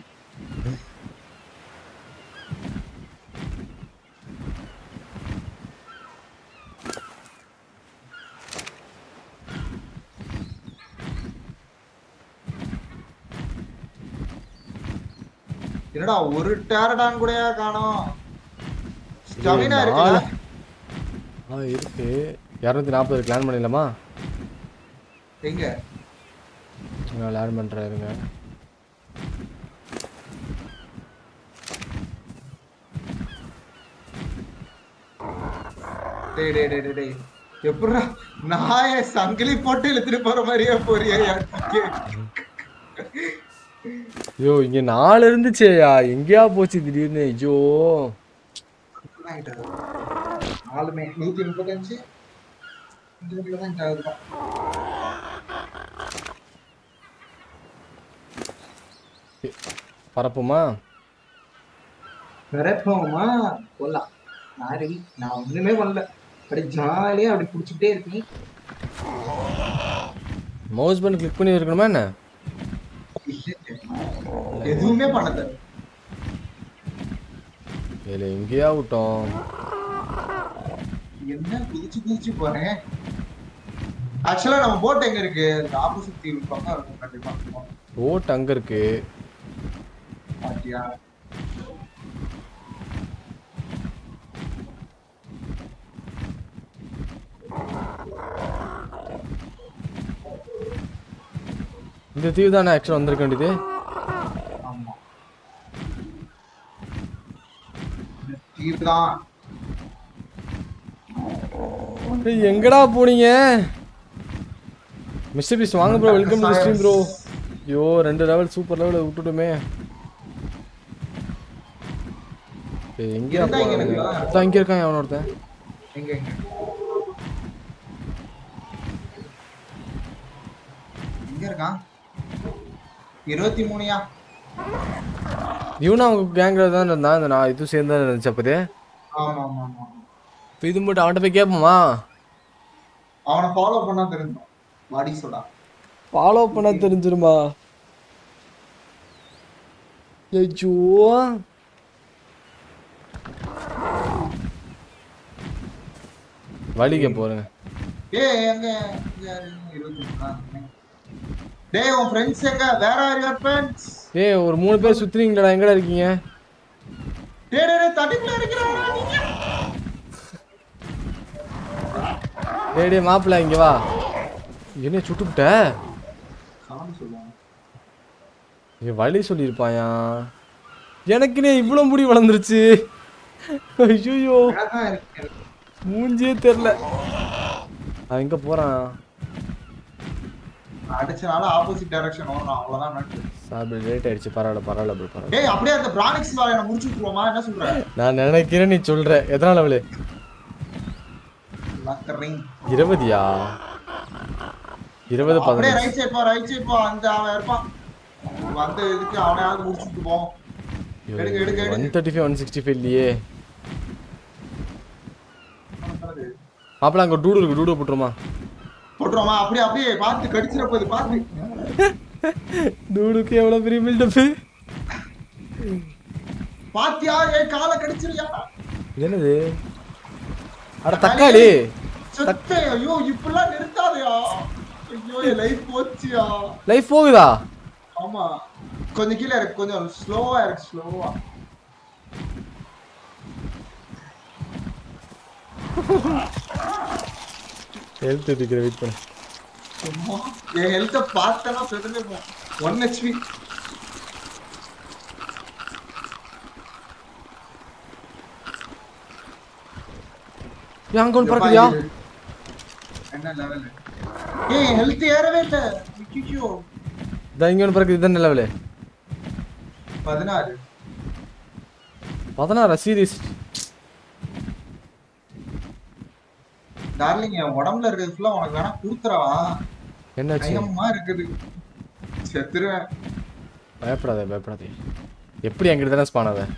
என்னடா ஒரு டேரடான் கூடயா காணோம்? ஸ்டமினா இருக்குடா. இருக்கு. 240 பிளான் பண்ணிடலாமா? எங்க? நான் லேண்ட் பண்றேன் இருங்க. டேய் எப்படா நாய சங்கிலி போட்டு இழுத்துட்டு போற மாதிரியே போறியா? ஐயோ இங்க 4 இருந்துச்சேயா, எங்கேயா போச்சு திடீர்னு? ஐயோ 135 பரப்புமா? பரப்போமா? போலாம். நான் ரெடி. நான் ஒண்ணுமே பண்ணல. அப்படி ஜாலியா அப்படி புடிச்சுட்டே இருக்கேன். மவுஸ் பட்டன் கிளிக் பண்ணி இருக்கணுமா என்ன? எதுவுமே பண்ணல. இல்ல எங்கேயா விட்டோம்? என்ன குதிச்சு போறேன். ஆக்சுவலா நம்ம போட் எங்க இருக்கு? ஆப்போசிட் தீவு பக்கம் இருக்கும் கண்டிப்பா. போட் அங்க இருக்கு. பாத்தியா? இந்த தீவு தானே ஆக்சுவலா வந்திருக்க வேண்டியது. ஆமா தீவு தான். எங்கடா போனீங்க? மிஸ்டர் பீஸ் வாங்க bro, welcome to stream bro. ஐயோ 2 லெவல் சூப்பர் லெவல் விட்டுட்டுமே. எங்கயா போறீங்க? இங்க இருக்கான் அவன ஒருத்தன். எங்க இருக்கான்? 23யா? இவனும் அவங்க கேங்ல தான் இருந்தான். நான் இது சேர்ந்து இருந்துச்சு அப்பதே. ஆமா. இது மட்டும் அவன்கிட்ட போய் கேட்போமா? அவனை ஃபாலோ பண்ணா தெரியும். வாடி சொல்டா. ஃபாலோ பண்ண தெரிஞ்சிருமா? ஐயோ வலிக்க போறேங்க. எங்க 23. டேய் உன் ஃப்ரெண்ட்ஸ் எங்க? வேற ஆர் யுவர் ஃப்ரெண்ட்ஸ்? டேய் ஒரு 3 பேர் சுத்துறீங்கடா, எங்கடா இருக்கீங்க? டேய் தடிக்குள்ள இருக்கறடா நீங்க. டேய் மாப்ள இங்க வா. என்ன சுட்டுட்ட? சாமி சொல்லுவாங்க. ஏ வலி சொல்லிருப்பாயா? எனக்குனே இவ்ளோ முடி வளர்ந்துருச்சு. ஐயோ மூஞ்சியே தெரியல. அவன் எங்க போறான்? அடிச்சனால ஆப்போசிட் டைரக்ஷன் ஓடுறான். அவ்வளவுதான் மேட்ச். சாபிள் லேட் ஆயிடுச்சு. பரவாயில்ல ப்ரோ பரவாயில்ல. டேய் அப்படியே அந்த பிரானிக்ஸ் வாளைய முடிச்சுட்டுருவோமா? என்ன சொல்ற? நான் நினைக்கிறேன் நீ சொல்ற. எத்தனை லெவல்? லக்கரிங் 20யா? 20 அப்படியே 15. ரைட் சைடு போ. அந்த அவன் இருப்பான். வந்து இதுக்கு அவனையாவது முடிச்சுட்டு போ. எடுங்க 135 165 இல்லையே. மாப்ள அங்க டூடு இருக்கு. டூடு போட்டுருமா? போட்டுருவோமா? அப்படியே பார்த்து கடிச்சிர போகுது பார்த்து. டூடுக்கு எவ்வளவு பெரிய பில்டப். பாத்தியா? ஏய் காலை கடிச்சிரியா? என்னது? அட தக்காளி. சத்தே ஐயோ இப்பலாம் நிறுத்தாதயா. ஐயோ என் லைஃப் போச்சியா. லைஃப் போகுதா? ஆமா கொஞ்சம் கீழ இருக்கு. கொஞ்சம் ஸ்லோவா இருக்கு. ஸ்லோவா ஹெல்த் எடுக்கிற வெயிட் பண்ணு. சும்மா என் ஹெல்த்தை பார்த்தனா சொல்லிட்டு 1 HP. அங்க ஒன்று பறக்குதியா? என்ன லெவல்? ஏய் ஹெல்த் ஏறவே இல்ல. ஐயோ இங்க ஒன்று பறக்குது. இதுதான் லெவலு 16. 16 சீரியஸ்? டார்லிங் என் உடம்புல இருக்கிறது ஃபுல்லா உனக்கு வேணா குடுத்துறவா? என்னாச்சு? பயமா இருக்குது. செத்துருவேன். பயப்படாத பயப்படாதே. எப்படி எங்கிட்ட தானே ஸ்பான் ஆகுது?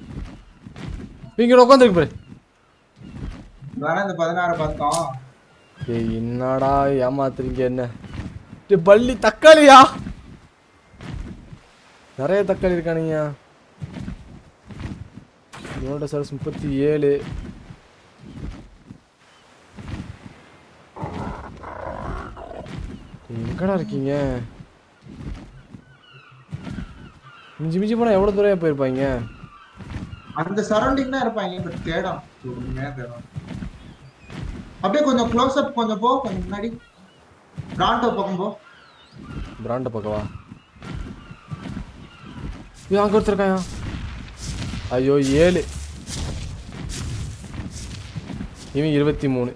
இங்க உட்காந்துருக்கு பாரு. வேணா இந்த 16 பார்த்தோம். ஏய் என்னடா ஏமாத்துறீங்க என்ன? பள்ளி தக்காளியா? நிறைய தக்காளி இருக்கானுங்க. இதோட சர்ஸ் 37. எங்கடா இருக்கீங்க? மிஞ்சி மிஞ்சி போனா எவ்வளவு தூரம் போயிருப்பாங்க? அந்த சரௌண்டிங் தான் இருப்பாங்க. பட் தேடம் உண்மையா தேடம். அப்படியே கொஞ்சம் க்ளோஸ் அப் கொஞ்சம் போ, கொஞ்சம் முன்னாடி பிராண்டோ பக்கம் போ. பிராண்ட பக்கவா? அங்க ஒருத்தருக்காயா? ஐயோ 7. இவன் 23.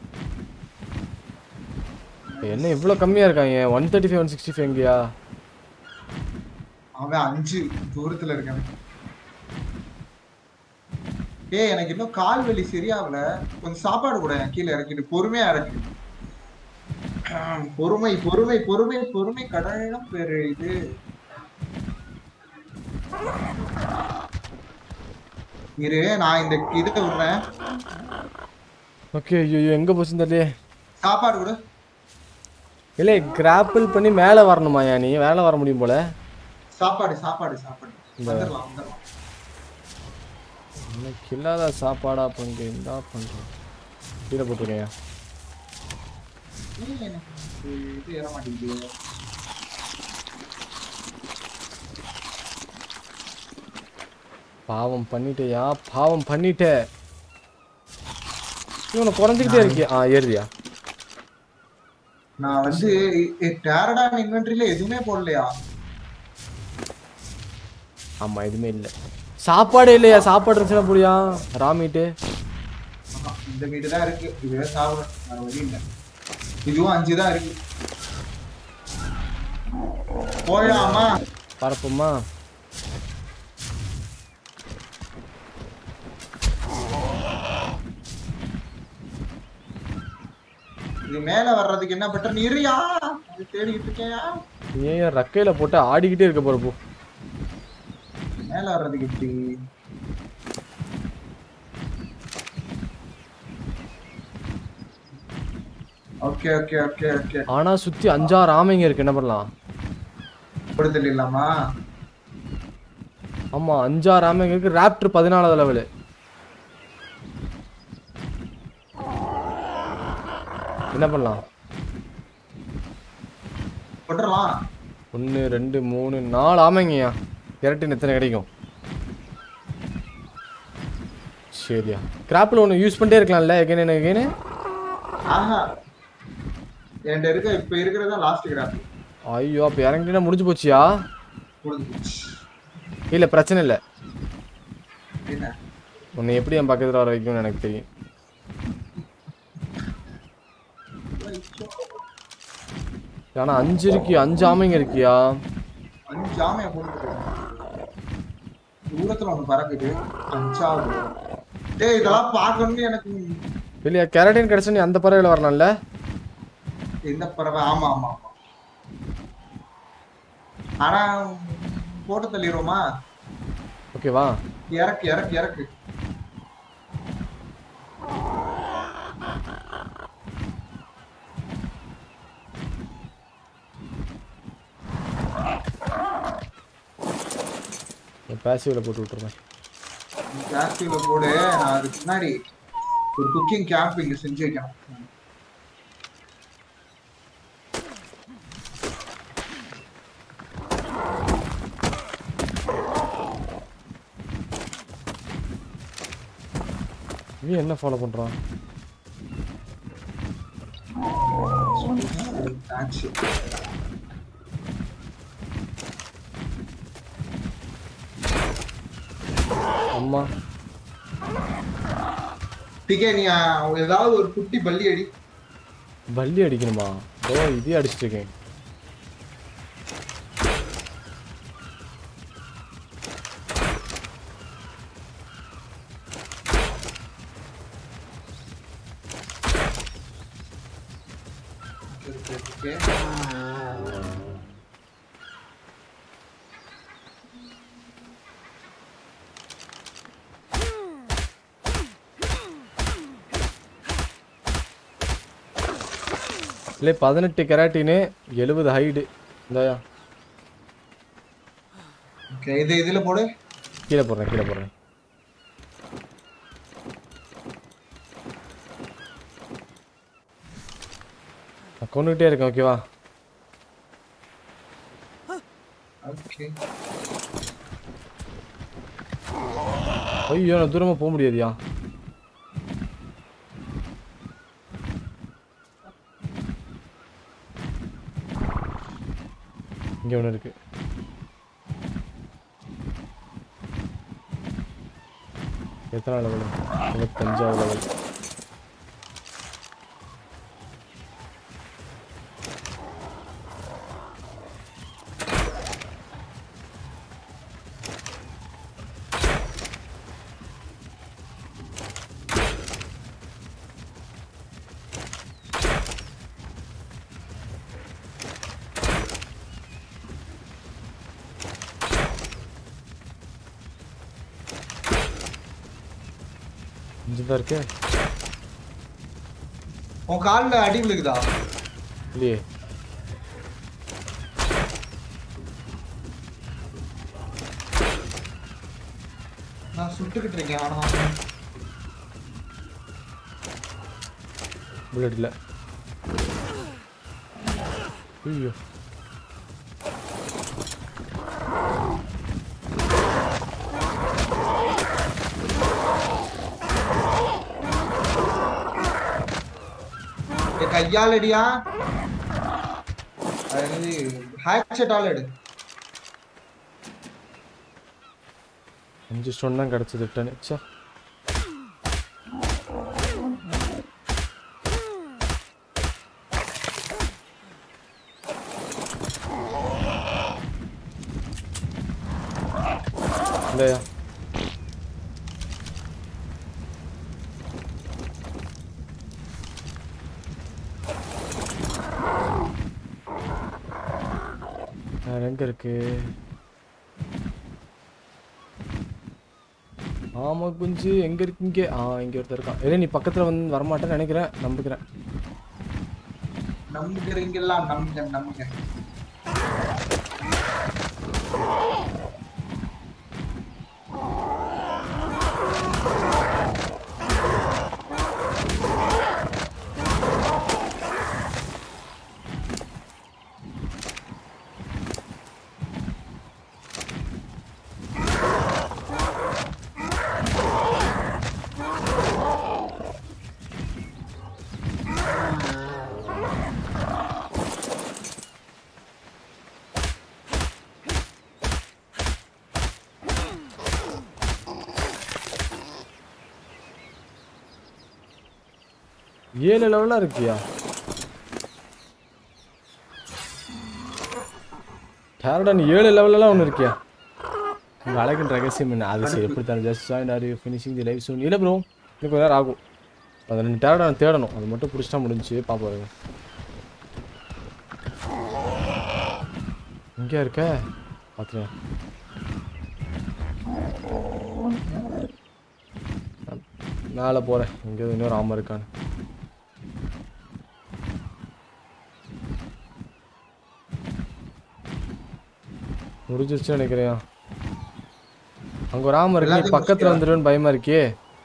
என்ன இவ்வளவு கம்மியா இருக்காங்க? 135 165 எங்கயா? அவன் 5 தூரத்துல இருக்கான். ஏய் எனக்கு இன்னும் கால் வலி சரியாகல. கொஞ்சம் சாப்பாடு கூட கீழே இறக்கிட்டு பொறுமையா இறக்கு. பொறுமை பொறுமை பொறுமை பொறுமை கடலிடம் பேரு இது. இரு நான் இந்த இதை விடுறேன். ஓகே ஐயோ எங்க போச்சுன்னு தெரியல. சாப்பாடு கூட இல்லை கிராப்பிள் பண்ணி மேலே வரணுமாயா? நீ மேலே வர முடியும் போல. சாப்பாடு சாப்பாடு சாப்பாடு வந்துடலாம் வந்துடலாம். எனக்கு இல்லாத சாப்பாடா பண்றேன். என்ன பண்றேன்? கீழே போட்டுருக்கேன். இது ஏற மாட்டேங்குது. பாவம் பண்ணிட்டேயா? பாவம் பண்ணிட்டே. இவனை குறைஞ்சிக்கிட்டே இருக்கியா? ஏறுதியா? நான் வந்து டேரடான் இன்வென்ட்ரியில எதுவுமே போடலையா? ஆமா எதுவுமே இல்லை. சாப்பாடு இல்லையா? சாப்பாடு இருந்துச்சுன்னா புரியா? ரா மீட்டு இந்த மீட்டு தான் இருக்கு. இதுவே சாப்பிடும் வேற வழி இல்லை. இதுவும் 5 தான் இருக்கு. போயாமா பரப்புமா? இது மேல வர்றதுக்கு என்ன பண்ற? நீ இருயா தேடிட்டு இருக்கியா? ஏன் ரக்கையில போட்டு ஆடிக்கிட்டே இருக்க போற? போ மேல வர்றதுக்கு எப்படி? Okay okay okay okay. ஆனா சுத்தி 5-6 ஆமைங்க இருக்கு. என்ன பண்ணலாம்? கொடுத்தல் இல்லாமா? ஆமா 5-6 ஆமைங்க இருக்கு. ராப்டர் 14வது லெவலு. என்ன பண்ணலாம்? போட்டுறலாம். 1 2 3 4 ஆமைங்கய்யா. இரட்டின் எத்தனை கிடைக்கும்? சரியா கிராப்பில் ஒன்று யூஸ் பண்ணிட்டே இருக்கலாம்ல? Again again. ஆஹா என்கிட்ட இருக்க இப்ப இருக்கிறதா லாஸ்ட் கிராப். ஐயோ அப்போ இறங்கிட்டா முடிஞ்சு போச்சியா? முடிஞ்சு போச்சு. இல்லை பிரச்சனை இல்லை. என்ன உன்னை எப்படி என் பக்கத்தில் வர வைக்கும்னு எனக்கு தெரியும். ஆனா 5 இருக்கு. 5 ஆமைங்க இருக்கியா? 5 ஆமையை போட்டு தூரத்துல ஒண்ணு பறக்குது. 5ஆவது. டேய் இதெல்லாம் பார்க்கணும்னு எனக்கு. இல்லையா கெரட்டின் கிடைச்சா நீ அந்த பறவையில் வரலாம்ல? இந்த பறவை? ஆமா ஆமா ஆமா. ஆனா போட்டு தள்ளிடுவோமா? ஓகேவா? இறக்கு இறக்கு இறக்கு. பேசிவ்ல போட்டு விட்டுருவேன். பேசிவ்ல போடு. நான் அதுக்கு முன்னாடி ஒரு குக்கிங் கேம்ப் இங்க செஞ்சு வைக்கணும். நீ என்ன ஃபாலோ பண்றான்? தேங்க்ஸ். அம்மா டிகே நீ ஏதாவது ஒரு குட்டி பல்லி அடி. பல்லி அடிக்கணுமா? ஓ இதே அடிச்சிட்டு இருக்கேன். இல்லை 18 கெராட்டின்னு 70 ஹைடு. இந்தாயா ஓகே இதுல போடு. கீழே போடுறேன். நான் கொண்டுகிட்டே இருக்கேன். ஓகேவா? ஓகே. ஐயோ நான் தூரமா போக முடியாதுயா. இங்க ஒன்று இருக்கு. எத்தனை லெவல்? 25வது லெவல். இங்கதான் இருக்கு. உன் கால்ல அடி விழுகுதா? இல்லையே. நான் சுட்டுக்கிட்டு இருக்கேன். ஆனா புல்லட் இல்ல. ஐயோ கையால் அடியா? ஹேட்செட்டால் எடு. 5 ஸ்டோன் தான் கிடைச்சது. ச்சே இல்லையா? எங்க இருக்கு? ஆமா குஞ்சு எங்க இருக்கீங்க? இங்க ஒருத்தர் இருக்கான். இல்ல நீ பக்கத்துல வந்து வரமாட்டேன்னு நினைக்கிறேன். நம்புகிறீங்களா? நம்புங்க. ஏழு லெவலா இருக்கியா? டேரடன் 7 லெவலெல்லாம் ஒன்று இருக்கியா? உங்கள் அழகின் ரகசியம் என்ன? அது சரி எப்படி தானே just join are you finishing the live soon? இல்லை ப்ரோ இன்னும் கொஞ்சம் நேரம் ஆகும். அது 2 டேரடன் தேடணும். அது மட்டும் பிடிச்சிட்டா முடிஞ்சு பார்ப்போம். இங்கே இருக்க பார்த்துருவேன். மேலே போகிறேன். இங்கே இன்னொரு ஆமாம் இருக்கான்னு முடிஞ்சிருச்சு நினைக்கிறேன். அங்க ஒரு ஆம இருக்கு. பக்கத்துல வந்துருன்னு பயமா இருக்கே.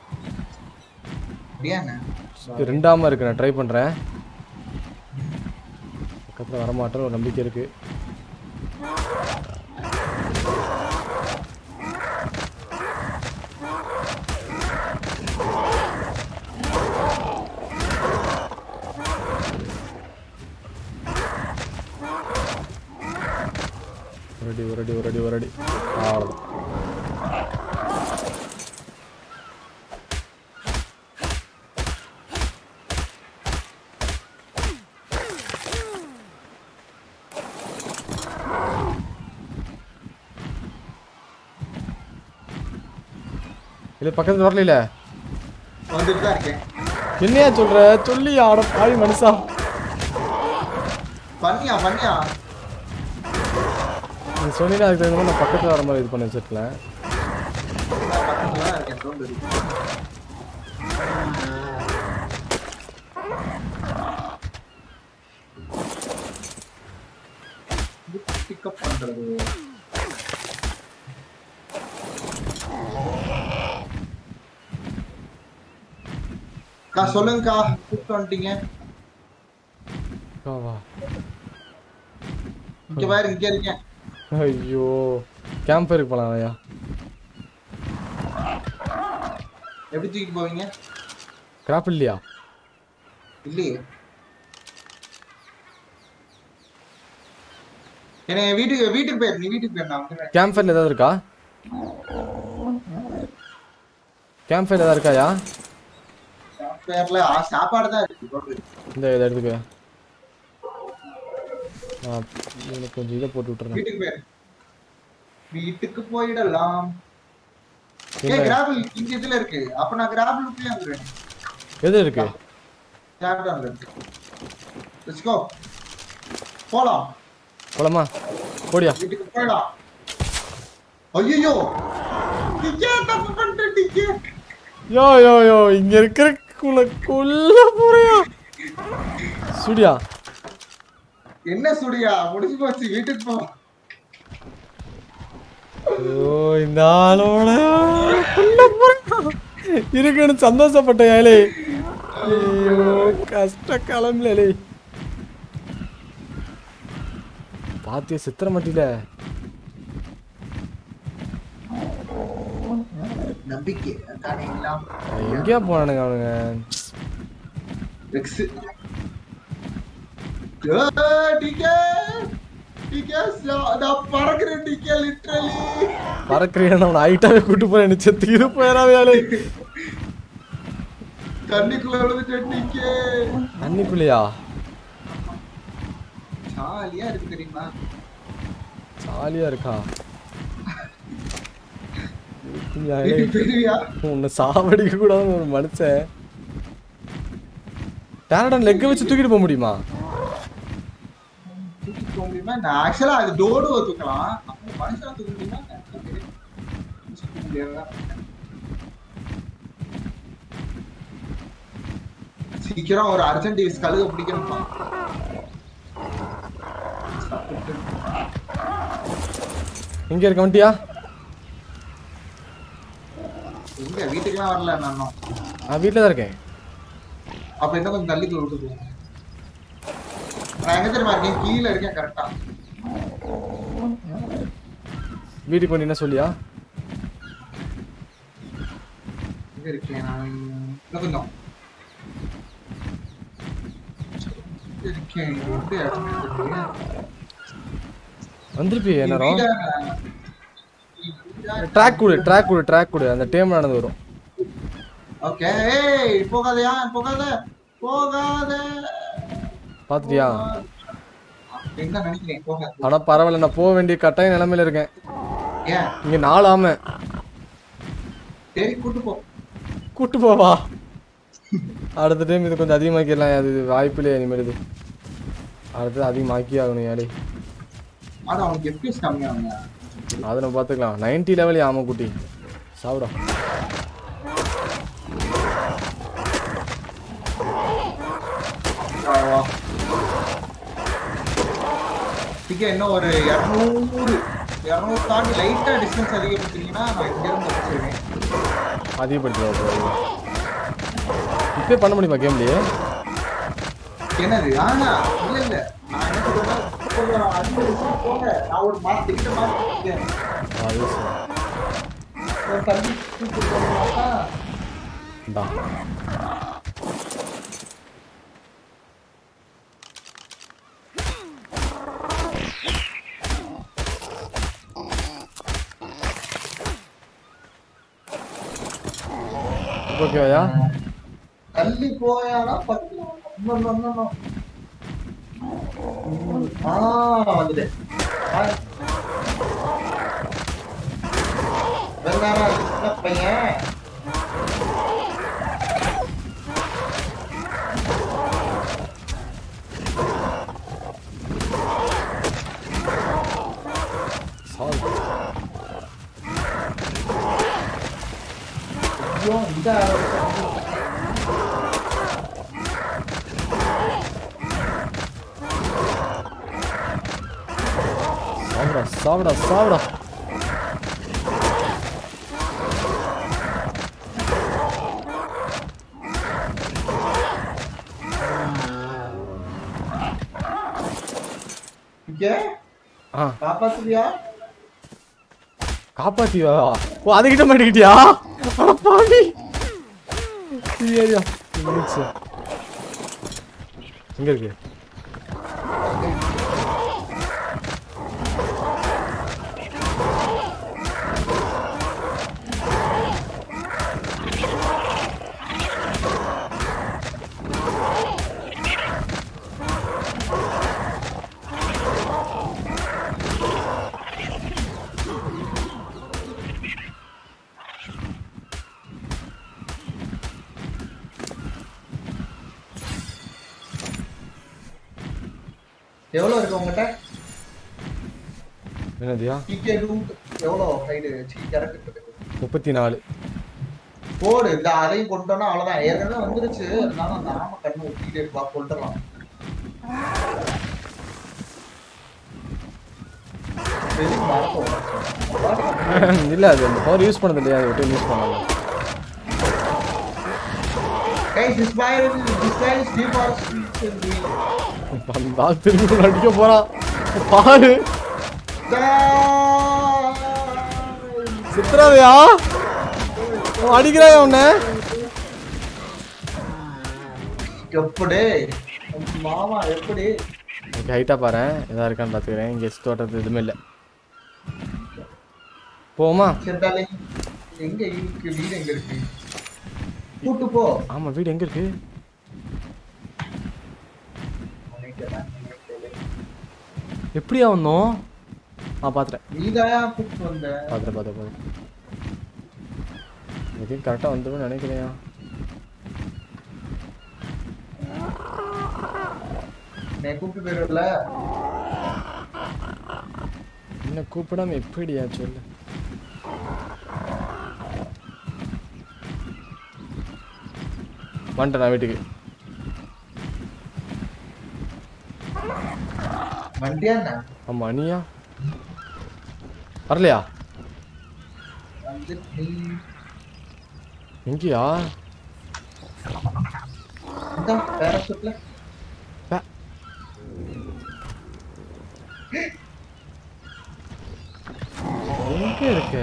2 ஆம இருக்கு. நான் ட்ரை பண்றேன். பக்கத்துல வர மாட்டேன்னு ஒரு நம்பிக்கை இருக்கு. ஒரு அடி அவ்வளோதான். இல்லை பக்கத்துல வரல. வந்துட்டு தான் இருக்கேன். என்னையா சொல்ற? சொல்லி ஆட பாய் மனுஷா. பண்ணியா நீ சொன்னீங்கன்னா அதுக்கு தகுந்த மாதிரி நான் பக்கத்துல வர மாதிரி இது பண்ணி வச்சிருக்கேன். பக்கத்துல தான் இருக்கேன். சவுண்ட் பிக்கப் பண்றது. சொல்லுங்கக்கா, கூப்பிட்டு வந்துட்டீங்க. வா இங்க பாரு, இங்க இருக்கேன். ஐயோ கேம்ப் ஃபயருக்கு போலாம் ஐயா. எப்படி தூக்கி போவீங்க? கிராப் இல்லையா? இல்லையே. என்ன வீட்டுக்கு போயிரு. நீ வீட்டுக்கு போயிரு. நான் கேம்ப் ஃபயர்ல ஏதாவது இருக்கா? கேம்ப் ஃபயர்ல ஏதாவது இருக்காயா? பேர்ல சாப்பாடு தான் இருக்கு. இந்த இதை எடுத்துக்க. கொஞ்சம் இதை போட்டு விட்டுறேன். வீட்டுக்கு போயிடலாம். கிராபிள் இங்க இதுல இருக்கு. அப்ப நான் கிராபிள் போய் வந்துறேன். எது இருக்கு? சாப்டர்ல இருக்கு. Let's go. போலாமா? போடியா. வீட்டுக்கு போயிடலாம். ஐயோ டிக்கே தப்பு பண்ணிட்டேன். டிக்கே யோ இங்க இருக்கிற கொல்ல போறியா? சுடியா என்ன சுடியா? முடிஞ்சு போச்சு. வீட்டுக்கு போ. ஐயோ இந்த ஆளோட இருக்குன்னு சந்தோஷப்பட்ட ஏழை. ஐயோ கஷ்ட காலம்ல பாத்திய சித்திர மட்டில நம்பிக்கை எங்கேயா போனானுங்க அவனுங்க? பறக்கிறேன் அவனை ஹைட்டாவே கூட்டு போறேன். நிச்சயத்துக்கு இது போயிடாவே. தண்ணிக்குள்ளையா? ஜாலியா இருக்கு தெரியுமா? ஜாலியா இருக்கா? உன்னை சாவடிக்க கூடாது ஒரு மனுஷன். டேரடன் லெக்க வச்சு தூக்கிட்டு போக முடியுமா? தூக்கிட்டு போக முடியுமா? நான் ஆக்சுவலா அது டோடுவை தூக்கலாம். மனுஷனா தூக்க முடியுமா? சீக்கிரம் ஒரு அர்ஜென்ட் யூஸ் கழுக பிடிக்கணும்ப்பா. எங்க இருக்க வண்டியா? எங்க வீட்டுக்குலாம் வரல. நான் வீட்டுல தான் இருக்கேன். அப்ப என்ன கொஞ்சம் தள்ளி விட்டு போ. நான் எங்க தெரியுமா இருக்கேன்? கீழே இருக்கேன். கரெக்டா வீட்டுக்கு வந்து என்ன சொல்லியா? எங்க இருக்கேன் நான்? இன்னும் கொஞ்சம் இருக்கேன். வந்துருப்பி என்ன? ட்ராக் கொடு அந்த டைம் நடந்து வரும். ஓகே. ஏய் போகாதயா, போகாத. பாத்துட்டியா? என்ன நினைக்கிறேன்? போகாத. ஆனா பரவாயில்ல, நான் போக வேண்டிய கட்டாய நிலைமையில இருக்கேன். ஏன் இங்க 4 ஆமை. சரி கூட்டு போவா. அடுத்த டைம் இது கொஞ்சம் அதிகமாக்கிடலாம். அது வாய்ப்பில்லையே இனிமேல். இது அடுத்தது அதிகமாக்கி ஆகணும் ஏழை. ஆனா அவனுக்கு எஃபிஎஸ் கம்மியாகுங்க. அதை நம்ம பார்த்துக்கலாம். 90 லெவல் ஆமை குட்டி சாப்பிடா. இன்னும் ஒரு 200 தாண்டி லைட்டா டிஸ்டன்ஸ் அதிகப்படுத்தினீங்கன்னா நான் இங்க இருந்து வச்சிருக்கேன். அதிகப்படுத்தலாம். இப்பே பண்ண முடியுமா கேம்லயே? என்னது? ஆனா இல்ல நான் என்ன சொல்றேன்னா போங்க. நான் ஒரு மாத்திக்கிட்ட மாத்திட்டேன். அது சரி. ஒரு தள்ளி போறோம்னா டா ஓகேவாயா? தள்ளி போயானா பக்கத்துல இன்னும் வந்துட்டு சின்ன பையன் இந்த சாப்பிடா சாப்பிடா. காப்பாத்துவியா? காப்பாத்தியா? ஓ அதுகிட்ட மாட்டிக்கிட்டியா? பாவி. ஐயா எங்க இருக்கு? எவ்வளவு இருக்கு உங்ககிட்ட? என்னதியா? டிகே ரூட் எவ்வளவு ஹைட் கேரக்டர்? 34. போடு இந்த அதையும் கொண்டோம்னா அவ்வளவுதான். ஏற்கனவே வந்துருச்சு. அதனால அந்த ஆம கண்ணு ஒட்டிட்டே இருப்பா கொண்டுடலாம். இல்ல அது அந்த பவர் யூஸ் பண்ணது இல்லையா? அது யூஸ் பண்ணலாம். Guys, this guy is deforestation. பந்தா திரும்பி அடிக்க போறான் பாரு. சித்ராவையா அடிக்கிறாயா உன்ன? எப்படி மாமா எப்படி? ஓகே ஹைட்டா பாரு ஏதா இருக்கான்னு பாத்துக்கிறேன். இங்க தோட்டத்து எதுவுமே இல்ல. போமா செத்தாலே எங்க இருக்கு? வீடு எங்க இருக்கு? கூட்டு போ. ஆமா வீடு எங்க இருக்கு? எப்படியா வந்தோம்? பாத்துறேன். நீதாயா கூட்டு வந்த? பாத்துறேன். இது கரெக்டா வந்துருன்னு நினைக்கிறேன். நீ கூப்பிட்டு போயிடல. என்ன கூப்பிடாம எப்படியா சொல்லு? வந்துட்டேன் வீட்டுக்கு. ஆமா நீயா வரலையா? எங்கயா? எங்க இருக்க?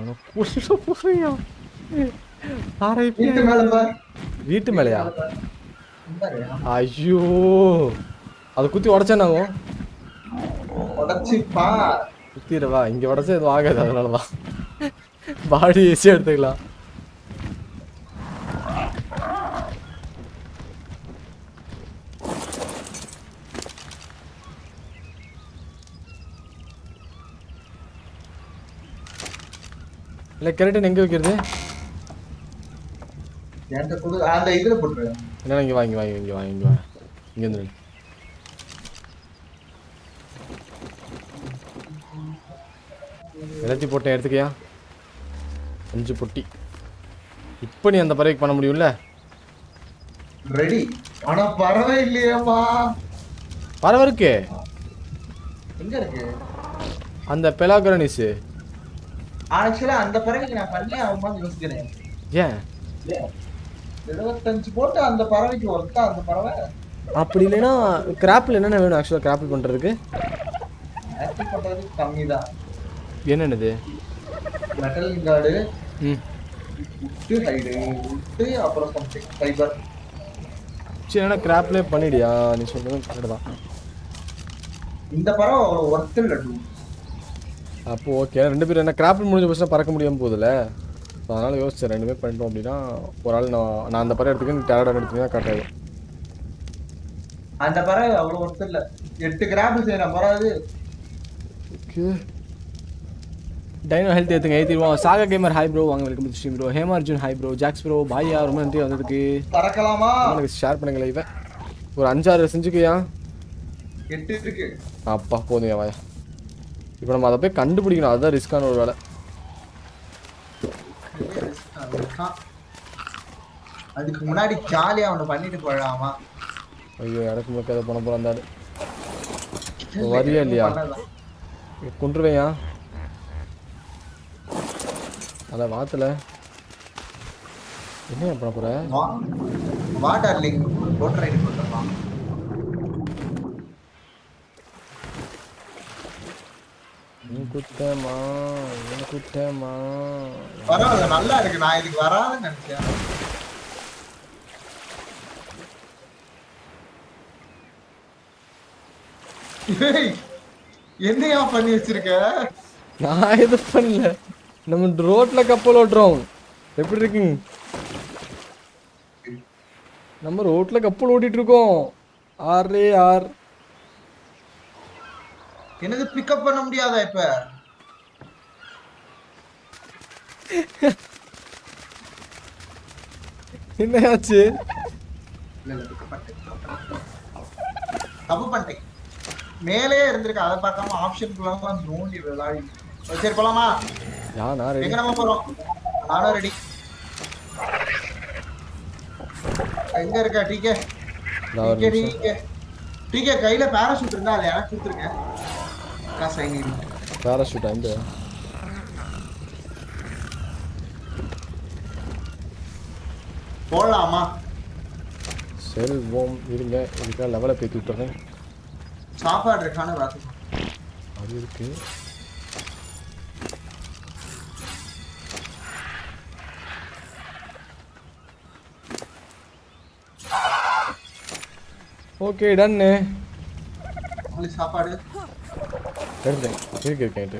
வீட்டு மேலையா? ஐயோ அது குத்தி உடைச்சானாகும். குத்திரவா இங்க உடைச்சா எதுவும் ஆகாது. அதனாலதான் பாடி ஈஸியா எடுத்துக்கலாம். இல்ல கரெக்ட் எங்க வைக்கிறது? அந்த இதுல போட்டு என்ன இங்க வாங்கி இங்க இருந்து எல்லாத்தையும் போட்டேன் எடுத்துக்கியா? 5 பொட்டி. இப்ப நீ அந்த பறவைக்கு பண்ண முடியும்ல? ரெடி. ஆனா பறவை இல்லையேம்மா. பறவை இருக்கு. எங்க இருக்கு? அந்த பெலாகரனிஸ். ஆக்சுவலா அந்த பறவைக்கு நான் பண்ணே ஆகுமான்னு யோசிக்கிறேன். ஏன் 75 போட்டு அந்த பறவைக்கு ஒர்த்தா அந்த பறவை? அப்படி இல்லைன்னா கிராப்பில் என்னென்ன வேணும் ஆக்சுவலாக கிராப்பில் பண்ணுறதுக்கு? கிராப்பில் பண்ணுறதுக்கு கம்மி தான். என்னென்னது? மெட்டல் கார்டு, உட்டு ஹைடு, உட்டு அப்புறம் சம்திங் ஃபைபர். சரி என்ன கிராப்லேயே பண்ணிடியா? நீ சொல்றது கரெக்ட் தான். இந்த பறவை அவ்வளோ ஒர்த்து இல்லை. அப்போ ஓகே ரெண்டு பேரும் என்ன கிராப்பில் முடிஞ்ச போச்சுன்னா பறக்க முடியாமல் போகுதுல்ல? அதனால் யோசிச்சேன் ரெண்டுமே பண்ணிட்டோம் அப்படின்னா ஒரு ஆள் நான் அந்த பறவை எடுத்துக்கேன், நீ டேரக்டாக எடுத்துக்கினா கரெக்டாக இருக்கும். அந்த பறவை அவ்வளவு ஒருத்தர் இல்ல, 8 கிராம் செய்யற பறவை அது. ஓகே டைனோ ஹெல்த் ஏற்றுங்க ஏற்றிடுவோம். சாகா கேமர் ஹாய் ப்ரோ, வாங்க welcome to stream bro. Hema Arjun hi bro. Jax bro பாய்யா, ரொம்ப நன்றி வந்ததுக்கு. பறக்கலாமா? எனக்கு ஷேர் பண்ணுங்களேன். இவன் ஒரு 5-6 செஞ்சுக்கியா? 8 இருக்கு. அப்பா போதுங்க வாயா. இப்போ நம்ம அதை போய் கண்டுபிடிக்கணும், அதுதான் ரிஸ்க்கான ஒரு வேலை. அதுக்கு முன்னாடி ஜாலியா அவனை பண்ணிட்டு போயிடலாமா? ஐயோ எனக்கு முழுக்க அதை போன போல இருந்தாரு. வரியா இல்லையா? கொண்டுருவேயா? அதான் வாத்துல என்ன பண்ண போற? வாட்டர் லிங்க் போட் ரைடு பண்ணலாம். குட்டமா பரவாயில்ல, நல்லா இருக்கு. நான் இதுக்கு வராதுன்னு நினைச்சேன். என்னையா பண்ணி வச்சிருக்க? நான் எது பண்ணல, நம்ம ரோட்ல கப்பல் ஓட்டுறோம். எப்படி இருக்குங்க? நம்ம ரோட்ல கப்பல் ஓட்டிட்டு இருக்கோம். Array R. என்னது பிக்கப் பண்ண முடியாதா இப்ப? என்ன ஆச்சு? தப்பு பண்ணிட்டேன். மேலே இருந்திருக்கு, அதை பார்க்காம ஆப்ஷன் குள்ளலாம் நோண்டி விளையாடி. சரி போலாமா? எங்க நம்ம போறோம்? நானும் ரெடி. எங்க இருக்க டிகே? டிகே கையில பாராசூட் இருந்தா அதை எனக்கு கொடுத்துருங்க. பாராசூட் அந்த போடலாமா? சரி ஓம் இருங்க, இதுக்காக லெவலை பேத்தி விட்டுறேன். சாப்பாடு இருக்கான்னு பார்த்து. அது இருக்கு. Okay done. சாப்பாடு எடுத்தேன் இருக்கு.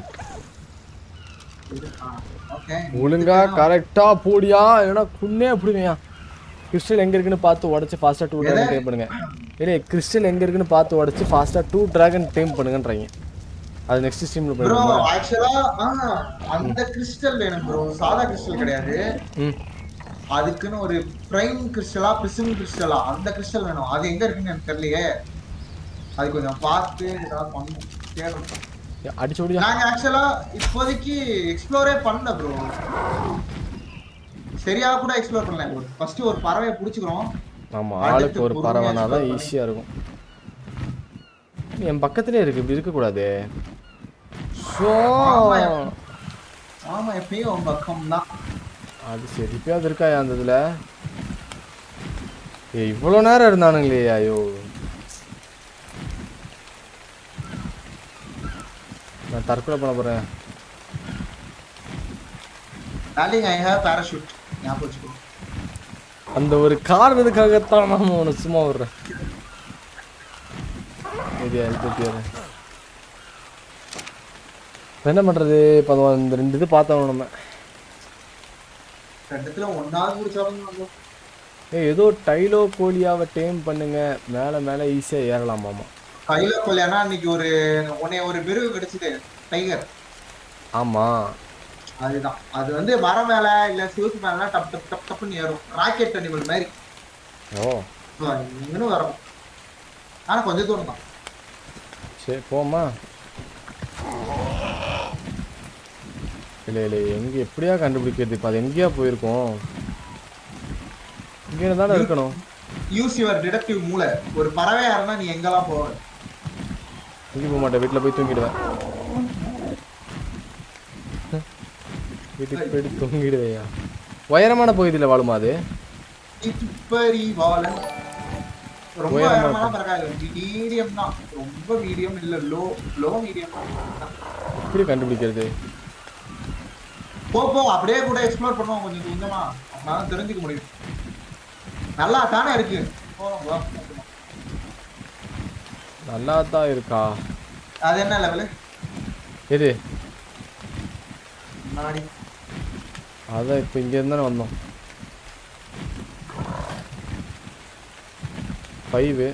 ஓகே ஒழுங்கா கரெக்டா போடியா, இல்லைன்னா குன்னே அப்படியா. கிறிஸ்டல் எங்க இருக்குன்னு பார்த்து உடச்சு ஃபாஸ்டா 2 டிராகன் டேம் பண்ணுங்க. இல்லையே கிறிஸ்டல் எங்க இருக்குன்னு பார்த்து உடச்சு ஃபாஸ்டா 2 டிராகன் டேம் பண்ணுங்கன்றாங்க. அது நெக்ஸ்ட் ஸ்ட்ரீம்ல ப்ரோ பண்ணுங்க. ஆக்சுவலா அந்த கிறிஸ்டல் வேணும் ப்ரோ, சாதா கிறிஸ்டல் கிடையாது. அதுக்குன்னு ஒரு பிரைம் கிறிஸ்டலா பிரிசம் கிறிஸ்டலா அந்த கிறிஸ்டல் வேணும். அது எங்க இருக்குன்னு எனக்கு தெரியலையே. அது கொஞ்சம் பார்த்து ஏதாவது பண்ணணும். தேடும் அடிச்சு ஓடியா. நாங்க ஆக்சுவலா இப்போதைக்கு எக்ஸ்ப்ளோரே பண்ணல ப்ரோ. சரியா கூட எக்ஸ்ப்ளோர் பண்ணல. ஃபர்ஸ்ட் ஒரு பறவையை பிடிச்சிக்கிறோம். ஆமா, ஆளுக்கு ஒரு பறவைனா தான் ஈஸியா இருக்கும். என் பக்கத்துலயே இருக்கு, இப்படி இருக்க கூடாது. ஆமா எப்பயும் உன் பக்கம் தான். அது சரி, இப்பயாவது இருக்கா அந்த இதுல? இவ்வளவு நேரம் இருந்தானுங்களே. ஐயோ நான் தற்கொலை பண்ண போறேன். Darling I have parachute. ஞாபகம் வச்சுக்கோ. அந்த ஒரு காரணத்துக்காகத்தான் நான் உன சும்மா விடுறேன். என்ன பண்றது? இந்த 2 இது பார்த்தோம் நம்ம. ரெண்டுத்துல ஒன்னாவது முடிச்சாலும் ஏதோ டைலோ கோலியாவை டேம் பண்ணுங்க, மேல மேல ஈஸியா ஏறலாமாமா. டைலோ கோலியானா அன்னைக்கு ஒரு மிருகு கிடைச்சது, டைகர். ஆமா அதுதான். அது வந்து மரம் மேல இல்ல சிவத்து மேல டப் டப் டப் டப்னு ஏறும். ராக்கெட் அனிமல் மாதிரி. இன்னும் வரும். ஆனா கொஞ்சம் தூரம் தான். சரி போமா. இல்ல எங்க எப்படியா கண்டுபிடிக்கிறது? இப்ப அது எங்கேயா போயிருக்கோம்? இங்கே தானே இருக்கணும். யூஸ் யுவர் டிடக்டிவ் மூளை. ஒரு பறவையா இருந்தா நீ எங்கெல்லாம் போவ? இங்கே போக மாட்டேன், வீட்டில் போய் தூங்கிடுவேன். வீட்டுக்கு போயிட்டு தூங்கிடுவையா? உயரமான பகுதியில் வாழுமா அது? ரொம்ப உயரமான பறக்காது, மீடியம் தான். ரொம்ப மீடியம் இல்ல, லோ மீடியம். எப்படி கண்டுபிடிக்கிறது? போ அப்படியே கூட எக்ஸ்ப்ளோர் பண்ணுவோம் கொஞ்சம் கொஞ்சமா, நான் தெரிஞ்சுக்க முடியும். நல்லா தானே இருக்கு. நல்லா தான் இருக்கா? அது என்ன லெவல்? எது? அதான் இப்போ இங்கேருந்து தானே வந்தோம். 5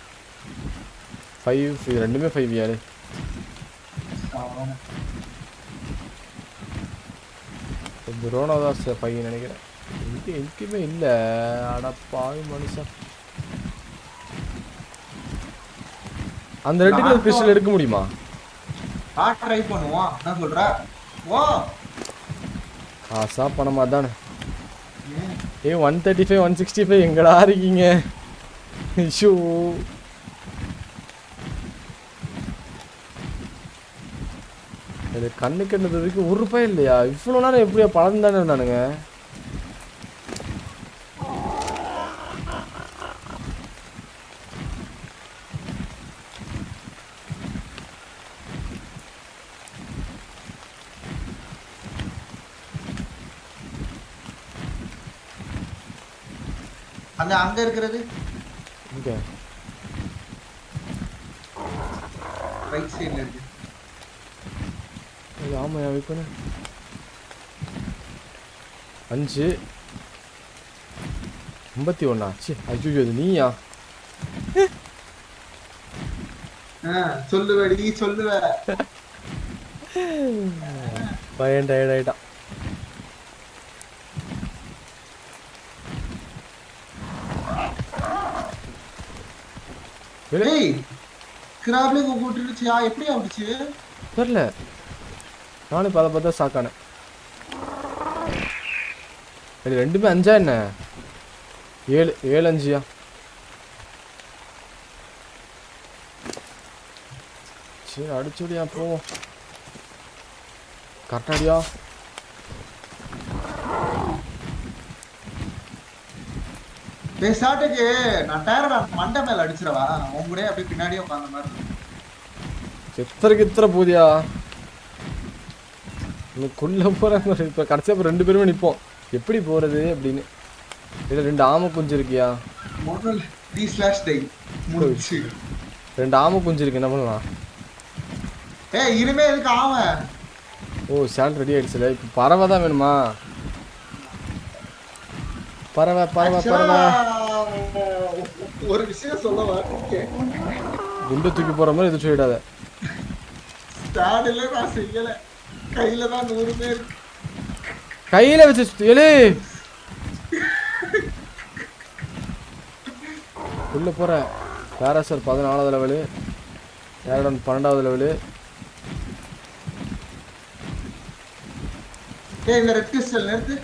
5 ரெண்டுமே 5 யாரு புரோனோதாஸ் 5 நினைக்கிறேன். எங்கேயுமே இல்லை. அடப்பாவி மனுஷன். அந்த ரெட் கலர் கிறிஸ்டல் எடுக்க முடியுமா? ட்ரை பண்ணுவோம். என்ன சொல்ற? ஓ ஆசா பணமா தானே. 135 165 எங்கடா இருக்கீங்க? ஐயோ இது கண்ணு கண்டதுக்கு ₹1 இல்லையா? இவ்வளோ நேரம் எப்படியா பழம் தானே இருந்தானுங்க. அங்க இருக்கிறது இங்க ரைட் சைடுல இருக்கு. ஆமாயா வைப்பேன். 5 51 ஆச்சு. ஐயோ இது நீயா? சொல்லுவேடி சொல்லுவ. பையன் டயர்ட் ஆயிட்டான். ஏய் கிராப்லிங் கூட்டிடுச்சியா? எப்படி ஆவுச்சு தெரியல. நானும் இப்போ அதை பார்த்தா சாக்கானேன். இது ரெண்டுமே 5 என்ன? 7 5 சரி அடிச்சுடியா போவோம். கரெக்டாடியா? பேசாட்டுக்கு நான் டயர்டா மண்டை மேல அடிச்சிரவா? உன் கூட அப்படியே பின்னாடியே உட்கார்ந்த மாதிரி. எத்தனை போதியா? கொல்ல போறாங்க. இப்போ கடைசியா 2 பேருமே நிற்போம். எப்படி போறது அப்படின்னு. இல்லை 2 ஆமை குஞ்சு இருக்கியா? 2 ஆமை குஞ்சு இருக்கு. என்ன பண்ணலாம்? இனிமே எதுக்கு ஆமை? ஓ சேல் ரெடி ஆயிடுச்சுல. இப்போ பறவை தான் வேணுமா? பறவை பறவை பறவை. ஒரு விஷயம் சொல்ல வரேன். குண்டு தூக்கி போற மாதிரி எதுவும் சொல்லிடாத. ஸ்டார்ட்ல நான் செய்யல. கையில தான் 100 பேர். கையில வச்சு சுத்தியலே. உள்ள போற. பாராசர் 14வது லெவலு. ஏரடன் 12வது லெவலு. இந்த ரெட் கிறிஸ்டல் நிறுத்து.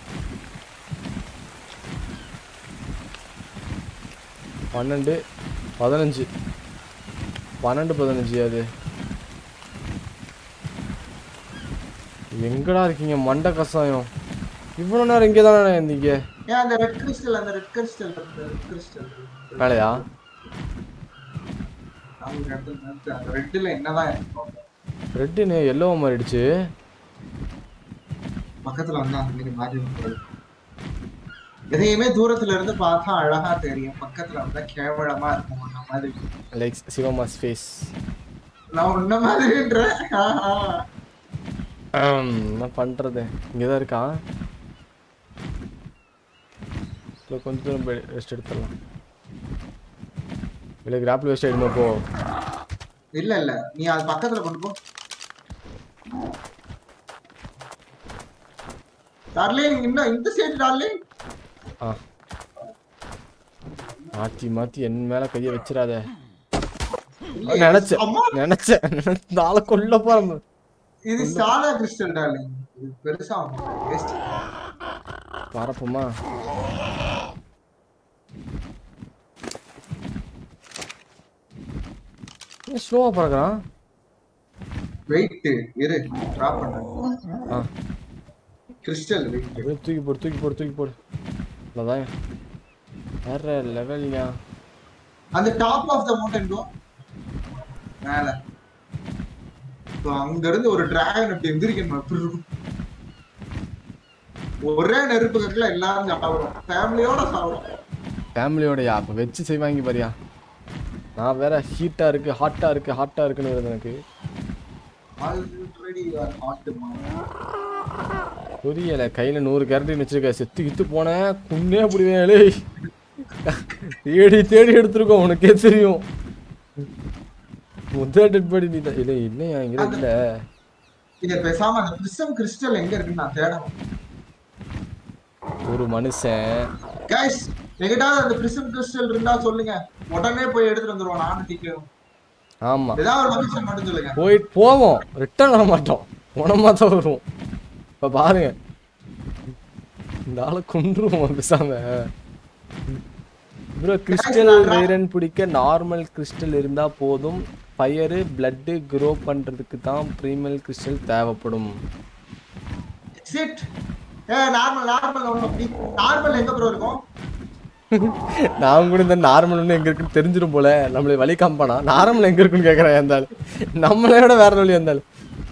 பன்னெண்டு 15 12 15 அது எங்கடா இருக்கீங்க மண்டை கசாயம்? இவ்வளவு நேரம் இங்கே தானே இருந்தீங்க. அந்த ரெட் கிறிஸ்டல் வேலையா? அந்த ரெட்ல என்னதான் இருக்கும்? ரெட்டுன்னு எல்லோ மாறிடுச்சு. பக்கத்துல வந்தா அந்த மாதிரி மாறி எதையுமே தூரத்துல இருந்து பார்த்தா அழகா தெரியும். பக்கத்துல வந்தா கேவலமா இருக்கும். அந்த மாதிரி லைக் சிவமாஸ் ஃபேஸ். நான் உன்ன மாதிரின்றேன். என்ன பண்றது? இங்கதான் இருக்கான். கொஞ்சம் தூரம் ரெஸ்ட் எடுத்துடலாம். இல்லை கிராப்பிள் வெஸ்ட் எடுமா போ. இல்ல நீ அது பக்கத்துல கொண்டு போ. டார்லிங் இன்னும் இந்த சைடு டார்லிங். மாத்தி என் மேல கைய வச்சிராத. நினைச்சேன் நாளை கொல்ல போறோம். இது சாலா கிறிஸ்டல் டார்லிங். இது பெருசா வேஸ்ட். பாரப்போமா? ஏன் ஸ்லோவா பறக்குறான்? வெயிட் இரு டிராப் பண்றேன். கிறிஸ்டல் வெயிட் தூக்கி போடு. அதான் வேற லெவல்யா. அந்த top of the mountain go மேல. அங்க இருந்து ஒரு டிராகன் அப்படி எந்திரிக்கணும். ஒரே நெருப்பு கட்டில எல்லாரும் சாப்பிடுறோம். ஃபேமிலியோட சாப்பிடுறோம். ஃபேமிலியோடயா? அப்ப வச்சு செய்வாங்க பாரியா. நான் வேற ஹீட்டா இருக்கு ஹாட்டா இருக்குன்னு வருது எனக்கு. Already hot. புரியல. கையில 100 கேரட்டின் வச்சிருக்க. செத்து கித்து போனேன் குன்னே புடிவேலே. தேடி தேடி எடுத்துருக்கோம், உனக்கே தெரியும். முதல் டெட் பாடி நீ தான். இல்ல இல்லையா இங்க இல்ல. இங்க பேசாம அந்த பிரிசம் கிறிஸ்டல் எங்க இருக்குன்னு நான் தேடணும். ஒரு மனுஷன் கைஸ் எங்கிட்ட அந்த பிரிசம் கிறிஸ்டல் இருந்தா சொல்லுங்க, உடனே போய் எடுத்துட்டு வந்துருவோம். நானும் டிக்கும். ஆமா ஏதாவது ஒரு லொகேஷன் மட்டும் சொல்லுங்க. போயிட்டு போவோம், ரிட்டர்ன் வர மாட்டோம், உனமா தான் வருவோம். இப்ப பாருங்க இந்த ஆளை கொன்றுவோம் பேசாம. ப்ரோ கிறிஸ்டல் ஐரன் பிடிக்க நார்மல் கிறிஸ்டல் இருந்தா போதும். ஃபயர் பிளட் க்ரோ பண்றதுக்கு தான் பிரீமியல் கிறிஸ்டல் தேவைப்படும். சிட் நார்மல் நார்மல் எங்க ப்ரோ இருக்கும்? நான் கூட இந்த நார்மல் ஒன்று எங்க இருக்குன்னு தெரிஞ்சிடும் போல. நம்மளே வழி காம்பானா நார்மல் எங்க இருக்குன்னு கேட்கறேன். இருந்தாலும் நம்மளை விட வேற வழி இருந்தாலும்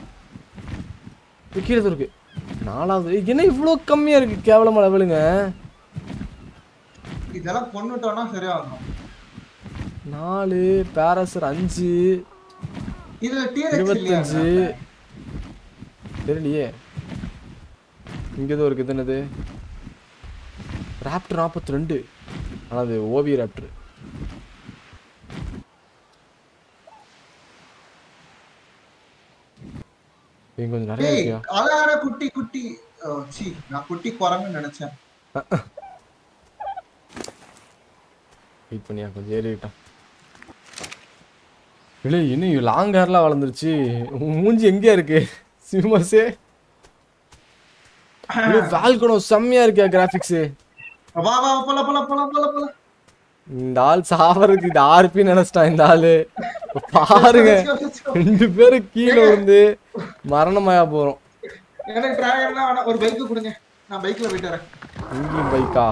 கீழே இருக்கு. 4வது என்ன இவ்வளோ கம்மியா இருக்கு, கேவலமா லெவலுங்க. இதெல்லாம் கொன்னுட்டோம்னா சரியா வரும். 4 பேராசர் 5 இதுல டீரெக்ஸ் 25 தெரியலையே. இங்க ஏதோ இருக்கு. என்னது ராப்டர் 42. ஆனா அது ஓவி ராப்டர். இங்க கொஞ்சம் நிறைய இருக்கியா? அழகான குட்டி குட்டி சீ நான் குட்டி குரங்குன்னு நினைச்சேன். வெயிட் பண்ணியா கொஞ்சம் ஏறிட்டான். இல்லை இன்னும் லாங் ஹேர்லாம் வளர்ந்துருச்சு. மூஞ்சி எங்கேயா இருக்கு சிமஸே? வால்கனோ செம்மையா இருக்கா கிராபிக்ஸ். வா வா போல போல போல போல போல. இந்த ஆள் சாவறதுக்கு இது ஆர்பி நினைச்சிட்டான் இந்த ஆளு. பாருங்க 2 பேரும் கீழே விழுந்து மரணமாயா போறோம். எனக்கு டிராகன்லாம் வேணாம், ஒரு பைக் கொடுங்க, நான் பைக்ல போயிட்டு வரேன். இங்கேயும் பைக்கா?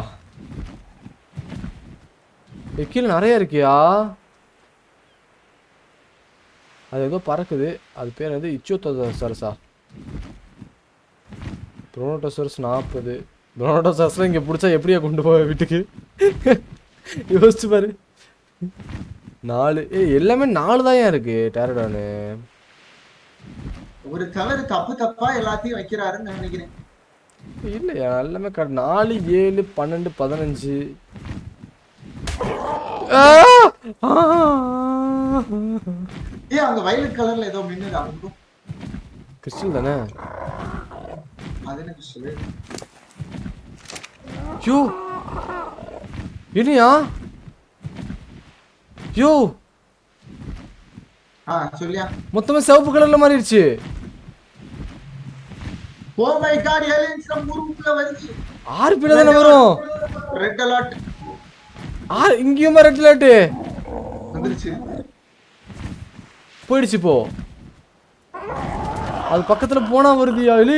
கீழே நிறைய இருக்கியா? அது ஏதோ பறக்குது, அது பேர் வந்து இச்சோத்தோசரஸா? ப்ரோனோட்டோசரஸ் 40. ப்ரோனோட்டோசரஸ்லாம் இங்கே பிடிச்சா எப்படியா கொண்டு போவ வீட்டுக்கு? யோசிச்சு பாரு. 4 எல்லாமே 4 தான் இருக்கு டேரடானு. ஒரு தவறு தப்பா எல்லாத்தையும் வைக்கிறாருன்னு நினைக்கிறேன். இல்லையா எல்லாமே 4 7 12 15. அந்த வயலட் கலர்ல ஏதோ மின்னுது, அது கிறிஸ்டல் தானே? அது என்ன கிறிஸ்டல்? யோ என்னையா? யோ சொல்லியா மொத்தமா சிவப்பு கலர்ல மாறிடுச்சு. ஓ மை காட், ஏலியன்ஸ் நம்ம ரூம்ல வருது. ஆர்பில தான வரும். Red alert. இங்கேயும் ரெட் அலர்ட் வந்துருச்சு. போயிடுச்சு போ. அது பக்கத்துல போனா வருதுயா. இல்லை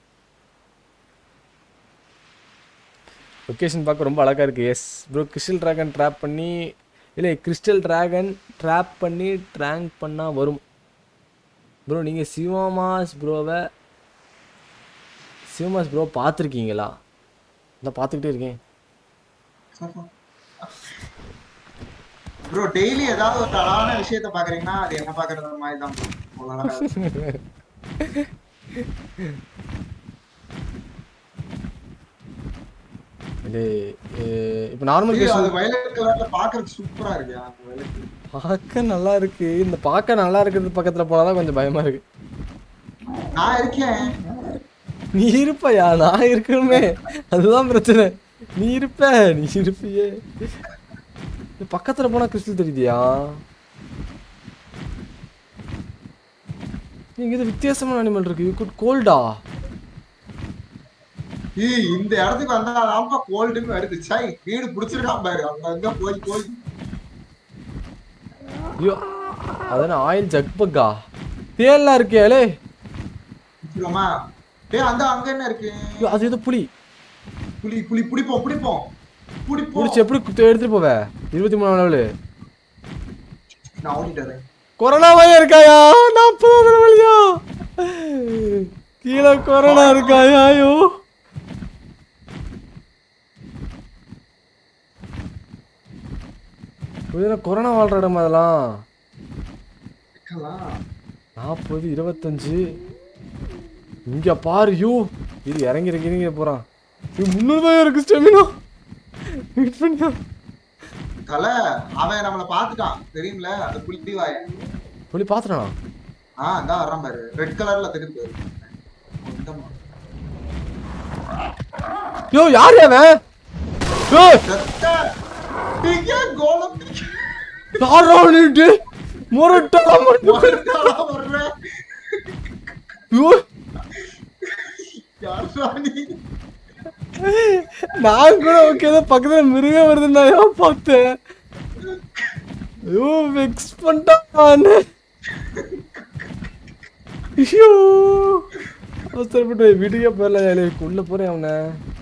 லொகேஷன் பார்க்க ரொம்ப அழகா இருக்கு. Yes bro crystal dragon drop பண்ணி இல்லை கிறிஸ்டல் டிராகன் ட்ராப் பண்ணி ட்ராங்க் பண்ணா வரும் ப்ரோ. நீங்கள் சிவமாஸ் ப்ரோ பார்த்துருக்கீங்களா? நான் பார்த்துக்கிட்டே இருக்கேன் ப்ரோ. டெய்லி ஏதாவது ஒரு அழகான விஷயத்தை பார்க்குறீங்கன்னா அது என்ன பார்க்குறது மாதிரி தான் ப்ரோ. இப்போ நார்மல் அது வயலட் கலர்ல பார்க்கறதுக்கு சூப்பரா இருக்கு. அந்த வயலட் பார்க்க நல்லா இருக்கு. இந்த பார்க்க நல்லா இருக்கிறது பக்கத்துல போனாதான் கொஞ்சம் பயமா இருக்கு. நான் இருக்கேன். நீ இருப்பயா? நான் இருக்கணுமே, அதுதான் பிரச்சனை. நீ இருப்பியே. பக்கத்துல போனா கிறிஸ்டல் தெரியுதியா? இங்க இது வித்தியாசமான அனிமல் இருக்கு. யூ குட் கோல்டா? இந்த இடத்துக்கு வந்தா கோல்டுன்னு வருது. சாய் வீடு புடிச்சிருக்கான் பாரு. அங்க போய் ஐயோ அதான ஆயில் ஜக்பக்கா தேல்லாம் இருக்கேலே. புடிச்சிரோமா? அங்க என்ன இருக்கு? அது ஏதோ புலி பிடிப்போம். புடிச்சு எப்படி எடுத்துட்டு போவ? 23ஆம் லெவலு. நான் ஓடிட்டேன். கொரோனா வழியா இருக்காயா? 40ஆம் வழியா? கீழே கொரோனா இருக்காயா? ஐயோ கொரோனா வாழ்ற இடம் அதெல்லாம். 40 25 இங்க பாரு. யூ இது இறங்கி போறான். இது 300 தான் இருக்கு ஸ்டெமினா. வெயிட் பண்ணியா தல அவன் நம்மள பாத்துட்டான் தெரியும்ல அந்த புலி வாய. புலி பாத்துறானா? அதான் வர்றான் பாரு ரெட் கலர்ல தெரியுது. யோ யார் அவன்? யோ டிகே கோலம் தாரானிட்டு மொரட்டலா வர்ற. யோ யார் ராணி? நான் கூட ஓகே தான் பக்கத்துல மிருகம் வருதுன்னா பார்த்தேன். ஐயோ வெக்ஸ் பண்ணிட்டான். ஐயோ அவசரப்பட்டு வீட்டுக்கே போயிடல. உள்ள போறேன் அவனை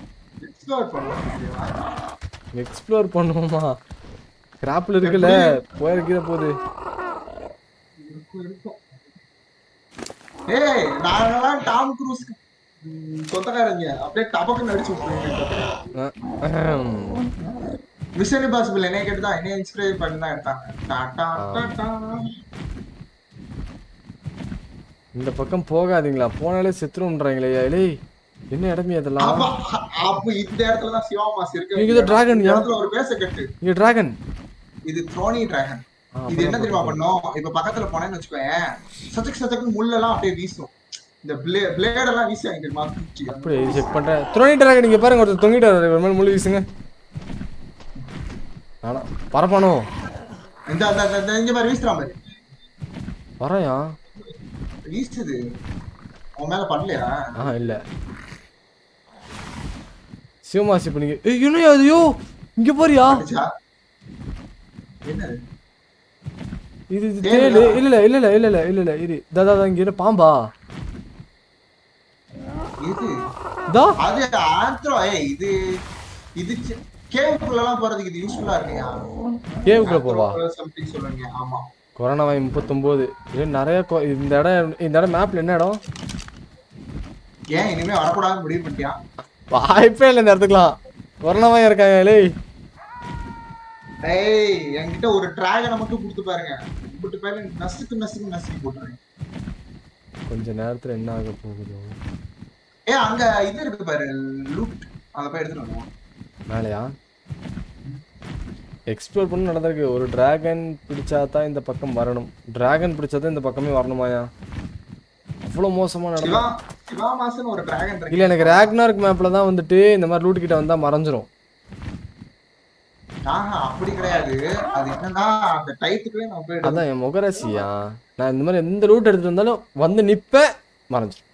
எக்ஸ்ப்ளோர் பண்ணுவோமா? கிராப்ல இருக்குல்ல போயிருக்கிற போது. ஏய் நாங்கலாம் டாம் க்ரூஸ் சொந்தக்காரங்க அப்படியே டபக்குன்னு அடிச்சு விட்டுருங்க. மிஷன் இம்பாசிபிள் என்னைய கேட்டுதான் என்னைய இன்ஸ்பயர் பண்ணி தான் எடுத்தாங்க. இந்த பக்கம் போகாதீங்களா? போனாலே செத்துரும்ன்றாங்களே. ஏலே என்ன இடமே அதெல்லாம்? அப்ப இந்த இடத்துல தான் சிவாமாஸ் இருக்கு. இது டிராகன். இடத்துல ஒரு பேச கட்டு. இது டிராகன். இது த்ரோனி டிராகன். இது என்ன தெரியுமா பண்ணும்? இப்ப பக்கத்துல போனேன்னு வச்சுக்கோயேன், சச்சக்கு முள்ளெல்லாம் அப்படியே வீசும். இந்த பிளேட் எல்லாம் வீசுவாங்க தெரியுமா? அப்படியே செக் பண்றேன். த்ரோனி டிராகன் இங்க பாருங்க, ஒருத்தர் தொங்கிட்டாரு. ஒரு மேல முள்ளு வீசுங்க. ஆனா பரப்பானோ இந்த இங்க பாரு வீசுறா பாரு. வரையா வீசுது. உன் மேல பண்ணலையா? இல்ல சிவமாசி பண்ணிங்க. ஏய் என்னையா அது? இங்க போறியா? என்ன இது தேளு? இல்ல இது தாதா இங்க என்ன பாம்பா? இது தா அது ஆந்த்ரோ. இது இது கேவுக்குள்ளலாம் போறதுக்கு இது யூஸ்ஃபுல்லா இருக்குயா. கேவுக்குள்ள போவா சம்திங் சொல்லுங்க. ஆமா கொரோனா வாய் 39. இது நிறைய இந்த இடம் மேப்ல என்ன இடம்? ஏன் இனிமே வரக்கூடாதுன்னு முடிவு பண்ணிட்டியா? வாய்ப்பே இல்லை இந்த இடத்துக்குலாம். கொரோனா வாய் இருக்காங்க. ஏய் என்கிட்ட ஒரு டிராகனை மட்டும் கொடுத்து பாருங்க. கொடுத்து பாருங்க நசுக்கு போட்டுறேன். கொஞ்ச நேரத்துல என்ன ஆக போகுதோ. அங்க இது இருக்கு பாரு லூட். அத போய் எடுத்துட்டு வருவோம். மேலையா எக்ஸ்ப்ளோர் பண்ண நடந்திருக்கு. ஒரு டிராகன் பிடிச்சாதான் இந்த பக்கம் வரணும். டிராகன் பிடிச்சாதான் இந்த பக்கமே வரணுமாயா? அவ்வளவு மோசமா நடக்கும். சிவாமாஸ்னு ஒரு டிராகன் இருக்கு. இல்ல எனக்கு ராக்னார்க் மேப்ல தான் வந்துட்டு இந்த மாதிரி லூட் கிட்ட வந்தா மறைஞ்சிரும். அப்படி கிடையாது. அது என்னன்னா அந்த டைத்துக்குவே நான் போய் அதான் என் முகராசியா. நான் இந்த மாதிரி எந்த ரூட் எடுத்துட்டு வந்தாலும் வந்து நிப்பேன், மறைஞ்சிரும்.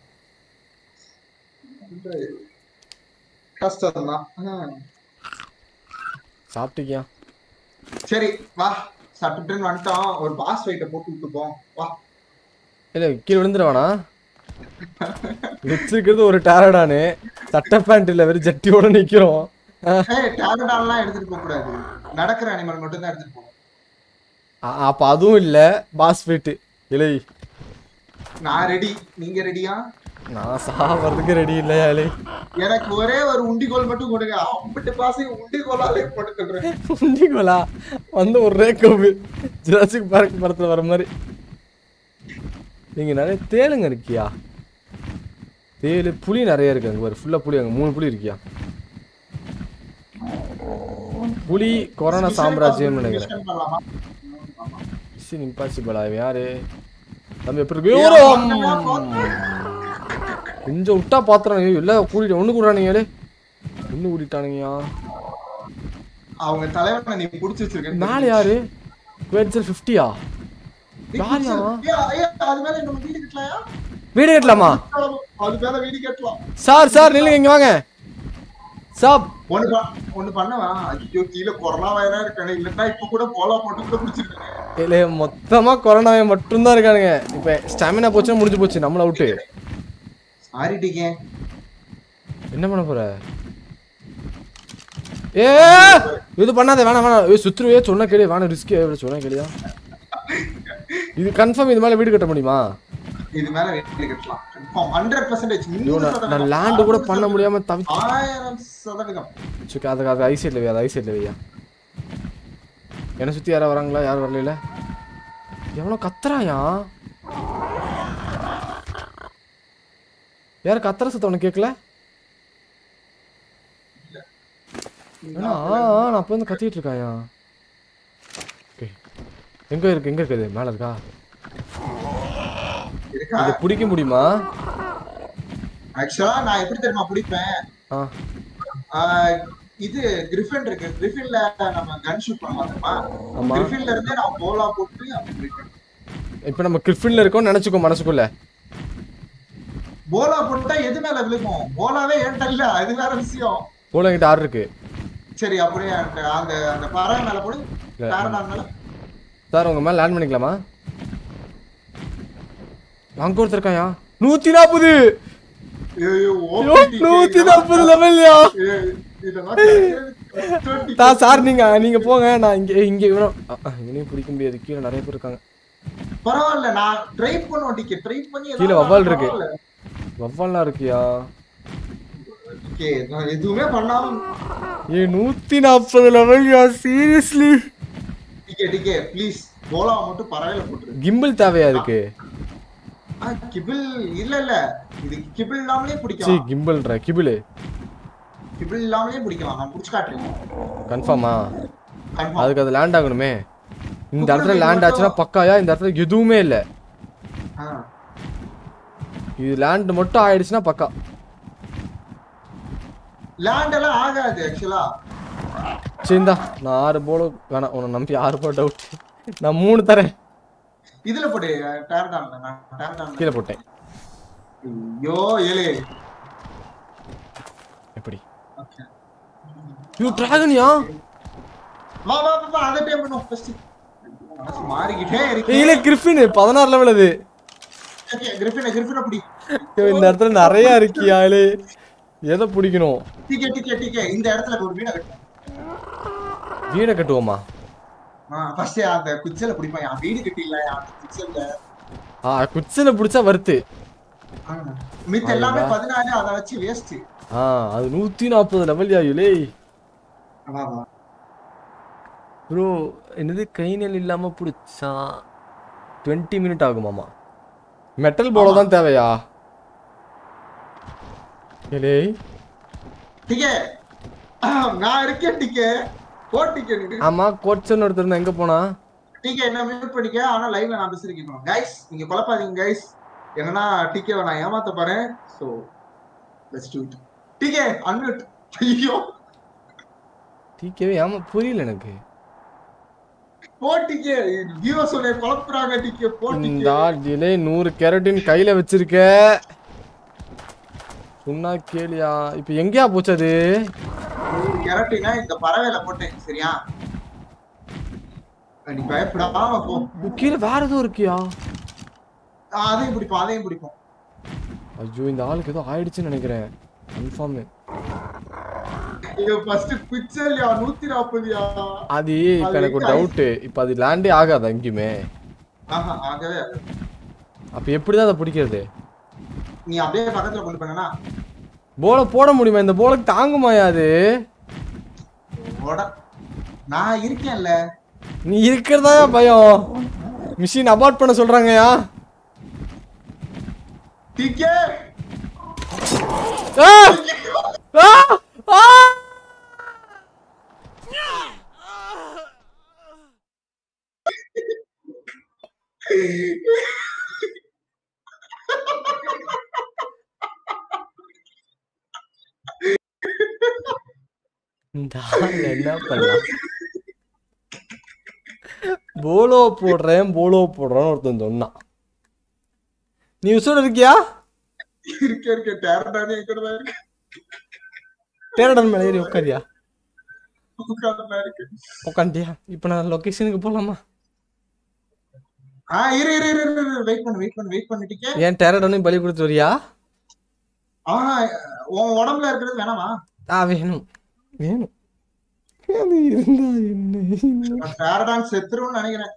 கஷ்டம் தான். சாப்பிட்டியா? சரி வா சாப்பிட்டுன்னு வந்துட்டோம். ஒரு பாஸ் ஃபைட்டை போட்டு விட்டுப்போம் வா. இல்ல கீழே விழுந்துருவானா? வச்சிருக்கிறது ஒரு டேரடானு. சட்டை பேண்ட் இல்ல, வெறும் ஜட்டியோட நிக்கிறோம். டேரடான்லாம் எடுத்துட்டு போக கூடாது. நடக்கிற அனிமல் மட்டும் தான் எடுத்துட்டு போகணும். அப்ப அதுவும் இல்ல பாஸ் ஃபைட். இலை நான் ரெடி. நீங்க ரெடியா? நான் சாவறதுக்கு ரெடி இல்லையா? இலை எனக்கு ஒரே ஒரு உண்டிகோல் மட்டும் கொடுங்க. அம்பிட்டு பாசையும் உண்டிகோலாலே போட்டு தர்றேன். உண்டிகோலா வந்து ஒரு ரேக்கவு ஜுராசிக் பார்க் படத்துல வர மாதிரி. நீங்க நிறைய தேளுங்க இருக்கியா? தேளு புலி நிறைய இருக்கு. அங்க ஒரு ஃபுல்லா புலி. அங்க 3 புலி இருக்கியா? புலி கொரோனா சாம்ராஜ்யம் நினைக்கிறேன். மிஷன் இம்பாசிபிளா? யாரு நம்ம எப்படி கொஞ்சம் விட்டா பாத்துறாங்க. எல்லாம் கூட்டிட்டு ஒண்ணு கூடானுங்க. ஒண்ணு கூட்டிட்டானுங்கயா. அவங்க தலைவனை நீ புடிச்சு வச்சிருக்க. மேல யாரு? குவேட்சல் 50யா? யாரியா? அது மேல நம்ம வீடு கட்டலாமா? வீடு கட்டலாமா? அது மேல வீடு கட்டலாம். சார் நில்லுங்க, இங்க வாங்க. சாப் ஒண்ணு பண்ணவா? ஐயோ கீழே கொரோனா வைரஸ் இருக்கானே. இல்லன்னா இப்ப கூட போலா போட்டு கூட பிடிச்சிருக்காங்க. இல்ல மொத்தமா கொரோனாவே மட்டும் தான் இருக்கானுங்க. இப்ப ஸ்டாமினா போச்சுன்னா முடிஞ்சு போச்சு. நம்மள அவுட். Sorry decay. என்ன பண்ண போற? இது பண்ணாத. வேணாம் சுத்துருவே. சொன்னா கேளு. வேணாம் ரிஸ்க். சொன்னா கேளியா? இது கன்ஃபார்ம் இது மேல வீடு கட்ட முடியுமா? இது மேல வீடு கட்டலாம் கன்ஃபார்ம் 100%. நான் லேண்ட் கூட பண்ண முடியாம தவிச்சு 1000%. சுக்கா அது ஐ சைடுல வை. அது ஐ சைடுல வையா. என்ன சுத்தி யாரா வராங்களா? யாரும் வரல. எவ்வளவு கத்துறாயா? யாரு கத்துற சத்தம் உனக்கு கேட்கல? ஏன்னா நான் அப்போ வந்து கத்திட்டு இருக்காயா. ஓகே எங்க இருக்குது மேல இருக்கா? இருக்கா? இதை பிடிக்க முடியுமா? ஆக்சுவலா நான் எப்படி தெரியுமா பிடிப்பேன்? ஆ இது கிரிஃபின் இருக்கு. கிரிஃபின்ல நம்ம கன் ஷூட் பண்ணுவாங்கம்மா. ஆமா. கிரிஃபின்ல இருந்தே நான் போலா போட்டு அப்படி பிடிப்பேன். இப்போ நம்ம கிரிஃபின்ல இருக்கோம்னு நினைச்சுக்கோ மனசுக்குள்ள. போலா போட்டா எது மேல விழுகும்? போலாவே ஏன்ட்ட இல்ல, அது வேற விஷயம். போல என்கிட்ட 6 இருக்கு. சரி அப்படியே அந்த அந்த பறவை மேல போடு. பேரடான் மேல. சார் உங்க மேல லேண்ட் பண்ணிக்கலாமா? அங்க ஒருத்தர் இருக்காயா? 140. ஐயோ 140 லெவல்யா. சார் நீங்க போங்க, நான் இங்க இவனையும் பிடிக்க முடியாது, கீழே நிறைய பேர் இருக்காங்க. பரவாயில்ல, நான் ட்ரை பண்ணுவோம். ட்ரை பண்ணி கீழே வவ்வால் இருக்கு. வவ்வால்லாம் இருக்கியா? ஓகே நான் எதுவுமே பண்ணாம 140 லெவல்யா, சீரியஸ்லி. டிகே ப்ளீஸ் போலா மட்டும் பறவையில போட்டுரு. கிம்பிள் தேவையா அதுக்கு? கிபிள் இல்ல இது கிபிள் இல்லாமலே சீ பிடிக்கலாம். கிம்பிள்ன்ற கிபிள் இல்லாமலே பிடிக்கலாம். நான் பிடிச்சு காட்டுறேன். கன்ஃபார்மா? கன்ஃபார்ம். அதுக்கு அது லேண்ட் ஆகணுமே. இந்த இடத்துல லேண்ட் ஆச்சுன்னா பக்காயா? இந்த இடத்துல எதுவுமே இல்ல. இது லேண்ட் மட்டும் ஆயிடுச்சுன்னா பக்கா. லேண்ட் எல்லாம் ஆகாது ஆக்சுவலா. சரிந்தா நான் 6 போல வேணாம், உன்னை நம்பி 6 போல டவுட். நான் 3 தரேன். இதுல போடு. டேரடான் கீழே போட்டேன். ஐயோ ஏலே எப்படி? யூ டிராகன்யா? வா அத டைம் பண்ணுவோம் ஃபர்ஸ்ட். மனசு மாறிக்கிட்டே இருக்கு. இல்ல கிரிஃபின் 16 லெவல் அது. ஓகே கிரிஃபின் பிடி. இந்த இடத்துல நிறைய இருக்கியா? ஏலே எதை பிடிக்கணும்? டிகே இந்த இடத்துல ஒரு வீட கட்டு. வீட கட்டுவோமா? ஃபர்ஸ்ட் அந்த குச்சல பிடிப்பான். வீடு கட்டில குச்சல. குச்சல பிடிச்சா வர்த்து. மித்த எல்லாமே 14, அத வச்சு வேஸ்ட். அது 140 லெவல் யாயுலே. வா ப்ரோ என்னது கைநெல் இல்லாம பிடிச்சா 20 மினிட் ஆகுமாமா. மெட்டல் போல தான் தேவையா? ஏலே டிகே நான் இருக்கேன். டிகே போட்டிக்கே. ஆமா கோட்சன் ஒருத்தர் எங்க போனா? டிகே என்ன மியூட் பண்ணிக்க. ஆனா லைவ்ல நான் பேசிருக்கேன். गाइस நீங்க குழப்பாதீங்க गाइस. என்னன்னா டிகேவை நான் ஏமாத்த போறேன். So let's do it. DK unmute. ஐயோ டிகேவே ஏமா புரியல எனக்கு. போட்டிக்கே வியூவர்ஸ் உன்னை குழப்புறாங்க. டிகே போட்டிக்கே. இந்த டிலே 100 கேரட்டின் கையில வச்சிருக்க. சொன்னா கேளியா? இப்போ எங்கயா போச்சு அது? 100 கேரட்டினா இந்த பறவையில போட்டேன். சரியா? நீ பயப்படாம போ. கீழே வேற ஏதோ இருக்கியா? அதையும் பிடிப்போம். ஐயோ இந்த ஆளுக்கு ஏதோ ஆயிடுச்சுன்னு நினைக்கிறேன். கன்ஃபார்ம். இது ஃபர்ஸ்ட் பிக்சல்யா 140யா. அது இப்ப எனக்கு ஒரு டவுட். இப்போ அது லேண்டே ஆகாது எங்கயுமே. ஆகவே. அப்ப எப்படி தான் அதை பிடிக்கிறது? நீ அப்படியே பக்கத்துல கொண்டு போனா போல போட முடியுமா? இந்த போலுக்கு தாங்குமாயா அது? நான் இருக்கேன்ல. நீ இருக்கிறதா பயம். மிஷின் அபார்ட் பண்ண சொல்றாங்கயா. டிகே என்ன பண்ணலாம்? போலோ போடுறேன் ஒருத்தன் சொன்னான். நீ உசோட இருக்கியா? இருக்க டேரடன் மேல ஏறி உட்காரியா? உட்காண்டியா? இப்ப நான் லொகேஷனுக்கு போலாமா? வெயிட் பண்ணிட்டீங்க. ஏன் டேரடனையும் பலி கொடுத்து வரியா? உன் உடம்புல இருக்கிறது வேணாமா? வேணும் அது இருந்தா என்ன? டேரடான் செத்துருன்னு நினைக்கிறேன்.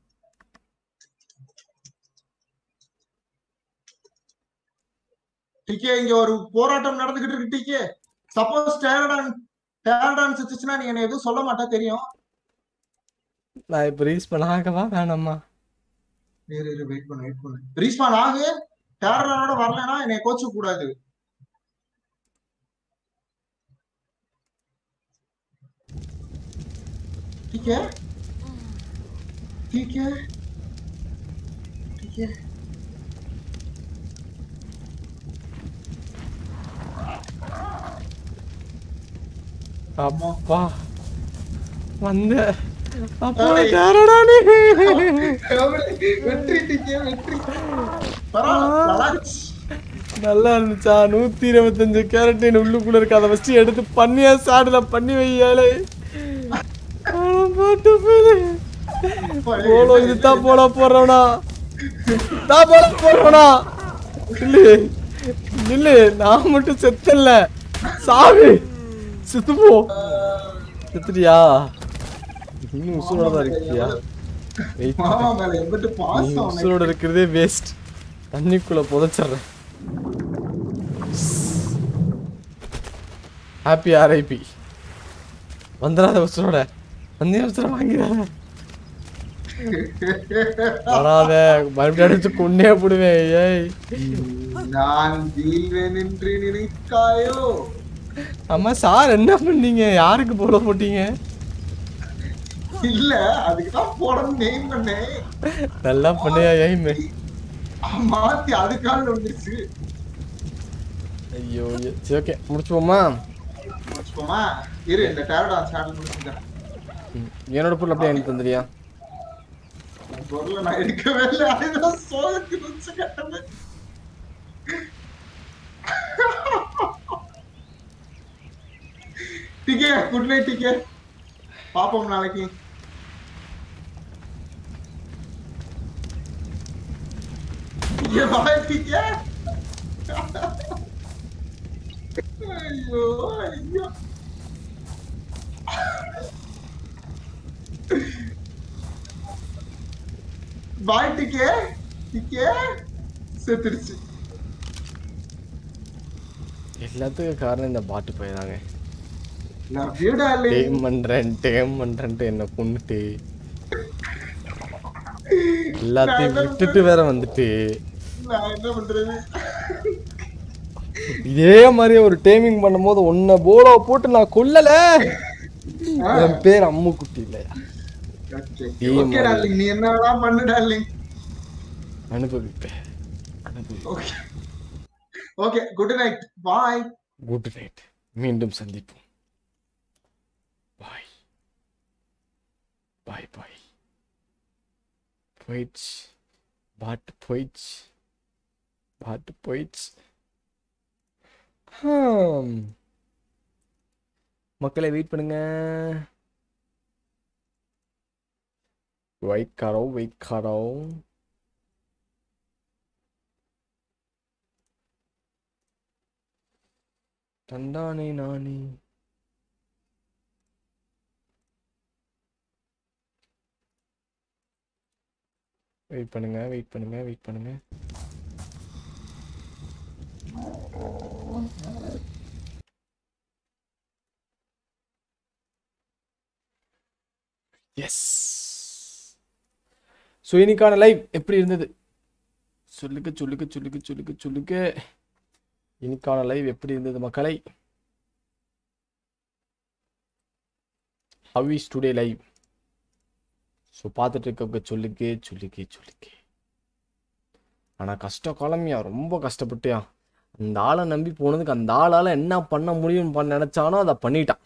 டிகே இங்க ஒரு போராட்டம் நடந்துகிட்டு இருக்கு. டிகே சப்போஸ் டேரடான் செத்துச்சுன்னா நீ என்ன எதுவும் சொல்ல மாட்டா தெரியும். நான் இப்ப ரீஸ்பான் ஆகவா வேணாமா? வெயிட் பண்ணு. ரீஸ்பான் ஆகு. டேரடானோட வரலனா என்னை கோச்ச கூடாது. ठीक है ठीक है ठीक है அப்பா வந்த அப்பா டேரடா நீ வெற்றி டிக்கே வெற்றி பரவாயில்ல நல்லா இருந்துச்சா 125 கேரட்டின் உள்ளுக்குள்ள இருக்கு அதை வச்சு எடுத்து பண்ணியா சாடுல பண்ணி வையாலே பாட்டு போலோ இதுதான் போட போறவனா நான் போட போறவனா இல்ல நான் மட்டும் செத்தல சாமி செத்து போ செத்துறியா இன்னும் உசுரோட தான் இருக்கியா மாமா மேல எம்பிட்டு பாசம் உசுரோட இருக்கிறதே வேஸ்ட் தண்ணிக்குள்ள புதைச்சிடுறேன் ஹாப்பி ஆர்ஐபி வந்துடாத உசுரோட வந்தே உசுர வாங்கிறாத வராத மறுபடியும் அடிச்சு கொன்னே போடுவேன் ஏய் நான் வீழ்வேன் என்று நினைக்காயோ அம்மா சார் என்ன பண்ணீங்க யாருக்கு போட போட்டீங்க இல்ல அதுக்குதான் போடணும் நெய்ம் பண்ணேன் நல்லா பண்ணியா எய்ம் மாத்தி அதுக்காக வந்துருச்சு ஐயோ சரி ஓகே முடிச்சுப்போமா முடிச்சுப்போமா இரு இந்த டேரடா சேனல் முடிச்சுக்கிறேன் என்னோட பொருள் அப்படியே எனக்கு தந்துறியா பொருளை நான் எடுக்கவே இல்லை அதுதான் சோகத்துக்கு வச்சு கட்டது டிக்கே குட் நைட் டிக்கே பாப்போம் நாளைக்கு டிக்கே பாய் டிக்கே ஐயோ ஐயோ பாய் டிக்கே டிக்கே செத்துருச்சு எல்லாத்துக்கும் காரணம் இந்த பாட்டு போயிடாங்க லவ் யூ டார்லிங் டேம் பண்றேன்ட்டு என்ன கொன்னுட்டு எல்லாத்தையும் விட்டுட்டு வேற வந்துட்டு நான் என்ன பண்றது இதே மாதிரி ஒரு டேமிங் பண்ணும்போது உன்னை போலோ போட்டு நான் கொல்லல என் பேர் அம்மு குட்டி இல்லையா ஓகே டார்லிங் நீ என்னடா பண்ணு டார்லிங் அனுபவிப்பேன் okay okay good night bye good night மீண்டும் சந்திப்போம் பாய் பாய் பாய் போயிடுச்சு பாட்டு போயிடுச்சு பாட்டு போயிடுச்சு மக்களை வெயிட் பண்ணுங்க வெயிட் கரோ தண்டானே நானே வெயிட் பண்ணுங்க எஸ் ஸோ இன்னைக்கான லைவ் எப்படி இருந்தது சொல்லுங்க இன்னைக்கான லைவ் எப்படி இருந்தது மக்களை how is today live so பார்த்துட்டு இருக்க சொல்லுங்க ஆனால் கஷ்ட காலமியா ரொம்ப கஷ்டப்பட்டியா அந்த ஆளை நம்பி போனதுக்கு அந்த ஆளால் என்ன பண்ண முடியும்னு நினச்சானோ அதை பண்ணிட்டான்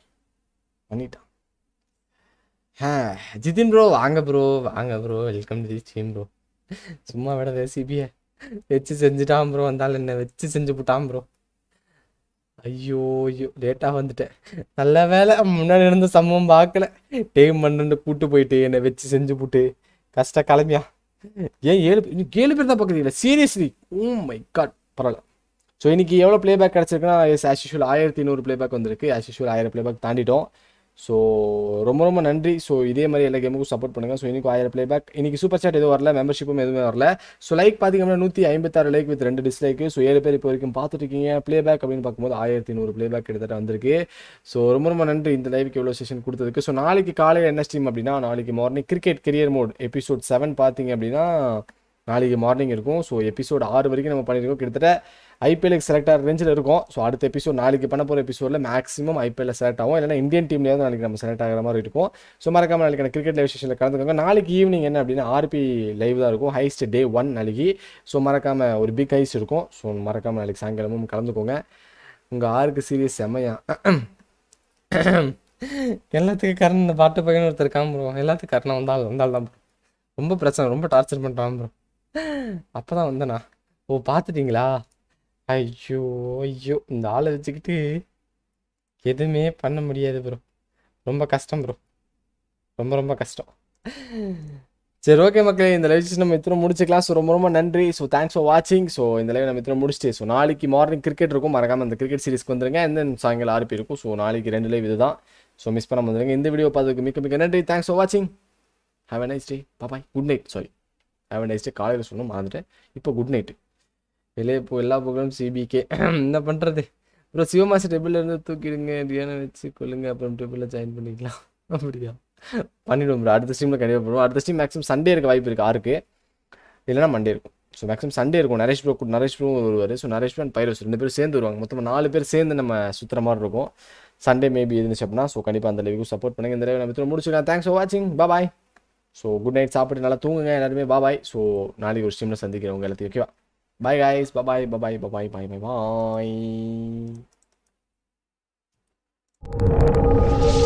ஜிதின் ப்ரோ வாங்க bro welcome to the stream bro சும்மா விட ரெசிபியை வச்சு செஞ்சுட்டான் ப்ரோ வந்தாலும் என்ன வச்சு செஞ்சு போட்டான் ப்ரோ ஐயோ லேட்டாக வந்துட்டேன் நல்ல வேலை முன்னாடி இருந்த சம்பவம் பார்க்கல டேம் பண்ணு கூட்டு போயிட்டு என்னை வச்சு செஞ்சு போட்டு கஷ்ட கிளம்பியா ஏன் 7 பேர் தான் பார்க்குறீங்களா சீரியஸ்லி ஓ மை காட் பரவாயில்ல ஸோ இன்னைக்கு எவ்வளோ ப்ளேபேக் கிடச்சிருக்குன்னா ஆஸ் யூஷுவல் 1100 ப்ளேபேக் வந்திருக்கு ஆஸ் யூஷுவல் 1000 ப்ளேபேக் தாண்டிட்டோம் ஸோ ரொம்ப நன்றி ஸோ இதே மாதிரி எல்லா கேமுக்கும் சப்போர்ட் பண்ணுங்கள் ஸோ இன்னைக்கு 1000 ப்ளேபேக் இன்னைக்கு சூப்பர் சாட் எதுவும் வரல மெம்பர்ஷிப்பும் எதுவுமே வரல ஸோ லைக் பார்த்தீங்கன்னா 156 லைக் வித் 2 டிஸ்லைக்கு ஸோ 7 பேர் இப்போ வரைக்கும் பார்த்துட்டு இருக்கீங்க ப்ளேபேக் அப்படின்னு பார்க்கும்போது 1100 ப்ளேபேக் கிட்டத்தட்ட வந்திருக்கு ஸோ ரொம்ப நன்றி இந்த லைவுக்கு எவ்வளோ செஷன் கொடுத்ததுக்கு ஸோ நாளைக்கு காலையில் என்ன ஸ்ட்ரீம் அப்படின்னா நாளைக்கு morning cricket career mode episode 7 பார்த்தீங்க அப்படின்னா நாளைக்கு மார்னிங் இருக்கும் ஸோ எபிசோட் 6 வரைக்கும் நம்ம பண்ணியிருக்கோம் கிட்டத்தட்ட ஐபிஎலுக்கு செலக்ட் ஆகிற ரேஞ்சில் இருக்கும். ஸோ அடுத்த எபிசோட் நாளைக்கு பண்ண போகிற எபிசோடில் மேக்ஸிமம் ஐபிஎல்ல செலக்ட் ஆகும், இல்லைனா இந்தியன் டீம்லேயாவது நாளைக்கு நம்ம செலக்ட் ஆகிற மாதிரி இருக்கும். ஸோ மறக்காம நாளைக்கு கிரிக்கெட் லைவ் செஷனில் கலந்துக்கோங்க. நாளைக்கு ஈவினிங் என்ன அப்படின்னா ஆர்பி லைவ் தான் இருக்கும், ஹைஸ்ட் டே 1 நாளைக்கு. ஸோ மறக்காமல் ஒரு பிக் ஹைஸ்ட் இருக்கும். ஸோ மறக்காமல் நாளைக்கு சாயங்காலமும் கலந்துக்கோங்க. உங்கள் ஆருக்கு சீரியஸ் செம்மையா எல்லாத்துக்கும் கரண் இந்த பாட்டு பையன் ஒருத்தர் இருக்காம ப்ரோ, எல்லாத்துக்கும் கரணம் வந்தால் தான் ப்ரோ ரொம்ப பிரச்சனை, ரொம்ப டார்ச்சர் பண்ணுறான் ப்ரோ. அப்போ தான் வந்தேண்ணா. ஓ பார்த்துட்டிங்களா? ஐயோ ஐயோ, இந்த ஆளை வச்சுக்கிட்டு எதுவுமே பண்ண முடியாது ப்ரோ, ரொம்ப கஷ்டம் ப்ரோ, ரொம்ப ரொம்ப கஷ்டம். சரி ஓகே மக்களே, இந்த லைவ் நம்ம இத்தனை முடிச்சுக்கலாம். ஸோ ரொம்ப ரொம்ப நன்றி. ஸோ தேங்க்ஸ் ஃபார் வாட்சிங். ஸோ இந்த லைவ் நம்ம இத்தனை முடிச்சுட்டு, ஸோ நாளைக்கு மார்னிங் கிரிக்கெட் இருக்கும், மறக்காமல் அந்த கிரிக்கெட் சீரிஸ்க்கு வந்துருங்க. அண்ட் தென் சாயங்காலம் ஆர்பி இருக்கும். ஸோ நாளைக்கு 2 லைவ் இதுதான். ஸோ மிஸ் பண்ண வந்துருங்க. இந்த வீடியோ பார்த்ததுக்கு மிக்க மிக்க நன்றி. தேங்க்ஸ் ஃபார் வாட்சிங். Have a nice day. Bye. Good night. Sorry, have a nice day காலையில் சொல்லணும் மறந்துட்டேன். இப்போ குட் நைட்டு. வெளியே இப்போ எல்லா ப்ரோக்ராம் சிபிகே என்ன பண்ணுறது ப்ரோ? சிவமாசி டேபிள்லேருந்து தூக்கிடுங்க, டியானை வச்சு கொள்ளுங்க, அப்புறம் டேபிளில் ஜாயின் பண்ணிக்கலாம். அப்படியா? பண்ணிவிடுவோம் ப்ரோ. அடுத்த ஸ்ட்ரீமில் கண்டிப்பாக போடுவோம். அடுத்த ஸ்ட்ரீம் மேக்ஸிமம் சண்டே இருக்க வாய்ப்பு இருக்குது ஆருக்கு, இல்லைனா மண்டே இருக்கும். ஸோ மேக்ஸிமம் சண்டே இருக்கும். நரேஷ் ப்ரோ வருவார். ஸோ நரேஷ் ப்ரோ அண்ட் பைரோஸ் 2 பேரும் சேர்ந்து வருவாங்க. மொத்தமாக 4 பேர் சேர்ந்து நம்ம சுற்றுற மாதிரி இருக்கும். சண்டே மேபி இருந்துச்சு அப்படின்னா. ஸோ கண்டிப்பாக அந்த லைவுக்கு சப்போர்ட் பண்ணுங்கள். இந்த லைவ் நம்ம முடிச்சுக்கலாம். தேங்க்ஸ் ஃபார் வாட்சிங். பாய். So good night. சாப்பிட்டு நல்லா தூங்குங்க எல்லாருமே. பாய். ஸோ நாளைக்கு ஒரு ஸ்ட்ரீமில் சந்திக்கிறவங்க எல்லாத்தையும். ஓகேவா? Bye guys. Bye bye.